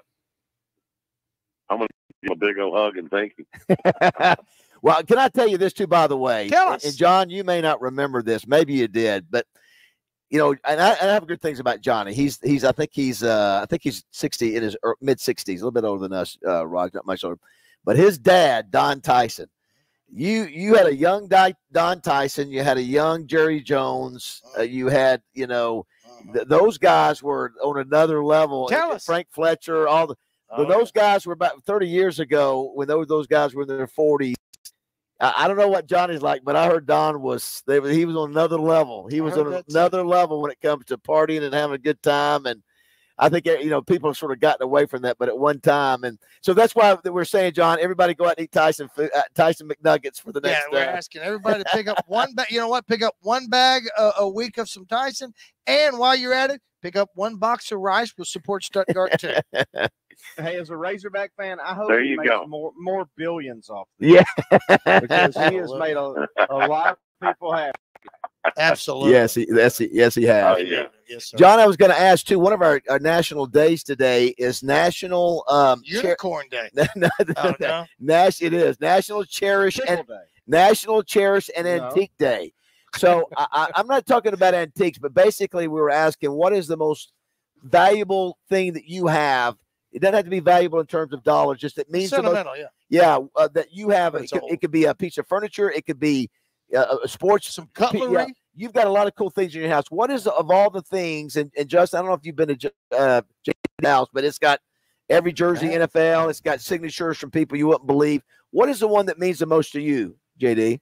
I'm gonna give him a big old hug and thank you. Well, can I tell you this too? By the way, Tell and- us. And John, you may not remember this. Maybe you did, but you know, and I, and I have good things about Johnny. He's he's I think he's uh I think he's sixty in his mid sixties, a little bit older than us, uh, Rod, not much older. But his dad, Don Tyson. You you had a young Di- Don Tyson, you had a young Jerry Jones, uh, you had you know th- those guys were on another level. Tell And us. Frank Fletcher, all the Oh, but those guys were about thirty years ago when those those guys were in their forties. I, I don't know what Johnny's like, but I heard Don was they he was on another level. He I was heard on that too. another level when it comes to partying and having a good time. And I think you know people have sort of gotten away from that, but at one time, and so that's why we're saying, John, everybody go out and eat Tyson food, uh, Tyson McNuggets for the Yeah, next. we're uh, asking everybody to pick up one bag. You know what? Pick up one bag a, a week of some Tyson, and while you're at it, pick up one box of rice. We'll support Stuttgart too. Hey, as a Razorback fan, I hope There he you makes go. more more billions off this Yeah, because he has made a, a lot of people happy. Absolutely. yes, he, yes, he, yes, he has. Oh, yeah. Yes, sir. John, I was going to ask too. One of our, our national days today is National um, Cher- Unicorn Day. no, Oh, no. Nash, it is National Cherish Pickle and Day. National Cherish and No. Antique Day. So I, I, I'm not talking about antiques, but basically we were asking what is the most valuable thing that you have. It doesn't have to be valuable in terms of dollars. Just it means the most, Sentimental, yeah. yeah, uh, that you have. It It's could, old. it could be a piece of furniture. It could be uh, a sports. Some yeah, cutlery. you've got a lot of cool things in your house. What is of all the things? And, and Justin, I don't know if you've been to J- uh, J D's house, but it's got every jersey N F L. It's got signatures from people you wouldn't believe. What is the one that means the most to you, J D?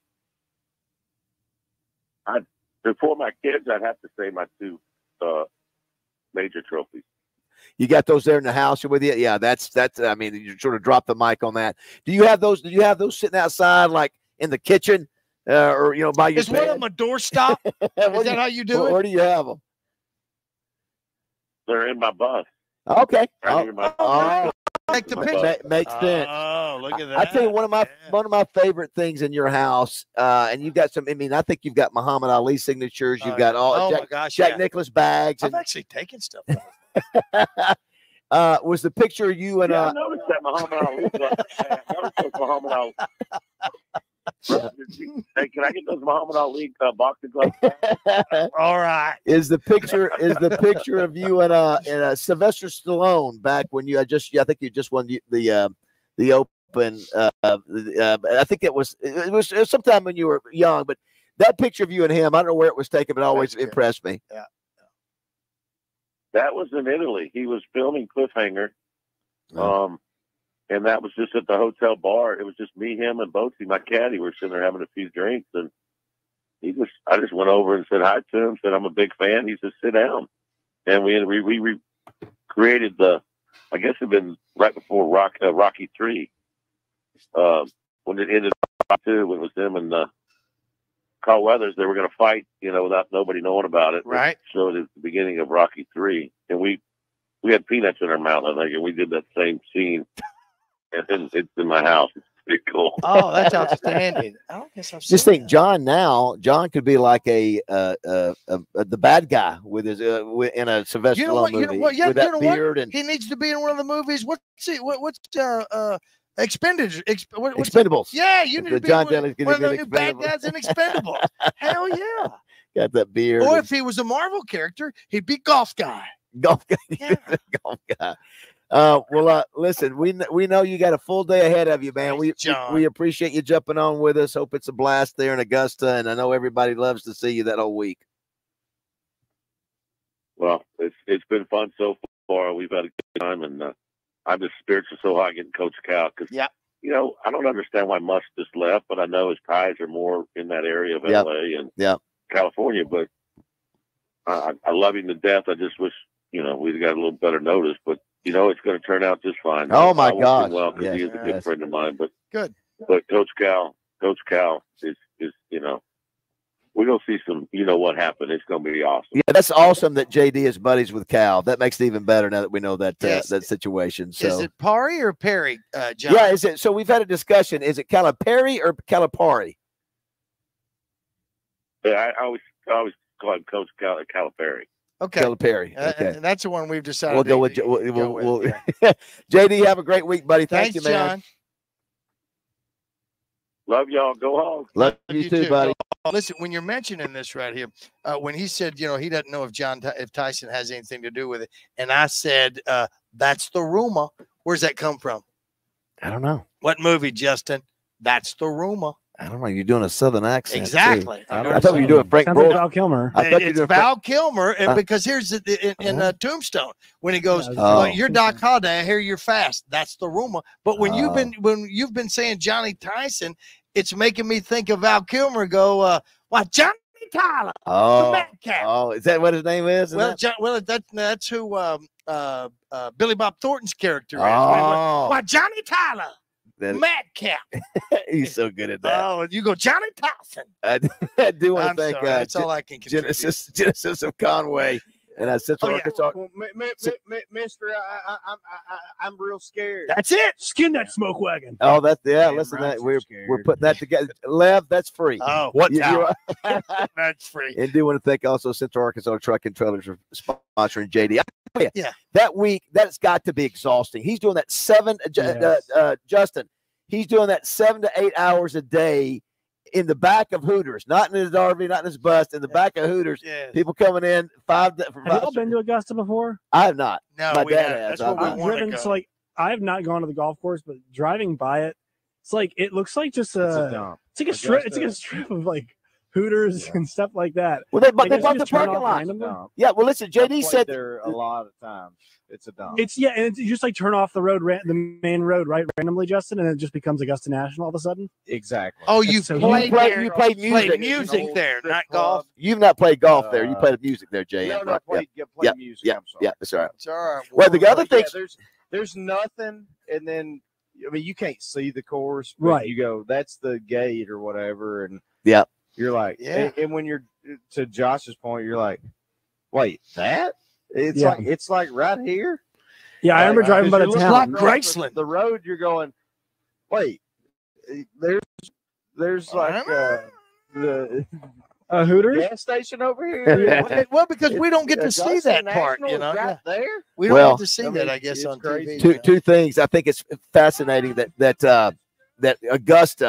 I, before my kids, I'd have to say my two uh, major trophies. You got those there in the house with you? Yeah, that's that's. I mean, you sort of drop the mic on that. Do you have those? Do you have those sitting outside, like in the kitchen, uh, or you know, by your Is one of them a doorstop? Is that how you do where, it? Where do you have them? They're in my bus. Okay. Right Oh, here in my oh, Take the ma- picture. ma- makes sense. Oh, look at that. I tell you, one of my one of my favorite things in your house, uh, and you've got some. I mean, I think you've got Muhammad Ali signatures. You've Oh, got all oh Jack, my gosh, Jack yeah. Nicklaus bags, I've and actually taken stuff. uh, was the picture of you and Yeah, I uh, noticed that Muhammad Ali. I noticed that Muhammad Ali. Hey, can I get those Muhammad Ali uh, boxing gloves? All right. Is the picture is the picture of you and uh and uh, Sylvester Stallone back when you I just I think you just won the the uh, the Open uh, uh I think it was it was, it was sometime when you were young, but that picture of you and him, I don't know where it was taken, but it always impressed me. Yeah. That was in Italy. He was filming Cliffhanger, um, and that was just at the hotel bar. It was just me, him, and Boatsy, my caddy. We were sitting there having a few drinks, and he just I just went over and said hi to him. Said I'm a big fan. He said sit down, and we we we, we created the. I guess it'd been right before Rock uh, Rocky three, uh, when it ended up two, when it was them and uh, Carl Weathers. They were going to fight, you know, without nobody knowing about it. Right. So it was the beginning of Rocky three, and we we had peanuts in our mouth, I think, and we did that same scene, and then it's in my house. It's pretty cool. Oh, that's outstanding. I don't guess I've seen Just think, John. Now, John could be like a uh, uh, uh, uh the bad guy with his uh, with, in a Sylvester You know Stallone what? You movie know what? Yeah, with you that know beard what? and He needs to be in one of the movies. What's it? What, what's uh uh Expendables? Exp, what, what's Expendables. Yeah, you need The to be John one, Dennis one of gonna the be new bad Expendables. guys in Expendables. Hell yeah! got that beard. Or and if he was a Marvel character, he'd be Golf Guy. golf guy. golf guy. Uh, well, uh, listen, we kn- we know you got a full day ahead of you, man. We, we John. we appreciate you jumping on with us. Hope it's a blast there in Augusta, and I know everybody loves to see you that whole week. Well, it's it's been fun so far. We've had a good time, and uh, I'm just spirits are so high getting Coach Cal because yeah. you know I don't understand why Musk just left, but I know his ties are more in that area of Yep. L A and Yep. California. But I, I love him to death. I just wish you know we'd got a little better notice, but you know it's going to turn out just fine. Oh, my I wish him gosh. well, because he Yes, is a good yes. friend of mine. But Good. but Coach Cal, Coach Cal is is you know we're gonna see some. You know what happened? It's going to be awesome. Yeah, that's awesome that J D is buddies with Cal. That makes it even better now that we know that uh, Yes. that situation. So Is it Pari or Perry, uh, John? yeah, is it? So we've had a discussion. Is it Calipari or Calipari? Yeah, I, I always I always call him Coach Cal Calipari. Okay. Calipari. Uh, Okay. and that's the one we've decided. We'll go to with, go we'll, we'll, with, we'll- yeah. J D, have a great week, buddy. Thank Thanks, you, man. John. Love y'all. Go Hogs. Love you, too, buddy. Oh, listen, when you're mentioning this right here, uh, when he said, you know, he doesn't know if John, Ty- if Tyson has anything to do with it, and I said, uh, that's the rumor. Where's that come from? I don't know. What movie, Justin? That's the rumor. I don't know. You're doing a southern accent. too. Exactly. I, I thought you were doing Frank Sounds like Brook. Val Kilmer. I thought you were It's doing Val Kilmer, and Uh, because here's the, in, in uh, Tombstone when he goes, Oh. well, "You're Doc Holliday. I hear you're fast." That's the rumor. But when you've Oh. been when you've been saying Johnny Tyson, it's making me think of Val Kilmer. Go, uh, "Why Johnny Tyler, the Oh, Madcap." oh, is that what his name is? Isn't Well, that- John, well, that that's who um, uh, uh, Billy Bob Thornton's character is. Oh. Why Johnny Tyler, That- Madcap. he's so good at that. Oh, and you go Johnny Tyson. I, I do want I'm to thank sorry, uh, that's all I can contribute. Genesis Genesis of Conway and uh, Central Oh, yeah. Arkansas. Well, mi- mi- mi- mi- Mister, I, I, I, I, I'm real scared. That's it. Skin that smoke wagon. Oh, that's yeah. Damn listen, right that you're we're scared. we're putting that together. Lev, that's free. Oh, what You- town? you're- That's free. And do want to thank also Central Arkansas Truck and Trailers for sponsoring J D. I tell you, Yeah. that week that's got to be exhausting. He's doing that seven. uh, Ju- Yes. uh, uh, Justin, he's doing that seven to eight hours a day in the back of Hooters, not in his R V, not in his bus, in the back of Hooters. Yeah. People coming in five. For Have you five all been to Augusta before? I have not. No, My we dad haven't. has. That's what I've we not. I've want to driven, go. so like I have not gone to the golf course, but driving by it, it's like it looks like just a, It's a dump. it's like a strip. It's like a Augusta- strip of like Hooters and stuff like that. Well, they, but Like, they it's bought the just turned parking off lot. randomly. Dump. Yeah, well, listen, J I've D played said there a lot of times. It's a dump. It's yeah, and it's you just like turn off the road, ran, the main road, right, randomly, Justin, and it just becomes Augusta National all of a sudden. Exactly. Oh, you so played you played- there. you played music. Played music there, not golf. You've not played golf there. You Uh, played music there, J M. No, no, right? played, yeah. yeah, played yeah, music. yeah, I'm sorry. yeah, that's all right. It's all right. Well, the other But yeah, things, there's there's nothing, and then I mean you can't see the course, but Right. You go, that's the gate or whatever, and yeah, you're like, Yeah. and, and when you're to Josh's point, you're like, wait, that it's Yeah. like it's like right here. Yeah, I remember Like, driving by the 'cause you're town. looking Like across Graceland. The, the road, you're going, wait, there's there's like uh, the Uh, Hooters. gas station over here. Well, well, because we don't get to see Augusta that part, National you is know. right Yeah. there. We don't Well, get to see I mean, that, I guess, it's on crazy. T V. two you know. two things. I think it's fascinating that that uh, that Augusta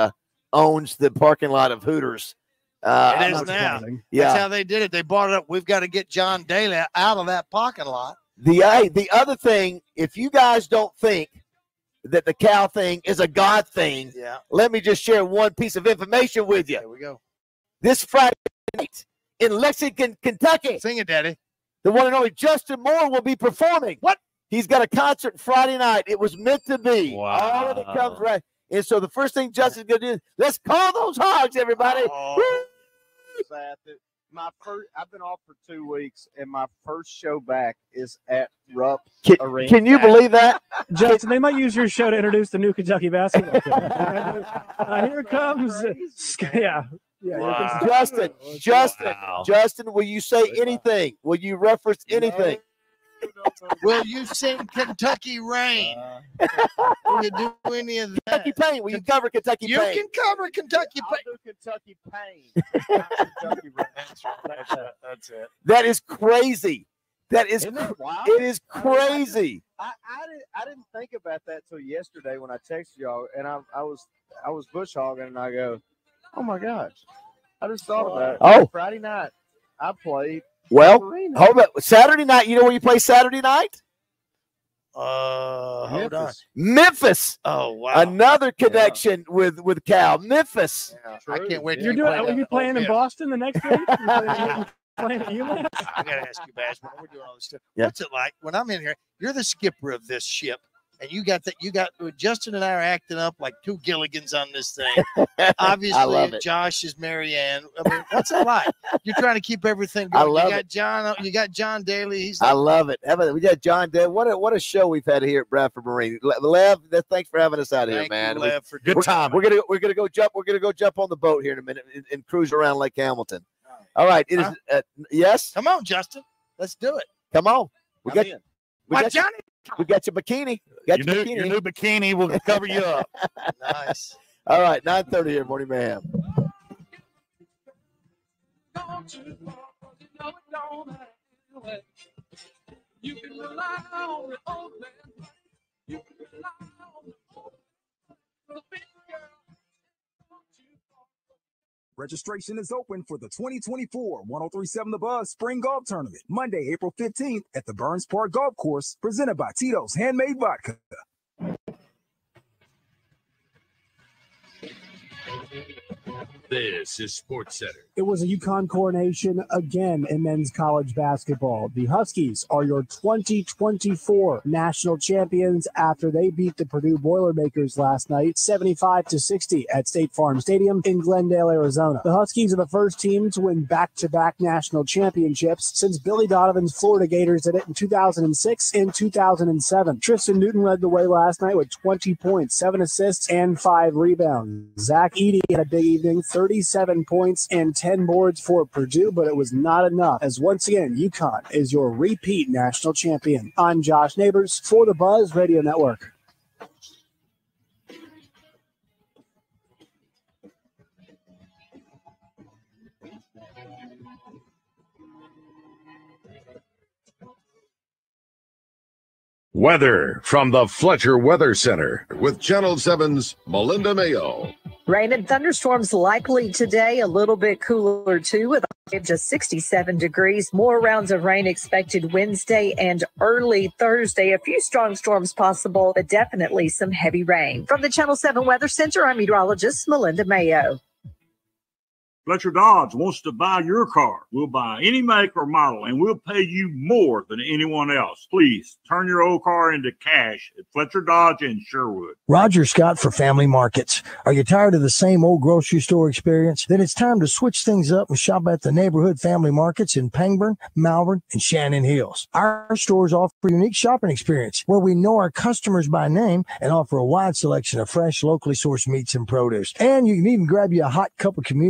owns the parking lot of Hooters. Uh, It I'm is not- now. Yeah. That's how they did it. They bought it up. We've got to get John Daly out of that parking lot. The uh, the other thing, if you guys don't think that the cow thing is a God thing, Yeah. let me just share one piece of information with you. There we go. This Friday night in Lexington, Kentucky. Sing it, Daddy. The one and only Justin Moore will be performing. What? He's got a concert Friday night. It was meant to be. Wow. All of it comes right. And so the first thing Justin's going to do is let's call those hogs, everybody. Oh. At the, my first, I've been off for two weeks, and my first show back is at Rupp Can, Arena. can you believe that? Justin, they might use your show to introduce the new Kentucky basketball team. uh, here comes, uh, yeah. Yeah, here comes- Justin, Justin, Wow. Justin, will you say anything? Will you reference anything? Will you sing Kentucky Rain? Will you do any of that? Kentucky Pain. Will you cover Kentucky You Pain? can cover Kentucky I'll Pain. do Kentucky Pain. not Kentucky Rain. That's it. That's it. That is crazy. That is Isn't it cr- wild? it is crazy. I, I didn't I didn't think about that till yesterday when I texted y'all, and I I was I was bush hogging, and I go, oh my gosh, I just thought about it. Oh. Friday night I played. Well, Arena. hold up. Saturday night. You know where you play Saturday night? Uh, hold on. Memphis. Memphis. Oh wow. Another connection with with Cal. Memphis. Yeah, I can't wait. You're to doing, play are that you playing in whole bit. Boston the next week? You playing, you playing at UMass? I gotta ask you, Bash, when we're doing all this stuff. Yeah. What's it like when I'm in here? You're the skipper of this ship, and you got that. You got Justin and I are acting up like two Gilligans on this thing. Obviously, I love it. Josh is Marianne. I mean, what's it like? You're trying to keep everything I going. love you got it. John. You got John Daly. He's I like, love it. Have a- We got John Dead. What a what a show we've had here at Bradford Marine. Le- Lev, th- thanks for having us out here, thank man. you, We- Lev, for we're, good time. we're gonna we're gonna go jump. We're gonna go jump on the boat here in a minute and, and cruise around Lake Hamilton. All right. It is. Huh? Uh, yes. Come on, Justin. Let's do it. Come on. We I'm got. in. We Why, got, your, Johnny? we got your bikini. Got Your your, new, bikini. your new bikini will cover you up. Nice. All right. nine thirty here, Morning Mayhem. You can rely on the old man. You can rely on the old man. Big girl. Registration is open for the twenty twenty-four one oh three point seven The Buzz Spring Golf Tournament, Monday, April fifteenth at the Burns Park Golf Course, presented by Tito's Handmade Vodka. This is Sports Center. It was a UConn coronation again in men's college basketball. The Huskies are your twenty twenty-four national champions after they beat the Purdue Boilermakers last night, seventy-five to sixty at State Farm Stadium in Glendale, Arizona. The Huskies are the first team to win back-to-back national championships since Billy Donovan's Florida Gators did it in two thousand six and two thousand seven. Tristan Newton led the way last night with twenty points, seven assists, and five rebounds. Zach Edey had a big evening, thirty-seven points and ten boards for Purdue, but it was not enough, as once again, UConn is your repeat national champion. I'm Josh Neighbors for the Buzz Radio Network. Weather from the Fletcher Weather Center with Channel seven's Melinda Mayo. Rain and thunderstorms likely today, a little bit cooler too, with a high of just sixty-seven degrees. More rounds of rain expected Wednesday and early Thursday. A few strong storms possible, but definitely some heavy rain. From the Channel seven Weather Center, I'm meteorologist Melinda Mayo. Fletcher Dodge wants to buy your car. We'll buy any make or model, and we'll pay you more than anyone else. Please turn your old car into cash at Fletcher Dodge in Sherwood. Roger Scott for Family Markets. Are you tired of the same old grocery store experience? Then it's time to switch things up and shop at the neighborhood family markets in Pangburn, Malvern, and Shannon Hills. Our stores offer a unique shopping experience where we know our customers by name and offer a wide selection of fresh, locally sourced meats and produce. And you can even grab you a hot cup of community coffee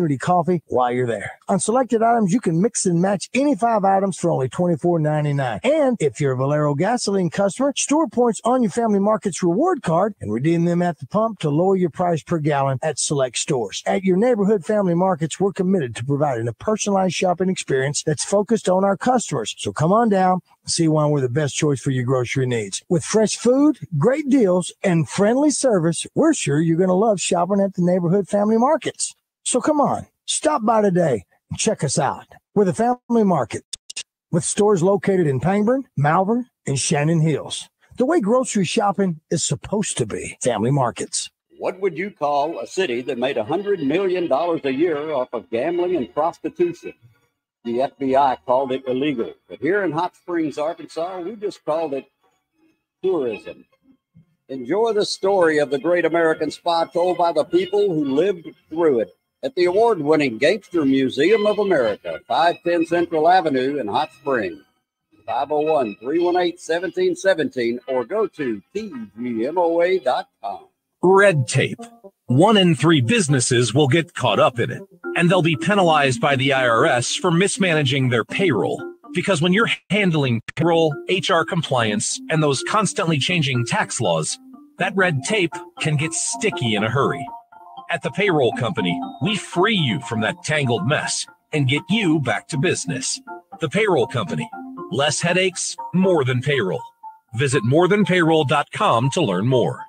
coffee while you're there. On selected items, you can mix and match any five items for only twenty-four ninety-nine. And if you're a Valero gasoline customer, store points on your Family Markets reward card and redeem them at the pump to lower your price per gallon at select stores. At your neighborhood Family Markets, we're committed to providing a personalized shopping experience that's focused on our customers. So come on down and see why we're the best choice for your grocery needs. With fresh food, great deals, and friendly service, we're sure you're going to love shopping at the neighborhood Family Markets. So come on, stop by today and check us out. We're the Family Market, with stores located in Pangburn, Malvern, and Shannon Hills. The way grocery shopping is supposed to be. Family Markets. What would you call a city that made one hundred million dollars a year off of gambling and prostitution? The F B I called it illegal. But here in Hot Springs, Arkansas, we just called it tourism. Enjoy the story of the great American spa told by the people who lived through it at the award-winning Gangster Museum of America, five ten Central Avenue in Hot Springs. five oh one, three one eight, one seven one seven or go to T G M O A dot com. Red tape. One in three businesses will get caught up in it, and they'll be penalized by the I R S for mismanaging their payroll. Because when you're handling payroll, H R compliance, and those constantly changing tax laws, that red tape can get sticky in a hurry. At the Payroll Company, we free you from that tangled mess and get you back to business. The Payroll Company. Less headaches, more than payroll. Visit more than payroll dot com to learn more.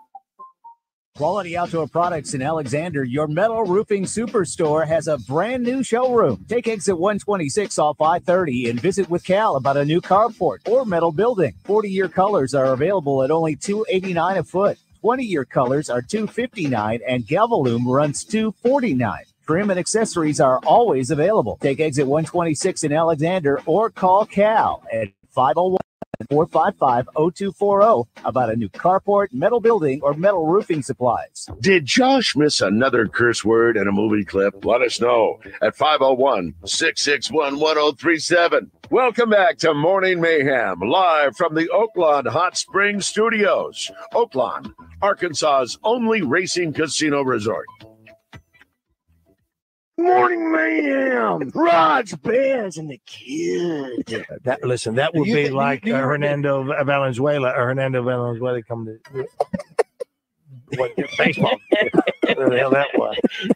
Quality Outdoor Products in Alexander, your metal roofing superstore, has a brand new showroom. Take exit one twenty-six off I thirty and visit with Cal about a new carport or metal building. forty-year colors are available at only two eighty-nine a foot. twenty-year colors are two fifty-nine and Galvalume runs two forty-nine. Trim and accessories are always available. Take exit one twenty-six in Alexander or call Cal at five oh one, four five five, oh two four oh about a new carport, metal building, or metal roofing supplies. Did Josh miss another curse word in a movie clip? Let us know at five oh one, six six one, one oh three seven. Welcome back to Morning Mayhem, live from the Oaklawn Hot Springs Studios. Oaklawn, Arkansas's only racing casino resort. Morning Mayhem, Raj Bears and the kid. That listen, that would You be think- like you- uh, you- Hernando Valenzuela or Hernando Valenzuela come to what baseball. What the hell that was?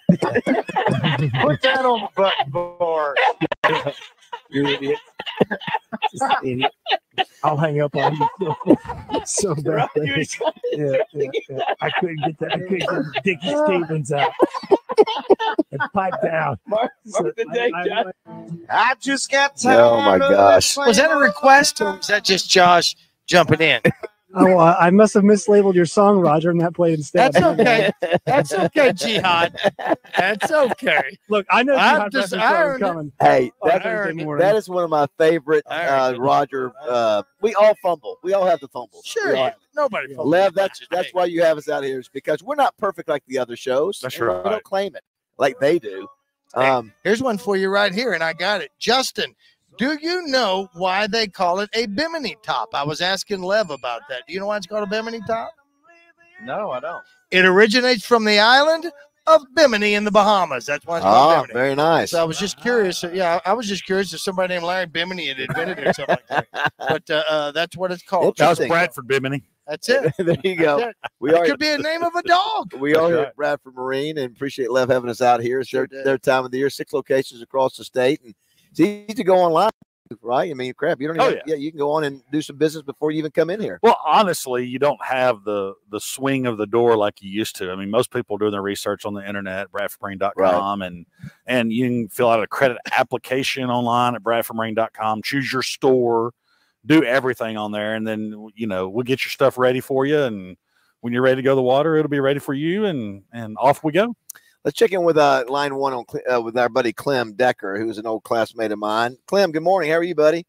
Put that on the button bar. You're an idiot. Just an idiot. I'll hang up on you. So bad. Yeah, yeah, yeah. I couldn't get that. I couldn't get Dickie Stevens out. And pipe down. Mark, mark the day, Josh. I just got tired. Oh, my gosh. Was that a request or was that just Josh jumping in? Oh, uh, I must have mislabeled your song, Roger, and that played instead. That's okay. That's okay, Jihad. That's okay. Look, I know I'm Jihad just reference iron was coming. Hey, Oh, that, I earned it. that is one of my favorite uh, Roger. Uh, we all fumble. We all have the fumbles. Sure, We all yeah. Nobody. Lev, that's that's why you have us out here, is because we're not perfect like the other shows. That's and We right. don't claim it like they do. Um, Here's one for you right here, and I got it. Justin, do you know why they call it a Bimini top? I was asking Lev about that. Do you know why it's called a Bimini top? No, I don't. It originates from the island of Bimini in the Bahamas. That's why it's called Ah, Bimini. very nice. So I was just curious. Yeah, I was just curious if somebody named Larry Bimini had invented it or something like that. But uh, uh, that's what it's called. That was Bradford Bimini. That's it. there you go. That's it. We It are. could be a name of a dog. We are That's here right. at Bradford Marine, and appreciate Lev having us out here. It's Sure their, did. their time of the year. Six locations across the state, and it's easy to go online, right? I mean, crap, you don't. Oh, Even, yeah. you can go on and do some business before you even come in here. Well, honestly, you don't have the the swing of the door like you used to. I mean, most people are doing their research on the internet, bradford marine dot com, and and you can fill out a credit application online at bradford marine dot com, choose your store, do everything on there, and then, you know, we'll get your stuff ready for you. And when you're ready to go to the water, it'll be ready for you, and and off we go. Let's check in with uh, line one on Cle- uh, with our buddy Clem Decker, who's an old classmate of mine. Clem, good morning. How are you, buddy?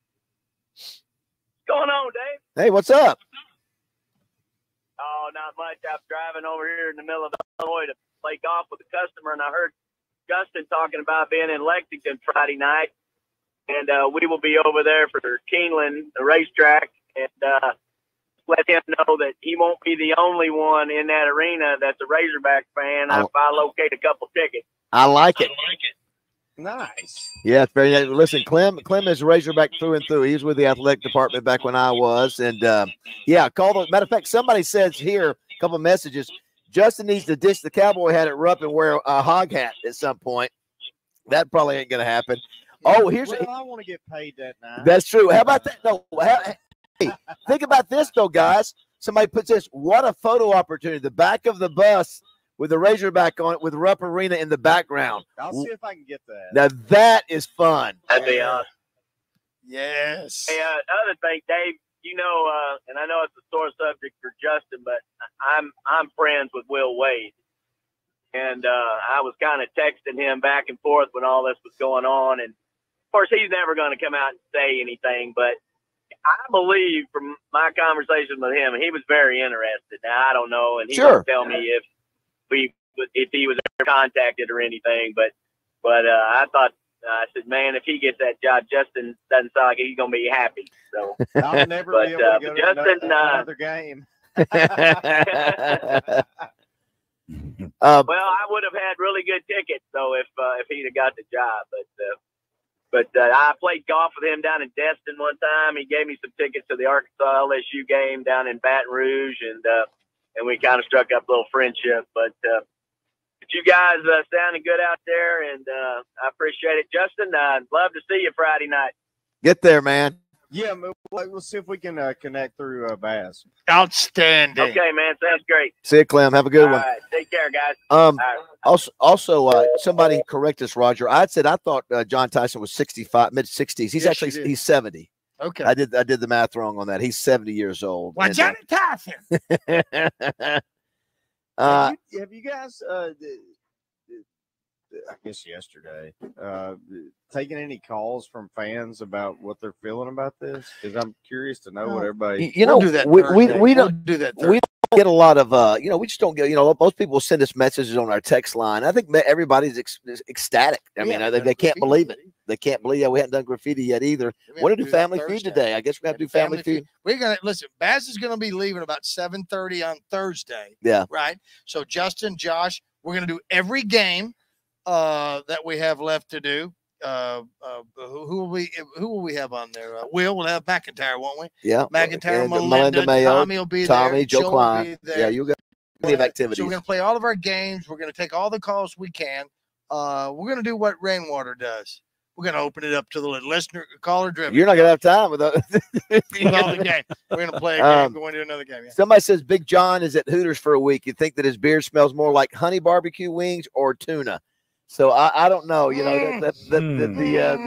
going on, Dave? Hey, what's up? Oh, not much. I'm driving over here in the middle of Illinois to play golf with a customer, and I heard Justin talking about being in Lexington Friday night, and uh, we will be over there for Keeneland, the racetrack, and uh, let him know that he won't be the only one in that arena that's a Razorback fan. I- If I locate a couple tickets. I like it. Nice. Yeah, it's very nice. Listen, Clem, Clem is a Razorback through and through. He was with the athletic department back when I was, and uh, yeah, call the matter of fact. Somebody says here a couple of messages. Justin needs to dish the cowboy hat at Rupp and wear a hog hat at some point. That probably ain't going to happen. Oh, here's Well, I want to get paid that night. that's true. How about that? No, how, hey, think about this though, guys. Somebody puts this. What a photo opportunity! The back of the bus with the Razorback on it, with Rupp Arena in the background. I'll see if I can get that. Now that is fun. That'd be awesome. Yes. Hey, uh, other thing, Dave, you know, uh, and I know it's a sore subject for Justin, but I'm I'm friends with Will Wade, and uh, I was kind of texting him back and forth when all this was going on, and of course he's never going to come out and say anything, but I believe from my conversation with him, he was very interested. Now I don't know, and he Sure. won't tell me if we if he was ever contacted or anything, but but uh, I thought. Uh, I said, man, if he gets that job, Justin doesn't sound like he's going to be happy. So, I'll never but, be able uh, to go but to Justin, another, uh, another game. Um, well, I would have had really good tickets, though, if uh, if he'd have got the job. But uh, but uh, I played golf with him down in Destin one time. He gave me some tickets to the Arkansas L S U game down in Baton Rouge, and uh, and we kind of struck up a little friendship. But uh, But you guys uh, sounding good out there, and uh, I appreciate it. Justin, I'd love to see you Friday night. Get there, man. Yeah, we'll, we'll see if we can uh, connect through uh, Bass. Outstanding. Okay, man. Sounds great. See you, Clem. Have a good All one. right. Take care, guys. Um, All right. also, also, uh, somebody correct us, Roger. I said I thought uh, John Tyson was sixty-five, mid sixties. He's Yes, actually you did. he's seventy. Okay. I did I did the math wrong on that. He's seventy years old. Well, And, Johnny Tyson. uh, uh, have, you, have you guys, uh, the, the, I guess yesterday, uh, taken any calls from fans about what they're feeling about this? Because I'm curious to know what everybody. you know, do that we, we, Thursday. we We'll don't do that we don't get a lot of uh, you know, we just don't get, you know, most people send us messages on our text line. I think everybody's ec- ecstatic. I mean, Yeah, they, they can't believe it. They can't believe that we haven't done graffiti yet either. We Want have to to do do that family feud Thursday. today? I guess we have to do family, feud. We're gonna listen. Baz is gonna be leaving about seven thirty on Thursday. Yeah. Right. So Justin, Josh, we're gonna do every game uh, that we have left to do. Uh, uh, who, who will we? Who will we have on there? Uh, Will we'll have McIntyre, won't we? Yeah. McIntyre, And Melinda, Mayo, Tommy will be Tommy, there. Joe will Klein. be there. Yeah, you got plenty of activities. So we're gonna play all of our games. We're gonna take all the calls we can. Uh, we're gonna do what Rainwater does. We're gonna open it up to the listener caller driven. You're not gonna have time with, with all the game. We're gonna play a game. Um, Go into another game. Yeah. Somebody says Big John is at Hooters for a week. You think that his beard smells more like honey barbecue wings or tuna? So I, I don't know. You know that, that, that, that the, uh,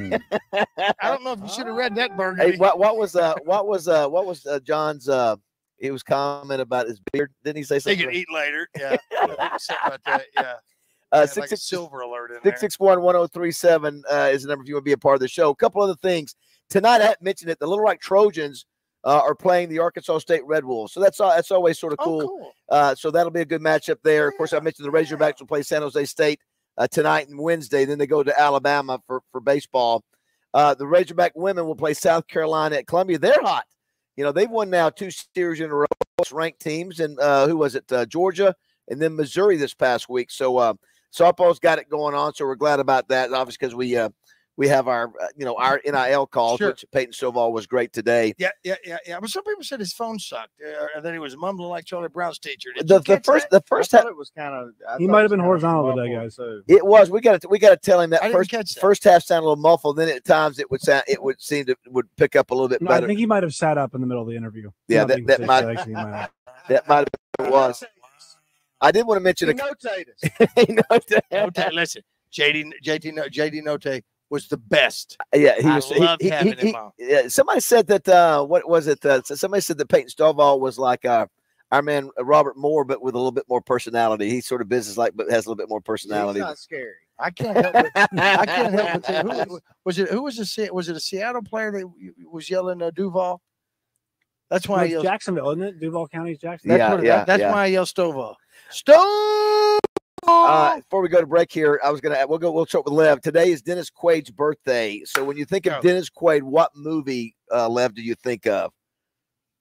the I don't know if you should have read that burger. hey, what what was uh what was uh what was uh, John's uh he was comment about his beard? Didn't he say They something? can eat later. Yeah. I think something about that. Yeah. Uh, Yeah, six, like a six, silver alert in six six one one zero three seven uh, is the number if you want to be a part of the show. A couple other things tonight. I mentioned it. The Little Rock Trojans uh, are playing the Arkansas State Red Wolves, so that's uh, that's always sort of cool. Oh, cool. Uh, so that'll be a good matchup there. Of course, I mentioned the Razorbacks will play San Jose State uh, tonight and Wednesday. Then they go to Alabama for for baseball. Uh, the Razorback women will play South Carolina at Columbia. They're hot. You know, they've won now two series in a row, ranked teams, and uh, who was it? Uh, Georgia and then Missouri this past week. So. Uh, Softball's got it going on, so we're glad about that. Obviously, because we uh, we have our uh, you know our N I L calls, Sure. which Peyton Stovall was great today. Yeah, yeah, yeah, yeah. But some people said his phone sucked, uh, and then he was mumbling like Charlie Brown's teacher. Did The you the catch first that? the first I half thought it was kind of. He might have been horizontal today, guys. it was we got to we got to tell him that I didn't first catch that. first half sounded a little muffled. Then at times it would sound it would seem to would pick up a little bit No, I better. think he might have sat up in the middle of the interview. Yeah, Not that- being that sick, might- but actually he might have. That might have been what it was. I did want to mention He a notated Note, listen, J D, J D, No- J D Note was the best. Yeah, he I was. He, loved he, having he, him on. he- yeah, somebody said that. Uh, what was it? Uh, somebody said that Peyton Stovall was like uh, our man uh, Robert Moore, but with a little bit more personality. He's sort of business like, but has a little bit more personality. He's not scary. I can't help it. I can't help it. Who, who- was it? Who was the? Se- Was it a Seattle player that was yelling uh, Duval? That's why I It's yelled. Jacksonville, isn't it? Duval County's Jacksonville. That's, Yeah, what, yeah, that- that's yeah. why I yelled Stovall. Stove. Uh, before we go to break here, I was gonna we'll go we'll start with Lev. Today is Dennis Quaid's birthday. So when you think of Go. Dennis Quaid, what movie, uh, Lev, do you think of?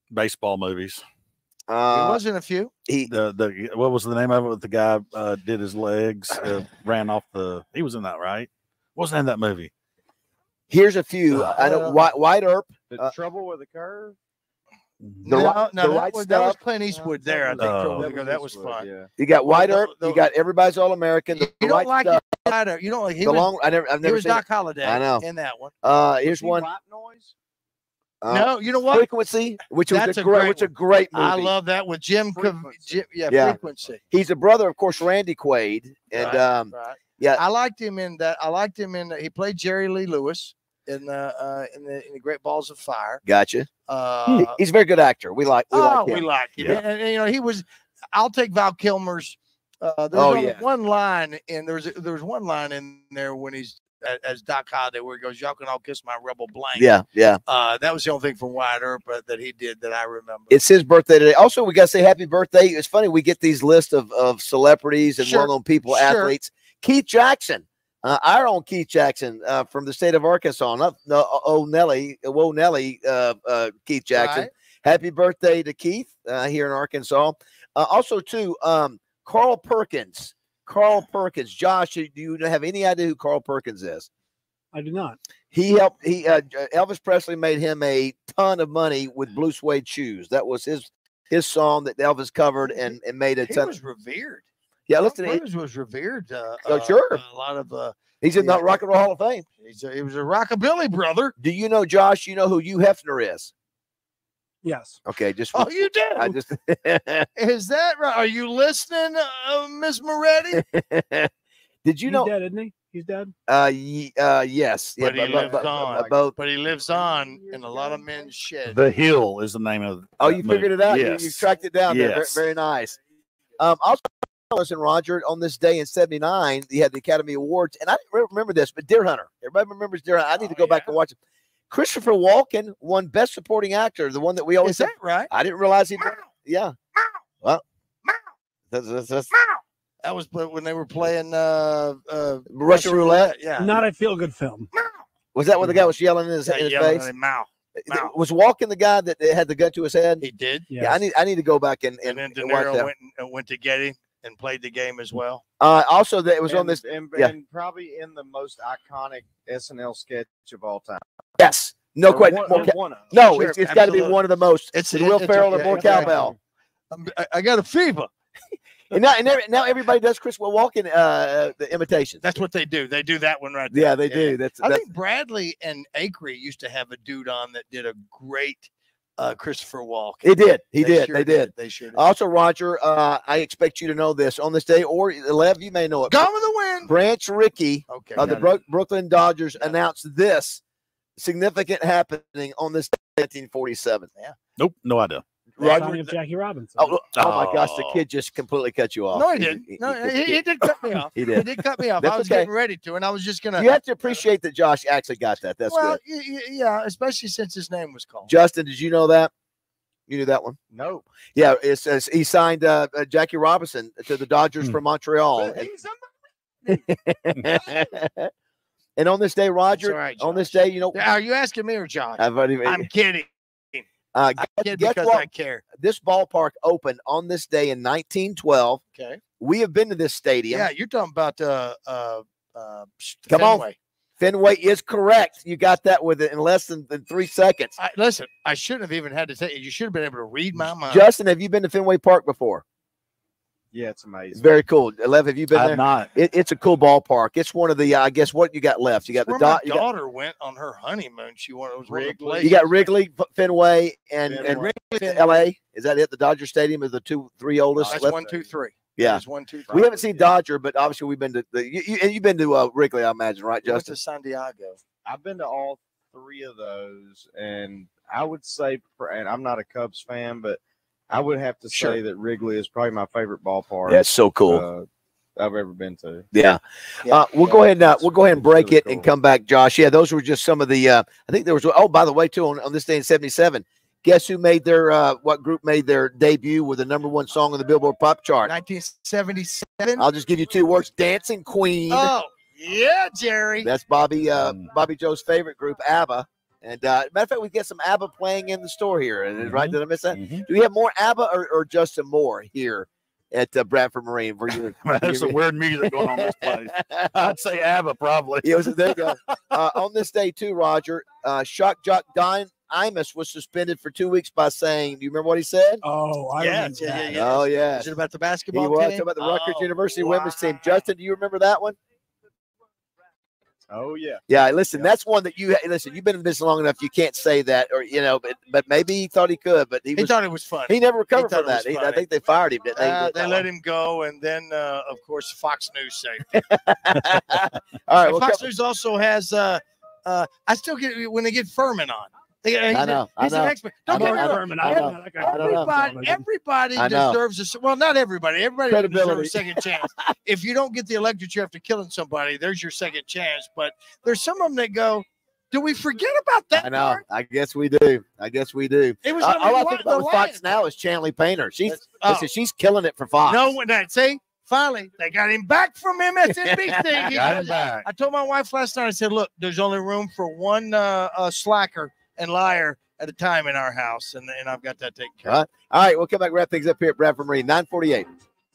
baseball movies. Uh, It wasn't a few. He the the what was the name of it? With the guy uh, did his legs, uh, ran off the. He was in that, right? What was the name of that movie? Here's a few. I know White, White Earp. The uh, Trouble with a Curve. The, no, right, no, the that, right was, that was stuff. Clint Eastwood there. I think Oh. Trouble with That the Girl. was That was Eastwood, fun. yeah. You got White Well, Earp. the- You got Everybody's All American. The, You the don't right like stuff. it either. You don't like he The was, long. I never. I've he never was seen Doc it. Holliday I know. in that one. Uh, here's See one. White Noise? Uh, no, you know what? Frequency, which was That's a a great, great which a one. great movie. I love that with Jim. Cav- Jim yeah, Yeah. Frequency. He's a brother, of course, Randy Quaid, and Right, um, right. yeah, I liked him in that. I liked him in. He played Jerry Lee Lewis in the uh, in the in the Great Balls of Fire. gotcha. Uh, He- He's a very good actor. We like. We oh, like him. we like him. Yeah. And, and, you know, he was. I'll take Val Kilmer's. Uh, there's Oh, only yeah. one line, and there's there's one line in there when he's as, as Doc Holliday where he goes, "Y'all can all kiss my rebel blank." Yeah, yeah. Uh, that was the only thing from Wyatt Earp uh, that he did that I remember. It's his birthday today. Also, we got to say happy birthday. It's funny we get these lists of, of celebrities and Sure, well-known people, sure. athletes. Keith Jackson, uh, our own Keith Jackson uh, from the state of Arkansas. Not no, oh Nelly, whoa Nelly, uh, uh, Keith Jackson. Right. Happy birthday to Keith uh, here in Arkansas. Uh, also, too, um, Carl Perkins. Carl Perkins. Josh, do you have any idea who Carl Perkins is? I do not. He helped. He uh, Elvis Presley made him a ton of money with Blue Suede Shoes. That was his his song that Elvis covered and, and made a He ton. was revered. Yeah, Carl listen. He, Perkins was revered. Uh, Oh, uh, sure. A lot of. Uh, he's in yeah. the Rock and Roll Hall of Fame. He's a, he was a rockabilly brother. Do you know, Josh? You know who Hugh Hefner is? Yes. Okay, just Oh, you do? I just Is that right? Are you listening, uh, Miss Moretti? did you He's know? dead, isn't he? He's dead. Uh, ye, uh, yes. Yeah, But he but- lives but- but- on. both. But he lives on in a lot of men's shed. The Hill is the name of. Oh, that you figured movie. it out. Yes. You, you tracked it down. There. Very, Yes. very nice. Um, also, listen, Roger, on this day in seventy-nine, he had the Academy Awards, and I didn't re- remember this, but Deer Hunter. Everybody remembers Deer Hunter. I need to go back and watch it. Christopher Walken won Best Supporting Actor, the one that we always Is that right? I didn't realize he. Yeah. Well, that's, that's, that's That was when they were playing uh, uh, Russian roulette. Yeah. Not a feel good film. Was that when the guy was yelling in his, Yeah, in his yelling face? at him, Mao. Mao. Was Walken the guy that had the gun to his head? He did. Yeah, I need I need to go back and, and, And then De and watch Niro that. went, and, went to get him and played the game as well. Uh, also, that it was on And- this. and, yeah. and probably in the most iconic S N L sketch of all time. Yes. No Or question. one- More or ca- one of them. no, Sure, it's, it's got to be absolutely. one of the most. It's It's Will it's Ferrell okay, and more it's okay. cowbell. I'm- I, I got a fever. And now, and now, now everybody does Chris Walken uh, the imitations. That's what they do. They do that one right there. Yeah, they do. That's, I that's think Bradley and Acree used to have a dude on that did a great uh, Christopher Walken. He did. He They did. sure they did. They sure did. Also, Roger, uh, I expect you to know this on this day, or Lev, you may know it. Gone with the wind. Branch Rickey Okay. of the got it. Bro- Brooklyn Dodgers announced this significant happening on this day in nineteen forty-seven. Yeah. Nope, no idea. Roger, Signing of Jackie Robinson. oh, oh my gosh, the Oh. kid just completely cut you off. No, he didn't. No, he, he did cut me off. He He did. did, cut me off. That's I was okay. getting ready to, and I was just gonna. You have to appreciate that Josh actually got that. That's well, good. y- y- yeah, especially since his name was called. Justin, did you know that? You knew that one? No. Yeah, it says he signed uh, uh, Jackie Robinson to the Dodgers from Montreal. And, and on this day, Roger, all right, on this day, you know, Are you asking me or Josh? I've already, I'm kidding. uh, I guess, kid guess because what? I care. This ballpark opened on this day in nineteen twelve. Okay. We have been to this stadium. Yeah, you're talking about uh uh uh. Come on. Fenway. Fenway is correct. You got that with it in less than, than three seconds. I, listen, I shouldn't have even had to say it. You should have been able to read my mind. Justin, have you been to Fenway Park before? Yeah, it's amazing. It's very cool. Lev, have you been I've there? not. It, it's a cool ballpark. It's one of the, uh, I guess, what you got left? You got the Where my dot. You got, daughter went on her honeymoon. She wanted was one of the Wrigley. places. you got Wrigley, F- Fenway, and, and Fenway. Wrigley, L A. Is that it? The Dodger Stadium is the two, three oldest. That's left? one, two, three. Yeah. That's one, two, three. We haven't seen Dodger, but obviously we've been to the. You, you, and you've been to uh, Wrigley, I imagine, right, We went Justin? to San Diego. I've been to all three of those, and I would say, and I'm not a Cubs fan, but I would have to Sure. say that Wrigley is probably my favorite ballpark. Yeah, it's so cool. Uh, I've ever been to. Yeah. Yeah. Uh, we'll go ahead and uh, we'll go ahead and break really it and cool. come back, Josh. Yeah, those were just some of the. Uh, I think there was. Oh, by the way, too, on, on this day in seventy-seven, guess who made their? Uh, what group made their debut with the number one song on the Billboard Pop Chart? nineteen seventy-seven. I'll just give you two words: Dancing Queen. Oh, yeah, Jerry. That's Bobby. Uh, Bobby Joe's favorite group, ABBA, And uh, matter of fact, we get some ABBA playing in the store here. Mm-hmm. Right? Did I miss that? Mm-hmm. Do we have more ABBA or, or Justin Moore here at uh, Bradford Marine? For you, there's some weird music going on in this place. I'd say ABBA probably. Yeah, there you go. Uh, on this day too, Roger, uh, Shock Jock Don Imus was suspended for two weeks by saying, do you remember what he said? Oh, I yes, remember yeah, that. yeah, yeah. Oh, yeah. Is it about the He basketball was team? talking about the Rutgers Oh, University wow. women's team. Justin, do you remember that one? Oh yeah. Yeah, listen, that's one that you listen. You've been in this long enough. You can't say that, or you know, but but maybe he thought he could, but he, He was, thought it was funny. He never recovered He thought from it was that. He, I funny. think they fired him. Didn't they? Uh, they let him go, and then, uh, of course, Fox News saved him. All right. And Well, Fox come- News also has. Uh, uh, I still get when they get Furman on. They, I he's know, A, I he's know. an expert. I Don't get know, me I know, wrong. I know, I don't know. Everybody, everybody I know. deserves a. Well, not everybody. Everybody deserves Credibility. a second chance. If you don't get the electric chair after killing somebody, there's your second chance. But there's some of them that go, "Do we forget about that?" I know. part? I guess we do. I guess we do. It was Uh, gonna all be I one- think about the with Fox Lions. now is Chanley Painter. She's Oh. listen, she's killing it for Fox. No one that see. Finally, they got him back from M S N B C. Got him back. I told my wife last night. I said, "Look, there's only room for one uh, uh, slacker and liar at a time in our house, and, and I've got that taken care All of." right. All right, we'll come back and wrap things up here at Bradford Marine. nine forty-eight.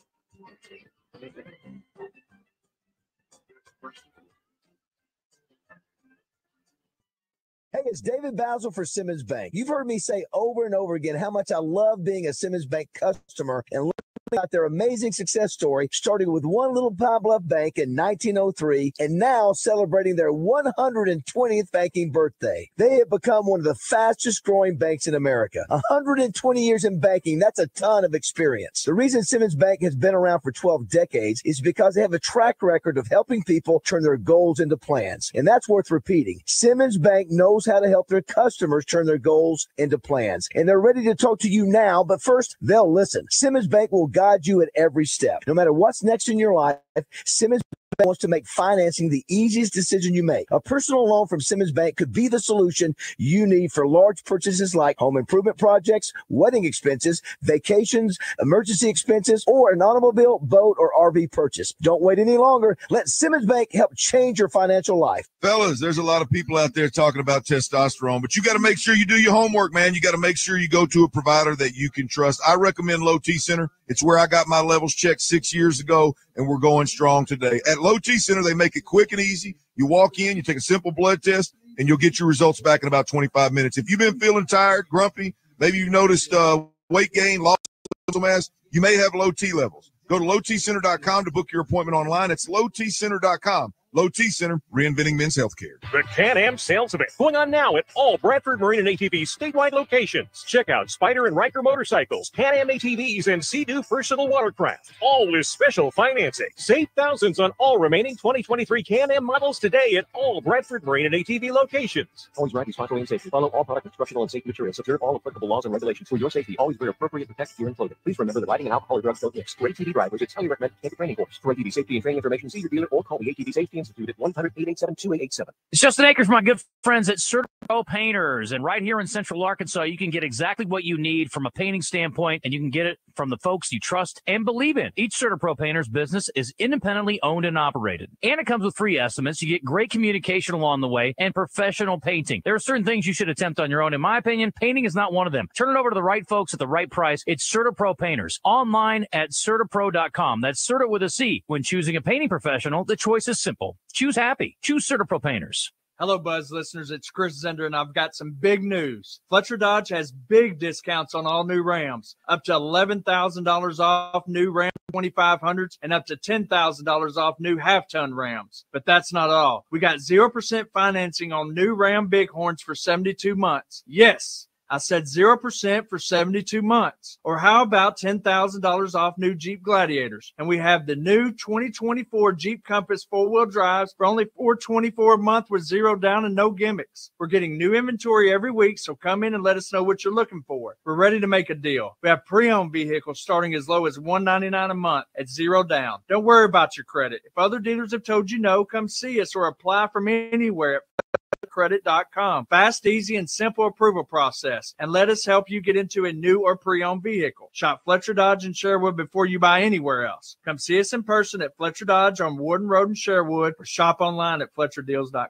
Hey, it's David Basil for Simmons Bank. You've heard me say over and over again how much I love being a Simmons Bank customer and learning about their amazing success story, starting with one little Pine Bluff bank in nineteen oh three and now celebrating their one hundred twentieth banking birthday. They have become one of the fastest growing banks in America. one hundred twenty years in banking, that's a ton of experience. The reason Simmons Bank has been around for twelve decades is because they have a track record of helping people turn their goals into plans. And that's worth repeating. Simmons Bank knows how to help their customers turn their goals into plans. And they're ready to talk to you now, but first, they'll listen. Simmons Bank will guide you at every step. No matter what's next in your life, Simmons Bank wants to make financing the easiest decision you make. A personal loan from Simmons Bank could be the solution you need for large purchases like home improvement projects, wedding expenses, vacations, emergency expenses, or an automobile, boat, or R V purchase. Don't wait any longer. Let Simmons Bank help change your financial life. Fellas, there's a lot of people out there talking about testosterone, but you got to make sure you do your homework, man. You got to make sure you go to a provider that you can trust. I recommend Low T Center. It's where I got my levels checked six years ago, and we're going strong today. At Low T Center, they make it quick and easy. You walk in, you take a simple blood test, and you'll get your results back in about twenty-five minutes. If you've been feeling tired, grumpy, maybe you've noticed uh, weight gain, loss of muscle mass, you may have low T levels. Go to low t center dot com to book your appointment online. It's low t center dot com. Low T Center, reinventing men's healthcare. The Can-Am sales event going on now at all Bradford Marine and A T V statewide locations. Check out Spider and Riker motorcycles, Can-Am A T Vs, and Sea-Doo versatile watercraft. All with special financing. Save thousands on all remaining twenty twenty-three Can-Am models today at all Bradford Marine and A T V locations. Always drive responsibly and safely. Follow all product instructional and safety materials. Observe all applicable laws and regulations. For your safety, always wear appropriate protective gear and clothing. Please remember that riding and alcohol or drugs don't mix. For A T V drivers, it's highly recommended to take a training course. For A T V safety and training information, see your dealer or call the A T V Safety Institute at one hundred eight eight seven two eight eight seven. It's Justin Akers, my good friends at CertaPro Painters. And right here in Central Arkansas, you can get exactly what you need from a painting standpoint, and you can get it from the folks you trust and believe in. Each CertaPro Painters business is independently owned and operated. And it comes with free estimates. You get great communication along the way and professional painting. There are certain things you should attempt on your own. In my opinion, painting is not one of them. Turn it over to the right folks at the right price. It's CertaPro Painters. Online at CertaPro dot com. That's Certa with a C. When choosing a painting professional, the choice is simple. Choose happy. Choose CertaPro Painters. Hello, Buzz listeners. It's Chris Zender, and I've got some big news. Fletcher Dodge has big discounts on all new Rams, up to eleven thousand dollars off new Ram twenty-five hundreds and up to ten thousand dollars off new half-ton Rams. But that's not all. We got zero percent financing on new Ram Bighorns for seventy-two months. Yes, I said zero percent for seventy-two months. Or how about ten thousand dollars off new Jeep Gladiators? And we have the new twenty twenty-four Jeep Compass four-wheel drives for only four hundred twenty-four dollars a month with zero down and no gimmicks. We're getting new inventory every week, so come in and let us know what you're looking for. We're ready to make a deal. We have pre-owned vehicles starting as low as one hundred ninety-nine dollars a month at zero down. Don't worry about your credit. If other dealers have told you no, come see us or apply from anywhere at credit dot com. Fast, easy, and simple approval process. And let us help you get into a new or pre-owned vehicle. Shop Fletcher Dodge in Sherwood before you buy anywhere else. Come see us in person at Fletcher Dodge on Warden Road in Sherwood or shop online at fletcher deals dot com.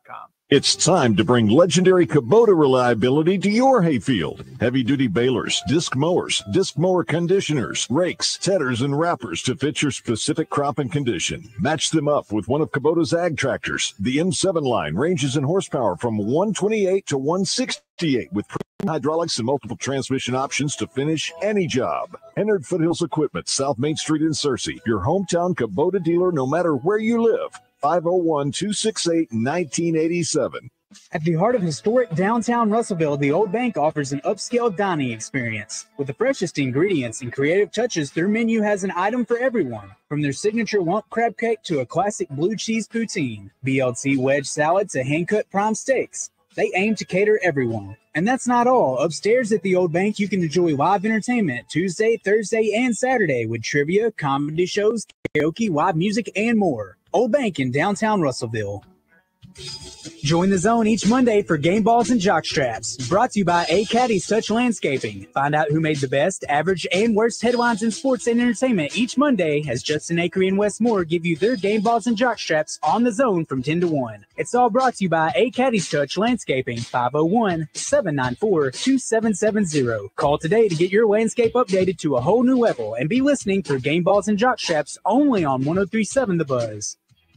It's time to bring legendary Kubota reliability to your hayfield. Heavy-duty balers, disc mowers, disc mower conditioners, rakes, setters, and wrappers to fit your specific crop and condition. Match them up with one of Kubota's ag tractors. The M seven line ranges in horsepower from one twenty-eight to one sixty-eight with hydraulics and multiple transmission options to finish any job. Hennard Foothills Equipment, South Main Street in Searcy. Your hometown Kubota dealer no matter where you live. five oh one, two six eight, nineteen eighty-seven. At the heart of historic downtown Russellville, the Old Bank offers an upscale dining experience. With the freshest ingredients and creative touches, their menu has an item for everyone. From their signature lump crab cake to a classic blue cheese poutine, B L T wedge salad to hand-cut prime steaks. They aim to cater everyone. And that's not all. Upstairs at the Old Bank, you can enjoy live entertainment Tuesday, Thursday, and Saturday with trivia, comedy shows, karaoke, live music, and more. Old Bank in downtown Russellville. Join the zone each Monday for game balls and jock straps. Brought to you by A Caddy's Touch Landscaping. Find out who made the best, average, and worst headlines in sports and entertainment each Monday as Justin Acree and Wes Moore give you their game balls and jock straps on the zone from ten to one. It's all brought to you by A Caddy's Touch Landscaping, five oh one, seven nine four, two seven seven zero. Call today to get your landscape updated to a whole new level and be listening for game balls and jock straps only on one oh three point seven The Buzz.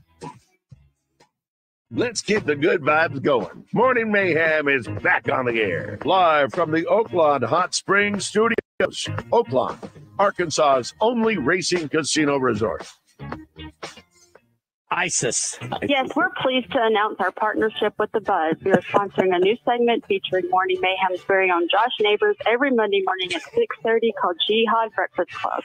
Let's keep the good vibes going. Morning Mayhem is back on the air. Live from the Oaklawn Hot Springs Studios. Oaklawn, Arkansas's only racing casino resort. ISIS. Yes, we're pleased to announce our partnership with The Buzz. We are sponsoring a new segment featuring Morning Mayhem's very own Josh Neighbors every Monday morning at six thirty called Jihad Breakfast Club.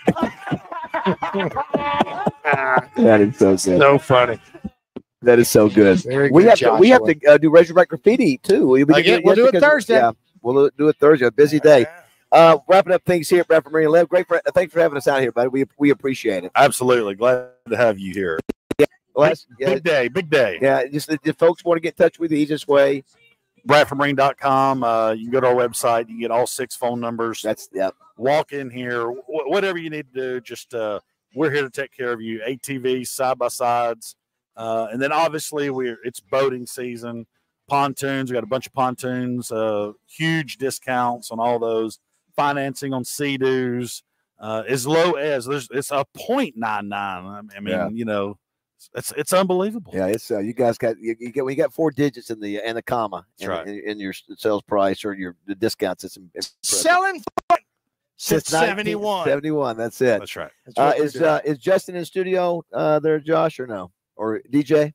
That is so good. So funny. That is so good. Very we good, have to, we have to uh, do Razorback Graffiti too. We, we Again, we'll do it because- Thursday. Yeah, we'll do it Thursday. A busy day. Uh, wrapping up things here at Bradford Marine Live. Great, for, thanks for having us out here, buddy. We we appreciate it. Absolutely. Glad to have you here. Well, big, yeah, big day, big day. Yeah, just if folks want to get in touch with you, easiest way. Bradford Marine dot com. Uh, you can go to our website. You can get all six phone numbers. That's yep. Walk in here. Wh- whatever you need to do, just uh, we're here to take care of you. A T Vs, side by sides. Uh, and then obviously we're it's boating season, pontoons. We got a bunch of pontoons, uh, huge discounts on all those. Financing on Sea-Doos, uh, as low as there's it's a point nine nine. I mean, Yeah. you know, it's it's unbelievable. Yeah, it's uh, you guys got you, you get we got four digits in the and the comma in, That's right. in, in your sales price or your the discounts. It's impressive. Selling fun since nineteen seventy-one. seventy-one. That's it. That's right. That's Uh, what we're is doing. uh, is Justin in studio uh, there, Josh, or no, or D J?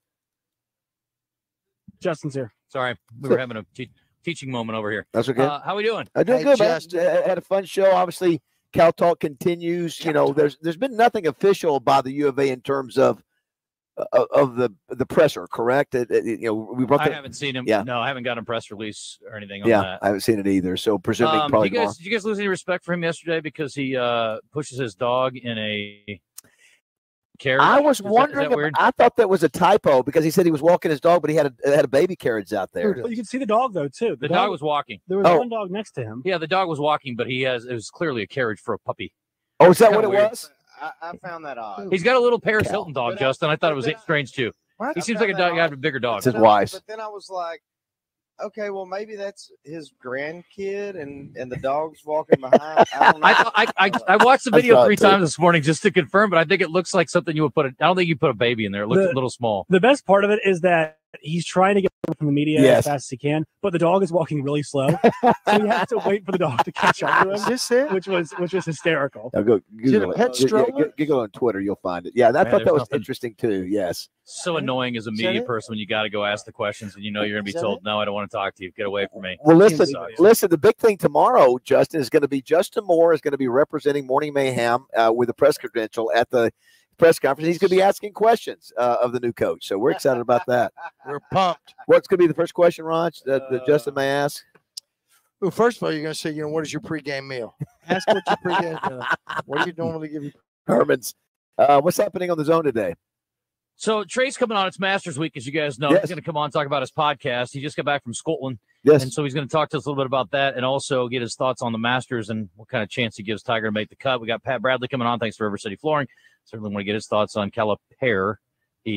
Justin's here. Sorry, we were having a te- teaching moment over here. That's okay. Uh, how we doing? I'm doing Hey, good, man. Justin. Uh, had a fun show. Obviously, Cal Talk continues. You know, there's there's been nothing official by the U of A in terms of uh, of the the presser. Correct? It, it- you know, we brought. I the- haven't seen him. Yeah. No, I haven't got a press release or anything on Yeah, that. I haven't seen it either. So presuming Um, probably did you guys, tomorrow. did you guys lose any respect for him yesterday because he uh, pushes his dog in a carriage? I was Is that- is wondering. that ab- weird? I thought that was a typo because he said he was walking his dog, but he had a had a baby carriage out there. Well, you can see the dog though too. The dog was walking. There was Oh. one dog next to him. Yeah, the dog was walking, but he has it was clearly a carriage for a puppy. Oh, is that Kinda what it weird. was? I, I found that odd. He's got a little Paris Cal. Hilton dog, Justin. I thought it was strange too. What? He I seems found like a that dog, guy odd. with a bigger dog. It's his But I- wife. But then I was like, okay, well maybe that's his grandkid, and and the dog's walking behind. I don't know. I, thought- I, I I watched the I video saw it three too. times this morning just to confirm, but I think it looks like something you would put. A, I don't think you put a baby in there. It looks The- a little small. The best part of it is that he's trying to get away from the media Yes. as fast as he can, but the dog is walking really slow, so he has to wait for the dog to catch up to him. Is this it? Which was which was hysterical. I'll go it a Google it. pet Yeah, yeah, stroller? g- Google on Twitter, you'll find it. Yeah, I Man, thought there's that was nothing- interesting too. Yes. So annoying as a Is media that it? person when you got to go ask the questions and you know you're going to Is be that told, it? "No, I don't want to talk to you. Get away from me." Well, listen, So, yeah. listen. The big thing tomorrow, Justin, is going to be Justin Moore is going to be representing Morning Mayhem uh, with a press credential at the press conference. He's going to be asking questions uh, of the new coach, so we're excited about that. We're pumped. What's going to be the first question, Ron, that, that Justin may ask? Well, first of all, you're going to say, you know, what is your pregame meal? Ask what your pregame meal. What do you normally give you? Herman's. Uh, what's happening on the zone today? So Trey's coming on. It's Masters Week, as you guys know. Yes. He's going to come on and talk about his podcast. He just got back from Scotland, Yes. and so he's going to talk to us a little bit about that, and also get his thoughts on the Masters and what kind of chance he gives Tiger to make the cut. We got Pat Bradley coming on. Thanks to River City Flooring. Certainly want to get his thoughts on Calipari.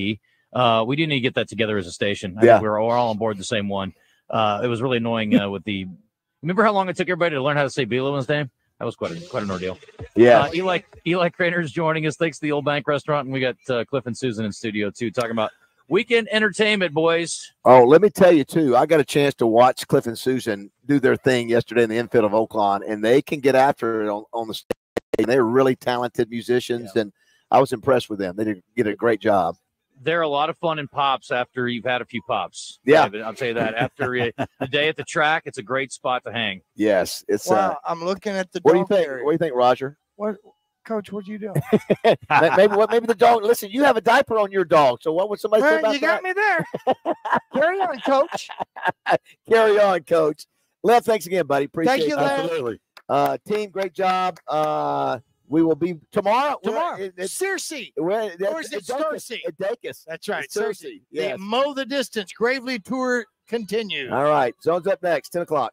Uh, we do need to get that together as a station. I Yeah. think we're, we're all on board the same one. Uh, it was really annoying uh, with the. Remember how long it took everybody to learn how to say Bielema's name? That was quite a, quite an ordeal. Yeah. Uh, Eli Eli Craner's joining us. Thanks to the Old Bank Restaurant, and we got uh, Cliff and Susan in studio too, talking about weekend entertainment, boys. Oh, let me tell you too. I got a chance to watch Cliff and Susan do their thing yesterday in the infield of Oakland, and they can get after it on, on the stage. They're really talented musicians, yeah. and I was impressed with them. They did, did a great job. They're a lot of fun in pops after you've had a few pops. Yeah, I'll tell you that. After a, the day at the track, it's a great spot to hang. Yes, it's. Wow, uh, I'm looking at the. What do you dog think? area. What do you think, Roger? What, Coach? What are you doing? maybe what? Maybe the dog. Listen, you have a diaper on your dog. So what would somebody say Well, about you that? got me there. Carry on, Coach. Carry on, Coach. Lev, thanks again, buddy. Appreciate Thank you, it. Lev. Absolutely. Uh, team, great job. Uh, we will be tomorrow. Tomorrow, It, it's Cersei. We're, Or is it Cersei? At Dacus. That's right, It's Cersei. Yes. The Mow the Distance Gravely Tour continues. All right. Zone's up next, ten o'clock.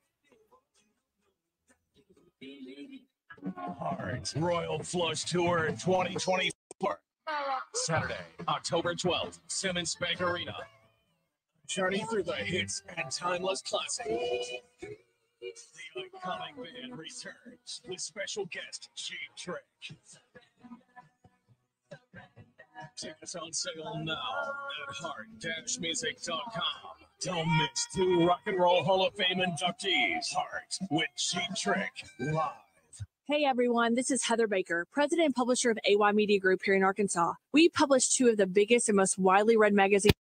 Hearts Royal Flush Tour twenty twenty-four. Saturday, October twelfth, Simmons Bank Arena. Journey through the hits and timeless classics. The iconic band returns with special guest Cheap Trick. Tickets on sale now at heart dash music dot com. Don't miss two Rock and Roll Hall of Fame inductees. Heart with Cheap Trick live. Hey everyone, this is Heather Baker, president and publisher of A Y Media Group here in Arkansas. We publish two of the biggest and most widely read magazines